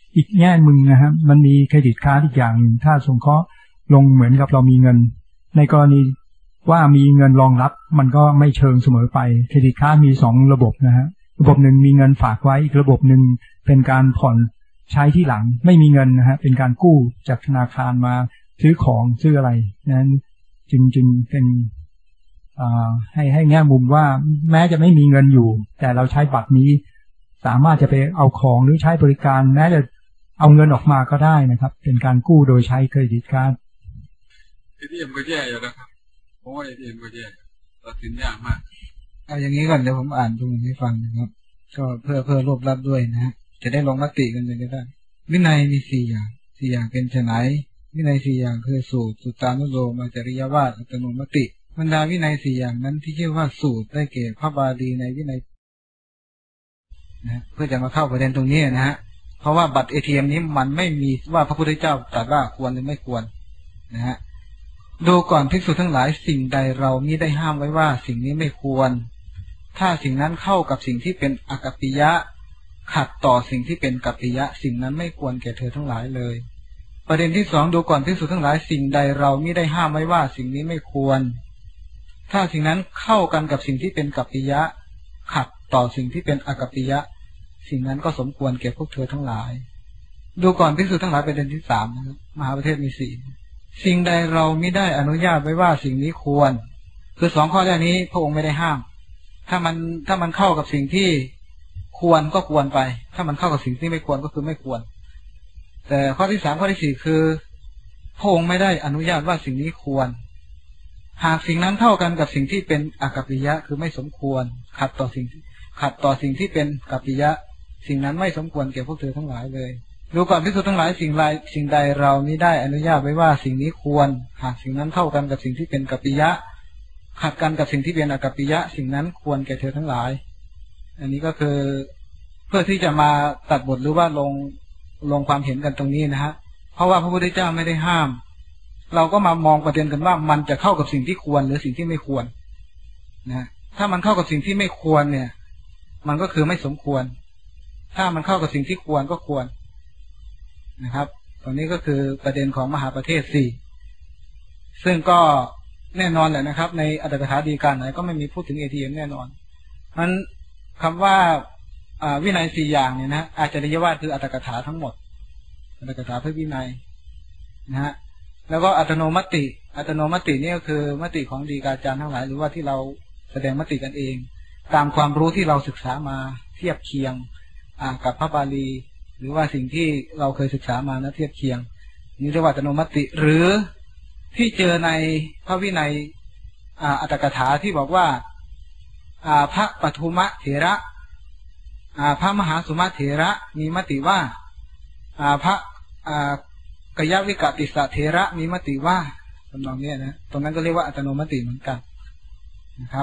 อีกแง่มึงนะครับมันมีเครดิตการ์ดอีกอย่างถ้าสงเคราะห์ลงเหมือนกับเรามีเงินในกรณีว่ามีเงินรองรับมันก็ไม่เชิงเสมอไปเครดิตการ์ดมีสองระบบนะฮะระบบหนึ่งมีเงินฝากไว้อีกระบบหนึ่งเป็นการผ่อนใช้ที่หลังไม่มีเงินนะฮะเป็นการกู้จากธนาคารมาซื้อของซื้ออะไรนั้นจึงจึงเป็นให้ให้แง่มุมว่าแม้จะไม่มีเงินอยู่แต่เราใช้บัตรนี้สามารถจะไปเอาของหรือใช้บริการแม้จะเอาเงินออกมาก็ได้นะครับเป็นการกู้โดยใช้เครดิตการ์ดเอ ที เอ็ม ก็แย่อยู่นะครับเพราะว่า เอ ที เอ็ม ก็แย่ตัดสินยากมากเอาอย่างนี้ก่อนเดี๋ยวผมอ่านตรงนี้ให้ฟังนะครับก็เพื่อเพื่อรวบรัดด้วยนะฮะจะได้ลงมติกันเลยก็ได้วินัยมีสี่อย่างสี่อย่างเป็นไฉนวินัยสี่อย่างคือสูตรสุตตานุโลมจริยวาทอัตโนมติบรรดาวินัยสี่อย่างนั้นที่ชื่อว่าสูตรได้แก่พระบาลีในวินัยนะเพื่อจะมาเข้าประเด็นตรงนี้นะฮะเพราะว่าบัตร เอ ที เอ็ม นี้มันไม่มีว่าพระพุทธเจ้าตรัสว่าควรหรือไม่ควรนะฮะดูก่อนภิกษุทั้งหลายสิ่งใดเรามิได้ห้ามไว้ว่าสิ่งนี้ไม่ควรถ้าสิ่งนั้นเข้ากับสิ่งที่เป็นอกัปปิยะขัดต่อสิ่งที่เป็นกัปปิยะสิ่งนั้นไม่ควรแก่เธอทั้งหลายเลยประเด็นที่สองดูก่อนภิกษุทั้งหลายสิ่งใดเรามิได้ห้ามไว้ว่าสิ่งนี้ไม่ควรถ้าสิ่งนั้นเข้ากันกับสิ่งที่เป็นกัปปิยะขัดต่อสิ่งที่เป็นอกัปปิยะสิ่งนั้นก็สมควรแก่พวกเธอทั้งหลายดูก่อนภิกษุทั้งหลายประเด็นที่สามนะครับมหาประเทศมีสี่สิ่งใดเราไม่ได้อนุญาตไว้ว่าสิ่งนี้ควรคือสองข้อแรกนี้พระองค์ไม่ได้ห้ามถ้ามันถ้ามันเข้ากับสิ่งที่ควรก็ควรไปถ้ามันเข้ากับสิ่งที่ไม่ควรก็คือไม่ควรแต่ข้อที่สามข้อที่สี่คือพระองค์ไม่ได้อนุญาตว่าสิ่งนี้ควรหากสิ่งนั้นเข้ากันกับสิ่งที่เป็นอกัปปิยะคือไม่สมควรขัดต่อสิ่งขัดต่อสิ่งที่เป็นกัปปิยะสิ่งนั้นไม่สมควรแก่พวกเธอทั้งหลายเลยดูก่อนภิกษุทั้งหลายสิ่งใดสิ่งใดเรามิได้อนุญาตไว้ว่าสิ่งนี้ควรหากสิ่งนั้นเข้ากันกับสิ่งที่เป็นกัปปิยะขัดกันกับสิ่งที่เป็นอกัปปิยะสิ่งนั้นควรแก่เธอทั้งหลายอันนี้ก็คือเพื่อที่จะมาตัดบทหรือว่าลงลงความเห็นกันตรงนี้นะฮะเพราะว่าพระพุทธเจ้าไม่ได้ห้ามเราก็มามองประเด็นกันว่ามันจะเข้ากับสิ่งที่ควรหรือสิ่งที่ไม่ควรนะถ้ามันเข้ากับสิ่งที่ไม่ควรเนี่ยมันก็คือไม่สมควรถ้ามันเข้ากับสิ่งที่ควรก็ควรนะครับตรงนี้ก็คือประเด็นของมหาประเทศสี่ซึ่งก็แน่นอนแหละนะครับในอัตถกถาฎีกาไหนก็ไม่มีพูดถึง เอ ที เอ็ม แน่นอนมันคำว่าวินัยสี่อย่างเนี่ยนะอาจาริยวาทคืออัตถกถาทั้งหมดอัตถกถาเพื่อวินัยนะฮะแล้วก็อัตโนมัติอัตโนมัตินี่ก็คือมติของฎีกาจารย์ทั้งหลายหรือว่าที่เราแสดงมติกันเองตามความรู้ที่เราศึกษามาเทียบเคียงกับพระบาลีหรือว่าสิ่งที่เราเคยศึกษามานะเทียบเคียงนี่เรียกว่าอัตโนมัติหรือที่เจอในพระวินัยอัตถกถาที่บอกว่าพระปทุมเถระพระมหาสุมาเถระมีมติว่าพระกยวิกติสเถระมีมติว่าตำนองนี้นะตรงนั้นก็เรียกว่าอัตโนมัติเหมือนกันนะครับ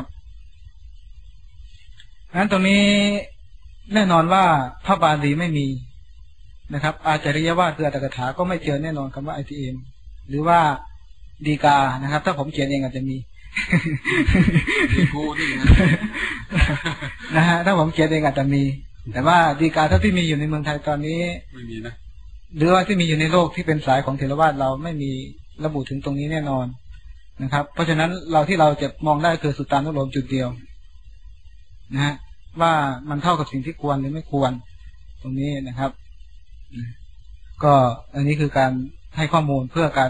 งั้นตรงนี้แน่นอนว่าพระบาลีไม่มีนะครับอาจาริยวาทคืออัตถกถาก็ไม่เจอแน่นอนคำว่า ไอ ที เอ็ม หรือว่าฎีกานะครับถ้าผมเขียนเองอาจจะมีดีกูนี่นะนะฮะถ้าผมเขียนเองอาจจะมีแต่ว่าฎีกาเท่าที่มีอยู่ในเมืองไทยตอนนี้ไม่มีนะหรือว่าที่มีอยู่ในโลกที่เป็นสายของเถรวาทเราไม่มีระบุถึงตรงนี้แน่นอนนะครับเพราะฉะนั้นเราที่เราจะมองได้คือสุตตานุโลมจุดเดียวนะฮะว่ามันเข้ากับสิ่งที่ควรหรือไม่ควรตรงนี้นะครับก็อันนี้คือการให้ข้อมูลเพื่อการ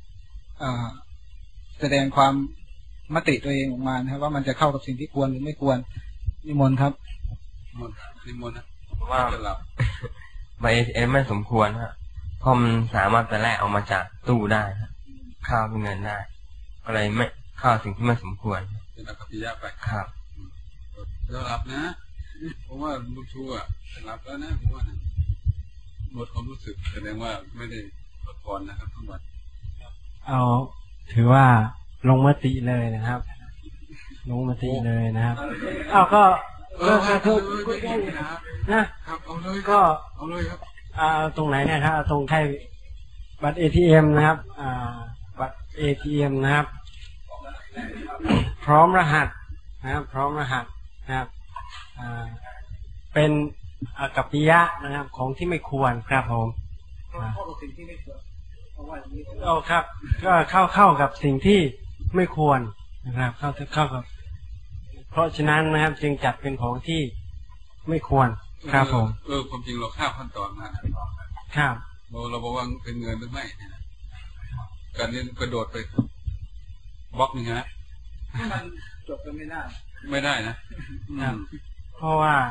แสดงความมติตัวเองออกมานะครับว่ามันจะเข้ากับสิ่งที่ควรหรือไม่ควรนิมนต์ครับนิมนต์นะว่าใบ เอ ที เอ็ม ไม่สมควรฮะเพราะมันสามารถไปแลกออกมาจากตู้ได้ครับข้าวเป็นเงินได้อะไรไม่ข้าวสิ่งที่ไม่สมควรเป็นอกัปปิยะไปครับจะหลับนะเพราะว่าลูกชูอ่ะจะหลับแล้วนะผมว่าหมดความรู้สึกแสดงว่าไม่ได้ปดพรนะครับทั้งหมดเอาถือว่าลงมติเลยนะครับลงมติเลยนะครับเอาก็ก็คือนะครับเอาเลยก็เอาเลยครับอ่าตรงไหนเนี่ยครับตรงแค่บัตร เอ ที เอ็ม นะครับอ่าบัตร เอ ที เอ็ม นะครับพร้อมรหัสนะครับพร้อมรหัสนะครับอ่าเป็นอากัปปิยะนะครับของที่ไม่ควรครับผมเข้ากับสิ่งที่ไม่ควรเพราะว่าอย่างนี้โอ้ครับก็เข้าเข้ากับสิ่งที่ไม่ควรนะครับเข้าเข้ากับเพราะฉะนั้นนะครับจึงจัดเป็นของที่ไม่ควรครับผมเออความจริงเราข้ามขั้นตอนมาครับเราเราบอกว่าเป็นเงินหรือไม่นะการนี้กระโดดไปบล็อกนึงฮะมันจบกันไม่ได้ไม่ได้นะครับเพราะว่า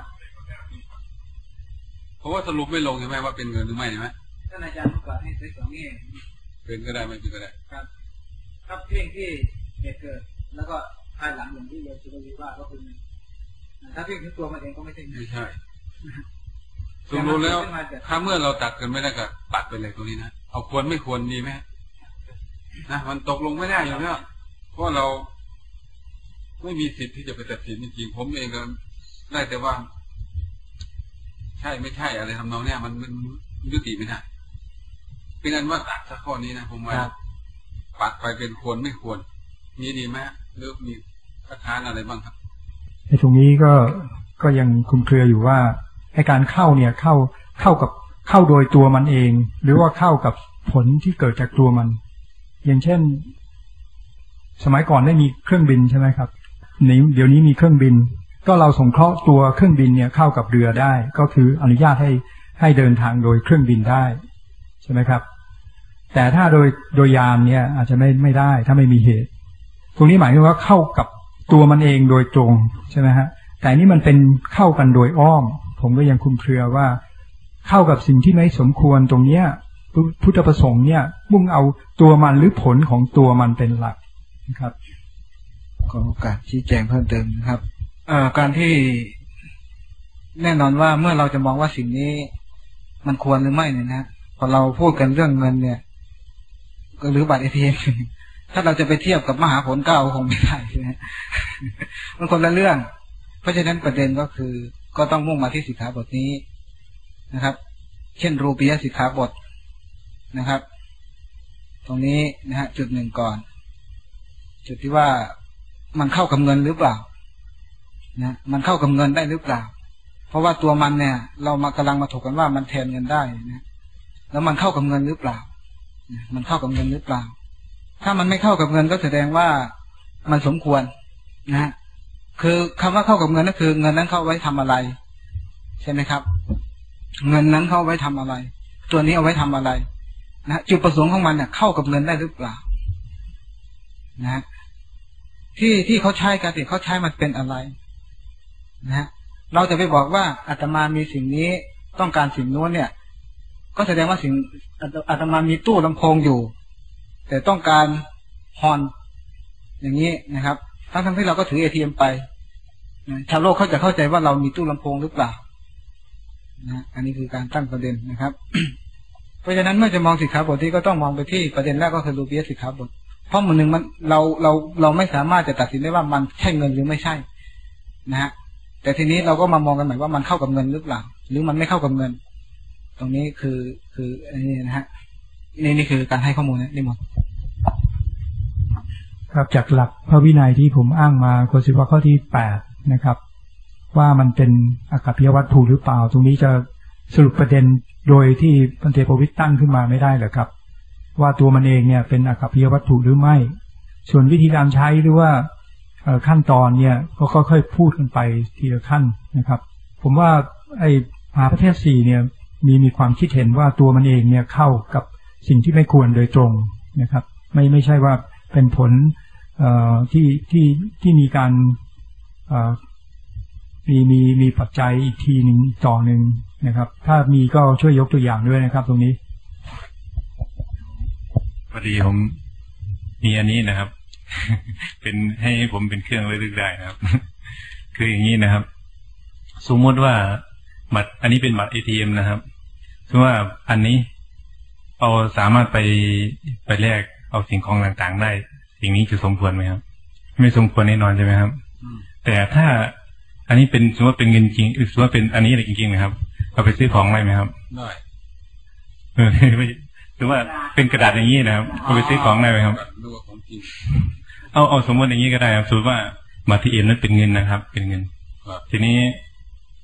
เพราะว่าสรุปไม่ลงใช่ไหมว่าเป็นเงินหรือไม่ใช่ไหมท่านอาจารย์ประกาศให้ใช้สองแง่เป็นก็ได้ไม่เป็นก็ได้ครับครับเพียงที่เหตุเกิดแล้วก็ภายหลังอย่างที่โยมสุภวิว่าก็คือถ้าเพียงที่ตัวมันเองก็ไม่ใช่ไม่ใช่สรุปแล้วถ้าเมื่อเราตัดกันไม่ได้ก็ตัดไปเลยตรงนี้นะเอาควรไม่ควรดีไหมนะมันตกลงไม่ได้อยู่แล้วเพราะเราไม่มีสิทธิ์ที่จะไปตัดสินจริงๆผมเองก็ได้แต่ว่าใช่ไม่ใช่อะไรทำนองเนี้ยมันมันยุติไม่ได้เป็นอันว่าตัดสักข้อนี้นะผมว่าปัดไปเป็นควรไม่ควรมีดีไหมหรือมีคัดค้านอะไรบ้างครับในตรงนี้ก็ก็ยังคลุมเครืออยู่ว่าให้การเข้าเนี่ยเข้าเข้ากับเข้าโดยตัวมันเองหรือว่าเข้ากับผลที่เกิดจากตัวมันอย่างเช่นสมัยก่อนได้มีเครื่องบินใช่ไหมครับนี้เดี๋ยวนี้มีเครื่องบินก็เราสงเคราะห์ตัวเครื่องบินเนี่ยเข้ากับเรือได้ก็คืออนุญาตให้ให้เดินทางโดยเครื่องบินได้ใช่ไหมครับแต่ถ้าโดยโดยยานเนี่ยอาจจะไม่ไม่ได้ถ้าไม่มีเหตุตรงนี้หมายถึงว่าเข้ากับตัวมันเองโดยตรงใช่ไหมฮะแต่นี่มันเป็นเข้ากันโดยอ้อมผมก็ยังคลุมเครือว่าเข้ากับสิ่งที่ไม่สมควรตรงเนี้ยพุทธประสงค์เนี่ยมุ่งเอาตัวมันหรือผลของตัวมันเป็นหลักนะครับขอโอกาสชี้แจงเพิ่มเติมนะครับเอ่อการที่แน่นอนว่าเมื่อเราจะมองว่าสิ่งนี้มันควรหรือไม่เนี่ยนะพอเราพูดกันเรื่องเงินเนี่ยหรือบัตรเอทีเอ็มถ้าเราจะไปเทียบกับมหาผลเก้าคงไม่ได้ใช่ไหมมันคนละเรื่องเพราะฉะนั้นประเด็นก็คือก็ต้องมุ่งมาที่สิกขาบทนี้นะครับเช่นรูปียสิกขาบทนะครับตรงนี้นะฮะจุดหนึ่งก่อนจุดที่ว่ามันเข้ากับเงินหรือเปล่านะมันเข้ากับเงินได้หรือเปล่าเพราะว่าตัวมันเนี่ยเรามากำลังมาถกกันว่ามันแทนเงินได้นะแล้วมันเข้ากับเงินหรือเปล่ามันเข้ากับเงินหรือเปล่าถ้ามันไม่เข้ากับเงินก็แสดงว่ามันสมควรนะคือคำว่าเข้ากับเงินนั่นคือเงินนั้นเข้าไว้ทำอะไรใช่ไหมครับเงินนั้นเข้าไว้ทำอะไรตัวนี้เอาไว้ทำอะไรนะจุดประสงค์ของมันเนี่ยเข้ากับเงินได้หรือเปล่านะที่ที่เขาใช้กันเขาใช้มันเป็นอะไรนะเราจะไปบอกว่าอาตมามีสิ่งนี้ต้องการสิ่งโน้นเนี่ยก็แสดงว่าสิ่งอาตมามีตู้ลำโพงอยู่แต่ต้องการฮอร์นอย่างนี้นะครับทั้งทั้งที่เราก็ถือ เอ ที เอ็ม ไปชาวโลกเขาจะเข้าใจว่าเรามีตู้ลำโพงหรือเปล่านะอันนี้คือการตั้งประเด็นนะครับ เพราะฉะนั้นเมื่อจะมองสิกขาบทที่ก็ต้องมองไปที่ประเด็นแรกก็คือรูปียสิกขาบทเพราะมันหนึ่งมันเราเราเราไม่สามารถจะตัดสินได้ว่ามันใช่เงินหรือไม่ใช่นะฮะแต่ทีนี้เราก็มามองกันใหม่ว่ามันเข้ากับเงินหรือเปล่าหรือมันไม่เข้ากับเงินตรงนี้คือคืออันนี้นะฮะนี่นี่คือการให้ข้อมูลนะนี่หมดครับจากหลักพระวินัยที่ผมอ้างมาโคสิวะข้อที่แปดนะครับว่ามันเป็นอากัปปิยวัตถุหรือเปล่าตรงนี้จะสรุปประเด็นโดยที่พันเตปวิตตั้งขึ้นมาไม่ได้เหรอครับว่าตัวมันเองเนี่ยเป็นอากัปปิยวัตถุหรือไม่ส่วนวิธีการใช้หรือว่าขั้นตอนเนี่ยก็ค่อยๆพูดกันไปทีละขั้นนะครับผมว่าไอ้มหาประเทศสี่เนี่ยมีมีความคิดเห็นว่าตัวมันเองเนี่ยเข้ากับสิ่งที่ไม่ควรโดยตรงนะครับไม่ไม่ใช่ว่าเป็นผลที่ที่ที่มีการมีมีมีปัจจัยอีกทีหนึ่งต่อหนึ่งนะครับถ้ามีก็ช่วยยกตัวอย่างด้วยนะครับตรงนี้พอดีผมมีอันนี้นะครับ เป็นให้ผมเป็นเครื่องระลึกได้นะครับ คืออย่างนี้นะครับสมมติว่าบัตรอันนี้เป็นบัตร เอ ที เอ็ม นะครับสมมติว่าอันนี้เอาสามารถไปไปแลกเอาสิ่งของต่างๆได้สิ่งนี้จะสมควรไหมครับไม่สมควรแน่นอนใช่ไหมครับแต่ถ้าอันนี้เป็นสมมติว่าเป็นเงินจริงหรือสมมติว่าเป็นอันนี้อะไรจริงๆนะครับเอาไปซื้อของได้ไหมครับได้เออไม่หรือว่าเป็นกระดาษอย่างนี้นะครับเอาไปซื้อของได้ไหมครับดูของจริงเอาเอาสมมติอย่างนี้ก็ได้ครับสมมติว่าบัตร เอ ที เอ็มนั้นเป็นเงินนะครับเป็นเงินทีนี้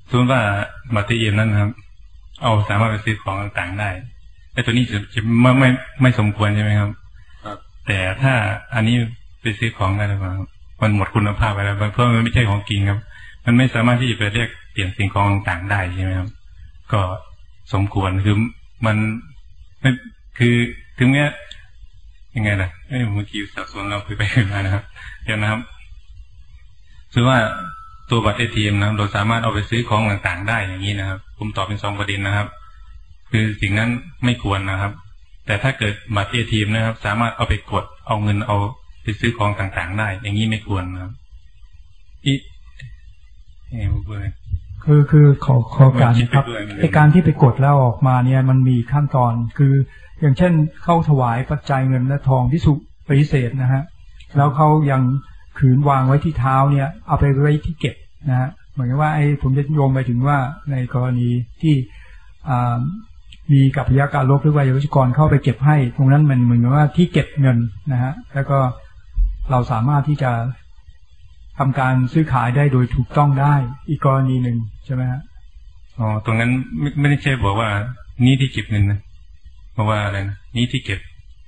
สมมติว่าบัตร เอ ที เอ็ม นั้นนะครับเอาสามารถไปซื้อของต่างๆได้ไอ้ตัวนี้จะจะไม่ไม่ไม่สมควรใช่ไหมครับครับแต่ถ้าอันนี้ไปซื้อของได้หรือเปล่ามันหมดคุณภาพไปแล้วเพราะมันไม่ใช่ของจริงครับมันไม่สามารถที่จะไปเรียกเปลี่ยนสิ่งของต่างๆได้ใช่ไหมครับก็สมควรคือมันไม่คือถึงแม้ยังไงล่ะเอ้ยเมื่อกี้สับสนเราคุยไปคุยมานะครับเดี๋ยวนะครับคือว่าตัวบัตร เอ ที เอ็ม นะเราสามารถเอาไปซื้อของต่างๆได้อย่างนี้นะครับผมตอบเป็นสองประเด็นนะครับคือสิ่งนั้นไม่ควรนะครับแต่ถ้าเกิดบัตร เอ ที เอ็ม นะครับสามารถเอาไปกดเอาเงินเอาไปซื้อของต่างๆได้อย่างนี้ไม่ควรนะครับอียังไงพูดเลยคือคือขอขอการนะครับไอการที่ไปกดแล้วออกมาเนี่ยมันมีขั้นตอนคืออย่างเช่นเข้าถวายปัจจัยเงินและทองที่สุปริเศษนะฮะแล้วเขายังขืนวางไว้ที่เท้าเนี่ยเอาไปไว้ที่เก็บนะฮะเหมือนกับว่าไอ้ผมจะโยงไปถึงว่าในกรณีที่มีกัปปิยะการลบหรือว่าวิชกรเข้าไปเก็บให้ตรงนั้นมันเหมือนกับว่าที่เก็บเงินนะฮะแล้วก็เราสามารถที่จะทำการซื้อขายได้โดยถูกต้องได้อีกกรณีหนึ่งใช่ไหมฮะอ๋อตรงนั้นไม่ไม่ได้ใช่บอกว่านี้ที่เก็บเงินนะเพราะว่าอะไรนะนี้ที่เก็บ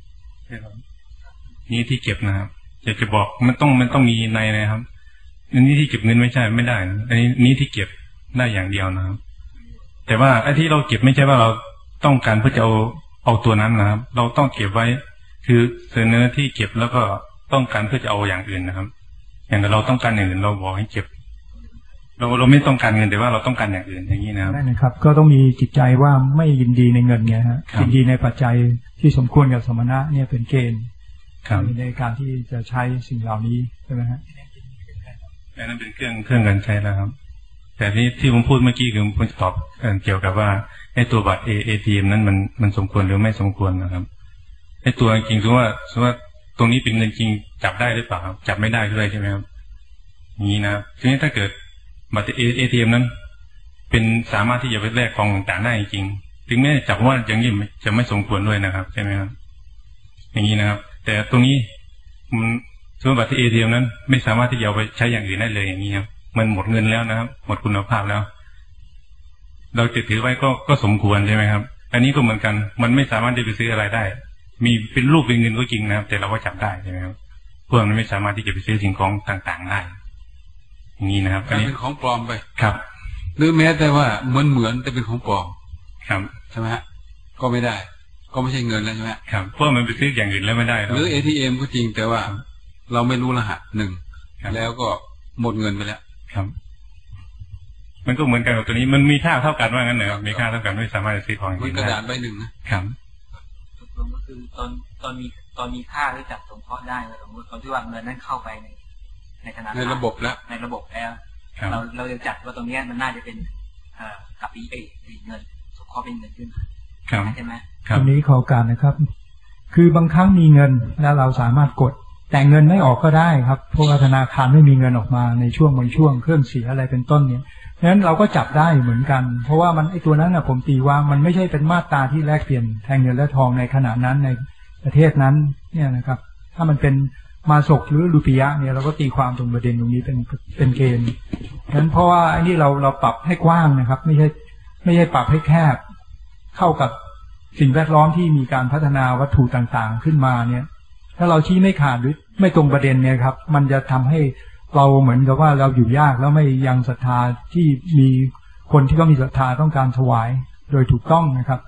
นี้ที่เก็บนะครับอยากจะบอกมันต้องมันต้องมีในนะครับอันนี้ที่เก็บเงินไม่ใช่ไม่ได้อันนี้นี้ที่เก็บได้อย่างเดียวนะครับแต่ว่าไอ้ที่เราเก็บไม่ใช่ว่าเราต้องการเพื่อจะเอาเอาตัวนั้นนะครับเราต้องเก็บไว้คือเสนอที่เก็บแล้วก็ต้องการเพื่อจะเอาอย่างอื่นนะครับอย่างเราต้องการอย่างอื่นเราบอกให้เก็บเราเราไม่ต้องการเงินแต่ว่าเราต้องการอย่างอื่นอย่างนี้นะครับได้นะครับก็ต้องมีจิตใจว่าไม่ยินดีในเงินไงฮะยินดีในปัจจัยที่สมควรกับสมณะเนี่ยเป็นเกณฑ์ในการที่จะใช้สิ่งเหล่านี้ใช่ไหมฮะนั่นเป็นเครื่องเครื่องการใช้แล้วครับแต่ที่ที่ผมพูดเมื่อกี้คือผมตอบเกี่ยวกับว่าไอ้ตัวบัตร เอ ที เอ็ม นั้นมันมันสมควรหรือไม่สมควรนะครับไอ้ตัวจริงคือว่าคือว่าตรงนี้เป็นเงินจริงจับได้หรือเปล่าจับไม่ได้ด้วยใช่ไหมครับอย่างนี้นะครับทีนี้ถ้าเกิดบัตร เอ ที เอ็ม นั้นเป็นสามารถที่จะไปแลกของต่างๆได้จริงถึงแม้จับว่าอย่างนี้จะไม่สมควรด้วยนะครับใช่ไหมครับอย่างนี้นะครับแต่ตรงนี้มันส่วนบัตร เอ ที เอ็ม นั้นไม่สามารถที่จะเอาไปใช้อย่างอื่นได้เลยอย่างนี้ครับมันหมดเงินแล้วนะครับหมดคุณภาพแล้วเราจะถือไว้ก็ก็สมควรใช่ไหมครับอันนี้ก็เหมือนกันมันไม่สามารถที่ไปซื้ออะไรได้มีเป็นรูปเป็นเงินก็จริงนะครับแต่เราก็จับได้ใช่ไหมครับพวกมันไม่สามารถที่จะไปซื้อสิ่งของต่างๆได้อย่างนี้นะครับอันนี้เป็นของปลอมไปครับหรือแม้แต่ว่าเหมือนเหมือนแต่เป็นของปลอมครับใช่ไหมฮะก็ไม่ได้ก็ไม่ใช่เงินแล้วใช่ไหมครับเพราะมันไปซื้ออย่างอื่นแล้วไม่ได้หรือ เอ ที เอ็ม ก็จริงแต่ว่าเราไม่รู้รหัสหนึ่งแล้วก็หมดเงินไปแล้วครับมันก็เหมือนกันกับตัวนี้มันมีค่าเท่ากันว่างั้นเหรอมีค่าเท่ากันไม่สามารถจะซื้อของมันกระดาษใบหนึ่งนะครับตกลงก็คือตอนตอนมีตอนมีค่าหรือจับสงเคราะห์ได้สมมติตอนที่ว่าเงินนั้นเข้าไปในในธนาคารในระบบแล้วในระบบแล้วเราเราจะจัดว่าตรงนี้มันน่าจะเป็นเอ่อกับอีเอเงินสงเคราะห์เป็นเงินขึ้นใช่ไหมตรงนี้ขอการนะครับคือบางครั้งมีเงินแล้วเราสามารถกดแต่เงินไม่ออกก็ได้ครับเพราะว่าธนาคารไม่มีเงินออกมาในช่วงบางช่วงเครื่องเสียอะไรเป็นต้นเนี่ยเพราะฉะนั้นเราก็จับได้เหมือนกันเพราะว่ามันไอตัวนั้นนะผมตีว่ามันไม่ใช่เป็นมาตราที่แลกเปลี่ยนแทนเงินและทองในขณะนั้นในประเทศนั้นเนี่ยนะครับถ้ามันเป็นมาศกหรือรูปียะเนี่ยเราก็ตีความตรงประเด็นตรงนี้เป็นเป็นเกณฑ์ฉะนั้นเพราะว่าไอ้นี่เราเราปรับให้กว้างนะครับไม่ใช่ไม่ใช่ปรับให้แคบเข้ากับสิ่งแวดล้อมที่มีการพัฒนาวัตถุต่างๆขึ้นมาเนี่ยถ้าเราชี้ไม่ขาดหรือไม่ตรงประเด็นเนี่ยครับมันจะทำให้เราเหมือนกับว่าเราอยู่ยากแล้วไม่ยังศรัทธาที่มีคนที่ก็มีศรัทธาต้องการถวายโดยถูกต้องนะครับ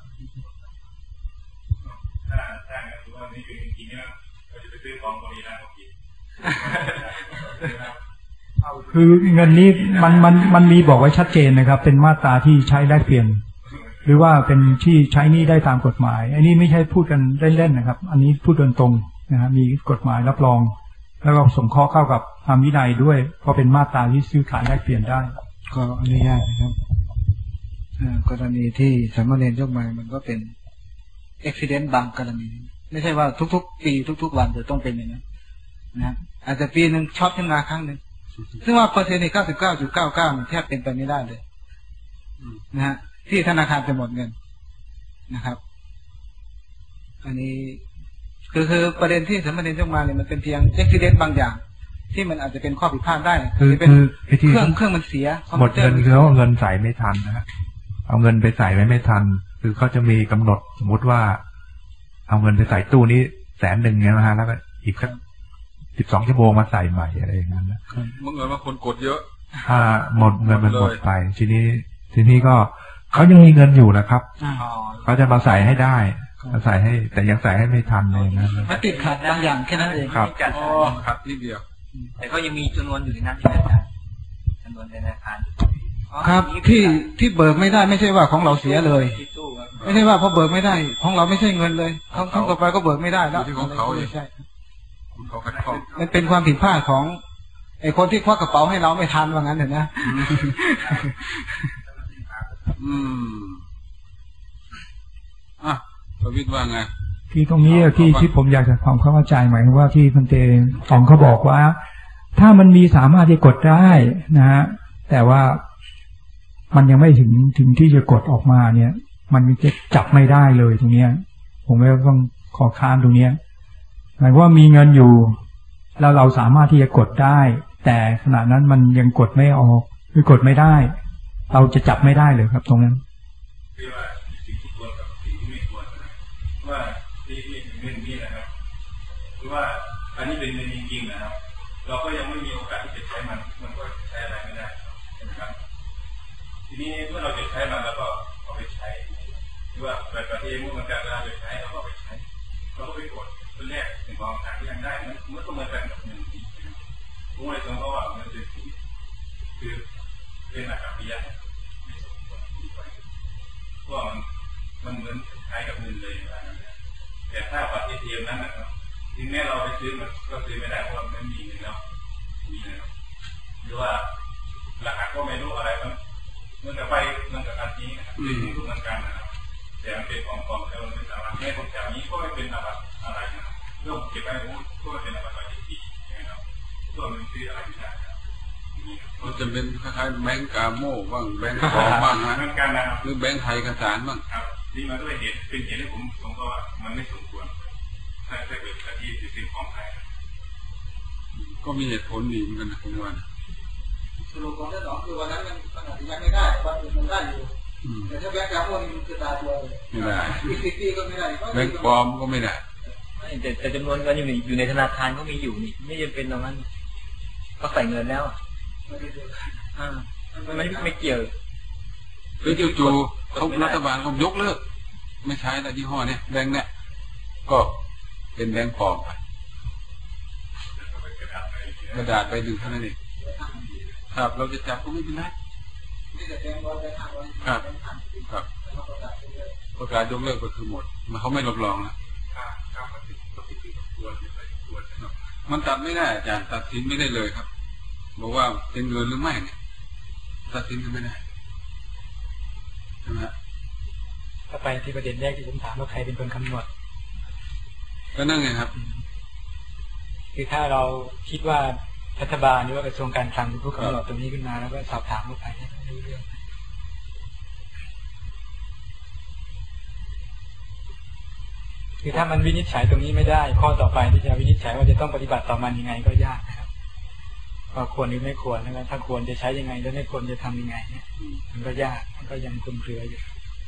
คือเงินนี้มันมันมันมีบอกไว้ชัดเจนนะครับเป็นมาตราที่ใช้ได้เปลี่ยนหรือว่าเป็นที่ใช้นี่ได้ตามกฎหมายอันนี้ไม่ใช่พูดกันเล่นๆนะครับอันนี้พูดตรงๆนะครับมีกฎหมายรับรองแล้วก็สงเคราะห์เข้ากับธรรมวินัยด้วยเพราะเป็นมาตราที่ซื้อขายแลกเปลี่ยนได้ก็อนุญาตนะครับกรณีที่สามเณรยกมามันก็เป็นอุบิเหตุบางกรณีไม่ใช่ว่าทุกๆปีทุกๆวันจะต้องเป็นอย่างนั้นนะอาจจะปีหนึ่งช็อตขึ้นมาครั้งหนึ่งซึ่งว่าเปอร์เซ็นต์ในเก้าสิบเก้าจุดเก้าเก้ามันแทบเป็นไปไม่ได้เลยนะฮะที่ธนาคารจะหมดเงินนะครับอันนี้คือคือประเด็นที่สามเณรยกมาเนี่ยมันเป็นเพียงอุบิเหตุบางอย่างที่มันอาจจะเป็นข้อผิดพลาดได้คือคือไอ้ที่เครื่องเครื่องมันเสียหมดเงินคือเอาเงินใส่ไม่ทันนะฮะเอาเงินไปใส่ไว้ไม่ทันคือเขาจะมีกำหนดสมมติว่าเอาเงินไปใส่ตู้นี้แสนหนึ่งเนี่ยนะฮะแล้วก็อีกสักสิบสองชั่วโมงมาใส่ใหม่อะไรอย่างนั้นนะเมื่อเงินว่าคนกดเยอะถ้าหมดเงินมันหมดไปทีนี้ทีนี้ก็เขายังมีเงินอยู่นะครับเขาจะมาใส่ให้ได้มาใส่ให้แต่ยังใส่ให้ไม่ทันเลยนะมันติดขัดบางอย่างแค่นั้นเองครับอ๋อขัดนิดเดียวแต่ก็ยังมีจำนวนอยู่ในนั้นอยู่นะจำนวนในธนาคารครับที่ที่เบิกไม่ได้ไม่ใช่ว่าของเราเสียเลยไม่ใช่ว่าพอเบิกไม่ได้ของเราไม่ใช่เงินเลยครั้งครั้งต่อไปก็เบิกไม่ได้แล้วที่ของเขาเลยใช่เขาขัดข้องมันเป็นความผิดพลาดของไอ้คนที่ควักกระเป๋าให้เราไม่ทันว่างั้นเถอะนะอืมอ่ะประวิตรว่าไงที่ตรงนี้ที่ที่ผมอยากจะทำเข้าใจหมายถึงว่าที่พันเตตองเขาบอกว่าถ้ามันมีสามารถที่กดได้นะฮะแต่ว่ามันยังไม่ถึงถึงที่จะกดออกมาเนี่ยมันจะจับไม่ได้เลยตรงเนี้ยผมก็ต้องขอค้านตรงเนี้ยหมายว่ามีเงินอยู่แล้วเราสามารถที่จะกดได้แต่ขณะนั้นมันยังกดไม่ออกหรือกดไม่ได้เราจะจับไม่ได้เลยครับตรงนั้นว่าสิ่งที่ควรกับสิ่งที่ไม่ควรว่าที่ที่เรื่องนี้นะครับคือว่าอันนี้เป็นเรื่องจริงๆนะครับเราก็ยังไม่มีโอกาสที่จะใช้มันมันก็ใช้อะไรไม่ได้นะครับทีนี้เมื่อเราจะใช้มันเราก็เอาไปใช้คือว่าแบบประเทศเมื่อมันจะเราจะใช้เราก็ไปใช้เราก็ไปกดตัวแรกถึงความต่างที่ยังได้มันมันก็เหมือนกันกับเงินที่ผมเลยสงสัยว่าเงินเป็นสิ่งคือเป็นอาการพิยาไม่สมควรที่ไปเพราะมันมันเหมือนใช้กับเงินเลยแต่ถ้าบัตรเอทีเอ็มนั้นนะครับถึงแม้เราไปซื้อมันก็ซื้อไม่ได้เพราะมันมีเงินแล้วมีนะครับหรือว่าราคาก็ไม่รู้อะไรมันมันจะไปมันกับการนี้นะครับซึ่งทุกเหมือนกันนะครับแต่มันเป็นของปลอมแล้วมันเป็นอะไรแม้ผมจะนี้ก็ไม่เป็นอะไรอะไรนะครับเรื่องเก็บไว้ผมก็ไม่เป็นอะไรไปทีนะครับตัวมันซื้ออะไรไม่ได้มันจะเป็นคล้ายๆแบงก์กาโม่บ้างแบงก์ทองบ้างนะหรือแบงก์ไทยกระสานบ้างครับนี่มันด้วยเหตุเป็นเหตุที่ผมสงสัยว่ามันไม่สมควรถ้าถ้าเกิดคดีจะซื้อของไทยก็มีเหตุผลดีเหมือนกันนะคุณวันสรุปของที่สองคือวันนั้นมันมันอาจจะยังไม่ได้วันอื่นมันได้อยู่แต่ถ้าแบงก์กาโม่นี่มันคือตาตัวเลยไม่ได้อีกสิบปีก็ไม่ได้แบงก์ปลอมก็ไม่ได้แต่แต่จำนวนเงินอยู่อยู่ในธนาคารก็มีอยู่นี่ไม่จำเป็นตรงนั้นก็ใส่เงินแล้วอ่ามันไม่ไม่เกี่ยวหรือจู่ๆเขารัฐบาลเขายกเลิกไม่ใช้แต่ยี่ห้อเนี่ยแบงค์เนี่ยก็เป็นแบงค์ปลอมไปกระดาษไปดึงเท่านั้นเองครับเราจะจับก็ไม่เป็นไรครับครับประกาศยกเลิกก็คือหมดมันเขาไม่รับรองแล้วมันตัดไม่ได้อาจารย์ตัดสินไม่ได้เลยครับบอกว่าเป็นเงินหรือไม่เนี่ยตัดสินกันไม่ได้ใช่ไหมถ้าไปที่ประเด็นแรกที่ผมถามว่าใครเป็นคนกำหนดก็นั่งไงครับคือถ้าเราคิดว่ารัฐบาลหรือว่ากระทรวงการคลังเป็นผู้กำหนดตรงนี้ขึ้นมาแล้วก็สอบถามเข้าไปดูเรื่องคือถ้ามันวินิจฉัยตรงนี้ไม่ได้ข้อต่อไปที่จะวินิจฉัยว่าจะต้องปฏิบัติต่อมันยังไงก็ยากนะครับว่าควรหรือไม่ควรนะครับถ้าควรจะใช้ยังไงแล้วไม่ควรจะทำยังไงเนี่ยมันก็ยากมันก็ยังคลุมเครืออยู่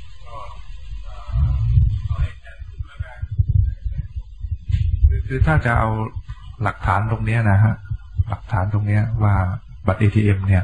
คือถ้าจะเอาหลักฐานตรงนี้นะฮะหลักฐานตรงนี้ว่าบัตร เอ ที เอ็ม เนี่ย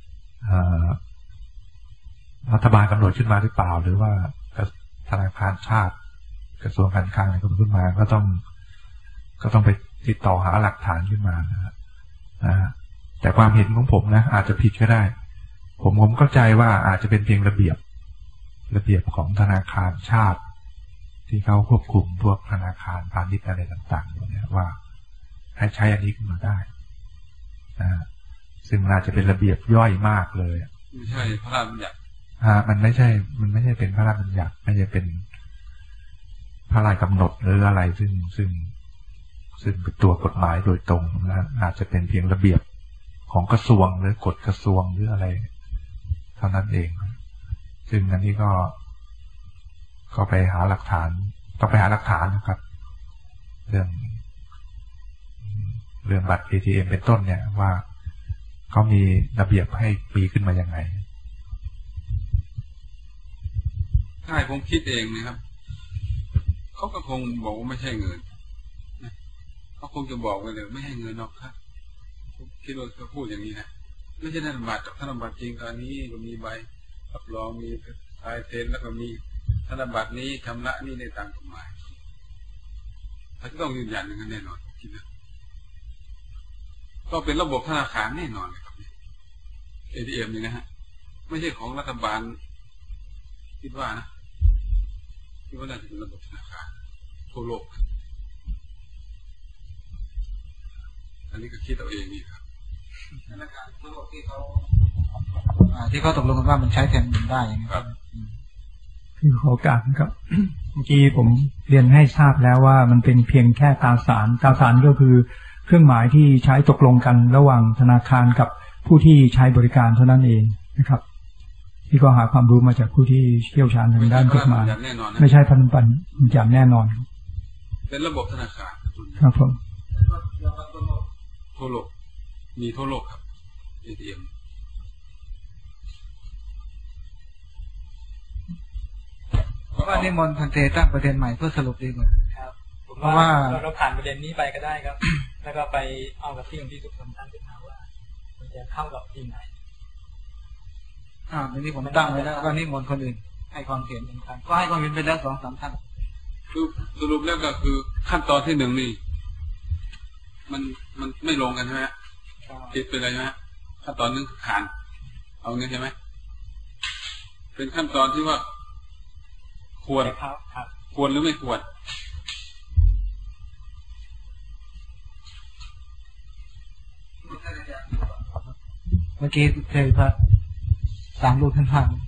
รัฐบาลกำหนดขึ้นมาหรือเปล่าหรือว่าธนาคารชาติกระทรวงการคลังอะไรกำหนดขึ้นมาก็ต้องก็ต้องไปติดต่อหาหลักฐานขึ้นมานะฮะแต่ความเห็นของผมนะอาจจะผิดก็ได้ผมผมเข้าใจว่าอาจจะเป็นเพียงระเบียบระเบียบของธนาคารชาติที่เขาควบคุมพวกธนาคารพาณิชย์อะไรต่างๆเนี่ยว่าให้ใช้อันนี้ขึ้นมาได้นะซึ่งอาจจะเป็นระเบียบย่อยมากเลยไม่ใช่พระราชบัญญัติอ่ามันไม่ใช่มันไม่ใช่เป็นพระราชบัญญัติไม่ใช่เป็นพระราชกำหนดหรืออะไรซึ่งซึ่งซึ่งเป็นตัวกฎหมายโดยตรงนะอาจจะเป็นเพียงระเบียบของกระทรวงหรือกฎกระทรวงหรืออะไรเท่านั้นเองซึ่งอันนี้ก็ก็ไปหาหลักฐานต้องไปหาหลักฐานนะครับเรื่องเรื่องบัตร เอ ที เอ็ม เป็นต้นเนี่ยว่าเขามีระเบียบให้ปีขึ้นมายังไงใช่ผมคิดเองนะครับเขาก็คงบอกว่าไม่ใช่เงินนะเขาคงจะบอกไว้เลยไม่ให้เงินหรอกครับผมคิดว่าเขาพูดอย่างนี้นะไม่ใช่ธนบัตรธนบัตรจริงตอนนี้ก็มีใบรับรองมีลายเซ็นแล้วก็มีธนบัตรนี้ชำระนี่ในตามกฎหมายเขาจะต้องยืนยันอย่างนั้นแน่นอนคิดนะก็เป็นระบบธนาคารแน่นอนเลยครับ เอ ที เอ็ม นี่นะฮะไม่ใช่ของรัฐบาลคิดว่านะคิดว่าน่าจะเป็นระบบธนาคารทั่วโลกอันนี้ก็คิดเอาเองนี่ครับธนาคารทั่วโลกที่เขาที่เขาตกลงกันว่ามันใช้แทนเงินได้อย่างนี้ครับคือขอโอกาสครับ เมื่อกี้ผมเรียนให้ทราบแล้วว่ามันเป็นเพียงแค่ตราสารตราสารก็คือเครื่องหมายที่ใช้ตกลงกันระหว่างธนาคารกับผู้ที่ใช้บริการเท่านั้นเองนะครับที่ก็หาความรู้มาจากผู้ที่เชี่ยวชาญทางด้านกฎหมายไม่ใช่พันปันอย่างแน่นอนเป็นระบบธนาคารครับผมทั่วโลกมีทั่วโลกครับ เอ ที เอ็มเพราะว่านิมนต์พันเตตั้งประเด็นใหม่เพื่อสรุปดีกว่าครับเพราะว่าเราผ่านประเด็นนี้ไปก็ได้ครับ แล้วก็ไปเอากับที่ของที่ทุกคนตั้งขึ้นมาว่ามันจะเข้ากับที่ไหนอ่าทีนี้ผมตั้งไว้แล้วก็นิมนต์คนอื่นให้ความเห็นเหมือนกันก็ให้ความเห็นไปแล้วสองสามท่านคือสรุปแล้วก็คือขั้นตอนที่หนึ่งนี่มันมันไม่ลงกันใช่ไหมคิดไปเลยใช่ไหมขั้นตอนนึงขานเอาเงี้ยใช่ไหมเป็นขั้นตอนที่ว่าควรควรหรือไม่ควรเมื่อกี้เจอพระสามรูปท่านพัง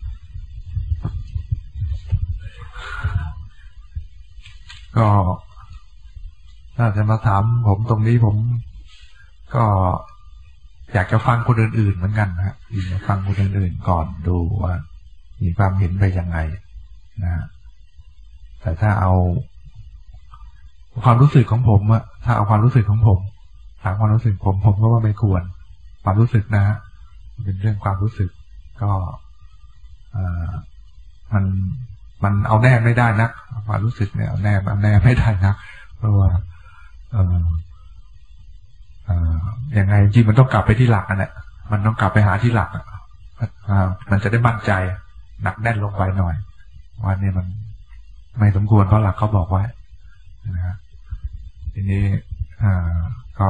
ก็ถ้าจะมาถามผมตรงนี้ผมก็อยากจะฟังคนอื่นๆเหมือนกันนะฮะอยากฟังคนอื่นๆก่อนดูว่ามีความเห็นไปยังไงนะแต่ถ้าเอาความรู้สึกของผมอะถ้าเอาความรู้สึกของผมถามความรู้สึกผมผมก็ว่าไม่ควรความรู้สึกนะฮะเป็นเรื่องความรู้สึกก็มันมันเอาแน่ไม่ได้นักความรู้สึกเนี่ยเอาแน่เอาแน่ไม่ได้นักเพราะว่าเออเออยังไงจริงมันต้องกลับไปที่หลักนั่นแหละมันต้องกลับไปหาที่หลักอ่ะมันจะได้มั่นใจหนักแน่นลงไปหน่อยว่าเนี่ยมันไม่สมควรเพราะหลักเขาบอกไว้นะฮะทีนี้อ่าก็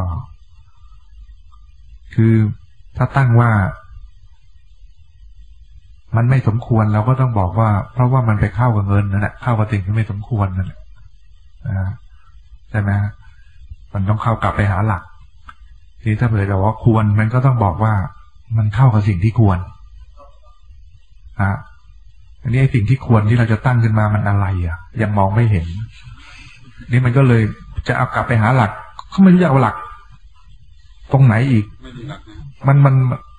คือถ้าตั้งว่ามันไม่สมควรเราก็ต้องบอกว่าเพราะว่ามันไปเข้ากับเงินนั่นแหละเข้ากับสิ่งที่ไม่สมควรนั่นแหละนะใช่ไหมมันต้องเข้ากลับไปหาหลักทีถ้าเผื่อเราว่าควรมันก็ต้องบอกว่ามันเข้ากับสิ่งที่ควรอ่ะอันนี้สิ่งที่ควรที่เราจะตั้งขึ้นมามันอะไรอ่ะยังมองไม่เห็นนี่มันก็เลยจะเอากลับไปหาหลักเขาไม่รู้จะเอาหลักตรงไหนอีกมันมัน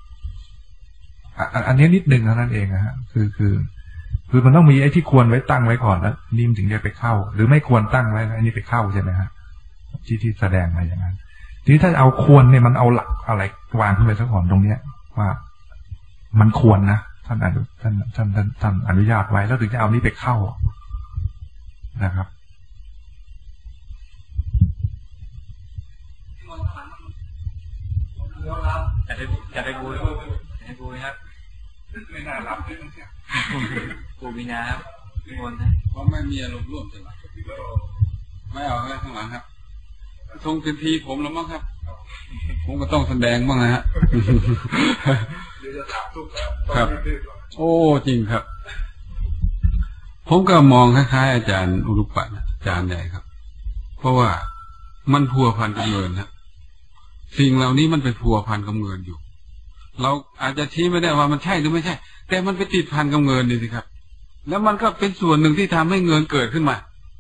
อันนี้นิดนึงเท่านั้นเองนะฮะคือคือคือมันต้องมีไอ้ที่ควรไว้ตั้งไว้ก่อนแล้วนี่มันถึงจะไปเข้าหรือไม่ควรตั้งไว้อันนี้ไปเข้าใช่ไหมฮะที่ที่แสดงมาอย่างนั้นทีนี้ถ้าเอาควรเนี่ยมันเอาหลักอะไรวางขึ้นไปซะก่อนตรงเนี้ยว่ามันควรนะท่านอนุท่านท่านท่านท่านอนุญาตไว้แล้วถึงจะเอานี้ไปเข้านะครับจะได้จะได้บูจะได้บูครับไม่น่ารับเลยเนี่ยบูมีนาครับทุกคนนะเพราะไม่มีอารมณ์ร่วมกันไม่เอาอะไรข้างหลังครับทรงเป็นทีผมแล้วมั้งครับผมก็ต้องแสดงบ้างนะฮะครับโอ้จริงครับผมก็มองคล้ายๆอาจารย์อุรุปัตอาจารย์ใหญ่ครับเพราะว่ามันพัวพันกับเงินครับสิ่งเหล่านี้มันเป็นพัวพันกับเงินอยู่เราอาจจะชี้ไม่ได้ว่ามันใช่หรือไม่ใช่แต่มันไปติดพันกับเงินนี่สิครับแล้วมันก็เป็นส่วนหนึ่งที่ทำให้เงินเกิดขึ้นมา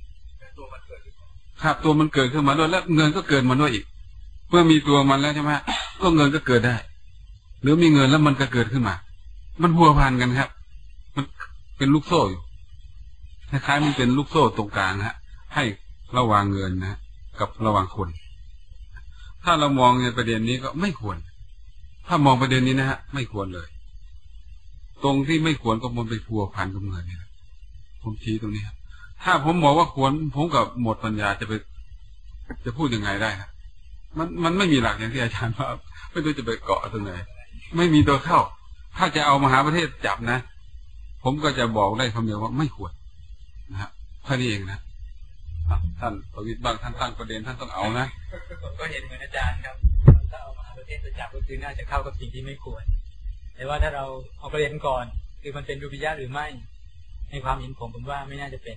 ครับตัวมันเกิดขึ้นมาด้วยแล้วเงินก็เกิดมาด้วยอีกเมื่อมีตัวมันแล้วใช่ไหมก็เงินก็เกิดได้หรือมีเงินแล้วมันก็เกิดขึ้นมามันพัวพันกันครับมันเป็นลูกโซ่อยู่คล้ายๆมันเป็นลูกโซ่ตรงกลางฮะให้ระหว่างเงินนะกับระหว่างคนถ้าเรามองในประเด็นนี้ก็ไม่ควรถ้ามองประเด็นนี้นะฮะไม่ควรเลยตรงที่ไม่ควรก็มันไปพัวพันกับเงินเนี่ยผมชี้ตรงนี้ครับถ้าผมบอกว่าควรผมกับหมดปัญญาจะไปจะพูดยังไงได้ครับมันมันไม่มีหลักอย่างที่อาจารย์ว่าไม่รู้จะไปเกาะตรงไหนไม่มีตัวเข้าถ้าจะเอามหาประเทศจับนะผมก็จะบอกได้คำเดียวว่าไม่ควรนะครับแค่นี้เองนะท่านประวิตรบ้างท่านตั้งประเด็นท่านต้องเอานะผมก็เห็นเหมือนอาจารย์ครับถ้าเอามหาประเทศไปจับก็คือน่าจะเข้ากับสิ่งที่ไม่ควรแต่ว่าถ้าเราเอาประเด็นก่อนคือมันเป็นรูปยะหรือไม่ในความเห็นผมผมว่าไม่น่าจะเป็น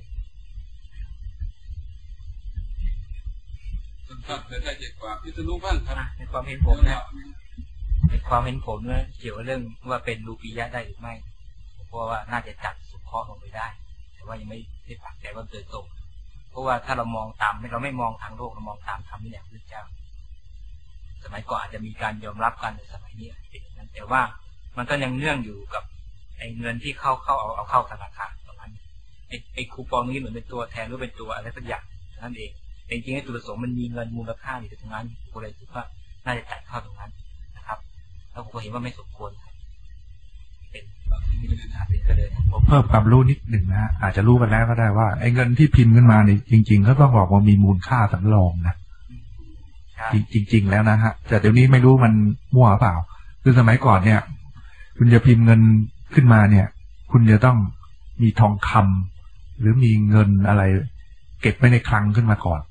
ท่านเคยได้เจ็บกว่าพิษณุบ้างครับในความเห็นผมนะในความเห็นผมเนี่ยเกี่ยวกับเรื่องว่าเป็นรูปียะได้หรือไม่เพราะว่าน่าจะจัดสุขข้อลงไปได้แต่ว่ายังไม่ได้ปักใจว่าโดยตรงเพราะว่าถ้าเรามองตามเราไม่มองทางโลกเรามองตามธรรมนี่แหละพระเจ้าสมัยก่อนอาจจะมีการยอมรับกันในสมัยนี้เป็นอย่างนั้นแต่ว่ามันก็ยังเนื่องอยู่กับไอ้เงินที่เข้าเข้าเอาเอาเข้าธนาคารตรงนั้นไอ้ไอ้คูปองนี้เหมือนเป็นตัวแทนหรือเป็นตัวอะไรสักอย่างนั่นเองจริงๆไอ้ตัวผสมมันมีเงินมูลค่าอยู่ตรงนั้นผมเลยคิดว่าน่าจะจ่ายเข้าตรงนั้นนะครับแล้วผมก็เห็นว่าไม่สมควรเป็นมีปัญหาเป็นกระเด็นผมเพิ่มความรู้นิดหนึ่งนะฮะอาจจะรู้กันแล้วก็ได้ว่าไอ้เงินที่พิมพ์ขึ้นมาเนี่ยจริงๆก็ต้องบอกว่ามีมูลค่าสำรองนะจริงๆแล้วนะฮะแต่เดี๋ยวนี้ไม่รู้มันมั่วเปล่าคือสมัยก่อนเนี่ยคุณจะพิมพ์เงินขึ้นมาเนี่ยคุณจะต้องมีทองคำหรือมีเงินอะไรเก็บไว้ในคลังขึ้นมาก่อน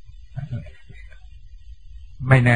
ไม่แน่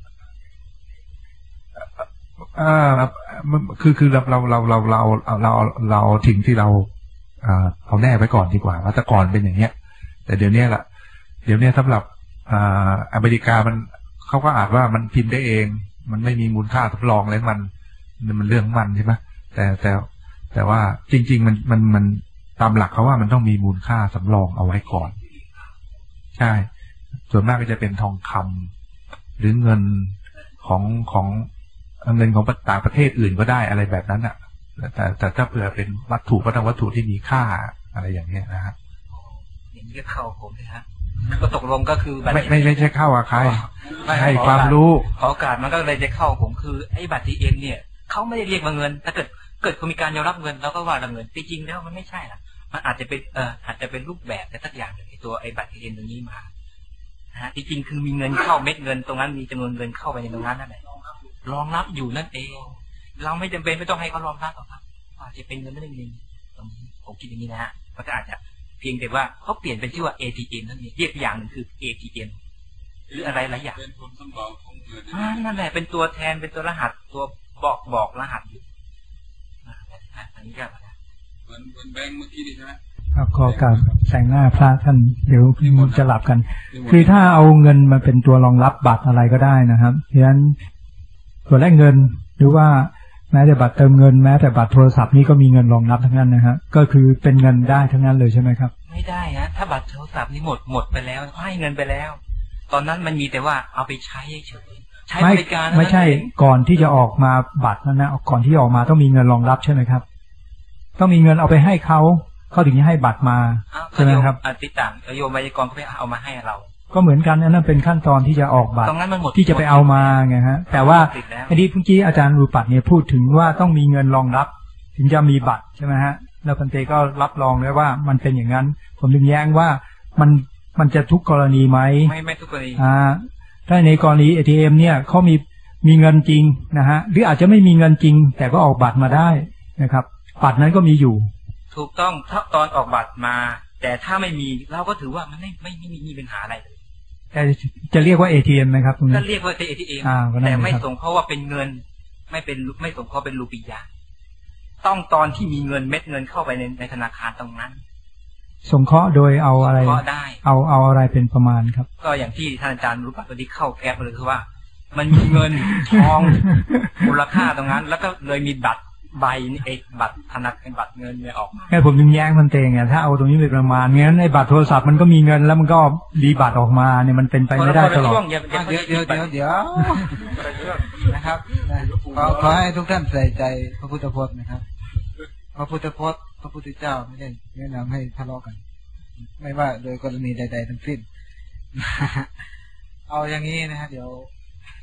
อ่าคือคือเราเราเราเราเราเราเราถึงที่เราอ่าเอาแน่ไว้ก่อนดีกว่าว่าแต่ก่อนเป็นอย่างเงี้ยแต่เดี๋ยวนี้ล่ะเดี๋ยวนี้สำหรับอ่าอเมริกามันเขาก็อาจว่ามันพิมพ์ได้เองมันไม่มีมูลค่าทดลองอะไรมันมันเรื่องมันใช่ไหมแต่แต่แต่ว่าจริงๆมันมันมันตามหลักเขาว่ามันต้องมีมูลค่าสำรองเอาไว้ก่อนใช่ส่วนมากก็จะเป็นทองคำหรือเงินของของเงินของต่างประเทศอื่นก็ได้อะไรแบบนั้นอ่ะแต่แต่ถ้าเผื่อเป็นวัตถุก็ต้องวัตถุที่มีค่าอะไรอย่างเงี้ยนะฮะอย่างนี้ก็เข้าผมเลยฮะก็ตกลงก็คือไม่ไม่ไม่ใช่เข้าอะใครให้ความรู้ขอโอกาสมันก็เลยจะเข้าผมคือไอ้บัตร ที เอ็ม เนี่ยเขาไม่ได้เรียกว่าเงินถ้าเกิดเกิดเขามีการยอมรับเงินแล้วก็ว่าเงินจริงๆแล้วมันไม่ใช่ล่ะมันอาจจะเป็นเอ่ออาจจะเป็นรูปแบบแต่สักอย่างหนึ่งในตัวไอ้บัตร ที เอ็ม ตรงนี้มาฮะจริงๆคือมีเงินเข้าเม็ดเงินตรงนั้นมีจำนวนเงินเข้าไปในตรงนั้นนั่นแหละรองรับอยู่นั่นเองเราไม่จำเป็นไม่ต้องให้เขารองรับหรอกครับอาจจะเป็นเงินไม่ได้เงินตรงนี้ผมคิดอย่างนี้นะฮะมันก็อาจจะเพียงแต่ว่าเขาเปลี่ยนเป็นชื่อว่า เอ ที เอ็ม นั่นเองเรียกอย่างหนึ่งคือ เอ ที เอ็ม หรืออะไรหลายอย่างเป็นผลสำรองของเงินนั่นแหละเป็นตัวแทนเป็นตัวรหัสตัวบอกบอกรหัสอยู่อันนี้ก็เหมือนเหมือนแบงค์เมื่อกี้นี่ใช่ไหมครับขอการแสงหน้าพระท่านเดี๋ยวมันจะหลับกันคือถ้าเอาเงินมาเป็นตัวรองรับบัตรอะไรก็ได้นะครับเพราะฉะนั้นตัวแรกเงินหรือว่าแม้แต่บัตรเติมเงินแม้แต่บัตรโทรศัพท์นี่ก็มีเงินรองรับทั้งนั้นนะฮะก็คือเป็นเงินได้ทั้งนั้นเลยใช่ไหมครับไม่ได้ฮะถ้าบัตรโทรศัพท์นี่หมดหมดไปแล้วให้เงินไปแล้วตอนนั้นมันมีแต่ว่าเอาไปใช้เฉยใช้บริการไม่ใช่ก่อนที่จะออกมาบัตรนั้นนะก่อนที่ออกมาต้องมีเงินรองรับใช่ไหมครับต้องมีเงินเอาไปให้เขาเขาถึงจะให้บัตรมาใช่ไหมครับอธิต่างโยมไวยากรก็ไปเอามาให้เราก็เหมือนกันนั่นเป็นขั้นตอนที่จะออกบัตรที่จะไปเอามาไงฮะแต่ว่าอันนี้เมื่อกี้อาจารย์รูปัตเนี่ยพูดถึงว่าต้องมีเงินรองรับถึงจะมีบัตรใช่ไหมฮะแล้วพันเตก็รับรองแล้วว่ามันเป็นอย่างนั้นผมถึงแย้งว่ามันมันจะทุกกรณีไหมไม่ไม่ทุกกรณีอ่าถ้าในกรณี เอ ที เอ็ม เนี่ยเขามีมีเงินจริงนะฮะหรืออาจจะไม่มีเงินจริงแต่ก็ออกบัตรมาได้นะครับบัตรนั้นก็มีอยู่ถูกต้องถ้าตอนออกบัตรมาแต่ถ้าไม่มีเราก็ถือว่ามันไม่ไม่ไม่มีปัญหาอะไรเลยแต่จะเรียกว่า เอ ที เอ็ม นะครับก็เรียกว่า เอ ที เอ็ม แต่ไม่ส่งเพราะว่าเป็นเงินไม่เป็นไม่ส่งเพราะเป็นรูปียะต้องตอนที่มีเงินเม็ดเงินเข้าไปในในธนาคารตรงนั้นสงเคราะห์โดยเอาอะไรเอาเอาอะไรเป็นประมาณครับก็อย่างที่ท่านอาจารย์รู้ป่ะตอนที่เข้าแก๊ปเลยคือว่ามันมีเงินทองมูลค่าตรงนั้นแล้วก็เลยมีบัตรใบเอกบัตรธนาคารบัตรเงินเนี่ยออกมาแค่ผมยังแย้งมันเองไงถ้าเอาตรงนี้เป็นประมาณงั้นไอ้บัตรโทรศัพท์มันก็มีเงินแล้วมันก็รีบัตรออกมาเนี่ยมันเป็นไปไม่ได้ตลอดเดี๋ยวเดี๋ยวเดี๋ยวเดี๋ยวนะครับขอขอให้ทุกท่านใส่ใจพระพุทธพจน์นะครับพระพุทธพจน์พระพุทธเจ้าไม่ได้แนะนำให้ทะเลาะกันไม่ว่าโดยกรณีใดๆทั้งสิ้นเอาอย่างนี้นะฮะเดี๋ยว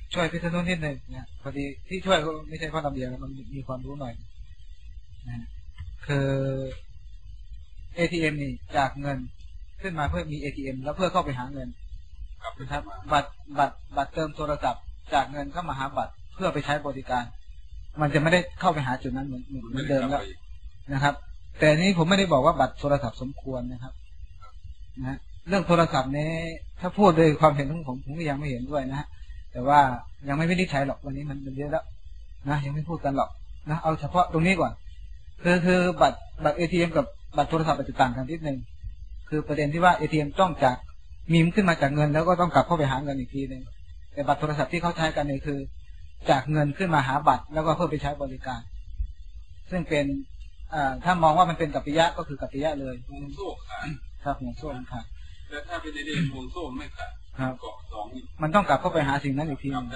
ช่วยพิจารณานิดหนึ่งนะพอดีที่ช่วยก็ไม่ใช่ข้อลำเดียวมันมีความรู้หน่อยนะคือ เอ ที เอ็ม นี่จากเงินขึ้นมาเพื่อมี เอ ที เอ็ม แล้วเพื่อเข้าไปหาเงินนะครับบัตรบัตรบัตรเติมโทรศัพท์จากเงินเข้ามาหาบัตรเพื่อไปใช้บริการมันจะไม่ได้เข้าไปหาจุดนั้นเหมือนเหมือนเดิมแล้วนะครับแต่นี้ผมไม่ได้บอกว่าบัตรโทรศัพท์สมควรนะครับนะเรื่องโทรศัพท์นี้ถ้าพูดโดยความเห็นของผมผมก็ยังไม่เห็นด้วยนะฮะแต่ว่ายังไม่ได้ใช้หรอกวันนี้มันมันเยอะแล้วนะยังไม่พูดกันหรอกนะเอาเฉพาะตรงนี้ก่อนคือคือบัตรบัตร เอ ที เอ็ม กับบัตรโทรศัพท์อาจจะต่างกันนิดนึงคือประเด็นที่ว่า เอ ที เอ็ม ต้องจากมีมขึ้นมาจากเงินแล้วก็ต้องกลับเข้าไปหาเงินอีกทีนึงแต่บัตรโทรศัพท์ที่เขาใช้กันนี่คือจากเงินขึ้นมาหาบัตรแล้วก็เพื่อไปใช้บริการซึ่งเป็นอ่าถ้ามองว่ามันเป็นกัปปิยะก็คือกัปปิยะเลยห่วงโซ่ขาดครับห่วงโซ่ขาดแต่ถ้าเป็นเดนห่วงโซ่ไม่ขาดครับเกาะสองมันต้องกลับเข้าไปหาสิ่งนั้นอีกทีนึง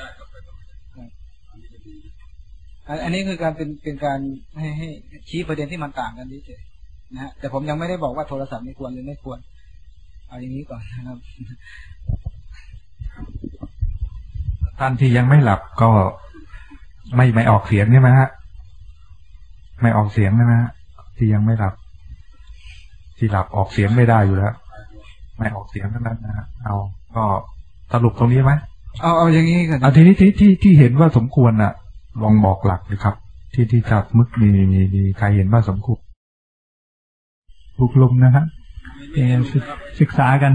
อันนี้คือการเป็นเป็นการให้ให้ชี้ประเด็นที่มันต่างกันเฉยๆนะฮะแต่ผมยังไม่ได้บอกว่าโทรศัพท์ไม่ควรหรือไม่ควรเอาอย่างนี้ก่อนนะครับท่านที่ยังไม่หลับก็ไม่ไม่ออกเสียงใช่ไหมฮะไม่ออกเสียงใช่ไหมฮะที่ยังไม่หลับที่หลับออกเสียงไม่ได้อยู่แล้วไม่ออกเสียงเท่านั้นนะฮะเอาก็สรุปตรงนี้ไหมเอาเอาอย่างนี้กันเอาทีนี้ที่ที่ที่เห็นว่าสมควรอ่ะลองบอกหลักเลยครับที่ที่จัดมึกมีมีมีใครเห็นว่าสมควรบุกลุมนะครับศึกษากัน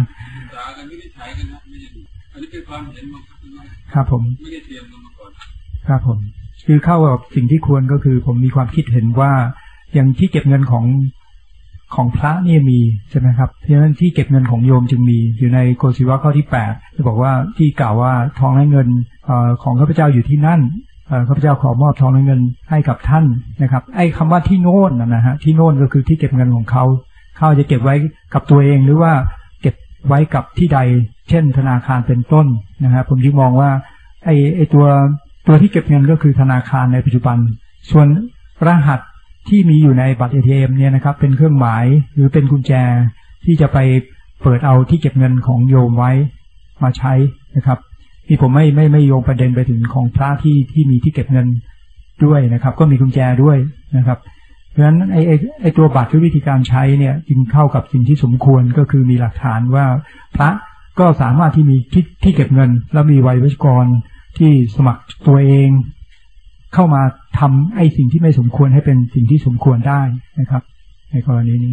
ครับผมครับผมคือเข้ากับสิ่งที่ควรก็คือผมมีความคิดเห็นว่าอย่างที่เก็บเงินของของพระนี่มีใช่ไหมครับเพราะฉะนั้นที่เก็บเงินของโยมจึงมีอยู่ในโกศิวะข้อที่แปดจะบอกว่าที่กล่าวว่าทองและเงินของข้าพเจ้าอยู่ที่นั่นข้าพเจ้าขอมอบทองและเงินให้กับท่านนะครับไอ้คำว่าที่โน่นนะฮะที่โน่นก็คือที่เก็บเงินของเขาเขาจะเก็บไว้กับตัวเองหรือว่าเก็บไว้กับที่ใดเช่นธนาคารเป็นต้นนะครับผมจึงมองว่าไอ้ไอ้ตัวตัวที่เก็บเงินก็คือธนาคารในปัจจุบันส่วนรหัสที่มีอยู่ในบัตร เอ ที เอ็ม เนี่ยนะครับเป็นเครื่องหมายหรือเป็นกุญแจที่จะไปเปิดเอาที่เก็บเงินของโยมไว้มาใช้นะครับที่ผมไม่ไม่ไม่โยงประเด็นไปถึงของพระที่ที่มีที่เก็บเงินด้วยนะครับก็มีกุญแจด้วยนะครับเพราะฉะนั้นไอ้ไอ้ไอ้ตัวบัตรหรือวิธีการใช้เนี่ยจึงเข้ากับสิ่งที่สมควรก็คือมีหลักฐานว่าพระก็สามารถที่มีที่ที่เก็บเงินแล้วมีไวยากรณ์ที่สมัครตัวเองเข้ามาทำไอ้สิ่งที่ไม่สมควรให้เป็นสิ่งที่สมควรได้นะครับในกรณีนี้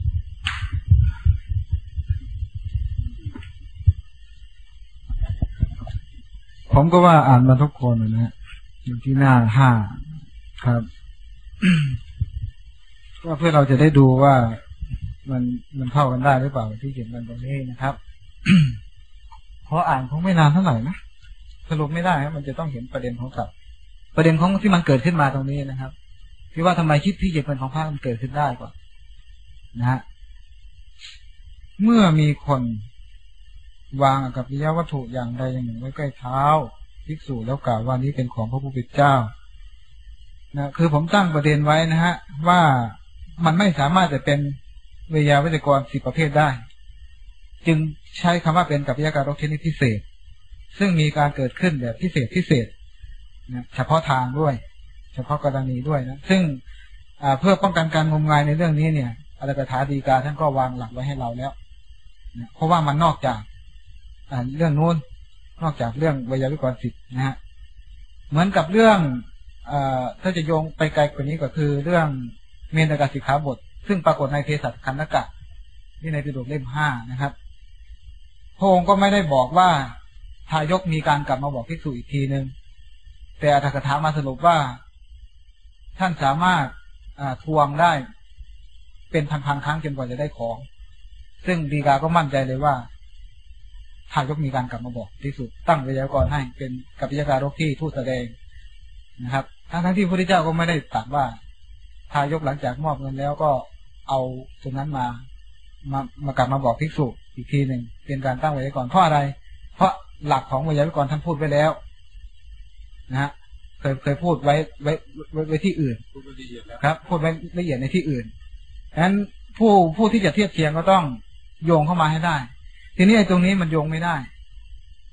ผมก็ว่าอ่านมาทุกคนนะฮะอยู่ที่หน้าห้าครับก็เพื่อเราจะได้ดูว่ามันมันเข้ากันได้หรือเปล่าที่เขียนกันตรงนี้นะครับ เพราะอ่านคงไม่นานเท่าไหร่นะสรุปไม่ได้ครับมันจะต้องเห็นประเด็นของศัพท์ประเด็นของที่มันเกิดขึ้นมาตรงนี้นะครับที่ว่าทำไมคิดที่เก็บเงินของพระมันเกิดขึ้นได้ก่อนนะฮะเมื่อมีคนวางกับปิยวัตถุอย่างใดอย่างหนึ่งไว้ใกล้เท้าภิกษุแล้วกล่าวว่านี้เป็นของพระผู้เป็นเจ้านะคือผมตั้งประเด็นไว้นะฮะว่ามันไม่สามารถจะเป็นเวยาวัจกรสิบประเภทได้จึงใช้คำว่าเป็นกัปปิยการกชนิดพิเศษซึ่งมีการเกิดขึ้นแบบพิเศษพิเศษนะเฉพาะทางด้วยเฉพาะกรณีด้วยนะซึ่งเพื่อป้องกันการงมงายในเรื่องนี้เนี่ยอรกถาฎีกาท่านก็วางหลักไว้ให้เราแล้วนะเพราะว่ามันนอกจากเรื่องนู้นนอกจากเรื่องไวยาวิกรสิทธิ์นะฮะเหมือนกับเรื่องอถ้าจะโยงไปไกลกว่านี้ก็คือเรื่องเมนกสิกขาบทซึ่งปรากฏในเภสัชคันธกะที่ในปิฎกเล่มห้านะครับพระองค์ก็ไม่ได้บอกว่าทายกมีการกลับมาบอกภิกษุอีกทีนึงแต่อรรถกถามาสรุปว่าท่านสามารถทวงได้เป็นพันๆครั้งจนกว่าจะได้ของซึ่งฎีกาก็มั่นใจเลยว่าทายกมีการกลับมาบอกภิกษุตั้งไวยากรณ์ให้เป็นกัปปิยการกที่ทูตแสดงนะครับทั้งๆที่พระพุทธเจ้าก็ไม่ได้ตรัสว่าทายกหลังจากมอบเงินแล้วก็เอาตรงนั้นมามามากลับมาบอกภิกษุอีกทีหนึ่งเป็นการตั้งไวยากรณ์เพราะอะไรเพราะหลักของไวยากรณ์ท่านพูดไว้แล้วนะฮะเคยเคยพูดไว้ไว้ไว้ที่อื่นครับพูดไว้ละเอียดในที่อื่นฉะนั้นผู้ผู้ที่จะเทียบเทียงก็ต้องโยงเข้ามาให้ได้ทีนี้ไอ้ตรงนี้มันโยงไม่ได้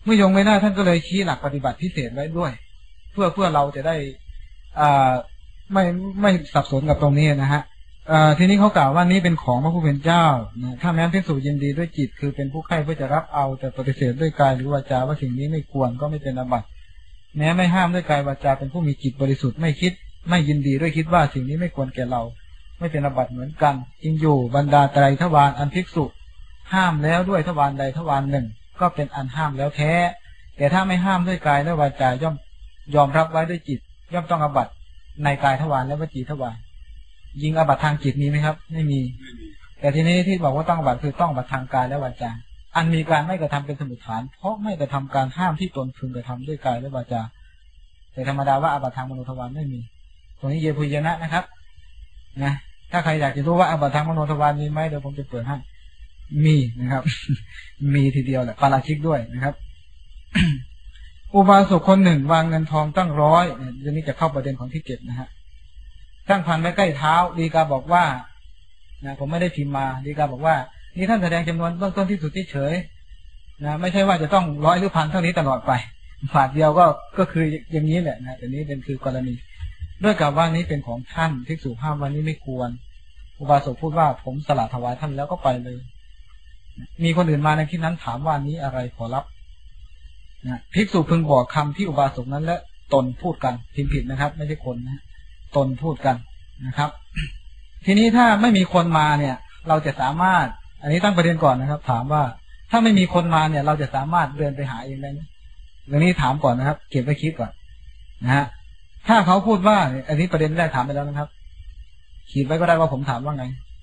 เมื่อโยงไม่ได้ท่านก็เลยชี้หลักปฏิบัติพิเศษไว้ด้วย เพื่อเพื่อเราจะได้อ่าไม่ไม่สับสนกับตรงนี้นะฮะอ่าทีนี้เขากล่าวว่านี้เป็นของพระผู้เป็นเจ้านะถ้าแม้ภิกษุยินดีด้วยจิตคือเป็นผู้ใคร่เพื่อจะรับเอาแต่ปฏิเสธด้วยกายหรือวาจาว่าสิ่งนี้ไม่ควรก็ไม่เป็นอาบัติแม้ไม่ห้ามด้วยกายวาจาเป็นผู้มีจิตบริสุทธิ์ไม่คิดไม่ยินดีด้วยคิดว่าสิ่งนี้ไม่ควรแก่เราไม่เป็นอาบัติเหมือนกันจริงอยู่บรรดาไตรทวารอันภิกษุห้ามแล้วด้วยทวารใดทวารหนึ่งก็เป็นอันห้ามแล้วแท้แต่ถ้าไม่ห้ามด้วยกายและวาจาย่อมยอมรับไว้ด้วยจิตย่อมต้องอาบัติในกายทวารและวจีทวารยิงอาบัติทางจิตมีไหมครับไม่มีแต่ทีนี้ที่บอกว่าต้องอาบัติคือต้องอาบัติทางกายและวาจาอันมีการไม่กระทำเป็นสมุฏฐานเพราะไม่กระทำการห้ามที่ตนพึงกระทำด้วยกายและวาจาแต่ธรรมดาว่าอาบัติทางมโนทวารไม่มีตรงนี้เยพุยนะนะครับนะถ้าใครอยากจะรู้ว่าอาบัติทางมโนทวารมีไหมเดี๋ยวผมจะเปิดให้มีนะครับ มีทีเดียวแหละปาราชิกด้วยนะครับ อุบาสกคนหนึ่งวางเงินทองตั้งร้อยเดี๋ยวนี้จะเข้าประเด็นของที่เก็บนะฮะตั้งพันไว้ใกล้เท้าดีกาบอกว่านะผมไม่ได้พิมพ์มาดีกาบอกว่านี่ท่านแสดงจำนวนเบื้องต้นที่สุดที่เฉยนะไม่ใช่ว่าจะต้องร้อยหรือพันเท่านี้ตลอดไปฝาดเดียวก็ก็คืออย่างนี้แหละนะแต่นี้เป็นคือกรณีด้วยกับว่านี้เป็นของท่านภิกษุห้ามวันนี้ไม่ควรอุบาสกพูดว่าผมสละถวายท่านแล้วก็ไปเลยมีคนอื่นมาในที่นั้นถามว่านี้อะไรขอรับนะภิกษุพึงบอกคำที่อุบาสกนั้นและตนพูดกันพิมพ์ผิดนะครับไม่ใช่คนนะตนพูดกันนะครับ ทีนี้ถ้าไม่มีคนมาเนี่ยเราจะสามารถอันนี้ตั้งประเด็นก่อนนะครับถามว่าถ้าไม่มีคนมาเนี่ยเราจะสามารถเดินไปหาเองได้ไหมเรื่องนี้ถามก่อนนะครับเก็บไว้คิดก่อนนะฮะถ้าเขาพูดว่าอันนี้ประเด็นแรกถามไปแล้วนะครับขีดไว้ก็ได้ว่าผมถามว่าไง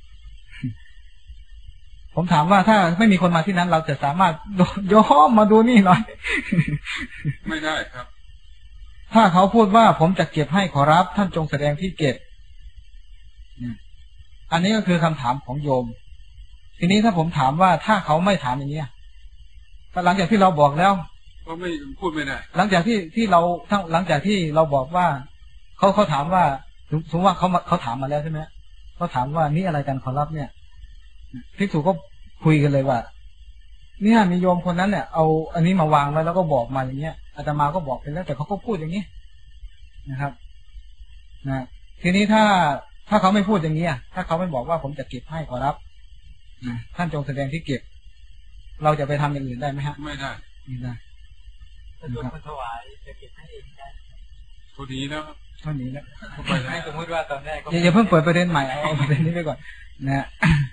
ผมถามว่าถ้าไม่มีคนมาที่นั้นเราจะสามารถย้อมมาดูนี่หน่อยไม่ได้ครับถ้าเขาพูดว่าผมจะเก็บให้ขอรับท่านจงแสดงที่เก็บอันนี้ก็คือคำถามของโยมทีนี้ถ้าผมถามว่าถ้าเขาไม่ถามอย่างนี้หลังจากที่เราบอกแล้วก็ไม่พูดไม่ได้หลังจากที่ที่เราทั้งหลังจากที่เราบอกว่าเขาเขาถามว่าสมมติว่าเขาเขาถามมาแล้วใช่ไหมเขาถามว่านี่อะไรกันขอรับเนี่ยภิกษุก็คุยกันเลยว่าเนี่ยมีโยมคนนั้นเนี่ยเอาอันนี้มาวางไว้แล้วก็บอกมาอย่างเงี้ยอาตมาก็บอกไปแล้วแต่เขาก็พูดอย่างนี้นะครับนะทีนี้ถ้าถ้าเขาไม่พูดอย่างนี้ถ้าเขาไม่บอกว่าผมจะเก็บให้ขอรับนะท่านจงแสดงที่เก็บเราจะไปทำอย่างอื่นได้ไหมฮะไม่ได้ไม่ได้ถ้าโดนถวายจะเก็บให้เองได้พอดีแล้วพอดีแล้วให้สมมติว่าตอนแรกอย่าเพิ่งเปิดประเด็นใหม่เอาประเด็นนี้ไปก่อนนะ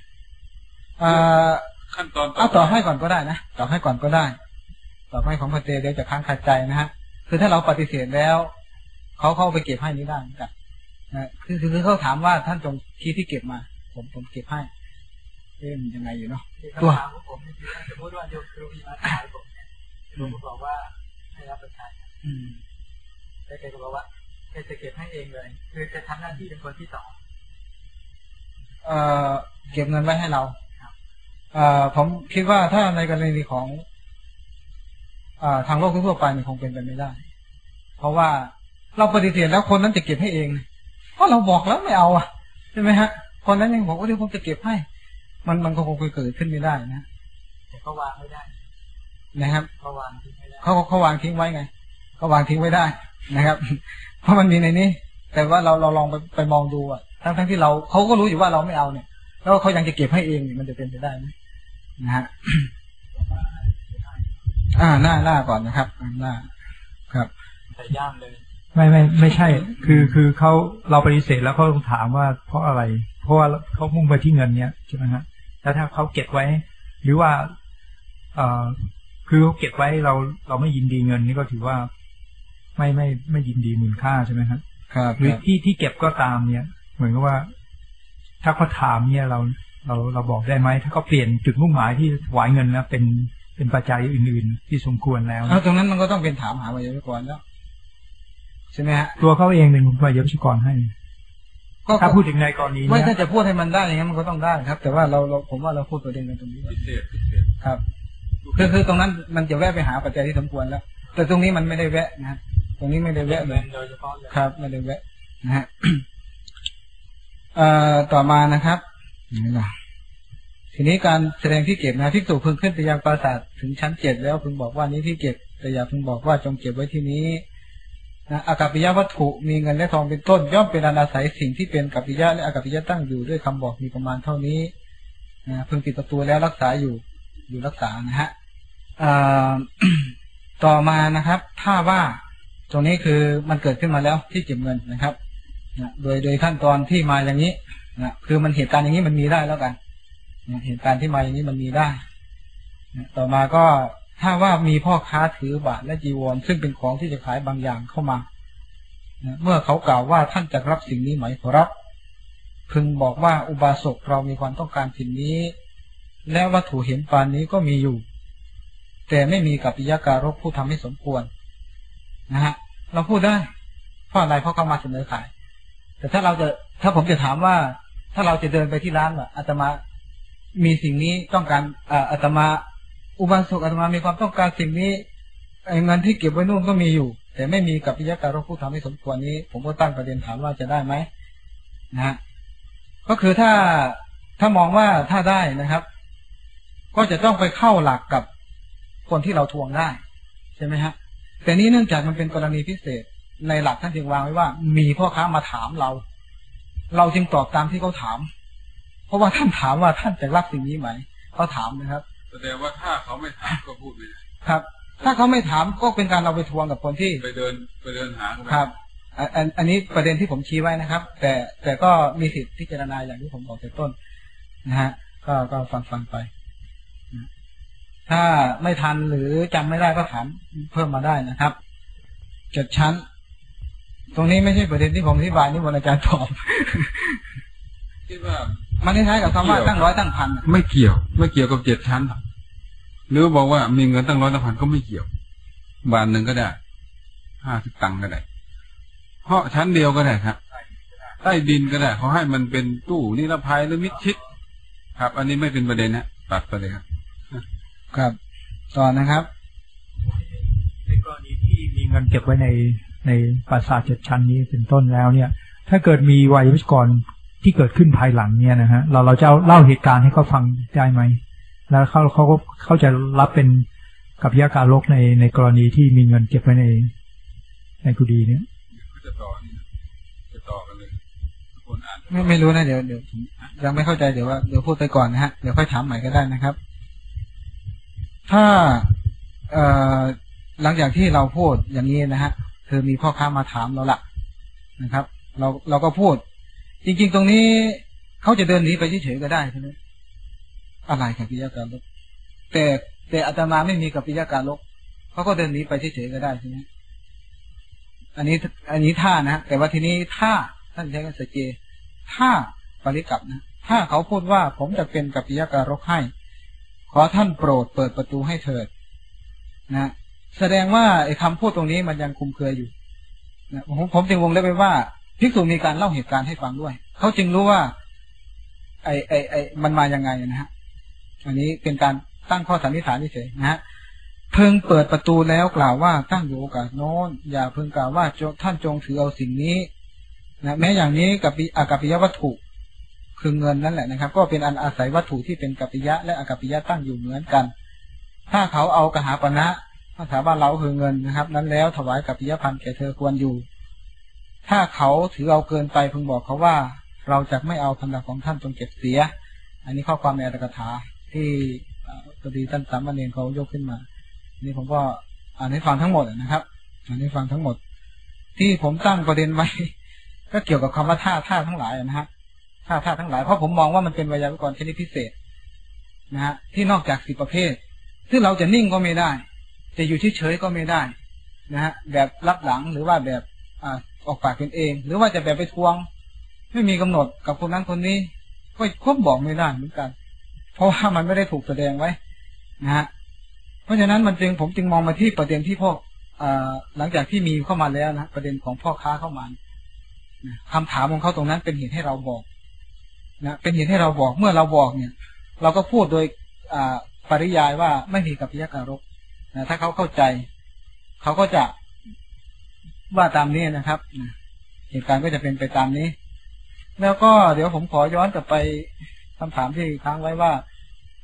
ขั้นตอนเอาต่อให้ก่อนก็ได้นะต่อให้ก่อนก็ได้ต่อให้ของพระเจเดี๋ยวจะค้างคาใจนะฮะคือถ้าเราปฏิเสธแล้วเขาเข้าไปเก็บให้นี้ได้เหมือนกันนะคือคือเขาถามว่าท่านจงชี้ที่เก็บมาผมผมเก็บให้เอ๊ะมันยังไงอยู่เนาะตัวผมสมมติว่าโยมครูมีมาถามผมเนี่ยโยมบอกว่าให้รับประทานแต่แกก็บอกว่าแกจะเก็บให้เองเลยคือจะทำหน้าที่เป็นคนที่สองเอ่อเก็บเงินไว้ให้เราเอ่อผมคิดว่าถ้าในกรณีของอ่าทางโลกทั่วไปมันคงเป็นไปไม่ได้เพราะว่าเราปฏิเสธแล้วคนนั้นจะเก็บให้เองเพราะเราบอกแล้วไม่เอาอ่ะใช่ไหมฮะคนนั้นยังบอกว่าเดี๋ยวผมจะเก็บให้มันมันก็คงเกิดขึ้นไม่ได้นะแต่เขาวางไม่ได้นะครับเขาวางทิ้งไม่ได้เขาเขาวางทิ้งไว้ไงเขาวางทิ้งไว้ได้นะครับ เพราะมันมีในนี้แต่ว่าเราเราลองไปไปมองดูอ่ะทั้งทั้งที่เราเขาก็รู้อยู่ว่าเราไม่เอาเนี่ยแล้วเขายังจะเก็บให้เองมันจะเป็นไปได้ไหมนะฮะ อ่าหน้าหน้าก่อนนะครับหน้าครับแต่ย่ามเลยไม่ไม่ไม่ใช่คือคือเขาเราปฏิเสธแล้วเขาต้องถามว่าเพราะอะไรเพราะว่าเขามุ่งไปที่เงินเนี้ยใช่ไหมฮะแล้วถ้าเขาเก็บไว้หรือว่าเอ่อคือเขาเก็บไว้เราเราไม่ยินดีเงินนี่ก็ถือว่าไม่ไม่ไม่ยินดีมูลค่าใช่ไหมครับครับหรือที่ที่เก็บก็ตามเนี่ยเหมือนกับว่าถ้าเขาถามเนี่ยเราเราเราบอกได้ไหมถ้าเขาเปลี่ยนจุดมุ่งหมายที่ถวายเงินนะเป็นเป็นปัจจัยอื่นๆที่สมควรแล้วตรงนั้นมันก็ต้องเป็นถามหาวิทยากรแล้วใช่ไหมฮะตัวเขาเองเป็นวิทยากรให้ถ้าพูดถึงในกรณีไม่ถ้าจะพูดให้มันได้อย่างนั้นมันก็ต้องได้ครับแต่ว่าเราเราผมว่าเราพูดประเด็นกันตรงนี้ครับคือคือตรงนั้นมันจะแวะไปหาปัจจัยที่สมควรแล้วแต่ตรงนี้มันไม่ได้แวะนะตรงนี้ไม่ได้แวะเลยครับไม่ได้แวะนะฮะเอ่อต่อมานะครับนี่นะทีนี้การแสดงที่เก็บนะภิกษุพึงขึ้นไปยังปราสาทถึงชั้นเจ็ดแล้วพึงบอกว่านี้ที่เก็บแต่อย่าพึงบอกว่าจงเก็บไว้ที่นี้นะอากัปปิยวัตถุมีเงินและทองเป็นต้นย่อมเป็นอันอาศัยสิ่งที่เป็นกัปปิยะและอากัปปิยะตั้งอยู่ด้วยคำบอกมีประมาณเท่านี้นะพึงปิดประตูแล้วรักษาอยู่อยู่รักษานะฮะ ต่อมานะครับถ้าว่าตรงนี้คือมันเกิดขึ้นมาแล้วที่เก็บเงินนะครับนะโดยโดยขั้นตอนที่มาอย่างนี้นะคือมันเหตุการณ์อย่างนี้มันมีได้แล้วกันนะเหตุการณ์ที่มาอย่างนี้มันมีได้นะต่อมาก็ถ้าว่ามีพ่อค้าถือบาทและจีวรซึ่งเป็นของที่จะขายบางอย่างเข้ามานะเมื่อเขากล่าวว่าท่านจะรับสิ่งนี้ไหมขอรับพึงบอกว่าอุบาสกเรามีความต้องการสิ่งนี้และวัตถุเห็นปานนี้ก็มีอยู่แต่ไม่มีกัปปิยการกผู้ทำให้สมควรนะฮะเราพูดได้เพราะอะไรเพราะเขามาเสนอขายแต่ถ้าเราจะถ้าผมจะถามว่าถ้าเราจะเดินไปที่ร้านว่าอาตมามีสิ่งนี้ต้องการอาตมาอุบาสกอาตมามีความต้องการสิ่งนี้เงินที่เก็บไว้นู่นก็มีอยู่แต่ไม่มีกัปปิยการกผู้ทำให้สมควรนี้ผมก็ตั้งประเด็นถามว่าจะได้ไหมนะฮะก็คือถ้าถ้ามองว่าถ้าได้นะครับก็จะต้องไปเข้าหลักกับคนที่เราทวงได้ใช่ไหมฮะแต่นี้เนื่องจากมันเป็นกรณีพิเศษในหลักท่านจึงวางไว้ว่ามีพ่อค้ามาถามเราเราจึงตอบตามที่เขาถามเพราะว่าท่านถามว่าท่านจะรับสิ่งนี้ไหมเขาถามนะครับแสดงว่าถ้าเขาไม่ถามก็พูดไม่ได้ครับถ้าเขาไม่ถามก็เป็นการเราไปทวงกับคนที่ไปเดินไปเดินหาครับอันอันนี้ประเด็นที่ผมชี้ไว้นะครับแต่แต่ก็มีสิทธิพิจารณาอย่างที่ผมบอกแต่ต้นนะฮะก็ก็ฟังฟังไปถ้าไม่ทันหรือจำไม่ได้ก็ถามเพิ่มมาได้นะครับเจ็ดชั้นตรงนี้ไม่ใช่ประเด็นที่ผมอธิบายนี่วันอาจารย์ตอบคิดว่ามันคล้ายๆกับคำว่าตั้งร้อยตั้งพันไม่เกี่ยวไม่เกี่ยวกับเจ็ดชั้นหรือบอกว่ามีเงินตั้งร้อยตั้งพันก็ไม่เกี่ยวบาทหนึ่งก็ได้ห้าสิบตังค์ก็ได้เพราะชั้นเดียวก็ได้ครับใต้ดินก็ได้เขาให้มันเป็นตู้นิรภัยหรือมิดชิดครับอันนี้ไม่เป็นประเด็นนะตัดไปเลยครับครับต่อนะครับในกรณีที่มีเงินเก็บไว้ในในปราสาทเจ็ดชั้นนี้เป็นต้นแล้วเนี่ยถ้าเกิดมีวัยวุฒิกรที่เกิดขึ้นภายหลังเนี่ยนะฮะเราเราจะเล่าเหตุการณ์ให้เขาฟังได้ไหมแล้วเขาเขาก็เขาจะรับเป็นกัปปิยการกในในกรณีที่มีเงินเก็บไว้ในในกุฏิเนี่ยจะต่อจะต่อกันเลยคนอ่านไม่ไม่รู้นะเดี๋ยวเดี๋ยวยังไม่เข้าใจเดี๋ยวว่าเดี๋ยวพูดไปก่อนนะฮะเดี๋ยวค่อยถามใหม่ก็ได้นะครับถ้าเอ่อหลังจากที่เราพูดอย่างนี้นะฮะคือมีพ่อค้ามาถามเราละนะครับเราเราก็พูดจริงๆตรงนี้เขาจะเดินหนีไปเฉยๆก็ได้ใช่ไหมอะไรกัปปิยการกแต่แต่อาตมาไม่มีกัปปิยการกเขาก็เดินหนีไปเฉยๆก็ได้ใช่ไหมอันนี้อันนี้ท่านะแต่ว่าทีนี้ถ้าท่านใช้กันสเกถ้าปริกับนะถ้าเขาพูดว่าผมจะเป็นกัปปิยการกให้ขอท่านโปรดเปิดประตูให้เถิดนะแสดงว่าไอ้คำพูดตรงนี้มันยังคุมเครืออยู่นะผมผมจึงวงเล็บไปว่าภิกษุมีการเล่าเหตุการณ์ให้ฟังด้วยเขาจึงรู้ว่าไอ้ไอ้ไอ้มันมายังไงนะฮะอันนี้เป็นการตั้งข้อสันนิษฐานเฉยๆนะฮะเพิ่งเปิดประตูแล้วกล่าวว่าตั้งอยู่โอกาสโน้นอย่าเพิ่งกล่าวว่าท่านจงถือเอาสิ่งนี้นะแม้อย่างนี้กับอากัปปิยวัตถุคือเงินนั่นแหละนะครับก็เป็นอันอาศัยวัตถุที่เป็นกัปปิยะและอากัปปิยะตั้งอยู่เหมือนกันถ้าเขาเอากหาปณะภาษาบ้านเราคือเงินนะครับนั้นแล้วถวายกัปปิยพันธ์แก่เธอควรอยู่ถ้าเขาถือเอาเกินไปพึงบอกเขาว่าเราจะไม่เอาพันธะของท่านจงเก็บเสียอันนี้ข้อความในอัตถกถาที่พอดีท่านสามเณรเขายกขึ้นมานี่ผมก็อ่านให้ฟังทั้งหมดนะครับอ่านให้ฟังทั้งหมดที่ผมตั้งประเด็นไว้ก็เกี่ยวกับคำว่าท่าท่าทั้งหลายนะฮะท่าท่าทั้งหลายเพราะผมมองว่ามันเป็นไวยากรณ์ชนิดพิเศษนะฮะที่นอกจากสิบประเภทซึ่งเราจะนิ่งก็ไม่ได้จะอยู่เฉยๆก็ไม่ได้นะฮะแบบรับหลังหรือว่าแบบอ่าออกปากเป็นเองหรือว่าจะแบบไปทวงไม่มีกำหนดกับคนนั้นคนนี้ก็ควบบอกไม่ได้เหมือนกันเพราะว่ามันไม่ได้ถูกแสดงไว้นะฮะเพราะฉะนั้นมันจึงผมจึงมองมาที่ประเด็นที่พวกหลังจากที่มีเข้ามาแล้วนะประเด็นของพ่อค้าเข้ามาคำถามของเขาตรงนั้นเป็นเหตุให้เราบอกนะเป็นเหตุให้เราบอกเมื่อเราบอกเนี่ยเราก็พูดโดยปริยายว่าไม่มีกัปปิยการกนะถ้าเขาเข้าใจเขาก็จะว่าตามนี้นะครับเหตุการณ์ก็จะเป็นไปตามนี้แล้วก็เดี๋ยวผมขอย้อนกลับไปคำถามที่ค้างไว้ว่า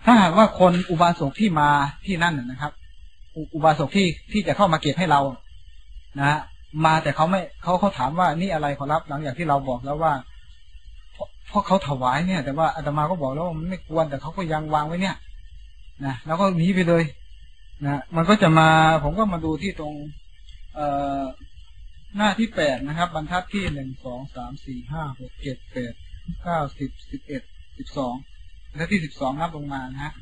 ถ้าหากว่าคนอุบาสกที่มาที่นั่นนะครับ อุบาสกที่ที่จะเข้ามาเก็บให้เรานะมาแต่เขาไม่เขาเขาถามว่านี่อะไรขอรับหลังจากที่เราบอกแล้วว่าเพราะเขาถวายเนี่ยแต่ว่าอาตมาก็บอกแล้วว่ามันไม่ควรแต่เขาก็ยังวางไว้เนี่ยนะแล้วก็หนีไปเลยนะมันก็จะมาผมก็มาดูที่ตรงเอ่อหน้าที่แปดนะครับบรรทัดที่หนึ่งสองสามสี่ห้าหกเจ็ดแปดเก้าสิบสิบเอ็ดสิบสองและที่สิบสองนับลงมานะฮะ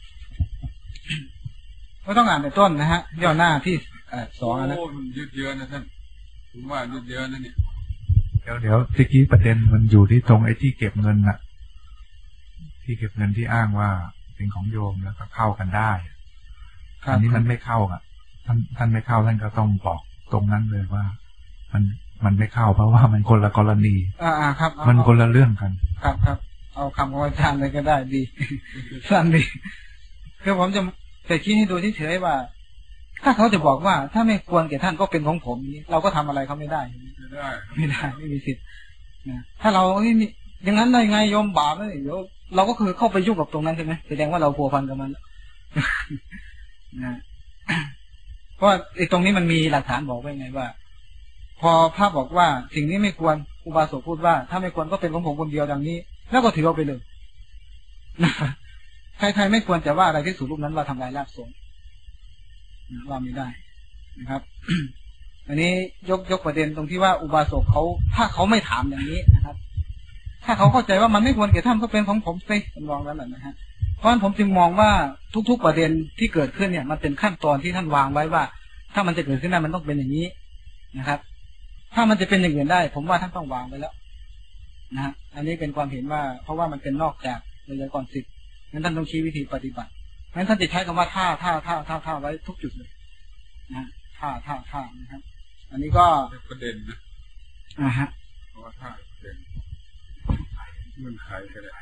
ก็ต้องอ่านในต้นนะฮะย่อหน้าที่สองนะโอ้มันยืดเยื้อนะท่านผมว่ายืดเยื้อนะเนี่ยเดี๋ยวเดี๋ยวตะกี้ประเด็นมันอยู่ที่ตรงไอ้ที่เก็บเงินน่ะที่เก็บเงินที่อ้างว่าเป็นของโยมแล้วก็เข้ากันได้อันนี้มันไม่เข้าอ่ะท่านท่านไม่เข้าท่านก็ต้องบอกตรงนั้นเลยว่ามันมันไม่เข้าเพราะว่ามันคนละกรณีอ่าครับมันคนละเรื่องกันครับครับเอาคำของอาจารย์เลยก็ได้ดีสั้นดีคือผมจะแต่คิดให้ดูเฉยๆว่าถ้าเขาจะบอกว่าถ้าไม่ควรแก่ท่านก็เป็นของผมนี้เราก็ทำอะไรเขาไม่ได้ไม่ได้ไม่ได้ไม่มีสิทธิ์นะถ้าเราอย่างนั้นได้ไงโยมบาปเลยเดี๋ยวเราก็คือเข้าไปยุ่งกับตรงนั้นใช่ไหมแสดงว่าเราพัวพันกับมันนะเพราะไอ้ตรงนี้มันมีหลักฐานบอกไว้ไงว่าพอพระบอกว่าสิ่งนี้ไม่ควรอุบาสกพูดว่าถ้าไม่ควรก็เป็นของผมคนเดียวดังนี้แล้วก็ถือเอาไปเลยนะใครๆไม่ควรจะว่าอะไรที่สูรูปนั้นว่าทำลายลาภสงฆ์ว่าไม่ได้นะครับ อันนี้ยกยกประเด็นตรงที่ว่าอุบาสกเขาถ้าเขาไม่ถามอย่างนี้นะครับ ถ้าเขาเข้าใจว่ามันไม่ควรแก่ท่านก็เป็นของผมสิผมลองแล้วแหละนะฮะเพราะฉะนั้นผมจึงมองว่าทุกๆประเด็นที่เกิดขึ้นเนี่ยมันเป็นขั้นตอนที่ท่านวางไว้ว่าถ้ามันจะเกิดขึ้นได้มันต้องเป็นอย่างนี้นะครับ ถ้ามันจะเป็นอย่างอื่นได้ผมว่าท่านต้องวางไว้แล้วนะฮะอันนี้เป็นความเห็นว่าเพราะว่ามันเป็นนอกจากเลยก่อนสิทธิ์งั้นท่านต้องชี้วิธีปฏิบัติงั้นท่านจะใช้คำว่าท่าท่าท่าท่าท่าไว้ทุกจุดเลยนะท่าท่าท่านะครับอันนี้ก็ประเด็นนะอ่าฮะเพราะว่าท่าประเด็นเงื่อนไขก็ได้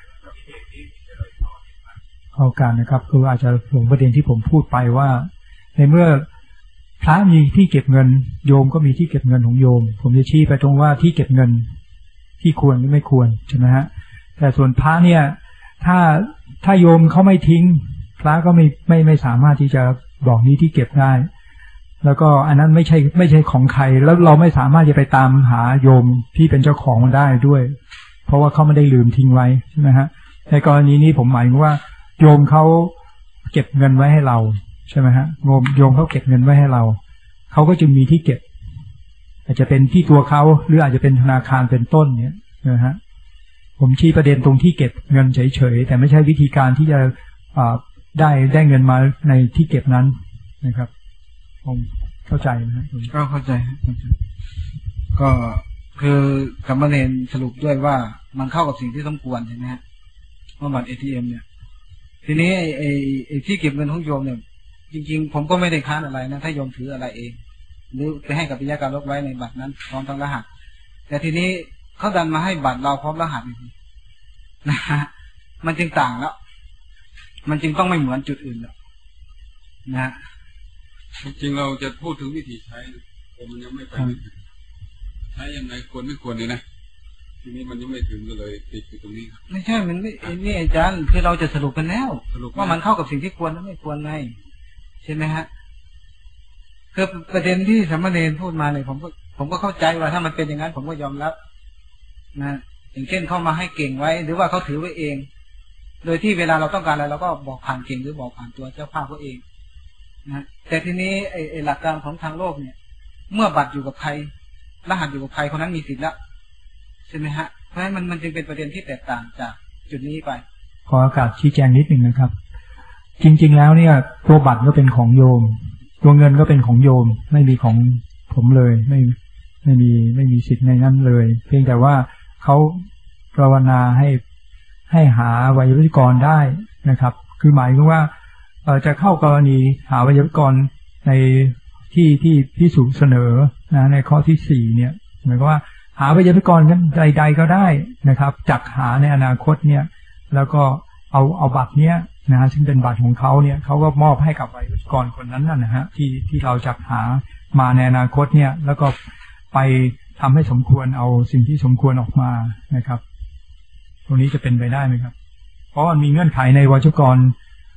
เอาการนะครับคืออาจจะหลงประเด็นที่ผมพูดไปว่าในเมื่อพระมีที่เก็บเงินโยมก็มีที่เก็บเงินของโยมผมจะชี้ไปตรงว่าที่เก็บเงินที่ควรหรือไม่ควรใช่ไหมฮะแต่ส่วนพระเนี่ยถ้าถ้าโยมเขาไม่ทิ้งพระก็ไม่ไม่ไม่สามารถที่จะบอกนี้ที่เก็บได้แล้วก็อันนั้นไม่ใช่ไม่ใช่ของใครแล้วเราไม่สามารถจะไปตามหาโยมที่เป็นเจ้าของมันได้ด้วยเพราะว่าเขาไม่ได้ลืมทิ้งไว้ใช่ไหมฮะในกรณีนี้ผมหมายว่าโยมเขาเก็บเงินไว้ให้เราใช่ไหมฮะโยมโยมเขาเก็บเงินไว้ให้เราเขาก็จึงมีที่เก็บอาจจะเป็นที่ตัวเขาหรืออาจจะเป็นธนาคารเป็นต้นเนี่ยนะฮะผมชี้ประเด็นตรงที่เก็บเงินเฉยๆแต่ไม่ใช่วิธีการที่จะได้ได้เงินมาในที่เก็บนั้นนะครับผมเข้าใจนะครับก็เข้าใจก็คือคำว่าเนนสรุปด้วยว่ามันเข้ากับสิ่งที่สมควรใช่ไหมฮะว่าบัตร เอ ที เอ็ม เนี่ยทีนี้ไอ้ไอ้ไอ้ที่เก็บเงินของโยมเนี่ยจริงๆผมก็ไม่ได้ค้านอะไรนะถ้าโยมถืออะไรเองหรือไปให้กับปิยการลบไว้ในบัตรนั้นพร้อมทั้งรหัสแต่ทีนี้เขาดันมาให้บัตรเราพร้อมรหัสนะฮะมันจึงต่างแล้วมันจึงต้องไม่เหมือนจุดอื่นแล้วนะจริงๆเราจะพูดถึงวิธีใช้แต่มันยังไม่ไปใช้ยังไงควรไม่ควรเลยนะทีนี้มันยังไม่ถึงเลยติดอยู่ตรงนี้ไม่ใช่มันไม่นี่อาจารย์คือเราจะสรุปกันแล้วว่ามันเข้ากับสิ่งที่ควรและไม่ควรไงใช่ไหมฮะคือประเด็นที่สามเณรพูดมาเนี่ยผมก็ผมก็เข้าใจว่าถ้ามันเป็นอย่างนั้นผมก็ยอมรับนะอย่างเช่นเข้ามาให้เก่งไว้หรือว่าเขาถือไว้เองโดยที่เวลาเราต้องการอะไรเราก็บอกผ่านเก่งหรือบอกผ่านตัวเจ้าภาพเขาเองนะแต่ทีนี้ไอ้ไอ้หลักการของทางโลกเนี่ยเมื่อบัตรอยู่กับใครรหัสอยู่กับใครคนนั้นมีสิทธิ์แล้วใช่ไหมฮะเพราะฉะนั้นมันมันจึงเป็นประเด็นที่แตกต่างจากจุดนี้ไปขอโอกาสชี้แจงนิดหนึ่งนะครับจริงๆแล้วเนี่ยตัวบัตรก็เป็นของโยมตัวเงินก็เป็นของโยมไม่มีของผมเลยไม่ไม่มีไม่มีสิทธิ์ในนั้นเลยเพียงแต่ว่าเขาภาวนาให้ให้หาไวยากรณ์ได้นะครับคือหมายถึงว่าเอ่อจะเข้ากรณีหาไวยากรณ์ในที่ที่พิสูจน์เสนอนะในข้อที่สี่เนี่ยหมายความว่าหาไวยากรณ์ใดๆก็ได้นะครับจักหาในอนาคตเนี่ยแล้วก็เอาเอาบัตรเนี้ยนะฮะซึ่งเป็นบัตรของเขาเนี่ยเขาก็มอบให้กับไวยากรณ์คนนั้นนะฮะที่ที่เราจักหามาในอนาคตเนี่ยแล้วก็ไปทำให้สมควรเอาสิ่งที่สมควรออกมานะครับตรงนี้จะเป็นไปได้ไหมครับเพราะมันมีเงื่อนไขในไวยากรณ์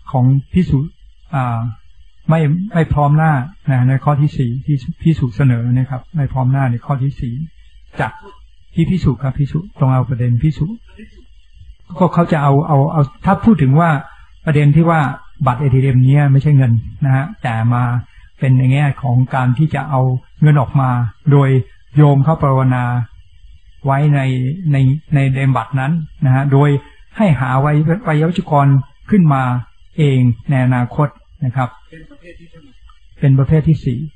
ของพิสูจน์อ่าไม่ไม่พร้อมหน้านะในข้อที่สี่ที่พิสูจน์เสนอนะครับไม่พร้อมหน้าในข้อที่สี่จากที่พิสูจน์ครับพิสูจน์ตรงเอาประเด็นพิสูจน์ก็เขาจะเอาเอาเอาถ้าพูดถึงว่าประเด็นที่ว่าบัตร เอ ที เอ็ม เนี้ยไม่ใช่เงินนะฮะแต่มาเป็นในแง่ของการที่จะเอาเงินออกมาโดยโยมเขาภาวนาไว้ในในในในบัตรนั้นนะฮะโดยให้หาไว้ไวยวัจกรขึ้นมาเองในอนาคตนะครับเป็นประเภทที่เป็นประเภทที่สี่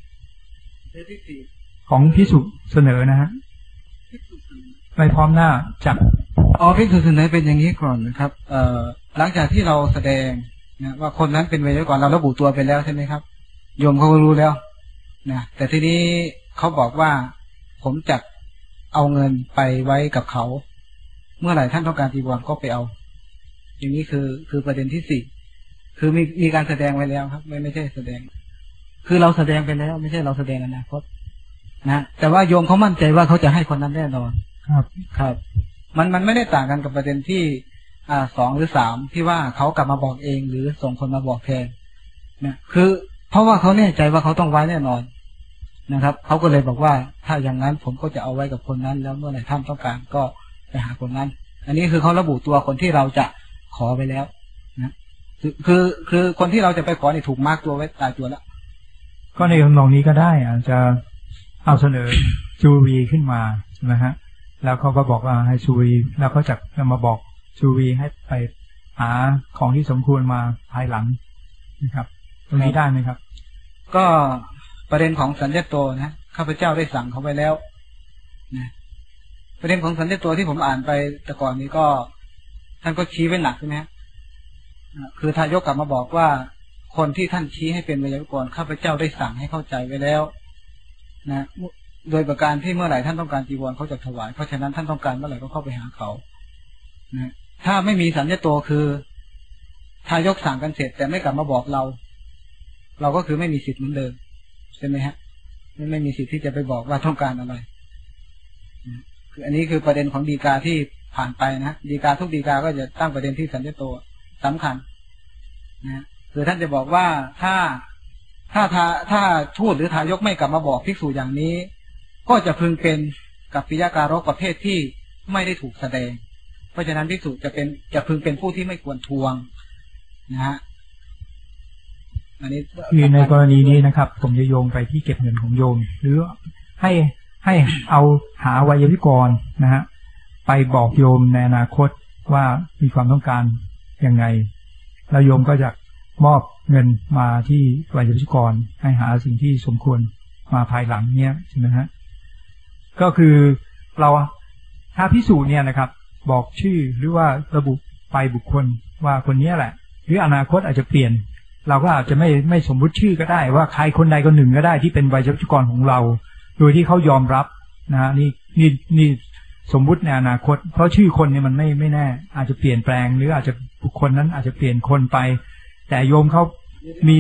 ของพิสุเสนอนะฮะไปพร้อมหน้าจากอ๋อพิสุเสนอเป็นอย่างนี้ก่อนนะครับเอ่อหลังจากที่เราแสดงนะว่าคนนั้นเป็นไวยากรเราระบุตัวไปแล้วใช่ไหมครับโยมเขาก็รู้แล้วนะแต่ทีนี้เขาบอกว่าผมจะเอาเงินไปไว้กับเขาเมื่อไหร่ท่านต้องการจีวรก็ไปเอาอย่างนี้คือคือประเด็นที่สี่คือมีมีการแสดงไว้แล้วครับไม่ไม่ใช่แสดงคือเราแสดงไปแล้วไม่ใช่เราแสดงอนาคตนะแต่ว่าโยมเขามั่นใจว่าเขาจะให้คนนั้นแน่นอนครับครับมันมันไม่ได้ต่างกันกับประเด็นที่อ่าสองหรือสามที่ว่าเขากลับมาบอกเองหรือส่งคนมาบอกแทนนะคือเพราะว่าเขาแน่ใจว่าเขาต้องไว้แน่นอนนะครับเขาก็เลยบอกว่าถ้าอย่างนั้นผมก็จะเอาไว้กับคนนั้นแล้วเมื่อไหร่ท่านต้องการก็ไปหาคนนั้นอันนี้คือเขาระบุตัวคนที่เราจะขอไปแล้วนะคือคือคือคนที่เราจะไปขอเนี่ยถูกมาร์กตัวไว้ตายตัวแล้วก็ในคำนองนี้ก็ได้อาจจะเอาเสนอจูวีขึ้นมานะฮะแล้วเขาก็บอกว่าให้จูวีแล้วเขาจะมาบอกจูวีให้ไปหาของที่สมควรมาภายหลังนะครับตรงนี้ได้ไหมครับก็ประเด็นของสัญญาโตนะข้าพเจ้าได้สั่งเขาไปแล้วนะประเด็นของสัญญาโตที่ผมอ่านไปแต่ก่อนนี้ก็ท่านก็ชี้ไว้หนักใช่ไหมคือทายกกลับมาบอกว่าคนที่ท่านชี้ให้เป็นไวยากรข้าพเจ้าได้สั่งให้เข้าใจไว้แล้วนะโดยประการที่เมื่อไหร่ท่านต้องการจีวรเขาจะถวายเพราะฉะนั้นท่านต้องการเมื่อไหร่ก็เข้าไปหาเขานะถ้าไม่มีสัญญาโตคือทายกสั่งกันเสร็จแต่ไม่กลับมาบอกเราเราก็คือไม่มีสิทธิ์เหมือนเดิมใช่ไหมฮะไม่ไม่มีสิทธิ์ที่จะไปบอกว่าต้องการอะไรคืออันนี้คือประเด็นของฎีกาที่ผ่านไปนะฎีกาทุกฎีกาก็จะตั้งประเด็นที่สัญญาโตสำคัญนะคือท่านจะบอกว่าถ้าถ้าถ้าถ้าทูตหรือทายกไม่กลับมาบอกภิกษุอย่างนี้ก็จะพึงเป็นกัปปิยการกประเภทที่ไม่ได้ถูกแสดงเพราะฉะนั้นภิกษุจะเป็นจะพึงเป็นผู้ที่ไม่ควรทวงนะฮะอันนี้คือในกรณีนี้นะครับผมจะโยงไปที่เก็บเงินของโยมหรือให้ให้เอาหาไวยากรนะฮะไปบอกโยมในอนาคตว่ามีความต้องการยังไงแล้วโยมก็จะมอบเงินมาที่ไวยากรให้หาสิ่งที่สมควรมาภายหลังเนี้ยใช่ไหมฮะก็คือเราถ้าพิสูจน์เนี่ยนะครับบอกชื่อหรือว่าระบุไปบุคคลว่าคนนี้แหละหรืออนาคตอาจจะเปลี่ยนเราก็อาจจะไม่ไม่สมมุติชื่อก็ได้ว่าใครคนใดคนหนึ่งก็ได้ที่เป็นไวยากรของเราโดยที่เขายอมรับนะนี่นี่นี่สมมุติในอนาคตเพราะชื่อคนเนี่ยมันไม่ไม่แน่อาจจะเปลี่ยนแปลงหรืออาจจะบุคคลนั้นอาจจะเปลี่ยนคนไปแต่โยมเขามี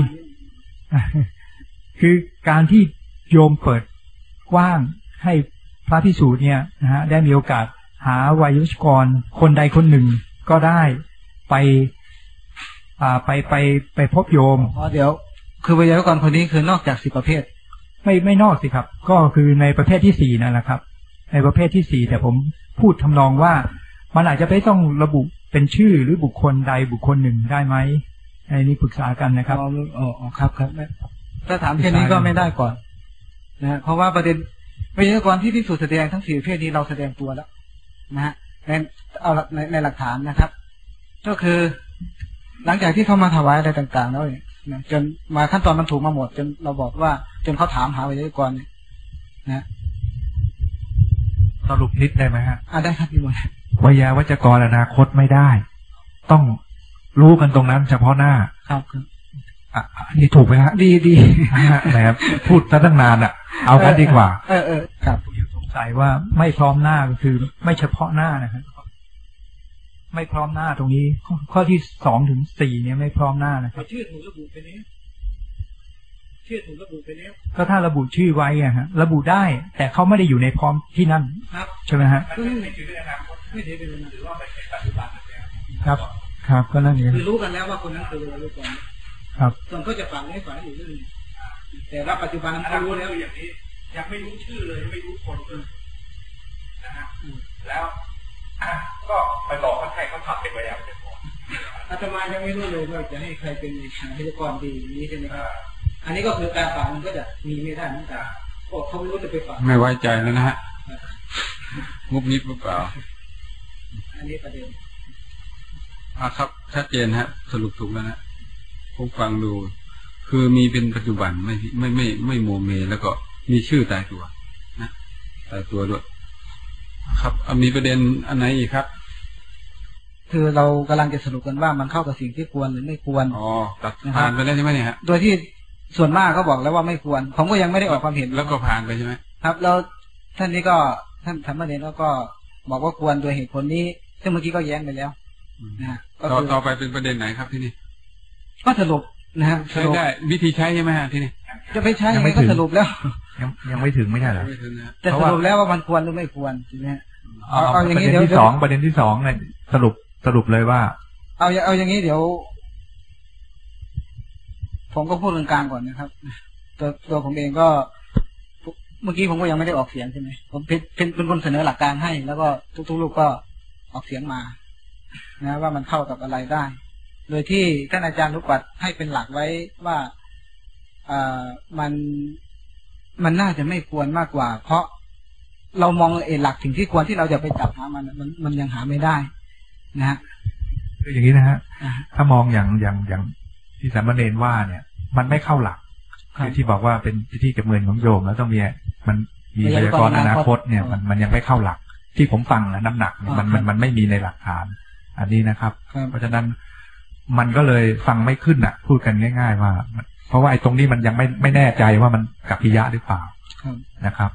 คือการที่โยมเปิดกว้างให้พระภิกษุเนี่ยนะฮะได้มีโอกาสหาไวยากรคนใดคนหนึ่งก็ได้ไปอ่าไปไปไปพบโยมอ๋อเดี๋ยวคือไวยากรคนนี้คือนอกจากสิบประเภทไม่ไม่นอกสิครับก็คือในประเภทที่สี่นั่นแหละครับในประเภทที่สี่แต่ผมพูดทำนองว่ามันอาจจะไม่ต้องระบุเป็นชื่อหรือบุคคลใดบุคคลหนึ่งได้ไหมในนี้ปรึกษากันนะครับอ๋ออ๋อครับครับถ้าถามแค่นี้ก็ไม่ได้ก่อนนะเพราะว่าประเด็นไวยากรที่ที่สุดแสดงทั้งสี่ประเภทนี้เราแสดงตัวแล้วนะฮะในเอาในในหลักฐานนะครับก็คือหลังจากที่เขามาถวายอะไรต่างๆแล้วเนี่ยจนมาขั้นตอนมันถูกมาหมดจนเราบอกว่าจนเขาถามหาไวยากรเนี่ยนะสรุปนิดได้ไหมฮะอ่าได้ครับพี่มนไวยาวัจกรอนาคตไม่ได้ต้องรู้กันตรงนั้นเฉพาะหน้าครับอ่ะนี่ถูกไหมฮะดีดีนะครับพูดตั้งนานอ่ะเอากันดีกว่าเออเออครับสงสัยว่าไม่พร้อมหน้าก็คือไม่เฉพาะหน้านะครับไม่พร้อมหน้าตรงนี้ข้อที่สองถึงสี่เนี่ยไม่พร้อมหน้านะครับชื่อถูกระบุไปนี้ชื่อถูกระบุไปนี้ก็ถ้าระบุชื่อไว้อะฮะระบุได้แต่เขาไม่ได้อยู่ในพร้อมที่นั่นใช่ไหมฮะไม่ถือเป็นอนาคตไม่ถือเป็นหรือว่าเป็นปัจจุบันครับคครับก็นั่นเองคือรู้กันแล้วว่าคนนั้นคือเรารู้ก่อนครับส่วนเขาจะฝังไม่ฝังอยู่เรื่องนี้แต่ว่าปัจจุบันเขารู้แล้วอย่างนี้ยังไม่รู้ชื่อเลยไม่รู้คนเลยนะฮะแล้วก็ไปบอกเขาให้เขาทำเป็นตัวอย่างเป็นคนอาตมายังไม่รู้เลยว่าจะให้ใครเป็นพิธีกรดีนี้ใช่ไหมครับอันนี้ก็คือการฝังมันก็จะมีไม่ได้เหมือนกันโอ้เขาไม่รู้จะไปฝังไม่ไว้ใจแล้วนะฮะงุบงิบหรือเปล่าอันนี้ประเด็นอ่ะครับชัดเจนฮะสรุปถูกแล้วนะผมฟังดูคือมีเป็นปัจจุบันไม่ไม่ไม่ไม่โมเมแล้วก็มีชื่อตายตัวนะตายตัวด้วยครับมีประเด็นอันไหนอีกครับคือเรากำลังจะสรุปกันว่ามันเข้ากับสิ่งที่ควรหรือไม่ควรอ๋อตัดผ่านไปแล้วใช่ไหมเนี่ยฮะโดยที่ส่วนมากก็บอกแล้วว่าไม่ควรผมก็ยังไม่ได้ออกความเห็นแล้วก็ผ่านไปใช่ไหมครับแล้วท่านนี้ก็ท่านธรรมเนรแล้วก็บอกว่าควรโดยเหตุผลนี้ซึ่งเมื่อกี้ก็แย้งไปแล้วนะต่อต่อไปเป็นประเด็นไหนครับที่นี่ก็สรุปนะฮะใช้ได้วิธีใช้ใช่ไหมฮะที่นี่จะไปใช้ยังไม่ก็สรุปแล้วยังยังไม่ถึงไม่ใช่เหรอแต่สรุปแล้วว่ามันควรหรือไม่ควรใช่ไหมเอาเอาอย่างนี้เดี๋ยวที่สองประเด็นที่สองเนี่ยสรุปสรุปเลยว่าเอาเอาอย่างนี้เดี๋ยวผมก็พูดกลางๆก่อนนะครับตัวตัวผมเองก็เมื่อกี้ผมก็ยังไม่ได้ออกเสียงใช่ไหมผมเป็นเป็นเป็นคนเสนอหลักการให้แล้วก็ทุกๆลูกก็ออกเสียงมานะว่ามันเข้ากับอะไรได้โดยที่ท่านอาจารย์ลูกปัดให้เป็นหลักไว้ว่าอ่ามันมันน่าจะไม่ควรมากกว่าเพราะเรามองเอหลักสิ่งที่ควรที่เราจะไปจับหามันมันมันยังหาไม่ได้นะฮะคืออย่างนี้นะฮะถ้ามองอย่างอย่างอย่างที่สามเณรว่าเนี่ยมันไม่เข้าหลักที่บอกว่าเป็นพิธีเก็บเงินของโยมแล้วต้องมีมันมีพยากรณ์อนาคตเนี่ยมันมันยังไม่เข้าหลักที่ผมฟังนะน้ำหนักมันมันมันไม่มีในหลักฐานอันนี้นะครับเพราะฉะนั้นมันก็เลยฟังไม่ขึ้นอ่ะพูดกันง่ายๆว่าเพราะว่าไอ้ตรงนี้มันยังไม่ไม่แน่ใจว่ามันกัปปิยะหรือเปล่านะครับ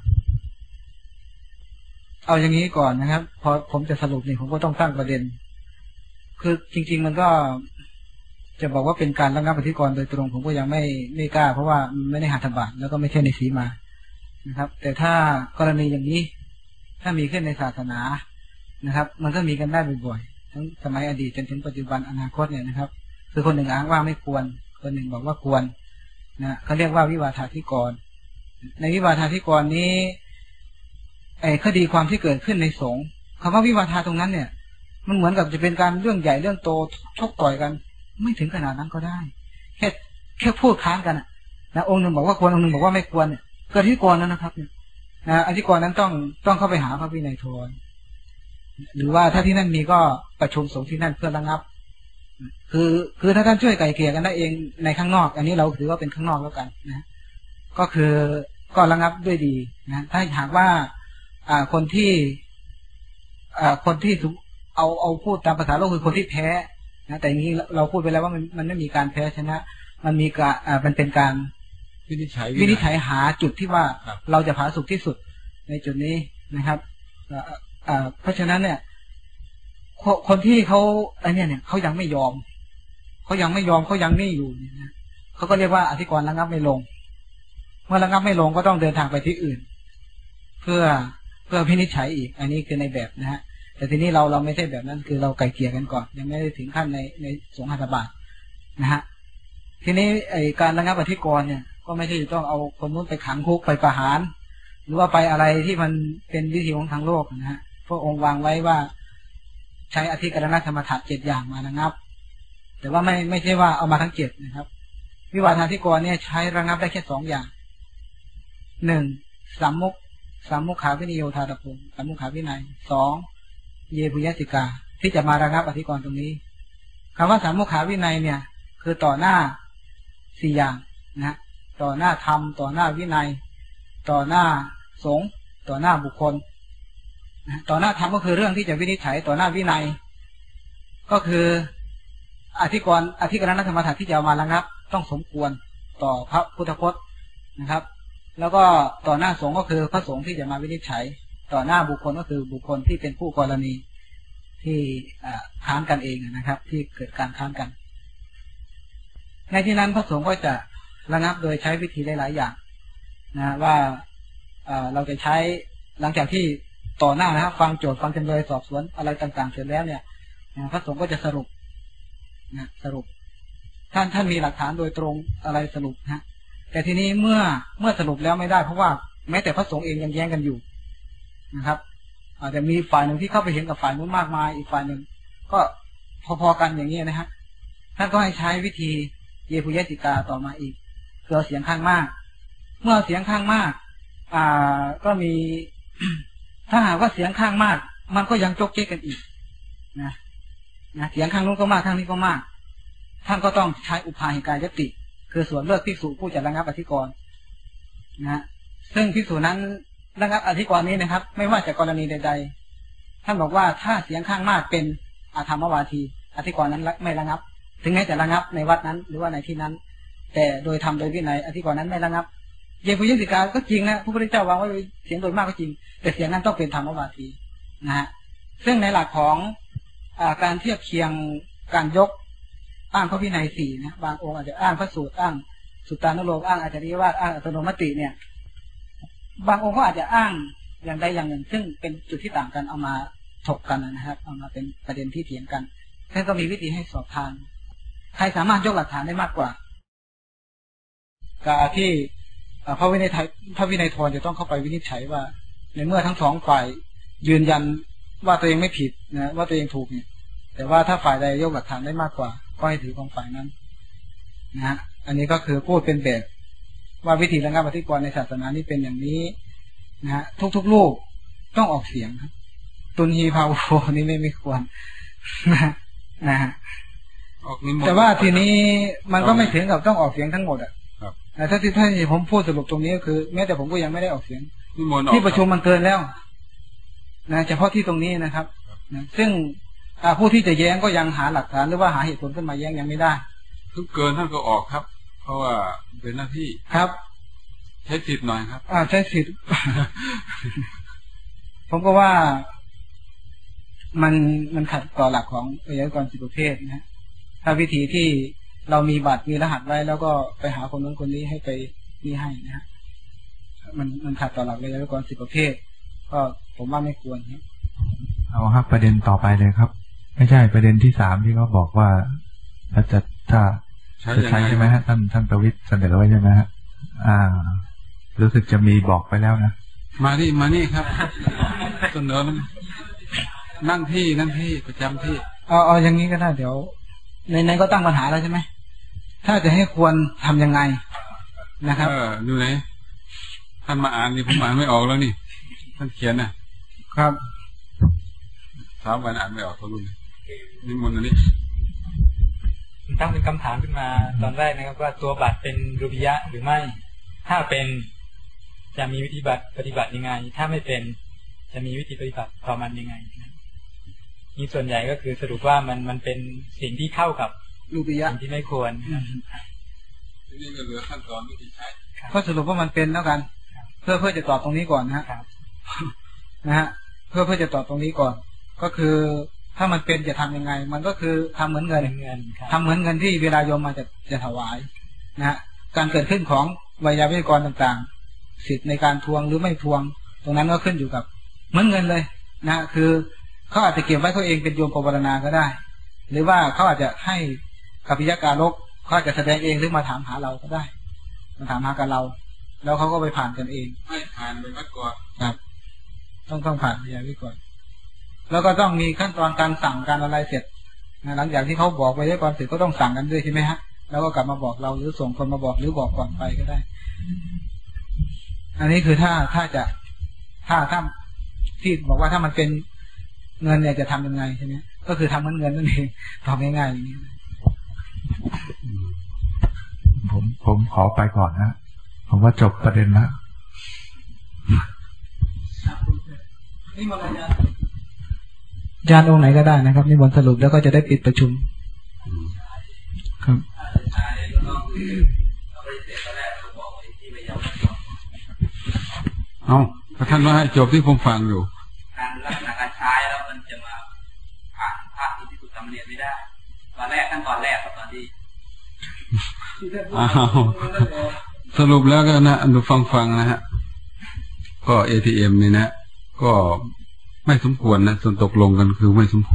เอาอย่างนี้ก่อนนะครับพอผมจะสรุปนี่ผมก็ต้องตั้งประเด็นคือจริงๆมันก็จะบอกว่าเป็นการระงับอธิกรณ์โดยตรงผมก็ยังไม่ไม่กล้าเพราะว่าไม่ได้หัตถบาทแล้วก็ไม่ใช่ในสีมานะครับแต่ถ้ากรณีอย่างนี้ถ้ามีขึ้นในศาสนานะครับมันก็มีกันได้บ่อยๆทั้งสมัยอดีตจนถึงปัจจุบันอนาคตเนี่ยนะครับคือคนหนึ่งอ้างว่าไม่ควรคนหนึ่งบอกว่าควรนะเขาเรียกว่าวิวาทาธิกรณ์ในวิวาทาธิกรณ์นี้ไอ้คดีความที่เกิดขึ้นในสงฆ์คำว่าวิวาทาตรงนั้นเนี่ยมันเหมือนกับจะเป็นการเรื่องใหญ่เรื่องโตชกต่อยกันไม่ถึงขนาดนั้นก็ได้แค่แค่พูดค้านกันนะองค์หนึ่งบอกว่าควรองค์หนึ่งบอกว่าไม่ควรเนี่ยเกิดที่กรนั้นนะครับเนี่ยนะอธิกรณ์นั้นต้องต้องเข้าไปหาพระวินัยทรหรือว่าถ้าที่นั่นมีก็ประชุมสงฆ์ที่นั่นเพื่อระงับคือคือถ้าท่านช่วยไกล่เกลี่ยกันได้เองในข้างนอกอันนี้เราถือว่าเป็นข้างนอกแล้วกันนะก็คือก็ระงับด้วยดีนะถ้าหากว่าอ่าคนที่อ่าคนที่เอาเอาพูดตามภาษาโลกคือคนที่แพ้นะแต่อย่างนี้เราพูดไปแล้วว่ามันมันไม่มีการแพ้ชนะมันมีการอ่ามันเป็นการวินิจฉัยวินิจฉัยหาจุดที่ว่าเราจะผาสุกที่สุดในจุดนี้นะครับอ่าเพราะฉะนั้นเนี่ยคนที่เขาไอ้นี่เนี่ยเขายังไม่ยอมเขายังไม่ยอมเขายังไม่อยู่นะเขาก็เรียกว่าอธิกรณ์ระงับไม่ลงเมื่อระงับไม่ลงก็ต้องเดินทางไปที่อื่นเพื่อเพื่อพินิจฉัยอีกอันนี้คือในแบบนะฮะแต่ทีนี้เราเราไม่ใช่แบบนั้นคือเราไกลเกลี่ยกันก่อนยังไม่ได้ถึงขั้นในในสงฆ์หัตถบาทนะฮะทีนี้ไอการระงับอธิกรณ์เนี่ยก็ไม่ใช่ต้องเอาคนนู้นไปขังคุกไปประหารหรือว่าไปอะไรที่มันเป็นวิธีของทางโลกนะฮะพระองค์วางไว้ว่าใช้อธิกรณธรรมถัดเจ็ดอย่างมาระงับแต่ว่าไม่ไม่ใช่ว่าเอามาทั้งเจ็ดนะครับวิวาทาธิกรณ์เนี่ยใช้ระงับได้แค่สองอย่างหนึ่งสามมุกสามมุขขาวินิโยธาตภูมิสามมุขขาวินัยสองเยปุยติกาที่จะมาระงับอธิกรณ์ตรงนี้คำว่าสามมุขขาวินัยเนี่ยคือต่อหน้าสี่อย่างนะต่อหน้าธรรมต่อหน้าวินัยต่อหน้าสงฆ์ต่อหน้าบุคคลต่อหน้าธรรมก็คือเรื่องที่จะวินิจฉัยต่อหน้าวินัยก็คืออธิกรณ์อธิกรณธรรมถัดที่จะมาระงับต้องสมควรต่อพระพุทธพจน์นะครับแล้วก็ต่อหน้าสงฆ์ก็คือพระสงฆ์ที่จะมาวินิจฉัยต่อหน้าบุคคลก็คือบุคคลที่เป็นผู้กรณีที่ค้านกันเองนะครับที่เกิดการค้านกันในที่นั้นพระสงฆ์ก็จะระงับโดยใช้วิธีหลายๆอย่างนะว่าเราจะใช้หลังจากที่ต่อหน้านะครับฟังโจทย์ฟังจำเลยสอบสวนอะไรต่างๆเสร็จแล้วเนี่ยพระสงฆ์ก็จะสรุปนะสรุปท่านท่านมีหลักฐานโดยตรงอะไรสรุปนะแต่ทีนี้เมื่อเมื่อสรุปแล้วไม่ได้เพราะว่าแม้แต่พระสงฆ์เองยังแย้งกันอยู่นะครับอาจจะมีฝ่ายหนึ่งที่เข้าไปเห็นกับฝ่ายนู้นมากมายอีกฝ่ายหนึ่งก็พอๆกันอย่างนี้นะฮะท่านก็ให้ใช้วิธีเยปุยติกาต่อมาอีกคือเอาเสียงข้างมากเมื่อเสียงข้างมากอ่าก็มี ถ้าหากว่าเสียงข้างมากมันก็ยังโจกเจ๊กกันอีกนะนะเสียงข้างนู้นก็มากข้างนี้ก็มากท่านก็ต้องใช้อุปาหิกายติคือส่วนเลือกภิกษุผู้จะระงับอธิกรณ์นะซึ่งภิกษุนั้นระงับอธิกรณ์นี้นะครับไม่ว่าจะกรณีใดๆท่านบอกว่าถ้าเสียงข้างมากเป็นอาธรรมวาทีอธิกรณ์นั้นไม่ระงับถึงแม้จะระงับในวัดนั้นหรือว่าในที่นั้นแต่โดยทำโดยวินัยอธิกรณ์นั้นไม่ระงับเยปุยติกาก็จริงนะพระพุทธเจ้าวางไว้เสียงโดยมากก็จริงแต่เสียงนั้นต้องเป็นธรรมวาทีนะฮะซึ่งในหลักของอาการเทียบเคียงการยกอ้างพระวินัยสี่นะบางองค์อาจจะอ้างพระสูตรอ้างสุตตานุโลมอ้างอาจาริยวาทอ้างอัตโนมติเนี่ยบางองค์ก็อาจจะอ้างอย่างใดอย่างหนึ่งซึ่งเป็นจุดที่ต่างกันเอามาถกกันนะครับเอามาเป็นประเด็นที่เถียงกันท่านก็มีวิธีให้สอบทานใครสามารถยกหลักฐานได้มากกว่าการที่พระวินัยพระวินัยทรจะต้องเข้าไปวินิจฉัยว่าในเมื่อทั้งสองฝ่ายยืนยันว่าตัวเองไม่ผิดนะว่าตัวเองถูกเนี่ยแต่ว่าถ้าฝ่ายใดยกหลักฐานได้มากกว่าก็ให้ถือของฝ่ายนั้นนะฮะอันนี้ก็คือพูดเป็นแบบว่าวิธีระงับอธิกรณ์ในศาสนานี้เป็นอย่างนี้นะฮะทุกๆลูกต้องออกเสียงครับตุนฮีพาวโฟนี่ไม่ไม่ควรนะนะฮะแต่ว่าทีนี้มันก็ไม่ถึงกับต้องออกเสียงทั้งหมดอ่ะแต่ถ้าที่ท่านผมพูดสรุปตรงนี้ก็คือแม้แต่ผมก็ยังไม่ได้ออกเสียงที่ประชุมมันเกินแล้วนะเฉพาะที่ตรงนี้นะครับนะซึ่งผู้ที่จะแย้งก็ยังหาหลักฐานหรือว่าหาเหตุผลขึ้นมาแย้งยังไม่ได้ทุกเกินท่านก็ออกครับเพราะว่าเป็นหน้าที่ครับใช้สิทธิ์หน่อยครับอ่าใช้สิทธิ์ ผมก็ว่ามันมันขัดต่อหลักของไวยากรณ์สิบประเภทนะถ้าวิธีที่เรามีบัตรมีรหัสไว้แล้วก็ไปหาคนนู้นคนนี้ให้ไปนี่ให้นะฮะมันมันขัดต่อหลักไวยากรณ์สิบประเภทก็ผมว่าไม่ควรครับเอาครับประเด็นต่อไปเลยครับไม่ใช่ประเด็นที่สามที่เขาบอกว่าถ้าจะถ้าจะใช้ใช่ไหมฮะท่านท่านประวิตรเสนอไว้ใช่ไหมฮะอ่ารู้สึกจะมีบอกไปแล้วนะมานี่มานี่ครับเสนอมันนั่งที่นั่งที่ประจำที่เอาเอาอย่างนี้ก็ได้เดี๋ยวในในก็ตั้งปัญหาแล้วใช่ไหมถ้าจะให้ควรทำยังไงนะครับเออดูไหนท่านมาอ่านนี่ผมอ่านไม่ออกแล้วนี่ท่านเขียนนะครับสามวันอ่านไม่ออกเขาลุ้นนี่มนต์อันนี้ตั้งเป็นคำถามขึ้นมาตอนแรกนะครับว่าตัวบัตรเป็นรูปิยะหรือไม่ถ้าเป็นจะมีวิธีบัตรปฏิบัติยังไงถ้าไม่เป็นจะมีวิธีปฏิบัติต่อมันยังไงนี่ส่วนใหญ่ก็คือสรุปว่ามันมันเป็นสิ่งที่เข้ากับรูปิยะที่ไม่ควรนี่ก็เหลือขั้นตอนวิธีใช้ก็สรุปว่ามันเป็นแล้วกันเพื่อเพื่อจะตอบตรงนี้ก่อนนะฮะนะฮะเพื่อเพื่อจะตอบตรงนี้ก่อนก็คือถ้ามันเป็นจะทำยังไงมันก็คือทำเหมือนเงินทำเหมือนเงินที่เวลาโยมมาจะจะถวายนะฮะการเกิดขึ้นของไวยาวิกรต่างๆสิทธิ์ในการทวงหรือไม่ทวงตรงนั้นก็ขึ้นอยู่กับเหมือนเงินเลยนะคือเขาอาจจะเก็บไว้เขาเองเป็นโยมปวารณาก็ได้หรือว่าเขาอาจจะให้กัปปิยการกเขาอาจจะแสดงเองหรือมาถามหาเราก็ได้มาถามหากับเราแล้วเขาก็ไปผ่านกันเองไม่ผ่านไปวัดก่อนครับต้องต้องผ่านไวยาวิกรแล้วก็ต้องมีขั้นตอนการสั่งการอะไรเสร็จนะหลังจากที่เขาบอกไว้ได้ก่อนเสร็จก็ต้องสั่งกันด้วยใช่ไหมฮะแล้วก็กลับมาบอกเราหรือส่งคนมาบอกหรือบอกก่อนไปก็ได้อันนี้คือถ้าถ้าจะถ้าถ้าที่บอกว่าถ้ามันเป็นเงินเนี่ยจะทำยังไงใช่ไหมก็คือทำเหมือนเงินนั่นเองตอบง่ายๆอย่างนี้ผมผมขอไปก่อนนะผมว่าจบประเด็นแล้วนี่มันอะไรอาจารย์องค์ไหนก็ได้นะครับนี่บนสรุปแล้วก็จะได้ปิดประชุมครับเอาพระท่านว่าให้จบที่ผมฟังอยู่การลักษณะการใช้แล้วมันจะมาผ่านภาคที่พิสูจน์จำเรียนไม่ได้ตอนแรกขั้นตอนแรกกับตอนที่อ้าวสรุปแล้วก็นะดูฟังฟังนะฮะก็ เอ ที เอ็ม นี่นะก็ไม่สมควรนะส่วนตกลงกันคือไม่สมควร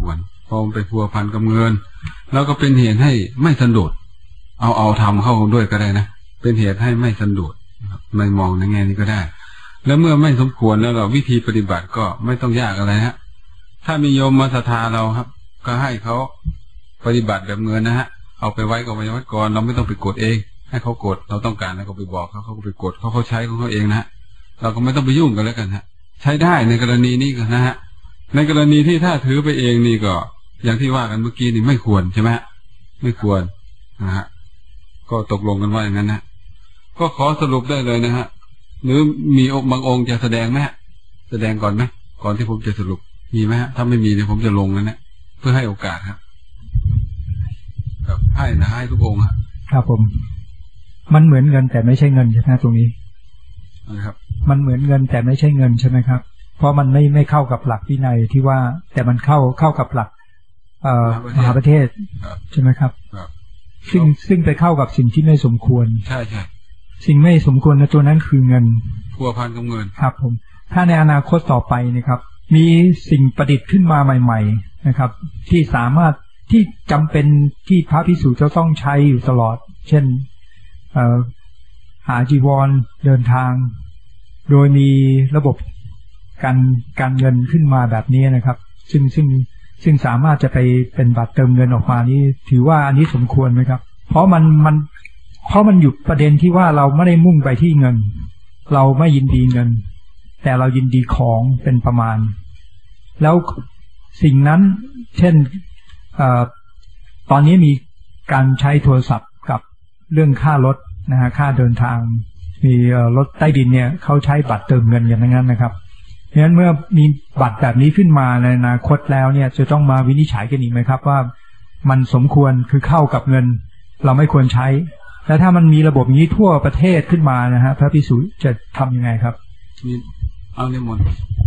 พอมันไปพัวพันกับเงินแล้วก็เป็นเหตุให้ไม่สันโดษเอาเอาทำเข้าด้วยก็ได้นะเป็นเหตุให้ไม่สันโดษไม่มองในแง่นี้ก็ได้แล้วเมื่อไม่สมควรแล้วเราวิธีปฏิบัติก็ไม่ต้องยากอะไรฮะถ้ามีโยมมาศรัทธาเราครับก็ให้เขาปฏิบัติแบบเงินนะฮะเอาไปไว้กับวัดก่อนเราไม่ต้องไปกดเองให้เขากดเราต้องการแล้วก็ไปบอกเขาเขาก็ไปกดเขาเขาใช้ของเขาเองนะเราก็ไม่ต้องไปยุ่งกันแล้วกันฮะใช้ได้ในกรณีนี้ก็นะฮะในกรณีที่ถ้าถือไปเองนี่ก็อย่างที่ว่ากันเมื่อกี้นี่ไม่ควรใช่ไหมไม่ควรนะฮะก็ตกลงกันว่าอย่างนั้นนะก็ขอสรุปได้เลยนะฮะหรือมีบางองค์จะแสดงไหมแสดงก่อนไหมก่อนที่ผมจะสรุปมีไหมฮะถ้าไม่มีเนี่ยผมจะลงแล้วนะเพื่อให้โอกาสครับครับให้นะให้ทุกองค์ครับครับผมมันเหมือนเงินแต่ไม่ใช่เงินใช่ไหมตรงนี้นะครับมันเหมือนเงินแต่ไม่ใช่เงินใช่ไหมครับเพราะมันไม่ไม่เข้ากับหลักวินัยที่ว่าแต่มันเข้าเข้ากับหลักเอ่อมหาประเทศใช่ไหมครับซึ่งซึ่งไปเข้ากับสิ่งที่ไม่สมควรใช่ใช่สิ่งไม่สมควรในตัวนั้นคือเงินพัวพันกับเงินครับผมถ้าในอนาคตต่อไปนะครับมีสิ่งประดิษฐ์ขึ้นมาใหม่ๆนะครับที่สามารถที่จำเป็นที่พระภิกษุจะต้องใช้อยู่ตลอดเช่นเอ่อหาจีวรเดินทางโดยมีระบบการการเงินขึ้นมาแบบนี้นะครับซึ่งซึ่งซึ่งสามารถจะไปเป็นบัตรเติมเงินออกมานี้ถือว่าอันนี้สมควรไหมครับเพราะมันมันเพราะมันอยู่ประเด็นที่ว่าเราไม่ได้มุ่งไปที่เงินเราไม่ยินดีเงินแต่เรายินดีของเป็นประมาณแล้วสิ่งนั้นเช่นเอ่อตอนนี้มีการใช้โทรศัพท์กับเรื่องค่ารถนะฮะค่าเดินทางมีรถใต้ดินเนี่ยเขาใช้บัตรเติมเงินอย่างนั้นนะครับเพราะฉะนั้นเมื่อมีบัตรแบบนี้ขึ้นมาในอนาคตแล้วเนี่ยจะต้องมาวินิจฉัยกันอีกไหมครับว่ามันสมควรคือเข้ากับเงินเราไม่ควรใช้แล้วถ้ามันมีระบบนี้ทั่วประเทศขึ้นมานะฮะพระภิกษุจะทำยังไงครับมีเอาเนมน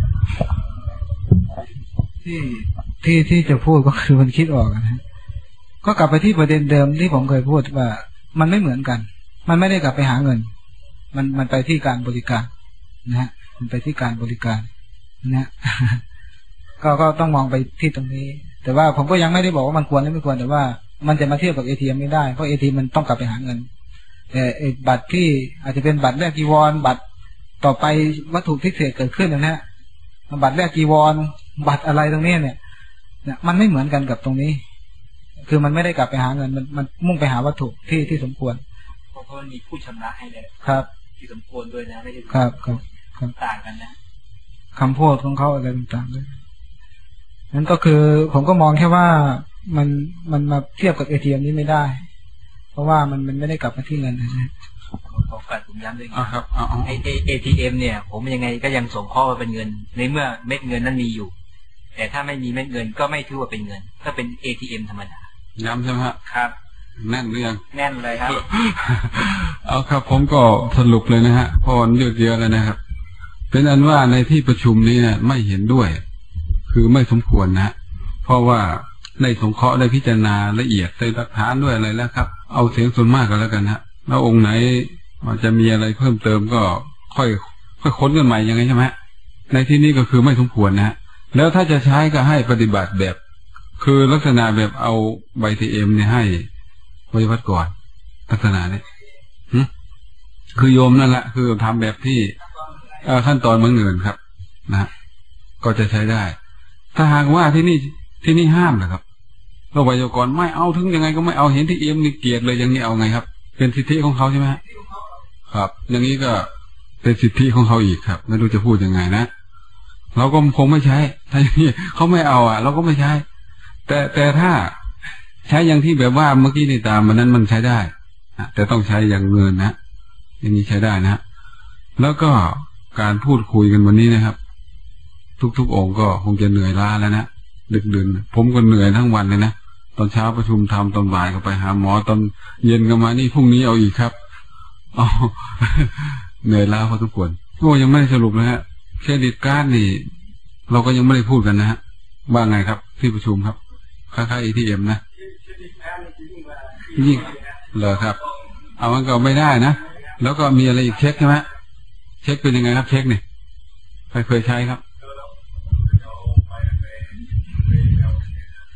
ที่ที่ที่จะพูดก็คือมันคิดออกนะก็กลับไปที่ประเด็นเดิมที่ผมเคยพูดว่ามันไม่เหมือนกันมันไม่ได้กลับไปหาเงินมันมันไปที่การบริการนะฮะมันไปที่การบริการนะก็ก็ต้องมองไปที่ตรงนี้แต่ว่าผมก็ยังไม่ได้บอกว่ามันควรหรือไม่ควรแต่ว่ามันจะมาเทียบกับ เอ ที เอ็ม ไม่ได้เพราะ เอ ที เอ็ม มันต้องกลับไปหาเงินแต่บัตรที่อาจจะเป็นบัตรแรกจีวรบัตรต่อไปวัตถุพิเศษเกิดขึ้นนะฮะบัตรแรกจีวรบัตรอะไรตรงนี้เนี่ยเนี่ยมันไม่เหมือนกันกับตรงนี้คือมันไม่ได้กลับไปหาเงินมันมันมุ่งไปหาวัตถุที่ที่สมควรเพราะมันมีผู้ชำระให้เลยครับที่สมควรด้วยนะไม่ใช่ครับครับต่างกันนะคำพูดของเขาอะไรต่างๆด้วยนั้นก็คือผมก็มองแค่ว่ามันมันมาเทียบกับ เอ ที เอ็ม นี้ไม่ได้เพราะว่ามันมันไม่ได้กลับมาที่เงินนะขอฝากผมย้ำด้วยนะครับไอเอทีเอ็มเนี่ยผมยังไงก็ยังส่งข้อว่าเป็นเงินในเมื่อเม็ดเงินนั้นมีอยู่แต่ถ้าไม่มีเม็ดเงินก็ไม่ถือว่าเป็นเงินก็เป็น เอ ที เอ็ม ธรรมดาย้ำใช่ไหมครับครับแน่นหรือยังแน่นเลยครับเอาครับผมก็สรุปเลยนะฮะพอยืดเยอะแล้วนะครับเป็นอันว่าในที่ประชุมนี้เนี่ยไม่เห็นด้วยคือไม่สมควรนะเพราะว่าในสงเคราะห์ได้พิจารณาละเอียดในหลักฐานด้วยอะไรแล้วครับเอาเสียงส่วนมากกันแล้วกันฮะแล้วองค์ไหนมันจะมีอะไรเพิ่มเติมก็ค่อยค่อยค้นกันใหม่ยังไงใช่ไหมในที่นี้ก็คือไม่สมควรนะแล้วถ้าจะใช้ก็ให้ปฏิบัติแบบคือลักษณะแบบเอาใบทีเอ็มเนี่ยให้ปฏิบัติก่อนลักษณะนี้คือโยมนั่นแหละคือทำแบบที่ขั้นตอนเมืองเงินครับนะก็จะใช้ได้ถ้าหากว่าที่นี่ที่นี่ห้ามนะครับเราไวยากรณ์ไม่เอาถึงยังไงก็ไม่เอาเห็นที่เอ็มนี่เกียรติเลยอย่างนี้เอาไงครับเป็นสิทธิของเขาใช่ไหมครับอย่างนี้ก็เป็นสิทธิของเขาอีกครับไม่รู้จะพูดยังไงนะเราก็คงไม่ใช้ถ้าอย่างนี้เขาไม่เอาอ่ะเราก็ไม่ใช้แต่แต่ถ้าใช้อย่างที่แบบว่าเมื่อกี้นี่ตามมันนั้นมันใช้ได้แต่ต้องใช้อย่างเงินนะอย่างนี้ใช้ได้นะแล้วก็การพูดคุยกันวันนี้นะครับทุกๆองค์ก็คงจะเหนื่อยล้าแล้วนะดึกดื่นผมก็เหนื่อยทั้งวันเลยนะตอนเช้าประชุมทำตอนบ่ายก็ไปหาหมอตอนเย็นก็มานี่พรุ่งนี้เอาอีกครับเอาเหนื่อยล้าพอทุกคนโอ้ยังไม่สรุปนะฮะเครดิตการ์ดนี่เราก็ยังไม่ได้พูดกันนะฮะว่าไงครับที่ประชุมครับค่าค่า เอ ที เอ็ม นะยิ่งเหรอครับเอามันก็ไม่ได้นะแล้วก็มีอะไรอีกเช็คใช่ไหมเช็คเป็นยังไงครับเช็คนี่ใครเคยใช้ครับ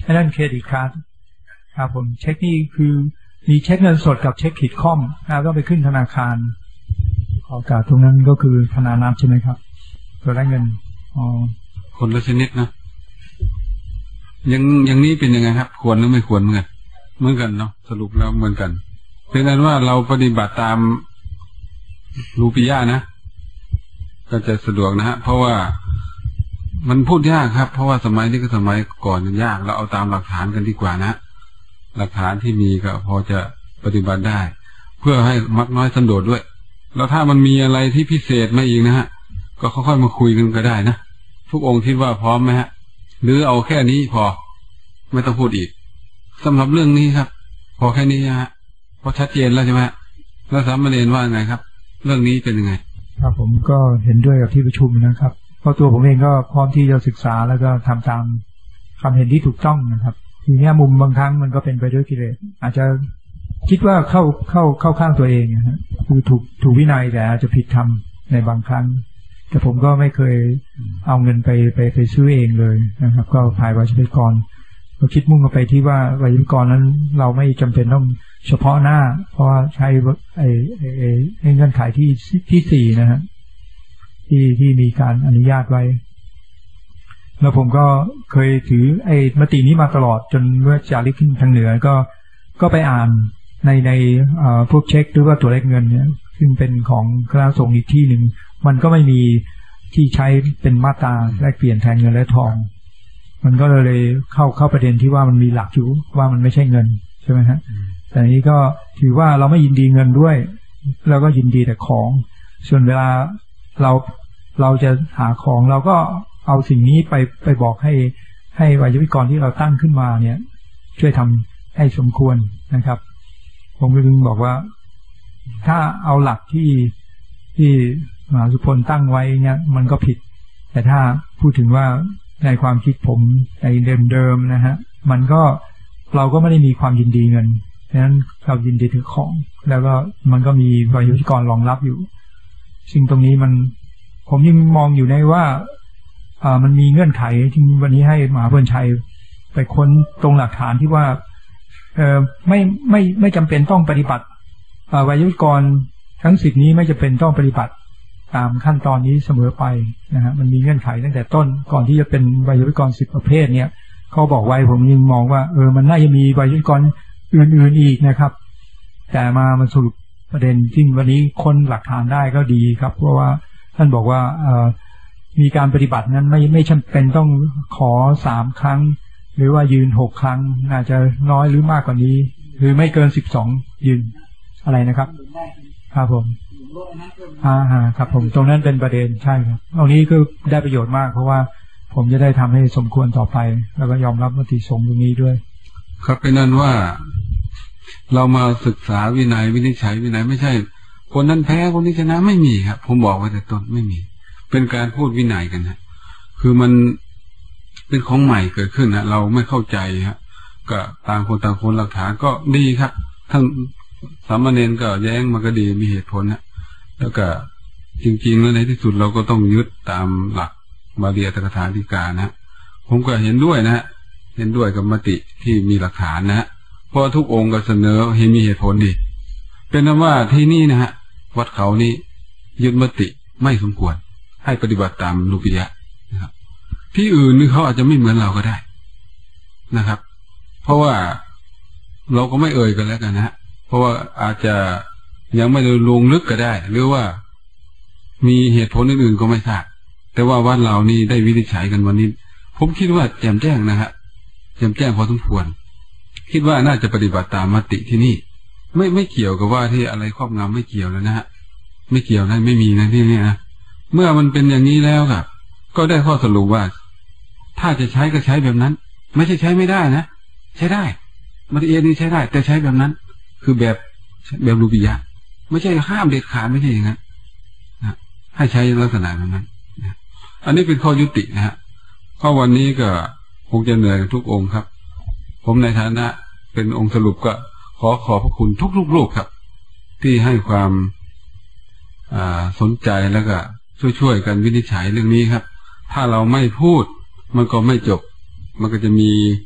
ไอ้นั่นเครดิตการ์ดครับผมเช็คนี่คือมีเช็คเงินสดกับเช็คขีดค่อมนะต้องไปขึ้นธนาคารขอการตรงนั้นก็คือธนานับใช่ไหมครับเพื่อได้เงินอ๋อคนละชนิดนะยังอย่างนี้เป็นยังไงครับควรหรือไม่ควรเหมือนกันเหมือนกันเนาะสรุปแล้วเหมือนกันเป็นนั้นว่าเราปฏิบัติตามรูปิยะนะก็จะสะดวกนะฮะเพราะว่ามันพูดยากครับเพราะว่าสมัยนี้ก็สมัยก่อนมันยากเราเอาตามหลักฐานกันดีกว่านะหลักฐานที่มีก็พอจะปฏิบัติได้เพื่อให้มักน้อยสันโดษด้วยแล้วถ้ามันมีอะไรที่พิเศษมาอีกนะฮะก็ค่อยๆมาคุยกันก็ได้นะทุกองค์คิดว่าพร้อมไหมฮะหรือเอาแค่นี้พอไม่ต้องพูดอีกสำหรับเรื่องนี้ครับพอแค่นี้ฮะพอชัดเจนแล้วใช่ไหมแล้วสามเณรว่าไงครับเรื่องนี้เป็นยังไงครับผมก็เห็นด้วยกับที่ประชุมนะครับเพราะตัวผมเองก็พร้อมที่จะศึกษาแล้วก็ทำตามความเห็นที่ถูกต้องนะครับทีนี้มุมบางครั้งมันก็เป็นไปด้วยกิเลสอาจจะคิดว่าเข้าเข้าเข้าข้างตัวเองนะฮะคือถูกถูกวินัยแต่อาจจะผิดธรรมในบางครั้งแต่ผมก็ไม่เคยเอาเงินไปไปไปซื้อเองเลยนะครับก็ภายวัชรกรเราคิดมุ่งไปที่ว่าวัชรกรนั้นเราไม่จำเป็นต้องเฉพาะหน้าเพราะว่าใช้ไอ้ไอ้ไอ้เงื่อนไขที่ที่สี่นะฮะที่ที่มีการอนุญาตไว้แล้วผมก็เคยถือไอ้มตินี้มาตลอดจนเมื่อจาริกขึ้นทางเหนือก็ก็ไปอ่านในในพวกเช็คหรือว่าตัวเลขเงินเนี่ยซึ่งเป็นของคณะสงฆ์อีกที่หนึ่งมันก็ไม่มีที่ใช้เป็นมาตราแลกเปลี่ยนแทนเงินและทองมันก็เลยเข้าเข้าประเด็นที่ว่ามันมีหลักอยู่ว่ามันไม่ใช่เงินใช่ไหมฮะแต่นี้ก็ถือว่าเราไม่ยินดีเงินด้วยเราก็ยินดีแต่ของส่วนเวลาเราเราจะหาของเราก็เอาสิ่งนี้ไปไปบอกให้ให้วัยวิกรที่เราตั้งขึ้นมาเนี่ยช่วยทำให้สมควรนะครับผมก็ถึงบอกว่าถ้าเอาหลักที่ที่มหาสุพลตั้งไว้เนี่ยมันก็ผิดแต่ถ้าพูดถึงว่าในความคิดผมในเดิมๆนะฮะมันก็เราก็ไม่ได้มีความยินดีเงินฉะนั้นเรายินดีถือของแล้วก็มันก็มีวัยวิกรรองรับอยู่ซึ่งตรงนี้มันผมยังมองอยู่ในว่าอ่ามันมีเงื่อนไขที่วันนี้ให้มหาพลชัยไปค้นตรงหลักฐานที่ว่าเอ่อไม่ไม่ไม่จำเป็นต้องปฏิบัติอ่าวัยวิกรทั้งสิบนี้ไม่จำเป็นต้องปฏิบัติตามขั้นตอนนี้เสมอไปนะฮะมันมีเงื่อนไขตั้งแต่ต้นก่อนที่จะเป็นวัยวิกรสิบประเภทเนี่ยเขาบอกไว้ผมยังมองว่าเออมันน่าจะมีวัยวิกรอื่นๆอีกนะครับแต่มามันสรุปประเด็นที่วันนี้คนหลักฐานได้ก็ดีครับเพราะว่าท่านบอกว่าเอ่อมีการปฏิบัตินั้นไม่ไม่จำเป็นต้องขอสามครั้งหรือว่ายืนหกครั้งอาจจะน้อยหรือมากกว่านี้หรือไม่เกินสิบสองยืนอะไรนะครับครับผมอ่าครับผมตรงนั้นเป็นประเด็นใช่ครับตรงนี้ก็ได้ประโยชน์มากเพราะว่าผมจะได้ทำให้สมควรต่อไปแล้วก็ยอมรับมติสงฆ์ตรงนี้ด้วยครับเป็นนั้นว่าเรามาศึกษาวินัยวินิจฉัยวินัยไม่ใช่คนนั้นแพ้คนนี้ชนะไม่มีครับผมบอกไว้แต่ต้นไม่มีเป็นการพูดวินัยกันนะคือมันเป็นของใหม่เกิดขึ้นนะเราไม่เข้าใจฮะก็ต่างคนต่างคนหลักฐานก็ดีครับทั้งสามเณรก็แย้งมันก็ดีมีเหตุผลนะแล้วก็จริงๆแล้วในที่สุดเราก็ต้องยึดตามหลักบาลีอัตถกถาฎีกานะผมก็เห็นด้วยนะฮะเห็นด้วยกับมติที่มีหลักฐานนะฮะเพราะทุกองค์ก็เสนอเห็นมีเหตุผลดีเป็นนั้นว่าที่นี่นะฮะวัดเขานี้ยึดมติไม่สมควรให้ปฏิบัติตามรูปิยะนะครับที่อื่นนี่เขาอาจจะไม่เหมือนเราก็ได้นะครับเพราะว่าเราก็ไม่เอ่ยกันแล้วกันนะฮะเพราะว่าอาจจะยังไม่ได้ลงลึกก็ได้หรือว่ามีเหตุผลอื่นๆก็ไม่ทราบแต่ว่าวัดเรานี่ได้วินิจฉัยกันวันนี้ผมคิดว่าแจ่มแจ้งนะฮะแจ่มแจ้งพอสมควรคิดว่าน่าจะปฏิบัติตามมติที่นี่ไม่ไม่เกี่ยวกับว่าที่อะไรครอบงำไม่เกี่ยวแล้วนะฮะไม่เกี่ยวนะไม่มีนะที่นี่นะเมื่อมันเป็นอย่างนี้แล้วครับก็ได้ข้อสรุปว่าถ้าจะใช้ก็ใช้แบบนั้นไม่ใช่ใช้ไม่ได้นะใช้ได้มติเอนี่ใช้ได้แต่ใช้แบบนั้นคือแบบแบบรูปิยะไม่ใช่ห้ามเด็ดขาดไม่ใช่อย่างนั้นนะให้ใช้ลักษณะแบบนั้นนะอันนี้เป็นข้อยุตินะฮะเพราะวันนี้ก็คงจะเหนื่อยกันทุกองค์ครับผมในฐานะเป็นองค์สรุปก็ขอขอบพระคุณทุกๆรูปครับที่ให้ความสนใจแล้วก็ช่วยๆกันวินิจฉัยเรื่องนี้ครับถ้าเราไม่พูดมันก็ไม่จบมันก็จะมี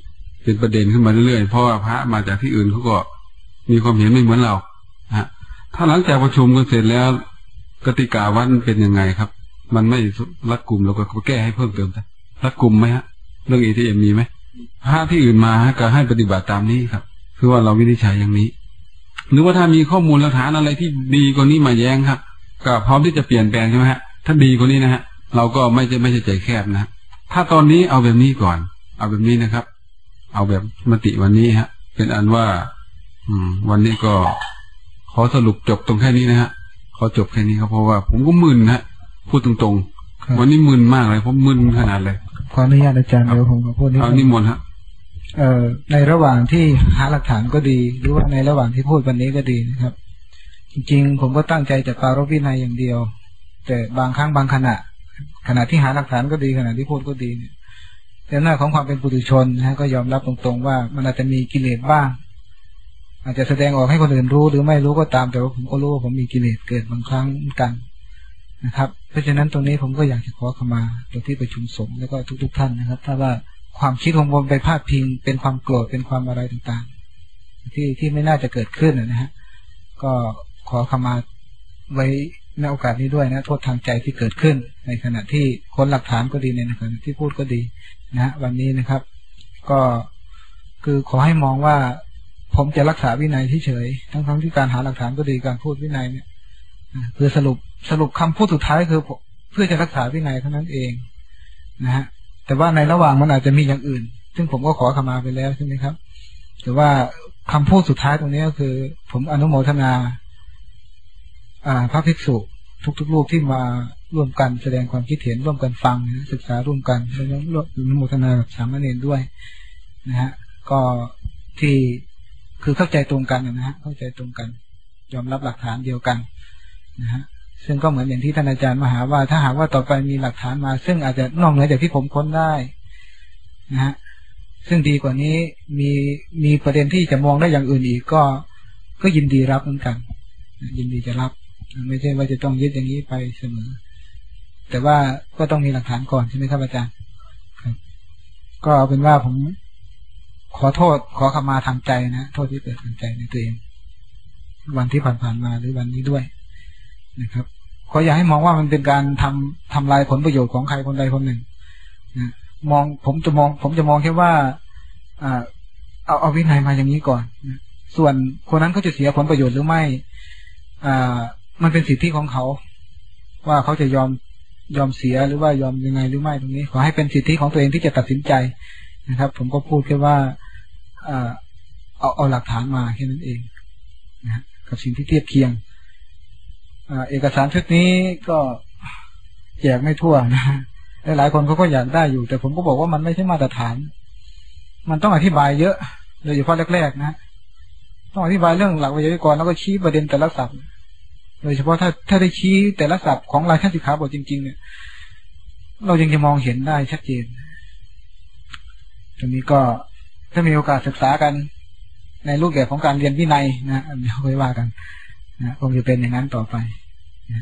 เป็นประเด็นขึ้นมาเรื่อยๆเพราะว่าพระมาจากที่อื่นเขาก็มีความเห็นไม่เหมือนเราฮะถ้าหลังจากประชุมกันเสร็จแล้วกติกาวัดมันเป็นยังไงครับมันไม่รัดกุมเราก็แก้ให้เพิ่มเติมนะรัดกุมไหมฮะเรื่อง เอ ที เอ็ม มีไหมพระที่อื่นมาก็ให้ปฏิบัติตามนี้ครับคือว่าเราวินิจฉัยอย่างนี้หรือว่าถ้ามีข้อมูลหลักฐานอะไรที่ดีกว่านี้มาแย้งครับก็พร้อมที่จะเปลี่ยนแปลงใช่ไหมฮะถ้าดีกว่านี้นะฮะเราก็ไม่จะไม่ใช่ใจแคบนะถ้าตอนนี้เอาแบบนี้ก่อนเอาแบบนี้นะครับเอาแบบมติวันนี้ฮะเป็นอันว่าอืมวันนี้ก็ขอสรุปจบตรงแค่นี้นะฮะขอจบแค่นี้ครับเพราะว่าผมก็มึนฮะพูดตรงๆวันนี้มึนมากเลยผมมึนขนาดเลยขออนุญาตอาจารย์เดี๋ยวผมขอพูดนิดนึงเอานิมนต์ฮะเอ่อในระหว่างที่หาหลักฐานก็ดีหรือว่าในระหว่างที่พูดวันนี้ก็ดีนะครับจริงๆผมก็ตั้งใจจะปรารภวินัยอย่างเดียวแต่บางครั้งบางขณะขณะที่หาหลักฐานก็ดีขณะที่พูดก็ดีเนี่ยแต่หน้าของความเป็นปุถุชนนะก็ยอมรับตรงๆว่ามันอาจจะมีกิเลสบ้างอาจจะแสดงออกให้คนอื่นรู้หรือไม่รู้ก็ตามแต่ว่าผมก็รู้ว่าผมมีกิเลสเกิดบางครั้งกันนะครับเพราะฉะนั้นตรงนี้ผมก็อยากจะขอขมาตัวที่ประชุมสงฆ์แล้วก็ทุกๆท่านนะครับถ้าว่าความคิดของผมไปพาดพิงเป็นความโกรธเป็นความอะไรต่างๆที่ที่ไม่น่าจะเกิดขึ้นนะฮะก็ขอขมาไว้ในโอกาสนี้ด้วยนะโทษทางใจที่เกิดขึ้นในขณะที่คนหลักฐานก็ดีในขณะที่พูดก็ดีนะวันนี้นะครับก็คือขอให้มองว่าผมจะรักษาวินัยที่เฉยทั้งทั้งที่การหาหลักฐานก็ดีการพูดวินัยเนี่ยคือสรุปสรุปคำพูดสุดท้ายคือเพื่อจะรักษาวินัยเท่านั้นเองนะฮะแต่ว่าในระหว่างมันอาจจะมีอย่างอื่นซึ่งผมก็ขอขมาไปแล้วใช่ไหมครับแต่ว่าคำพูดสุดท้ายตรงนี้ก็คือผมอนุโมทนาอ่าพระภิกษุทุกๆรูปที่มาร่วมกันแสดงความคิดเห็นร่วมกันฟังนะศึกษาร่วมกันแล้วร่วมอนุโมทนากับสามเณรด้วยนะฮะก็ที่คือเข้าใจตรงกันนะฮะเข้าใจตรงกันยอมรับหลักฐานเดียวกันนะฮะซึ่งก็เหมือนอย่างที่ท่านอาจารย์มหาว่าถ้าหากว่าต่อไปมีหลักฐานมาซึ่งอาจจะนอกเหนือจากที่ผมค้นได้นะฮะซึ่งดีกว่านี้มีมีประเด็นที่จะมองได้อย่างอื่นอีกก็ก็ยินดีรับเหมือนกันยินดีจะรับไม่ใช่ว่าจะต้องยึดอย่างนี้ไปเสมอแต่ว่าก็ต้องมีหลักฐานก่อนใช่ไหมครับอาจารย์ครับก็เอาเป็นว่าผมขอโทษขอขมาทางใจนะโทษที่เกิดทางใจในตัวเองวันที่ผ่านๆมาหรือวันนี้ด้วยนะครับขออย่าให้มองว่ามันเป็นการทำทำลายผลประโยชน์ของใครคนใดคนหนึ่งนะมองผมจะมองผมจะมองแค่ว่าอ่าเอาเอาวินัยมาอย่างนี้ก่อนนะส่วนคนนั้นเขาจะเสียผลประโยชน์หรือไม่อ่ามันเป็นสิทธิของเขาว่าเขาจะยอมยอมเสียหรือว่ายอมยังไงหรือไม่ตรงนี้ขอให้เป็นสิทธิของตัวเองที่จะตัดสินใจนะครับผมก็พูดแค่ว่าอ่าเอาเอาหลักฐานมาแค่นั้นเองนะกับสิ่งที่เทียบเคียงอ่าเอกสารชุดนี้ก็แจกไม่ทั่วนะหลายคนเขาก็อยากได้อยู่แต่ผมก็บอกว่ามันไม่ใช่มาตรฐานมันต้องอธิบายเยอะโดยเฉพาะแรกๆนะต้องอธิบายเรื่องหลักไวยากรณ์แล้วก็ชี้ประเด็นแต่ละศัพท์โดยเฉพาะถ้าถ้าได้ชี้แต่ละศัพท์ของรายขั้นสิกขาบทจริงๆเนี่ยเรายังจะมองเห็นได้ชัดเจนตรงนี้ก็ถ้ามีโอกาสศึกษากันในรูปแบบของการเรียนวินัยนะเดี๋ยวค่อยว่ากันนะคงจะเป็นอย่างนั้นต่อไปนะ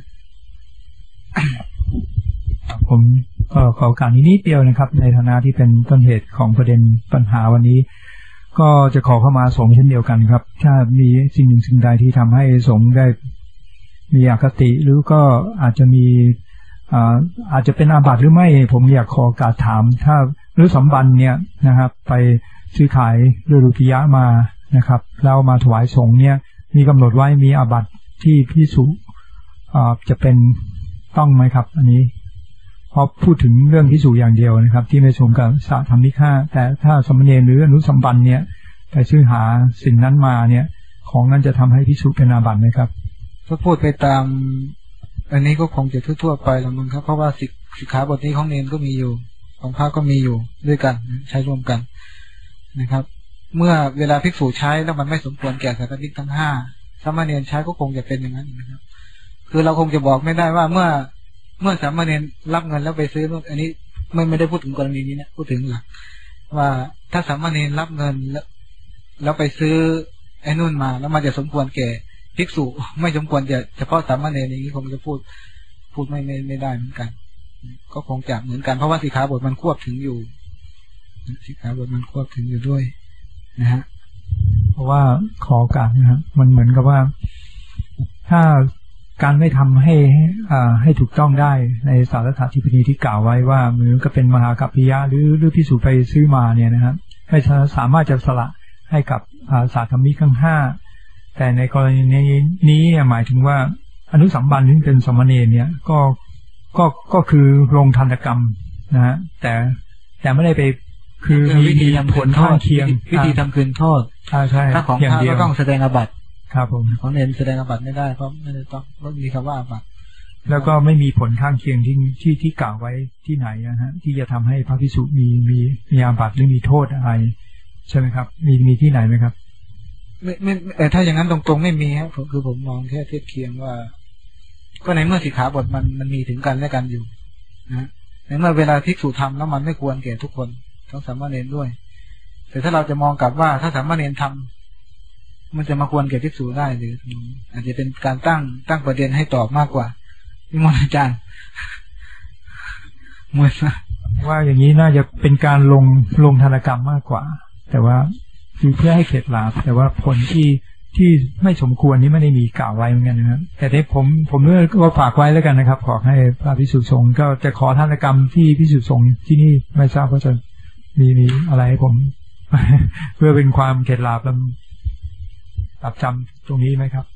ผมก็ขอการนี้นิดเดียวนะครับในฐานะที่เป็นต้นเหตุของประเด็นปัญหาวันนี้ก็จะขอเข้ามาสงฆ์เช่นเดียวกันครับถ้ามีสิ่งหนึ่งสิ่งใดที่ทำให้สงฆ์ได้มีอคติหรือก็อาจจะมีอ่าอาจจะเป็นอาบัติหรือไม่ผมอยากขอโอกาสถามถ้าหรือสัมบันเนี่ยนะครับไปซื้อขายด้วยรุกิยะมานะครับแล้วมาถวายสงฆ์เนี่ยมีกำหนดไว้มีอาบัติที่ภิกษุอ่าจะเป็นต้องไหมครับอันนี้เพราะพูดถึงเรื่องภิกษุอย่างเดียวนะครับที่ไม่สมกับสาธรรมิกห้าแต่ถ้าสมณเณรหรืออนุสัมบันเนี่ยไปซื้อหาสิ่งนั้นมาเนี่ยของนั้นจะทำให้ภิกษุเป็นอาบัติไหมครับถ้าพูดไปตามอันนี้ก็คงจะทั่วๆไปแล้วมั้งครับเพราะว่าสิกขาบทนี้ของเนรก็มีอยู่ของพระก็มีอยู่ด้วยกันใช้ร่วมกันนะครับเมื่อเวลาภิกษุใช้แล้วมันไม่สมควรแก่สาธมิกทั้งห้าสามเณรใช้ก็คงจะเป็นอย่างนั้นนะครับคือเราคงจะบอกไม่ได้ว่าเมื่อเมื่อสามเณรรับเงินแล้วไปซื้อนู่นอันนี้ไม่ไม่ได้พูดถึงกรณีนี้นะพูดถึงหลักว่าถ้าสามเณรรับเงินแล้วแล้วไปซื้อไอ้นู่นมาแล้วมันจะสมควรแก่ภิกษุไม่สมควรจะเฉพาะสามเณรอย่างนี้คงจะพูดพูดไม่ไม่ไม่ได้เหมือนกันก็คงจะเหมือนกันเพราะว่าสิกขาบทมันควบถึงอยู่สิกขาบทมันควบถึงอยู่ด้วยนะฮะเพราะว่าขอโอกาสนะครับมันเหมือนกับว่าถ้าการไม่ทำให้อ่าให้ถูกต้องได้ในสารถทิปณีที่กล่าวไว้ว่าเหมือนกับเป็นมหากัปปิยะหรือหรือพิสูจน์ไปซื้อมาเนี่ยนะครับให้สามารถจะสละให้กับอ่าศาสตร์ธรรมิกทั้งห้าแต่ในกรณีนี้หมายถึงว่าอนุสัมบันที่เป็นสมณเณรเนี่ยก็ก็ก็คือลงทันตกรรมนะฮะแต่แต่ไม่ได้ไปคือมีมีผลข้างเคียงวิธีทำคืนโทษใช่ถ้าของพระก็ต้องแสดงอาบัติครับผมของเนรแสดงอาบัติไม่ได้เพราะไม่ได้ต้องก็มีคำว่าอาบัติแล้วก็ไม่มีผลข้างเคียงที่ที่ที่กล่าวไว้ที่ไหนนะฮะที่จะทำให้พระภิกษุมีมีมีอาบัติหรือมีโทษอะไรใช่ไหมครับมีมีที่ไหนไหมครับไม่ไม่แต่ถ้าอย่างนั้นตรงๆไม่มีครับคือผมมองแค่เทียบเคียงว่าก็ในเมื่อสิกขาบทมันมันมีถึงกันและกันอยู่นะในเมื่อเวลาภิกษุทำแล้วมันไม่ควรแก่ทุกคนต้องสามเณรด้วยแต่ถ้าเราจะมองกลับว่าถ้าสามเณรทำมันจะมาควรแก่ภิกษุได้หรืออาจจะเป็นการตั้งตั้งประเด็นให้ตอบมากกว่านิมนต์อาจารย์มวยนะว่าอย่างนี้น่าจะเป็นการลงลงธนกรรมมากกว่าแต่ว่าคือเพื่อให้เข็ดหลาบแต่ว่าผลที่ที่ไม่สมควรนี้ไม่ได้มีกล่าวไว้เหมือนกันนะครับแต่ที่ผมผมเลือกก็ฝากไว้แล้วกันนะครับขอให้พระภิกษุสงฆ์ก็จะขอธนกรรมที่ภิกษุสงฆ์ที่นี่ไม่ทราบว่าจะมีมีอะไรให้ผม เพื่อเป็นความเข็ดหลาบและตับจำตรงนี้ไหมครับ